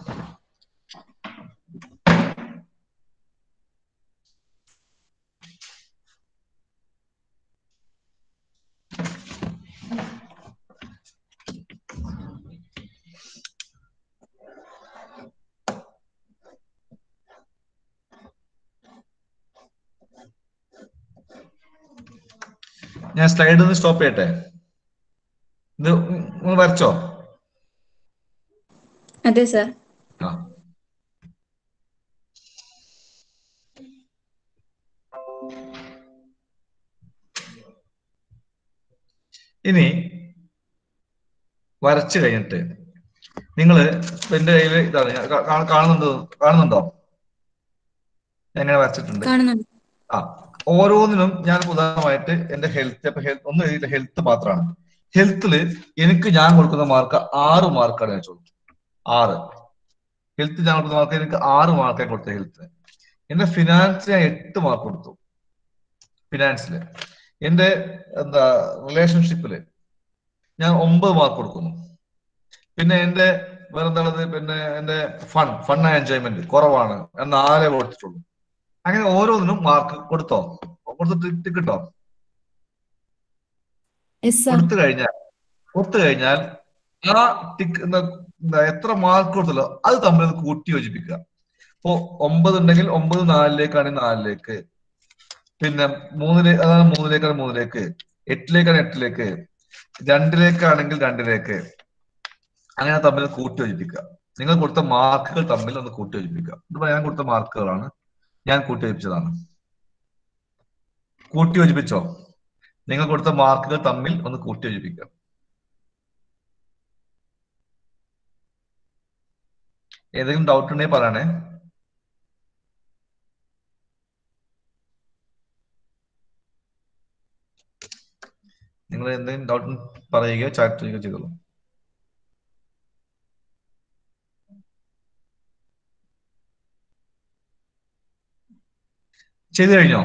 ഞാൻ സ്ലൈഡ് ഒന്ന് സ്റ്റോപ്പ് ചെയ്യട്ടെ. ഇത് നിങ്ങൾ വരച്ചോ?
അതെ സർ.
ആ, ഇനി വരച്ചു കഴിഞ്ഞിട്ട് നിങ്ങള് എന്റെ കയ്യിൽ ഇതാണ് കാണുന്നുണ്ടോ കാണുന്നുണ്ടോ എങ്ങനെ വരച്ചിട്ടുണ്ട്? ആ, ഓരോന്നിനും ഞാൻ ഉദാഹരണമായിട്ട് എന്റെ ഹെൽത്ത് ഇപ്പൊ ഹെൽത്ത് ഒന്നും എഴുതിയില്ല, ഹെൽത്ത് മാത്രമാണ്. ഹെൽത്തില് എനിക്ക് ഞാൻ കൊടുക്കുന്ന മാർക്ക് ആറ് മാർക്കാണ് ഞാൻ ചോദിച്ചത്. ആറ് ഹെൽത്ത് ഞാൻ കൊടുക്കുന്ന മാർക്ക് എനിക്ക് ആറ് മാർക്കാണ് കൊടുത്തത് ഹെൽത്ത്. എന്റെ ഫിനാൻസ് ഞാൻ എട്ട് മാർക്ക് കൊടുത്തു. ഫിനാൻസില് എന്റെ എന്താ റിലേഷൻഷിപ്പില് ഞാൻ ഒമ്പത് മാർക്ക് കൊടുക്കുന്നു. പിന്നെ എന്റെ വേറെന്താണത്, പിന്നെ എന്റെ ഫൺ ഫൺ ആൻഡ് എൻജോയ്മെന്റ് കുറവാണ്, ഞാൻ നാലേ കൊടുത്തിട്ടുള്ളൂ. അങ്ങനെ ഓരോന്നിനും മാർക്ക് കൊടുത്തോ? കൊടുത്തിട്ട് കിട്ടോ? കൊടുത്തു കഴിഞ്ഞാൽ കൊടുത്തു കഴിഞ്ഞാൽ ആ ടിക്ക് എന്താ എത്ര മാർക്ക് കൊടുത്തല്ലോ അത് തമ്മിൽ കൂട്ടി യോജിപ്പിക്കുക. ഇപ്പോ ഒമ്പത് ഉണ്ടെങ്കിൽ ഒമ്പത് നാലിലേക്കാണെങ്കിൽ നാലിലേക്ക്, പിന്നെ മൂന്നിലേക്ക് അതാണ് മൂന്നിലേക്കാണ് മൂന്നിലേക്ക്, എട്ടിലേക്കാണ് എട്ടിലേക്ക്, രണ്ടിലേക്കാണെങ്കിൽ രണ്ടിലേക്ക്, അങ്ങനെ തമ്മിൽ കൂട്ടി യോജിപ്പിക്കുക. നിങ്ങൾ കൊടുത്ത മാർക്കുകൾ തമ്മിൽ ഒന്ന് കൂട്ടി യോജിപ്പിക്കുക. ഇത് ഞാൻ കൊടുത്ത മാർക്കുകളാണ്, ഞാൻ കൂട്ടി യോജിപ്പിച്ചതാണ്. കൂട്ടി യോജിപ്പിച്ചോ? നിങ്ങൾ കൊടുത്ത മാർക്കുകൾ തമ്മിൽ ഒന്ന് കൂട്ടി യോജിപ്പിക്കുക. ഏതെങ്കിലും ഡൗട്ട് ഉണ്ടെങ്കിൽ പറയണേ. നിങ്ങൾ എന്തെങ്കിലും ഡൗട്ട് പറയുകയോ ചാറ്റ് ചെയ്യുകയോ ചെയ്തോളൂ. ചെയ്തു കഴിഞ്ഞോ?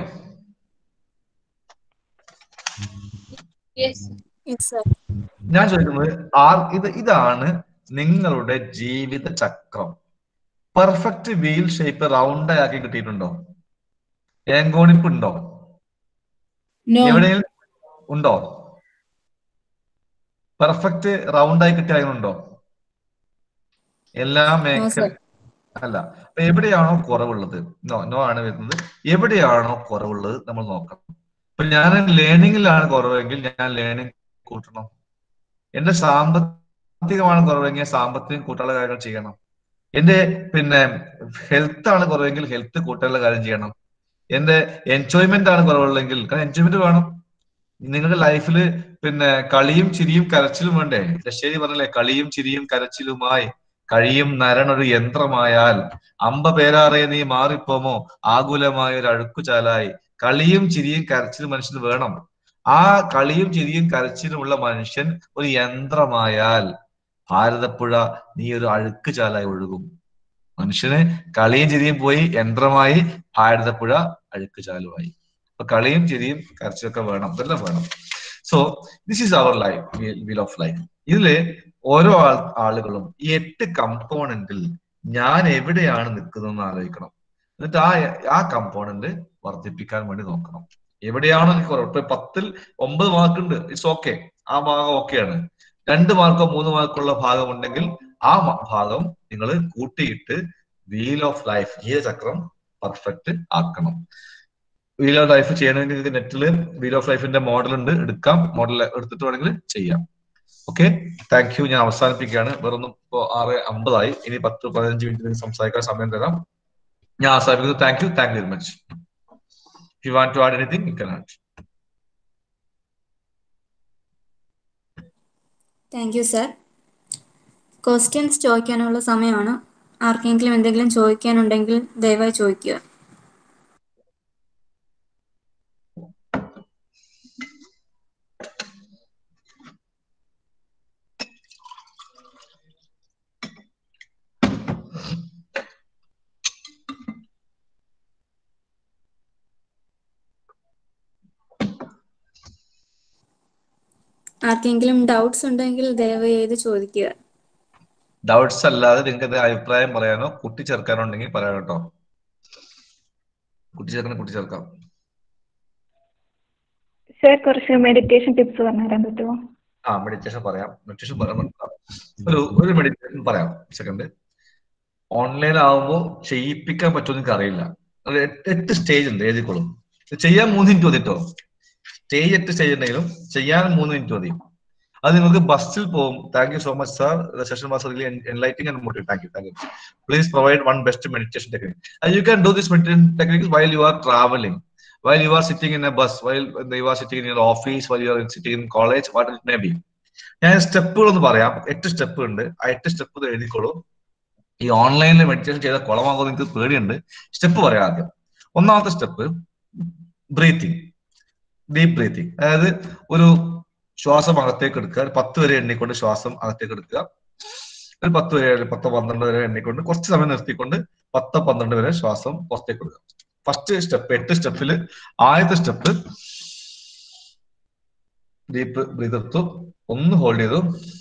ഞാൻ ചോദിക്കുന്നത് ആർ ഇത് ഇതാണ് നിങ്ങളുടെ ജീവിത ചക്രം. പെർഫെക്റ്റ് വീൽ ഷേപ്പ് റൗണ്ട് ആക്കി കിട്ടിയിട്ടുണ്ടോ? ഏങ്കോണിപ്പ് ഉണ്ടോ? എവിടെയും ഉണ്ടോ? പെർഫെക്റ്റ് റൗണ്ട് ആയി കിട്ടിയുണ്ടോ? എല്ലാ മേഖല അല്ല. അപ്പൊ എവിടെയാണോ കുറവുള്ളത്, നോ നോ ആണ് വരുന്നത്. എവിടെയാണോ കുറവുള്ളത് നമ്മൾ നോക്കണം. ഇപ്പൊ ഞാൻ ലേണിംഗിലാണ് കുറവെങ്കിൽ ഞാൻ ലേണിംഗ് കൂട്ടണം. എന്റെ സാമ്പത്തികമാണ് കുറവെങ്കിൽ സാമ്പത്തികം കൂട്ടാനുള്ള കാര്യങ്ങൾ ചെയ്യണം. എന്റെ പിന്നെ ഹെൽത്ത് ആണ് കുറവെങ്കിൽ ഹെൽത്ത് കൂട്ടാനുള്ള കാര്യം ചെയ്യണം. എന്റെ എൻജോയ്മെന്റ് ആണ് കുറവുള്ളെങ്കിൽ, കാരണം എൻജോയ്മെന്റ് വേണം. നിങ്ങളുടെ ലൈഫിൽ പിന്നെ കളിയും ചിരിയും കരച്ചിലും വേണ്ടേ? ശരി പറഞ്ഞല്ലേ, കളിയും ചിരിയും കരച്ചിലുമായി കഴിയും നരനൊരു യന്ത്രമായാൽ അമ്പ പേരാറെ നീ മാറിപ്പോമോ ആകുലമായ ഒരു അഴുക്കുചാലായി. കളിയും ചിരിയും കരച്ചിലും മനുഷ്യന് വേണം. ആ കളിയും ചിരിയും കരച്ചിലുമുള്ള മനുഷ്യൻ ഒരു യന്ത്രമായാൽ ഭാരതപ്പുഴ നീ ഒരു അഴുക്കുചാലായി ഒഴുകും. മനുഷ്യന് കളിയും ചിരിയും പോയി യന്ത്രമായി ഭാരതപ്പുഴ അഴുക്ക് ചാലുമായി. അപ്പൊ കളിയും ചിരിയും കരച്ചിലൊക്കെ വേണം, ഇതെല്ലാം വേണം. So this is our life, wheel of life. ഇതില് ഓരോ ആൾ ആളുകളും ഈ എട്ട് കമ്പോണന്റിൽ ഞാൻ എവിടെയാണ് നിൽക്കുന്നതെന്ന് ആലോചിക്കണം. എന്നിട്ട് ആ ആ കമ്പോണന്റ് വർദ്ധിപ്പിക്കാൻ വേണ്ടി നോക്കണം. എവിടെയാണോ എനിക്ക് കുറവ്, ഇപ്പൊ പത്തിൽ ഒമ്പത് മാർക്ക് ഉണ്ട്, ഇറ്റ്സ് ഓക്കെ, ആ ഭാഗം ഓക്കെയാണ്. രണ്ട് മാർക്കോ മൂന്ന് മാർക്കോ ഉള്ള ഭാഗം ഉണ്ടെങ്കിൽ ആ ഭാഗം നിങ്ങൾ കൂട്ടിയിട്ട് വീൽ ഓഫ് ലൈഫ്, ജീവിതചക്രം പെർഫെക്റ്റ് ആക്കണം. വീൽ ഓഫ് ലൈഫ് ചെയ്യണമെങ്കിൽ നെറ്റില് വീൽ ഓഫ് ലൈഫിന്റെ മോഡൽ ഉണ്ട്, എടുക്കാം, മോഡൽ എടുത്തിട്ട് വേണമെങ്കിൽ ചെയ്യാം. Okay, thank you. ഞാൻ അവസാനിപ്പിക്കുകയാണ്. വേറൊന്നും ഇപ്പോ ആറ് അമ്പതായി, ഇനി പത്ത് പതിനഞ്ച് മിനിറ്റ് സംസാരിക്കാൻ സമയം തരാം. ഞാൻ അവസാനിപ്പിക്കുന്നു. Thank you, thank you very much. If you want to add anything, you can add.
Thank you sir. Questions ചോദിക്കാനുള്ള സമയമാണ്. ആർക്കെങ്കിലും എന്തെങ്കിലും ചോദിക്കാനുണ്ടെങ്കിൽ ദയവായി ചോദിക്കുക. ആർക്കെങ്കിലും ഡൗട്ട്സ് ഉണ്ടെങ്കിൽ ദയവായി ചെയ്ത് ചോദിക്കുക.
ഡൗട്ട്സ് അല്ലാതെ നിങ്ങൾക്ക് അഭിപ്രായം പറയാനോ കൂട്ടിച്ചേർക്കാനോ ഉണ്ടെങ്കിൽ പറയാം കേട്ടോ. കൂട്ടിച്ചേർക്കണം, കൂട്ടിച്ചേർക്കാം.
സർ കുറച്ച് മെഡിറ്റേഷൻ ടിപ്സ് പറഞ്ഞുതരാൻ പറ്റുമോ?
ആ, മെഡിറ്റേഷൻ പറയാം. മെഡിറ്റേഷൻ പറയാൻ ഒരു ഒരു മെഡിറ്റേഷൻ പറയാം. സെക്കൻഡ്, ഓൺലൈൻ ആവുമ്പോൾ ചെയ്യിപ്പിക്കാൻ പറ്റുമെന്ന് എനിക്ക് അറിയില്ല. എട്ട് സ്റ്റേജ് ഉണ്ട്, എഴുതിക്കോളും. ചെയ്യാൻ മൂന്ന് മിനിറ്റ് മതി കേട്ടോ. സ്റ്റേജ് എട്ട് സ്റ്റേജ് ഉണ്ടെങ്കിലും ചെയ്യാൻ മൂന്ന് മിനിറ്റ് മതി. അത് നിങ്ങൾക്ക് ബസ്സിൽ പോകും. Thank you so much sir. Session was really enlightening and motivating. Thank you, thank you. Please provide one best meditation technique. And you can do this meditation technique while you are traveling, while you are sitting in a bus, while you are sitting in your office, while you are sitting in college, what it may be. ഞാൻ സ്റ്റെപ്പുകൾ ഒന്ന് പറയാം. എട്ട് step ഉണ്ട്. ആ എട്ട് step എഴുതിക്കോളൂ. ഈ ഓൺലൈനിൽ മെഡിറ്റേഷൻ ചെയ്ത കുളമാകുമെന്ന് എനിക്ക് പേടിയുണ്ട്. സ്റ്റെപ്പ് പറയാം ആദ്യം. ഒന്നാമത്തെ സ്റ്റെപ്പ് ബ്രീത്തിങ്, ഡീപ് ബ്രീത്തിങ്. അതായത് ഒരു ശ്വാസം അകത്തേക്ക് എടുക്കുക. ഒരു പത്ത് വരെ എണ്ണിക്കൊണ്ട് ശ്വാസം അകത്തേക്ക് എടുക്കുക. ഒരു പത്ത് വരെ പത്തോ പന്ത്രണ്ട് വരെ എണ്ണിക്കൊണ്ട് കുറച്ച് സമയം നിർത്തിക്കൊണ്ട് പത്തോ പന്ത്രണ്ട് വരെ ശ്വാസം പുറത്തേക്ക് എടുക്കുക. ഫസ്റ്റ് സ്റ്റെപ്പ്, എട്ട് സ്റ്റെപ്പിൽ ആദ്യത്തെ സ്റ്റെപ്പ് ഡീപ്പ് ബ്രീത്ത് എടുത്തു, ഒന്ന് ഹോൾഡ് ചെയ്തു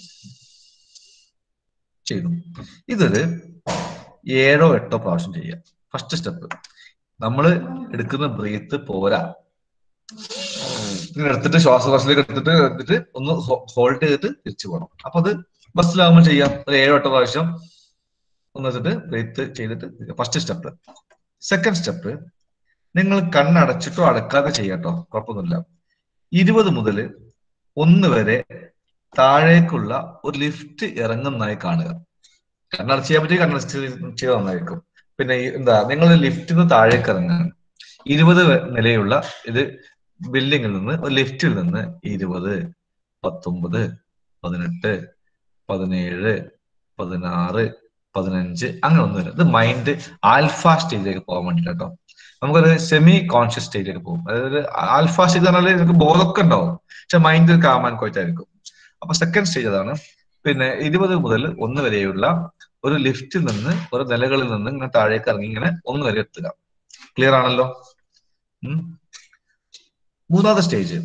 ചെയ്തു. ഇതൊരു ഏഴോ എട്ടോ പ്രാവശ്യം ചെയ്യുക. First step. നമ്മൾ എടുക്കുന്ന ബ്രീത്ത് പോരാ, ഇങ്ങനെ എടുത്തിട്ട് ശ്വാസകോശത്തിലേക്ക് എടുത്തിട്ട് എടുത്തിട്ട് ഒന്ന് ഹോൾഡ് ചെയ്തിട്ട് തിരിച്ചു പോകണം. അപ്പൊ അത് ബസ്സിലാവുമ്പോൾ ചെയ്യാം. ഒരു ഏഴോ എട്ടോ പ്രാവശ്യം ഒന്ന് വെച്ചിട്ട് ബ്രീത്ത് ചെയ്തിട്ട് ഫസ്റ്റ് സ്റ്റെപ്പ്. സെക്കൻഡ് സ്റ്റെപ്പ്, നിങ്ങൾ കണ്ണടച്ചിട്ടോ അടക്കാതെ ചെയ്യാട്ടോ, കുഴപ്പമൊന്നുമില്ല. ഇരുപത് മുതൽ ഒന്ന് വരെ താഴേക്കുള്ള ഒരു ലിഫ്റ്റ് ഇറങ്ങുന്നതായി കാണുക. കണ്ണടച്ച് ചെയ്യാൻ പറ്റി കണ്ണടച്ച് ചെയ്ത് നന്നായിരിക്കും. പിന്നെ എന്താ, നിങ്ങൾ ലിഫ്റ്റിൽ നിന്ന് താഴേക്ക് ഇറങ്ങുകയാണ്. ഇരുപത് നിലയുള്ള ഇത് ബിൽഡിങ്ങിൽ നിന്ന്, ഒരു ലിഫ്റ്റിൽ നിന്ന് ഇരുപത്, പത്തൊമ്പത്, പതിനെട്ട്, പതിനേഴ്, പതിനാറ്, പതിനഞ്ച്, അങ്ങനെ ഒന്നും വരും. ഇത് മൈൻഡ് ആൽഫ സ്റ്റേജിലേക്ക് പോകാൻ വേണ്ടിട്ട് കേട്ടോ. നമുക്കൊരു സെമി കോൺഷ്യസ് സ്റ്റേജിലേക്ക് പോകും. അതായത് ആൽഫ സ്റ്റേജ് എന്ന് പറഞ്ഞാൽ നമുക്ക് ബോധമൊക്കെ ഉണ്ടാവും, പക്ഷെ മൈൻഡ് കാമാൻ കോയിട്ടായിരിക്കും. അപ്പൊ സെക്കൻഡ് സ്റ്റേജ് അതാണ്. പിന്നെ ഇരുപത് മുതൽ ഒന്ന് വരെയുള്ള ഒരു ലിഫ്റ്റിൽ നിന്ന്, ഒരു നിലകളിൽ നിന്ന് ഇങ്ങനെ താഴേക്ക് ഇറങ്ങി ഇങ്ങനെ ഒന്ന് വരെ എത്തുക. ക്ലിയർ ആണല്ലോ? ഉം മൂന്നാമത്തെ സ്റ്റേജ്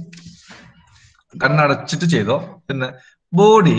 കണ്ണടച്ചിട്ട് ചെയ്തോ. പിന്നെ ബോഡി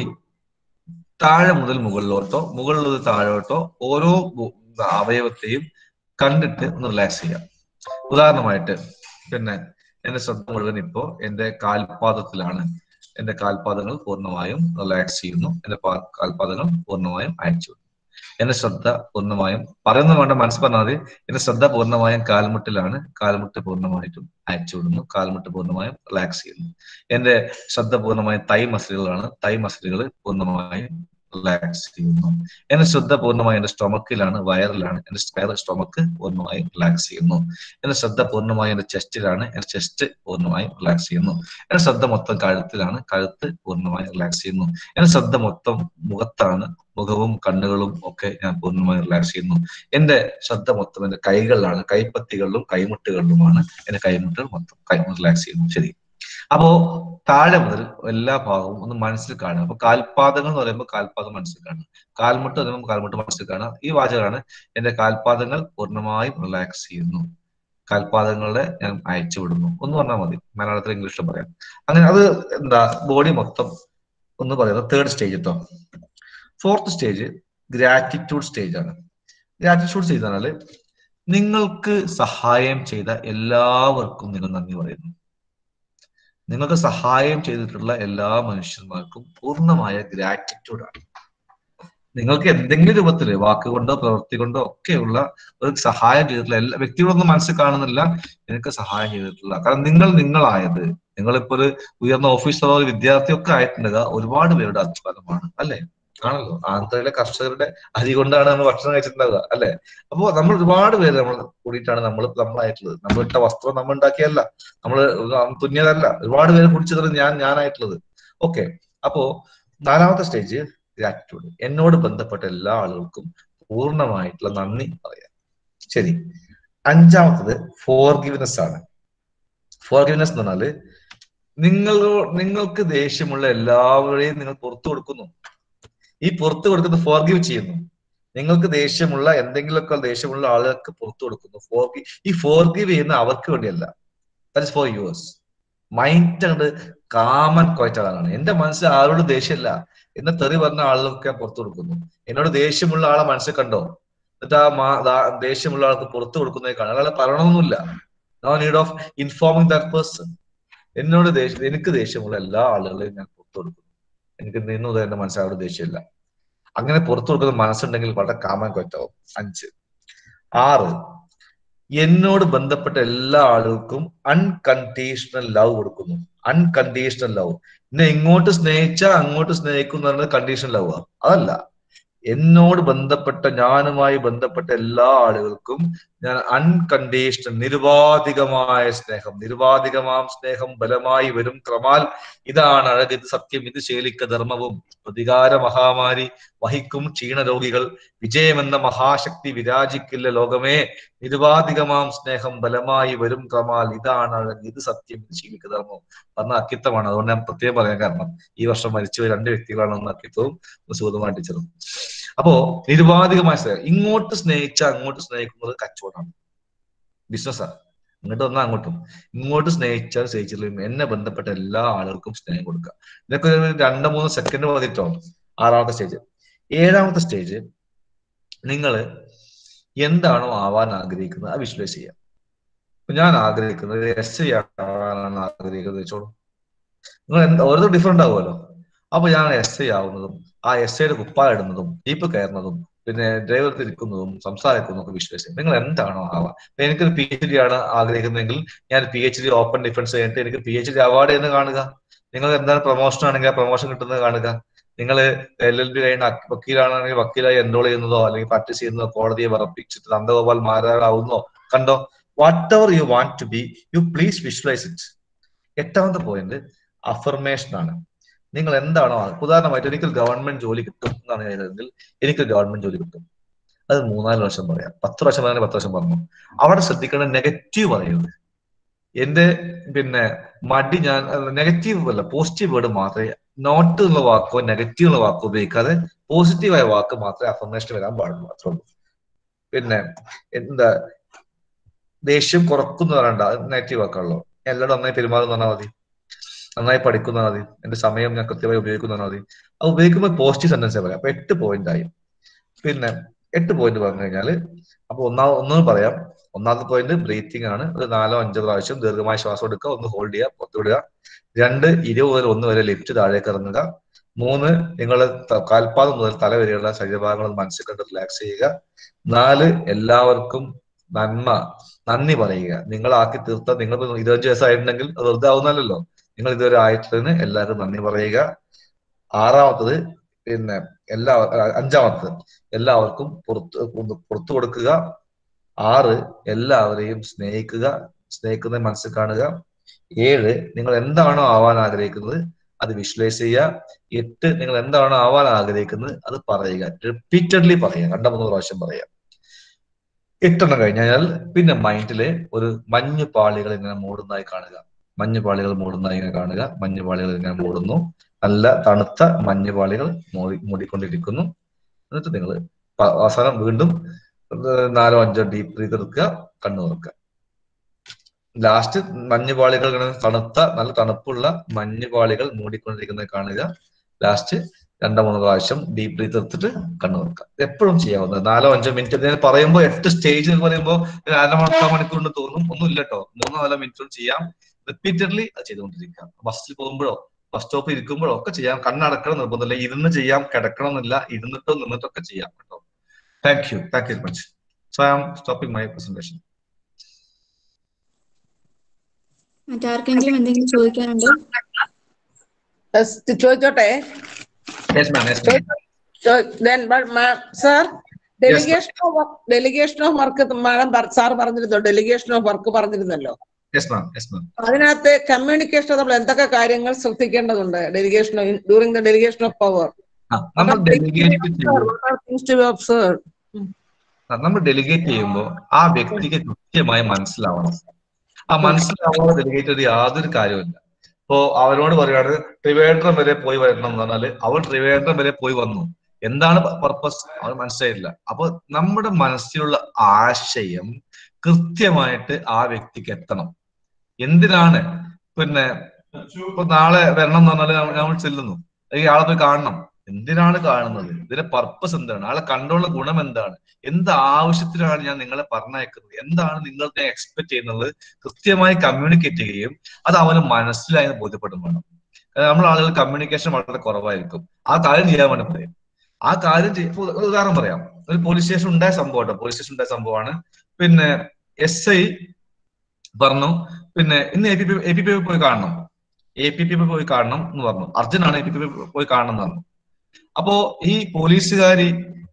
താഴെ മുതൽ മുകളിലോട്ടോ മുകളിൽ നിന്ന് താഴോട്ടോ ഓരോ അവയവത്തെയും കണ്ടിട്ട് ഒന്ന് റിലാക്സ് ചെയ്യാം. ഉദാഹരണമായിട്ട് പിന്നെ എന്റെ ശ്രദ്ധ മുഴുവൻ ഇപ്പോ എന്റെ കാൽപാദത്തിലാണ്. എന്റെ കാൽപാദങ്ങൾ പൂർണ്ണമായും റിലാക്സ് ചെയ്യുന്നു. എന്റെ കാൽപാദങ്ങൾ പൂർണ്ണമായും അയച്ചു. എന്റെ ശ്രദ്ധ പൂർണ്ണമായും പറയുന്നത് വേണ്ട, മനസ്സ് പറഞ്ഞാൽ മതി. എന്റെ ശ്രദ്ധ പൂർണ്ണമായും കാൽമുട്ടിലാണ്. കാൽമുട്ട് പൂർണ്ണമായിട്ടും അയച്ചു വിടുന്നു. കാൽമുട്ട് പൂർണ്ണമായും റിലാക്സ് ചെയ്യുന്നു. എന്റെ ശ്രദ്ധ പൂർണ്ണമായും തൈ മസിലുകളാണ്. തൈ മസിലുകൾ പൂർണ്ണമായും റിലാക്സ് ചെയ്യുന്നു. എന്റെ ശ്രദ്ധ പൂർണ്ണമായും എന്റെ സ്റ്റൊമക്കിലാണ്, വയറിലാണ്. എന്റെ വയർ സ്റ്റൊമക്ക് പൂർണ്ണമായും റിലാക്സ് ചെയ്യുന്നു. എന്റെ ശ്രദ്ധ പൂർണ്ണമായും എന്റെ ചെസ്റ്റിലാണ്. എന്റെ ചെസ്റ്റ് പൂർണ്ണമായും റിലാക്സ് ചെയ്യുന്നു. എന്റെ ശ്രദ്ധ മൊത്തം കഴുത്തിലാണ്. കഴുത്ത് പൂർണ്ണമായും റിലാക്സ് ചെയ്യുന്നു. എന്റെ ശ്രദ്ധ മൊത്തം മുഖത്താണ്. മുഖവും കണ്ണുകളും ഒക്കെ ഞാൻ പൂർണ്ണമായും റിലാക്സ് ചെയ്യുന്നു. എന്റെ ശ്രദ്ധ മൊത്തം എന്റെ കൈകളിലാണ്. കൈപ്പത്തികളിലും കൈമുട്ടുകളിലുമാണ്. എന്റെ കൈമുട്ടുകൾ മൊത്തം കൈ റിലാക്സ് ചെയ്യുന്നു. ശരി. അപ്പോ താഴെ മുതൽ എല്ലാ ഭാഗവും ഒന്ന് മനസ്സിൽ കാണുക. അപ്പൊ കാൽപാദങ്ങൾ എന്ന് പറയുമ്പോൾ കാൽപാദം മനസ്സിൽ കാണുക, കാൽമുട്ട് എന്ന് പറയുമ്പോൾ കാൽമുട്ട് മനസ്സിൽ കാണുക. ഈ വാചകമാണ് എന്റെ കാൽപാദങ്ങൾ പൂർണ്ണമായും റിലാക്സ് ചെയ്യുന്നു, കാൽപാദങ്ങളെ ഞാൻ അയച്ചു വിടുന്നു എന്ന് പറഞ്ഞാൽ മതി. മലയാളത്തിൽ ഇംഗ്ലീഷിൽ പറയാം. അങ്ങനെ അത് എന്താ ബോഡി മൊത്തം ഒന്ന് പറയുന്നത് തേർഡ് സ്റ്റേജ് കേട്ടോ. ഫോർത്ത് സ്റ്റേജ് ഗ്രാറ്റിറ്റ്യൂഡ് സ്റ്റേജ് ആണ്. ഗ്രാറ്റിറ്റ്യൂഡ് സ്റ്റേജ് എന്ന് പറഞ്ഞാല് നിങ്ങൾക്ക് സഹായം ചെയ്ത എല്ലാവർക്കും നിങ്ങൾ നന്ദി പറയുന്നു. നിങ്ങൾക്ക് സഹായം ചെയ്തിട്ടുള്ള എല്ലാ മനുഷ്യന്മാർക്കും പൂർണ്ണമായ ഗ്രാറ്റിറ്റ്യൂഡാണ്. നിങ്ങൾക്ക് എന്തെങ്കിലും രൂപത്തില് വാക്കുകൊണ്ടോ പ്രവൃത്തി കൊണ്ടോ ഒക്കെയുള്ള ഒരു സഹായം ചെയ്തിട്ടുള്ള എല്ലാ വ്യക്തികളൊന്നും മനസ്സിൽ കാണുന്നില്ല, നിങ്ങൾക്ക് സഹായം ചെയ്തിട്ടുള്ള. കാരണം നിങ്ങൾ നിങ്ങളായത്, നിങ്ങളിപ്പോ ഒരു ഉയർന്ന ഓഫീസറോ ഒരു വിദ്യാർത്ഥിയൊക്കെ ആയിട്ടുണ്ടെങ്കിൽ ഒരുപാട് പേരുടെ അധ്വാനമാണ് അല്ലെ, ആണല്ലോ. ആന്ധ്രയിലെ കർഷകരുടെ അരി കൊണ്ടാണ് നമ്മൾ ഭക്ഷണം കഴിച്ചിട്ടുണ്ടാവുക അല്ലെ. അപ്പോ നമ്മൾ ഒരുപാട് പേര് നമ്മൾ കൂടിയിട്ടാണ് നമ്മൾ നമ്മളായിട്ടുള്ളത്. നമ്മൾ ഇട്ട വസ്ത്രം നമ്മൾ ഉണ്ടാക്കിയല്ല, നമ്മൾ തുന്നിയതല്ല, ഒരുപാട് പേര് കുടിച്ചത് ഞാൻ ഞാനായിട്ടുള്ളത്. ഓക്കെ, അപ്പോ നാലാമത്തെ സ്റ്റേജ് ഗ്രാറ്റിറ്റ്യൂഡ്. എന്നോട് ബന്ധപ്പെട്ട എല്ലാ ആളുകൾക്കും പൂർണ്ണമായിട്ടുള്ള നന്ദി പറയാം. ശരി. അഞ്ചാമത്തത് ഫോർഗിവ്നെസ് ആണ്. ഫോർഗിവ്നെസ് എന്ന് പറഞ്ഞാല് നിങ്ങൾ നിങ്ങൾക്ക് ദേഷ്യമുള്ള എല്ലാവരെയും നിങ്ങൾ പുറത്തു കൊടുക്കുന്നു. ഈ പുറത്തു കൊടുക്കുന്നത് ഫോർഗിവ് ചെയ്യുന്നു. നിങ്ങൾക്ക് ദേഷ്യമുള്ള എന്തെങ്കിലുമൊക്കെ ദേഷ്യമുള്ള ആളുകൾക്ക് പുറത്തു കൊടുക്കുന്നു. ഫോർഗി ഈ ഫോർഗിവ് ചെയ്യുന്ന അവർക്ക് വേണ്ടിയല്ല, that is for yours. Mind അങ്ങോട്ട് കാമൻ ക്വയറ്റാണ്. എന്റെ മനസ്സിൽ ആരോട് ദേഷ്യമില്ല എന്നെ തെറി പറഞ്ഞ ആളുകൾക്ക് പുറത്തു കൊടുക്കുന്നു. എന്നോട് ദേഷ്യമുള്ള ആളെ മനസ്സിൽ കണ്ടോ, എന്നിട്ട് ആ മാ ദേഷ്യമുള്ള ആൾക്ക് പുറത്തു കൊടുക്കുന്നതിനെ കാണാം. അയാളെ പറയണമെന്നില്ല. No need of informing that person. എന്നോട് ദേഷ്യം എനിക്ക് ദേഷ്യമുള്ള എല്ലാ ആളുകളെയും ഞാൻ പുറത്തു കൊടുക്കുന്നു. എനിക്ക് നിന്നത് എന്റെ മനസ്സിലോട് ദേഷ്യമില്ല. അങ്ങനെ പുറത്തു കൊടുക്കുന്ന മനസ്സുണ്ടെങ്കിൽ വളരെ കാമൻ കൊറ്റാവും. അഞ്ച്. ആറ്, എന്നോട് ബന്ധപ്പെട്ട എല്ലാ ആളുകൾക്കും അൺകണ്ടീഷണൽ ലവ് കൊടുക്കുന്നു. Unconditional love. എന്നെ ഇങ്ങോട്ട് സ്നേഹിച്ചാ അങ്ങോട്ട് സ്നേഹിക്കും എന്ന് പറയുന്നത് കണ്ടീഷണൽ ലവ് ആണ്. അതല്ല, എന്നോട് ബന്ധപ്പെട്ട ഞാനുമായി ബന്ധപ്പെട്ട എല്ലാ ആളുകൾക്കും ഞാൻ അൺകണ്ടീഷണൽ നിരുപാധികമായ സ്നേഹം, നിരുപാധികമാം സ്നേഹം ബലമായി വരും ക്രമാൽ ഇതാണ് അഴക്, ഇത് സത്യം, ഇത് ശേലിക്ക ധർമ്മവും. പ്രതികാര മഹാമാരി വഹിക്കും ക്ഷീണരോഗികൾ, വിജയമെന്ന മഹാശക്തി വിരാജിക്കില്ല ലോകമേ. നിരുപാധികമാം സ്നേഹം ബലമായി വരും ക്രമാൽ ഇതാണ് അഴക്, ഇത് സത്യം, ഇത് ശീലിക്ക ധർമ്മവും പറഞ്ഞ അക്കിത്തമാണ്. അതുകൊണ്ട് ഞാൻ പ്രത്യേകം പറയാൻ കാരണം ഈ വർഷം മരിച്ചുപോയ രണ്ട് വ്യക്തികളാണ്, ഒന്ന് അക്കിത്തവും സുഗതമായ ടീച്ചറും. അപ്പോ നിരുപാധികമായ സ്നേഹം. ഇങ്ങോട്ട് സ്നേഹിച്ച അങ്ങോട്ട് സ്നേഹിക്കുന്നത് കച്ചവടമാണ്, ബിസിനസ്സാണ്. ഇങ്ങോട്ട് വന്നാൽ അങ്ങോട്ടും. ഇങ്ങോട്ട് സ്നേഹിച്ചാൽ സ്നേഹിച്ചില്ലെങ്കിൽ എന്നെ ബന്ധപ്പെട്ട എല്ലാ ആളുകൾക്കും സ്നേഹം കൊടുക്കുക. ഇതൊക്കെ ഒരു രണ്ട് മൂന്ന് സെക്കൻഡ് മതിട്ടോ. ആറാമത്തെ സ്റ്റേജ്. ഏഴാമത്തെ സ്റ്റേജ്, നിങ്ങൾ എന്താണോ ആവാൻ ആഗ്രഹിക്കുന്നത് അത് വിഷ്വലൈസ് ചെയ്യാം. ഞാൻ ആഗ്രഹിക്കുന്നത് എസ് ഐ ആവാനാണ് ആഗ്രഹിക്കുന്നത് വെച്ചോളൂ. നിങ്ങൾ എന്താ ഓരോ ഡിഫറെന്റ് ആവുമല്ലോ. അപ്പൊ ഞാൻ എസ് ഐ ആവുന്നതും ആ എസ് ഐയുടെ കുപ്പായ ഇടുന്നതും ജീപ്പ് കയറുന്നതും പിന്നെ ഡ്രൈവർ തിരിക്കുന്നതും സംസാരിക്കുന്നതും ഒക്കെ വിശ്വസിച്ച് നിങ്ങൾ എന്താണോ ആവാം. എനിക്കൊരു പി എച്ച് ഡി ആണ് ആഗ്രഹിക്കുന്നതെങ്കിൽ ഞാൻ P H D open defence കഴിഞ്ഞിട്ട് എനിക്ക് പി എച്ച് ഡി അവാർഡ് എന്ന് കാണുക. നിങ്ങൾ എന്താണ് പ്രൊമോഷൻ ആണെങ്കിൽ ആ പ്രൊമോഷൻ കിട്ടുന്നത് കാണുക. നിങ്ങൾ എൽ എൽ ബി കഴിഞ്ഞ വക്കീലാണെങ്കിൽ വക്കീലായി എൻറോൾ ചെയ്യുന്നതോ അല്ലെങ്കിൽ പ്രാക്ടീസ് ചെയ്യുന്നതോ കോടതിയെ വിറപ്പിച്ചിട്ട് നന്ദഗോപാൽ മാരാറാവുന്നോ കണ്ടോ. Whatever you want to be you please visualise it. എട്ടാമത്തെ പോയിന്റ് അഫർമേഷൻ ആണ്. നിങ്ങൾ എന്താണോ, ഉദാഹരണമായിട്ട് എനിക്കൊരു ഗവൺമെന്റ് ജോലി കിട്ടും എന്നാണ് എഴുതുന്നതെങ്കിൽ എനിക്ക് ഗവൺമെന്റ് ജോലി കിട്ടും. അത് മൂന്നാല് വർഷം പറയാം, പത്ത് പ്രാവശ്യം പറയാൻ പത്ത് വർഷം പറഞ്ഞു. അവിടെ ശ്രദ്ധിക്കേണ്ട നെഗറ്റീവ് പറയുന്നത്. എന്റെ പിന്നെ മടി ഞാൻ നെഗറ്റീവ് അല്ല പോസിറ്റീവ് വേർഡ് മാത്രമേ, നോട്ട് ഉള്ള വാക്കോ നെഗറ്റീവ് ഉള്ള വാക്കോ ഉപയോഗിക്കാതെ പോസിറ്റീവായ വാക്ക് മാത്രമേ അഫർമേഷൻ വരാൻ പാടുള്ളൂ. അത്രേ ഉള്ളൂ. പിന്നെ എന്താ ദേഷ്യം കുറക്കുന്ന പറയണ്ട, നെഗറ്റീവ് വാക്കാണല്ലോ. എല്ലാവരും നന്നായി പെരുമാറുന്ന പറഞ്ഞാൽ മതി, നന്നായി പഠിക്കുന്ന മതി, എന്റെ സമയം ഞാൻ കൃത്യമായി ഉപയോഗിക്കുന്ന മതി. അത് ഉപയോഗിക്കുമ്പോൾ പോസിറ്റീവ് സെന്റൻസ് പറയാം. അപ്പൊ എട്ട് പോയിന്റ് ആയി. പിന്നെ എട്ട് പോയിന്റ് പറഞ്ഞു കഴിഞ്ഞാല് അപ്പൊ ഒന്നാ ഒന്നും പറയാം. ഒന്നാമത്തെ പോയിന്റ് ബ്രീത്തിങ് ആണ്. ഒരു നാലോ അഞ്ചോ പ്രാവശ്യം ദീർഘമായ ശ്വാസം എടുക്കുക, ഒന്ന് ഹോൾഡ് ചെയ്യുക, പുറത്തു വിടുക. രണ്ട്, ഇരുപത് മുതൽ ഒന്ന് വരെ ലിഫ്റ്റ് താഴേക്ക് ഇറങ്ങുക. മൂന്ന്, നിങ്ങൾ കാൽപാദം മുതൽ തല വരെയുള്ള ശരീരഭാഗങ്ങൾ മനസ്സിൽ കണ്ട് റിലാക്സ് ചെയ്യുക. നാല്, എല്ലാവർക്കും നന്മ നന്ദി പറയുക. നിങ്ങളാക്കി തീർത്ത നിങ്ങൾ ഇരുപത്തഞ്ച് വയസ്സായിട്ടുണ്ടെങ്കിൽ അത് വെറുതെ ആവുന്നല്ലോ. നിങ്ങൾ ഇതുവരെ ആയിട്ടുള്ളതിന് എല്ലാവർക്കും നന്ദി പറയുക. ആറാമത്തത് പിന്നെ എല്ലാ അഞ്ചാമത്തത് എല്ലാവർക്കും പുറത്ത് പുറത്തു കൊടുക്കുക. ആറ്, എല്ലാവരെയും സ്നേഹിക്കുക, സ്നേഹിക്കുന്നത് മനസ്സിൽ കാണുക. ഏഴ്, നിങ്ങൾ എന്താണോ ആവാൻ ആഗ്രഹിക്കുന്നത് അത് വിഷ്വലൈസ് ചെയ്യുക. എട്ട്, നിങ്ങൾ എന്താണോ ആവാൻ ആഗ്രഹിക്കുന്നത് അത് പറയുക, റിപ്പീറ്റഡ്ലി പറയുക, രണ്ടോ മൂന്നോ പ്രാവശ്യം പറയുക. എട്ടെണ്ണം കഴിഞ്ഞാൽ പിന്നെ മൈൻഡില് ഒരു മഞ്ഞു പാളികൾ ഇങ്ങനെ മൂടുന്നതായി കാണുക. മഞ്ഞുപാളികൾ മൂടുന്നതായി ഇങ്ങനെ കാണുക. മഞ്ഞുപാളികൾ ഇങ്ങനെ മൂടുന്നു. നല്ല തണുത്ത മഞ്ഞുപാളികൾ മൂടി മൂടിക്കൊണ്ടിരിക്കുന്നു. എന്നിട്ട് നിങ്ങൾ അവസാനം വീണ്ടും നാലോ അഞ്ചോ ഡീപ്പ് ബ്രീത്ത് എടുക്കുക, കണ്ണു തുറക്കുക. ലാസ്റ്റ് മഞ്ഞുപാളികൾ ഇങ്ങനെ തണുത്ത നല്ല തണുപ്പുള്ള മഞ്ഞുപാളികൾ മൂടിക്കൊണ്ടിരിക്കുന്നത് കാണുക. ലാസ്റ്റ് രണ്ടോ മൂന്നോ പ്രാവശ്യം ഡീപ്പ് ബ്രീത്ത് എടുത്തിട്ട് കണ്ണു തുറക്കുക. എപ്പോഴും ചെയ്യാവുന്നത്. നാലോ അഞ്ചോ മിനിറ്റ് ഞാൻ പറയുമ്പോൾ എട്ട് സ്റ്റേജ് എന്ന് പറയുമ്പോൾ അര മണിക്കൂർ മണിക്കൂർ കൊണ്ട് തോന്നും. ഒന്നും ഇല്ല കേട്ടോ. മൂന്നോ നാലോ മിനിറ്റ് കൊണ്ട് ചെയ്യാം. റിപ്പീറ്റഡ്ലി അത് ചെയ്തുകൊണ്ടിരിക്കാം. ബസ്സിൽ പോകുമ്പോഴോ ബസ് സ്റ്റോപ്പിൽ ഇരിക്കുമ്പോഴോ ഒക്കെ ചെയ്യാം. കണ്ണടക്കണം നിർബന്ധമില്ല. ഇരുന്ന് ചെയ്യാം, കിടക്കണം എന്നില്ല. ഇരുന്നിട്ടോ നിന്നിട്ടോ ഒക്കെ ചെയ്യാം കേട്ടോ. Thank you thank you very much. So I am stopping my presentation.
മറ്റാർക്കെങ്കിലും എന്തെങ്കിലും ചോദിക്കാനുണ്ടോ?
ചോദിച്ചോട്ടെ? Sir, delegation of delegation of work madam sir പറഞ്ഞിരുന്നോ? ഡെലിഗേഷൻ ഓഫ് വർക്ക് പറഞ്ഞിരുന്നല്ലോ. അതിനകത്ത് കമ്മ്യൂണിക്കേഷൻ നമ്മൾ എന്തൊക്കെ കാര്യങ്ങൾ ശ്രദ്ധിക്കേണ്ടതുണ്ട്? Delegation during the delegation of power
നമ്മൾ ഡെലിഗേറ്റ് ചെയ്യുമ്പോൾ ആ വ്യക്തിക്ക് കൃത്യമായി മനസ്സിലാവണം. ആ മനസ്സിലാവാതെ ഡെലിഗേറ്റ് ചെയ്ത് യാതൊരു കാര്യമില്ല. ഇപ്പോ അവരോട് പറയുകയാണ് ട്രിവേൻഡ്രം വരെ പോയി വരണം എന്ന് പറഞ്ഞാല് അവൾ ട്രിവേൻഡ്രം വരെ പോയി വന്നു. എന്താണ് പർപ്പസ് അവൾ മനസ്സിലായില്ല. അപ്പൊ നമ്മുടെ മനസ്സിലുള്ള ആശയം കൃത്യമായിട്ട് ആ വ്യക്തിക്ക് എത്തണം. എന്തിനാണ് പിന്നെ ഇപ്പൊ നാളെ വരണം എന്ന് പറഞ്ഞാല് നമ്മൾ ചെല്ലുന്നു, അല്ലെങ്കിൽ ആളെ പോയി കാണണം. എന്തിനാണ് കാണുന്നത്? ഇതിന്റെ പർപ്പസ് എന്താണ്? ആളെ കണ്ടുള്ള ഗുണം എന്താണ്? എന്ത് ആവശ്യത്തിനാണ് ഞാൻ നിങ്ങളെ പറഞ്ഞയക്കുന്നത്? എന്താണ് നിങ്ങൾ എക്സ്പെക്ട് ചെയ്യുന്നത്? കൃത്യമായി കമ്മ്യൂണിക്കേറ്റ് ചെയ്യുകയും അത് അവന് മനസ്സിലായി ബോധ്യപ്പെടും വേണം. നമ്മൾ ആളുകൾ കമ്മ്യൂണിക്കേഷൻ വളരെ കുറവായിരിക്കും. ആ കാര്യം ചെയ്യാൻ വേണ്ടി പറയും. ആ കാര്യം ഉദാഹരണം പറയാം. ഒരു പോലീസ് സ്റ്റേഷൻ ഉണ്ടായ സംഭവം കേട്ടോ. പോലീസ് സ്റ്റേഷൻ ഉണ്ടായ സംഭവമാണ്. പിന്നെ എസ് ഐ പറഞ്ഞു, പിന്നെ ഇന്ന് A P P A P P പോയി കാണണം, എ പി പി പോയി കാണണം എന്ന് പറഞ്ഞു. അർജുനാണ് എ പി പി പോയി കാണണം എന്ന് പറഞ്ഞു. അപ്പോ ഈ പോലീസുകാരി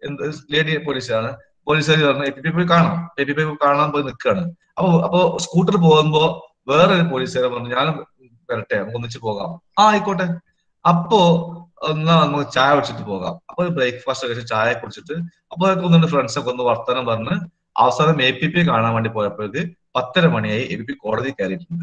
ലേഡി പോലീസാണ്. പോലീസുകാരി പറഞ്ഞു എ പി പി പോയി കാണാം, എ പി പി കാണാൻ പോയി നിൽക്കുകയാണ്. അപ്പൊ അപ്പോ സ്കൂട്ടർ പോകുമ്പോ വേറൊരു പോലീസുകാരൻ പറഞ്ഞു ഞാനും വരട്ടെ, നമുക്ക് ഒന്നിച്ച് പോകാം. ആ ആയിക്കോട്ടെ. അപ്പോ എന്നാ നമുക്ക് ചായ കുടിച്ചിട്ട് പോകാം. അപ്പൊ ബ്രേക്ക്ഫാസ്റ്റ് കഴിച്ച് ചായ കുടിച്ചിട്ട് അപ്പൊ ഒന്ന് ഫ്രണ്ട്സൊക്കെ ഒന്ന് വർത്തമാനം പറഞ്ഞ് അവസാനം എ പി പി കാണാൻ വേണ്ടി പോയപ്പോഴേക്ക് പത്തര മണിയായി. എ പി പി കോടതി കയറിയിട്ടുണ്ട്.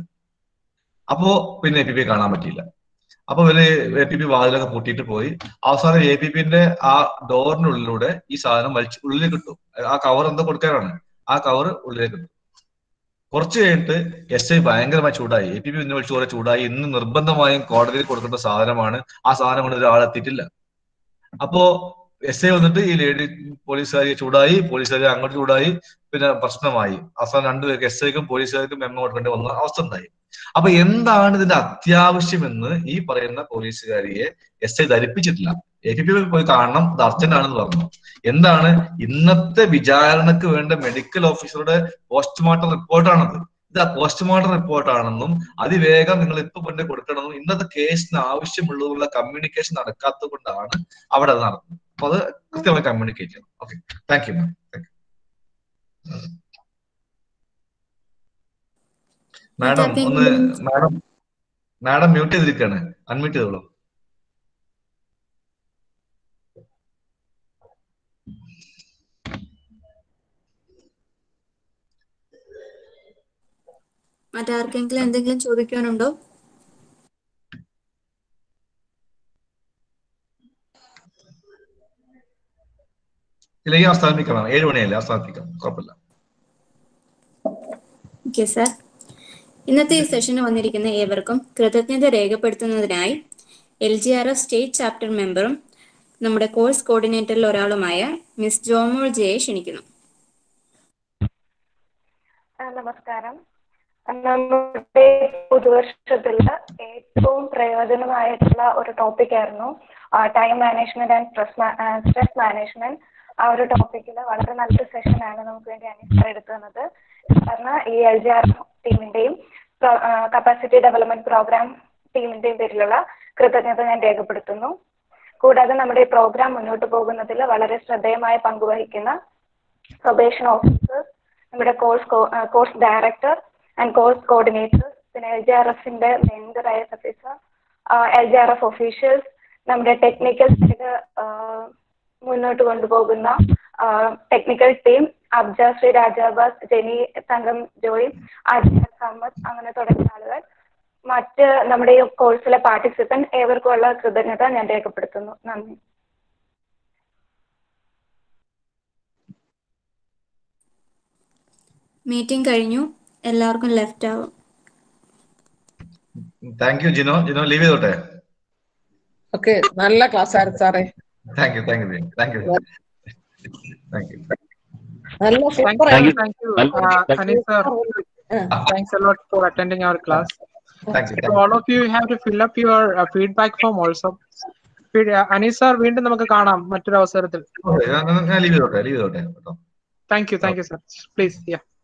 അപ്പോ പിന്നെ എ പി പി കാണാൻ പറ്റിയില്ല. അപ്പൊ ഇവര് എ പി പി വാതിലൊക്കെ പൂട്ടിയിട്ട് പോയി. അവസാനം എ പി പിന്റെ ആ ഡോറിനുള്ളിലൂടെ ഈ സാധനം വലിച്ച് ഉള്ളിലേക്ക് കിട്ടും. ആ കവർ എന്തോ കൊടുക്കാനാണ്. ആ കവർ ഉള്ളിലേക്ക് കിട്ടും. കുറച്ച് കഴിഞ്ഞിട്ട് എസ് ഐ ഭയങ്കരമായി ചൂടായി. എ പി പി പിന്നെ വിളിച്ചു കുറെ ചൂടായി. ഇന്ന് നിർബന്ധമായും കോടതിയിൽ കൊടുക്കേണ്ട സാധനമാണ്, ആ സാധനം കൊണ്ട് ഒരാളെത്തിയിട്ടില്ല. അപ്പോ എസ് ഐ വന്നിട്ട് ഈ ലേഡി പോലീസുകാരി ചൂടായി, പോലീസുകാരി അങ്ങോട്ട് ചൂടായി, പിന്നെ പ്രശ്നമായി. അവസാനം രണ്ടുപേർക്ക് എസ് ഐക്കും പോലീസുകാർക്കും മെമ്മോ കൊടുക്കേണ്ടി വന്ന അവസ്ഥ ഉണ്ടായി. അപ്പൊ എന്താണ് ഇതിന്റെ അത്യാവശ്യമെന്ന് ഈ പറയുന്ന പോലീസുകാരിയെ എസ് ഐ ധരിപ്പിച്ചിട്ടില്ല. എ പി പി പോയി കാണണം, ഇത് അർജന്റ് ആണെന്ന് പറഞ്ഞു. എന്താണ് ഇന്നത്തെ വിചാരണക്ക് വേണ്ട മെഡിക്കൽ ഓഫീസറുടെ പോസ്റ്റ്മോർട്ടം റിപ്പോർട്ടാണത്. ഇത് ആ പോസ്റ്റ്മോർട്ടം റിപ്പോർട്ടാണെന്നും അതിവേഗം നിങ്ങൾ ഇപ്പൊ കൊണ്ട് കൊടുക്കണമെന്നും ഇന്നത്തെ കേസിന് ആവശ്യമുള്ളതുള്ള കമ്മ്യൂണിക്കേഷൻ നടക്കാത്തത് കൊണ്ടാണ് അവിടെ അത് നടക്കുന്നത്. അപ്പൊ അത് കൃത്യമായി കമ്മ്യൂണിക്കേറ്റ് ചെയ്യണം. Okay, thank you ma'am. Thank you madam. ഒന്ന് മാഡം മാഡം മ്യൂട്ട് ചെയ്തിരിക്കുകയാണ്, അൺമ്യൂട്ട് ചെയ്തോളൂ.
മറ്റാർക്കെങ്കിലും എന്തെങ്കിലും ചോദിക്കാനുണ്ടോ?
ഇല്ലെങ്കിൽ അവസാനിപ്പിക്കണം. ഏഴ് മണിയല്ലേ, അവസാനിപ്പിക്കാം, കുഴപ്പമില്ല.
Okay sir. ഇന്നത്തെ ഈ സെഷന് വന്നിരിക്കുന്ന ഏവർക്കും കൃതജ്ഞത രേഖപ്പെടുത്തുന്നതിനായി L G R F state chapter മെമ്പറും നമ്മുടെ കോഴ്സ് കോർഡിനേറ്ററിൽ ഒരാളുമായ മിസ് ജോമോൾ ജയെ ക്ഷണിക്കുന്നു.
നമസ്കാരം. നമ്മുടെ പുതുവർഷത്തില് ഏറ്റവും പ്രയോജനമായിട്ടുള്ള ഒരു ടോപ്പിക് ആയിരുന്നു time management and stress stress management. ആ ഒരു ടോപ്പിക്കിൽ വളരെ നല്ലൊരു സെഷനാണ് നമുക്ക് വേണ്ടി അനിസ്റ്റർ എടുത്തു തന്നത്. കാരണം ഈ എൽ ജി ആർ ടീമിന്റെയും കപ്പാസിറ്റി ഡെവലപ്മെന്റ് പ്രോഗ്രാം ടീമിന്റെയും പേരിലുള്ള കൃതജ്ഞത ഞാൻ രേഖപ്പെടുത്തുന്നു. കൂടാതെ നമ്മുടെ ഈ പ്രോഗ്രാം മുന്നോട്ട് പോകുന്നതിൽ വളരെ ശ്രദ്ധേയമായ പങ്കുവഹിക്കുന്ന പ്രൊബേഷൻ ഓഫീസേഴ്സ്, നമ്മുടെ course course director and course coordinators, പിന്നെ എൽ ജി ആർ എഫിന്റെ member I S officer, L G R F officials, നമ്മുടെ ടെക്നിക്കൽ സൈഡ് മുന്നോട്ട് കൊണ്ടുപോകുന്ന ടെക്നിക്കൽ ടീം, അബ്ജ ശ്രീ രാജാബാസ്, ജെനി തങ്കം ജോയി, അജയ് അഹമ്മദ്, അങ്ങനെ തുടങ്ങിയ ആളുകൾ, മറ്റ് നമ്മുടെ ഈ കോഴ്സിലെ പാർട്ടിസിപ്പന്റ് ഏവർക്കുമുള്ള കൃതജ്ഞത ഞാൻ രേഖപ്പെടുത്തുന്നു. നന്ദി.
മീറ്റിംഗ് കഴിഞ്ഞു. എല്ലാവർക്കും ലെഫ്റ്റ് ആവും.
Thank you Jino. Jino leave ചെയ്തോട്ടെ.
ഓക്കെ, നല്ല ക്ലാസ് ആയിരുന്നു സാറേ.
Thank you thank you thank you thank you.
നല്ല
Thank
സൂപ്പർ
you,
ആയിരുന്നു.
thank you, uh, Anis sir. Thanks a lot for attending our class.
Thank you
To all of you, you have to fill up your uh, feedback form also. Feed- uh, Anis sir, വീണ്ടും നമുക്ക് കാണാം മറ്റൊരു അവസരത്തിൽ.
ഞാൻ leave ചെയ്തോട്ടെ leave ചെയ്തോട്ടെ കേട്ടോ.
Thank you, thank you sir. Please, yeah.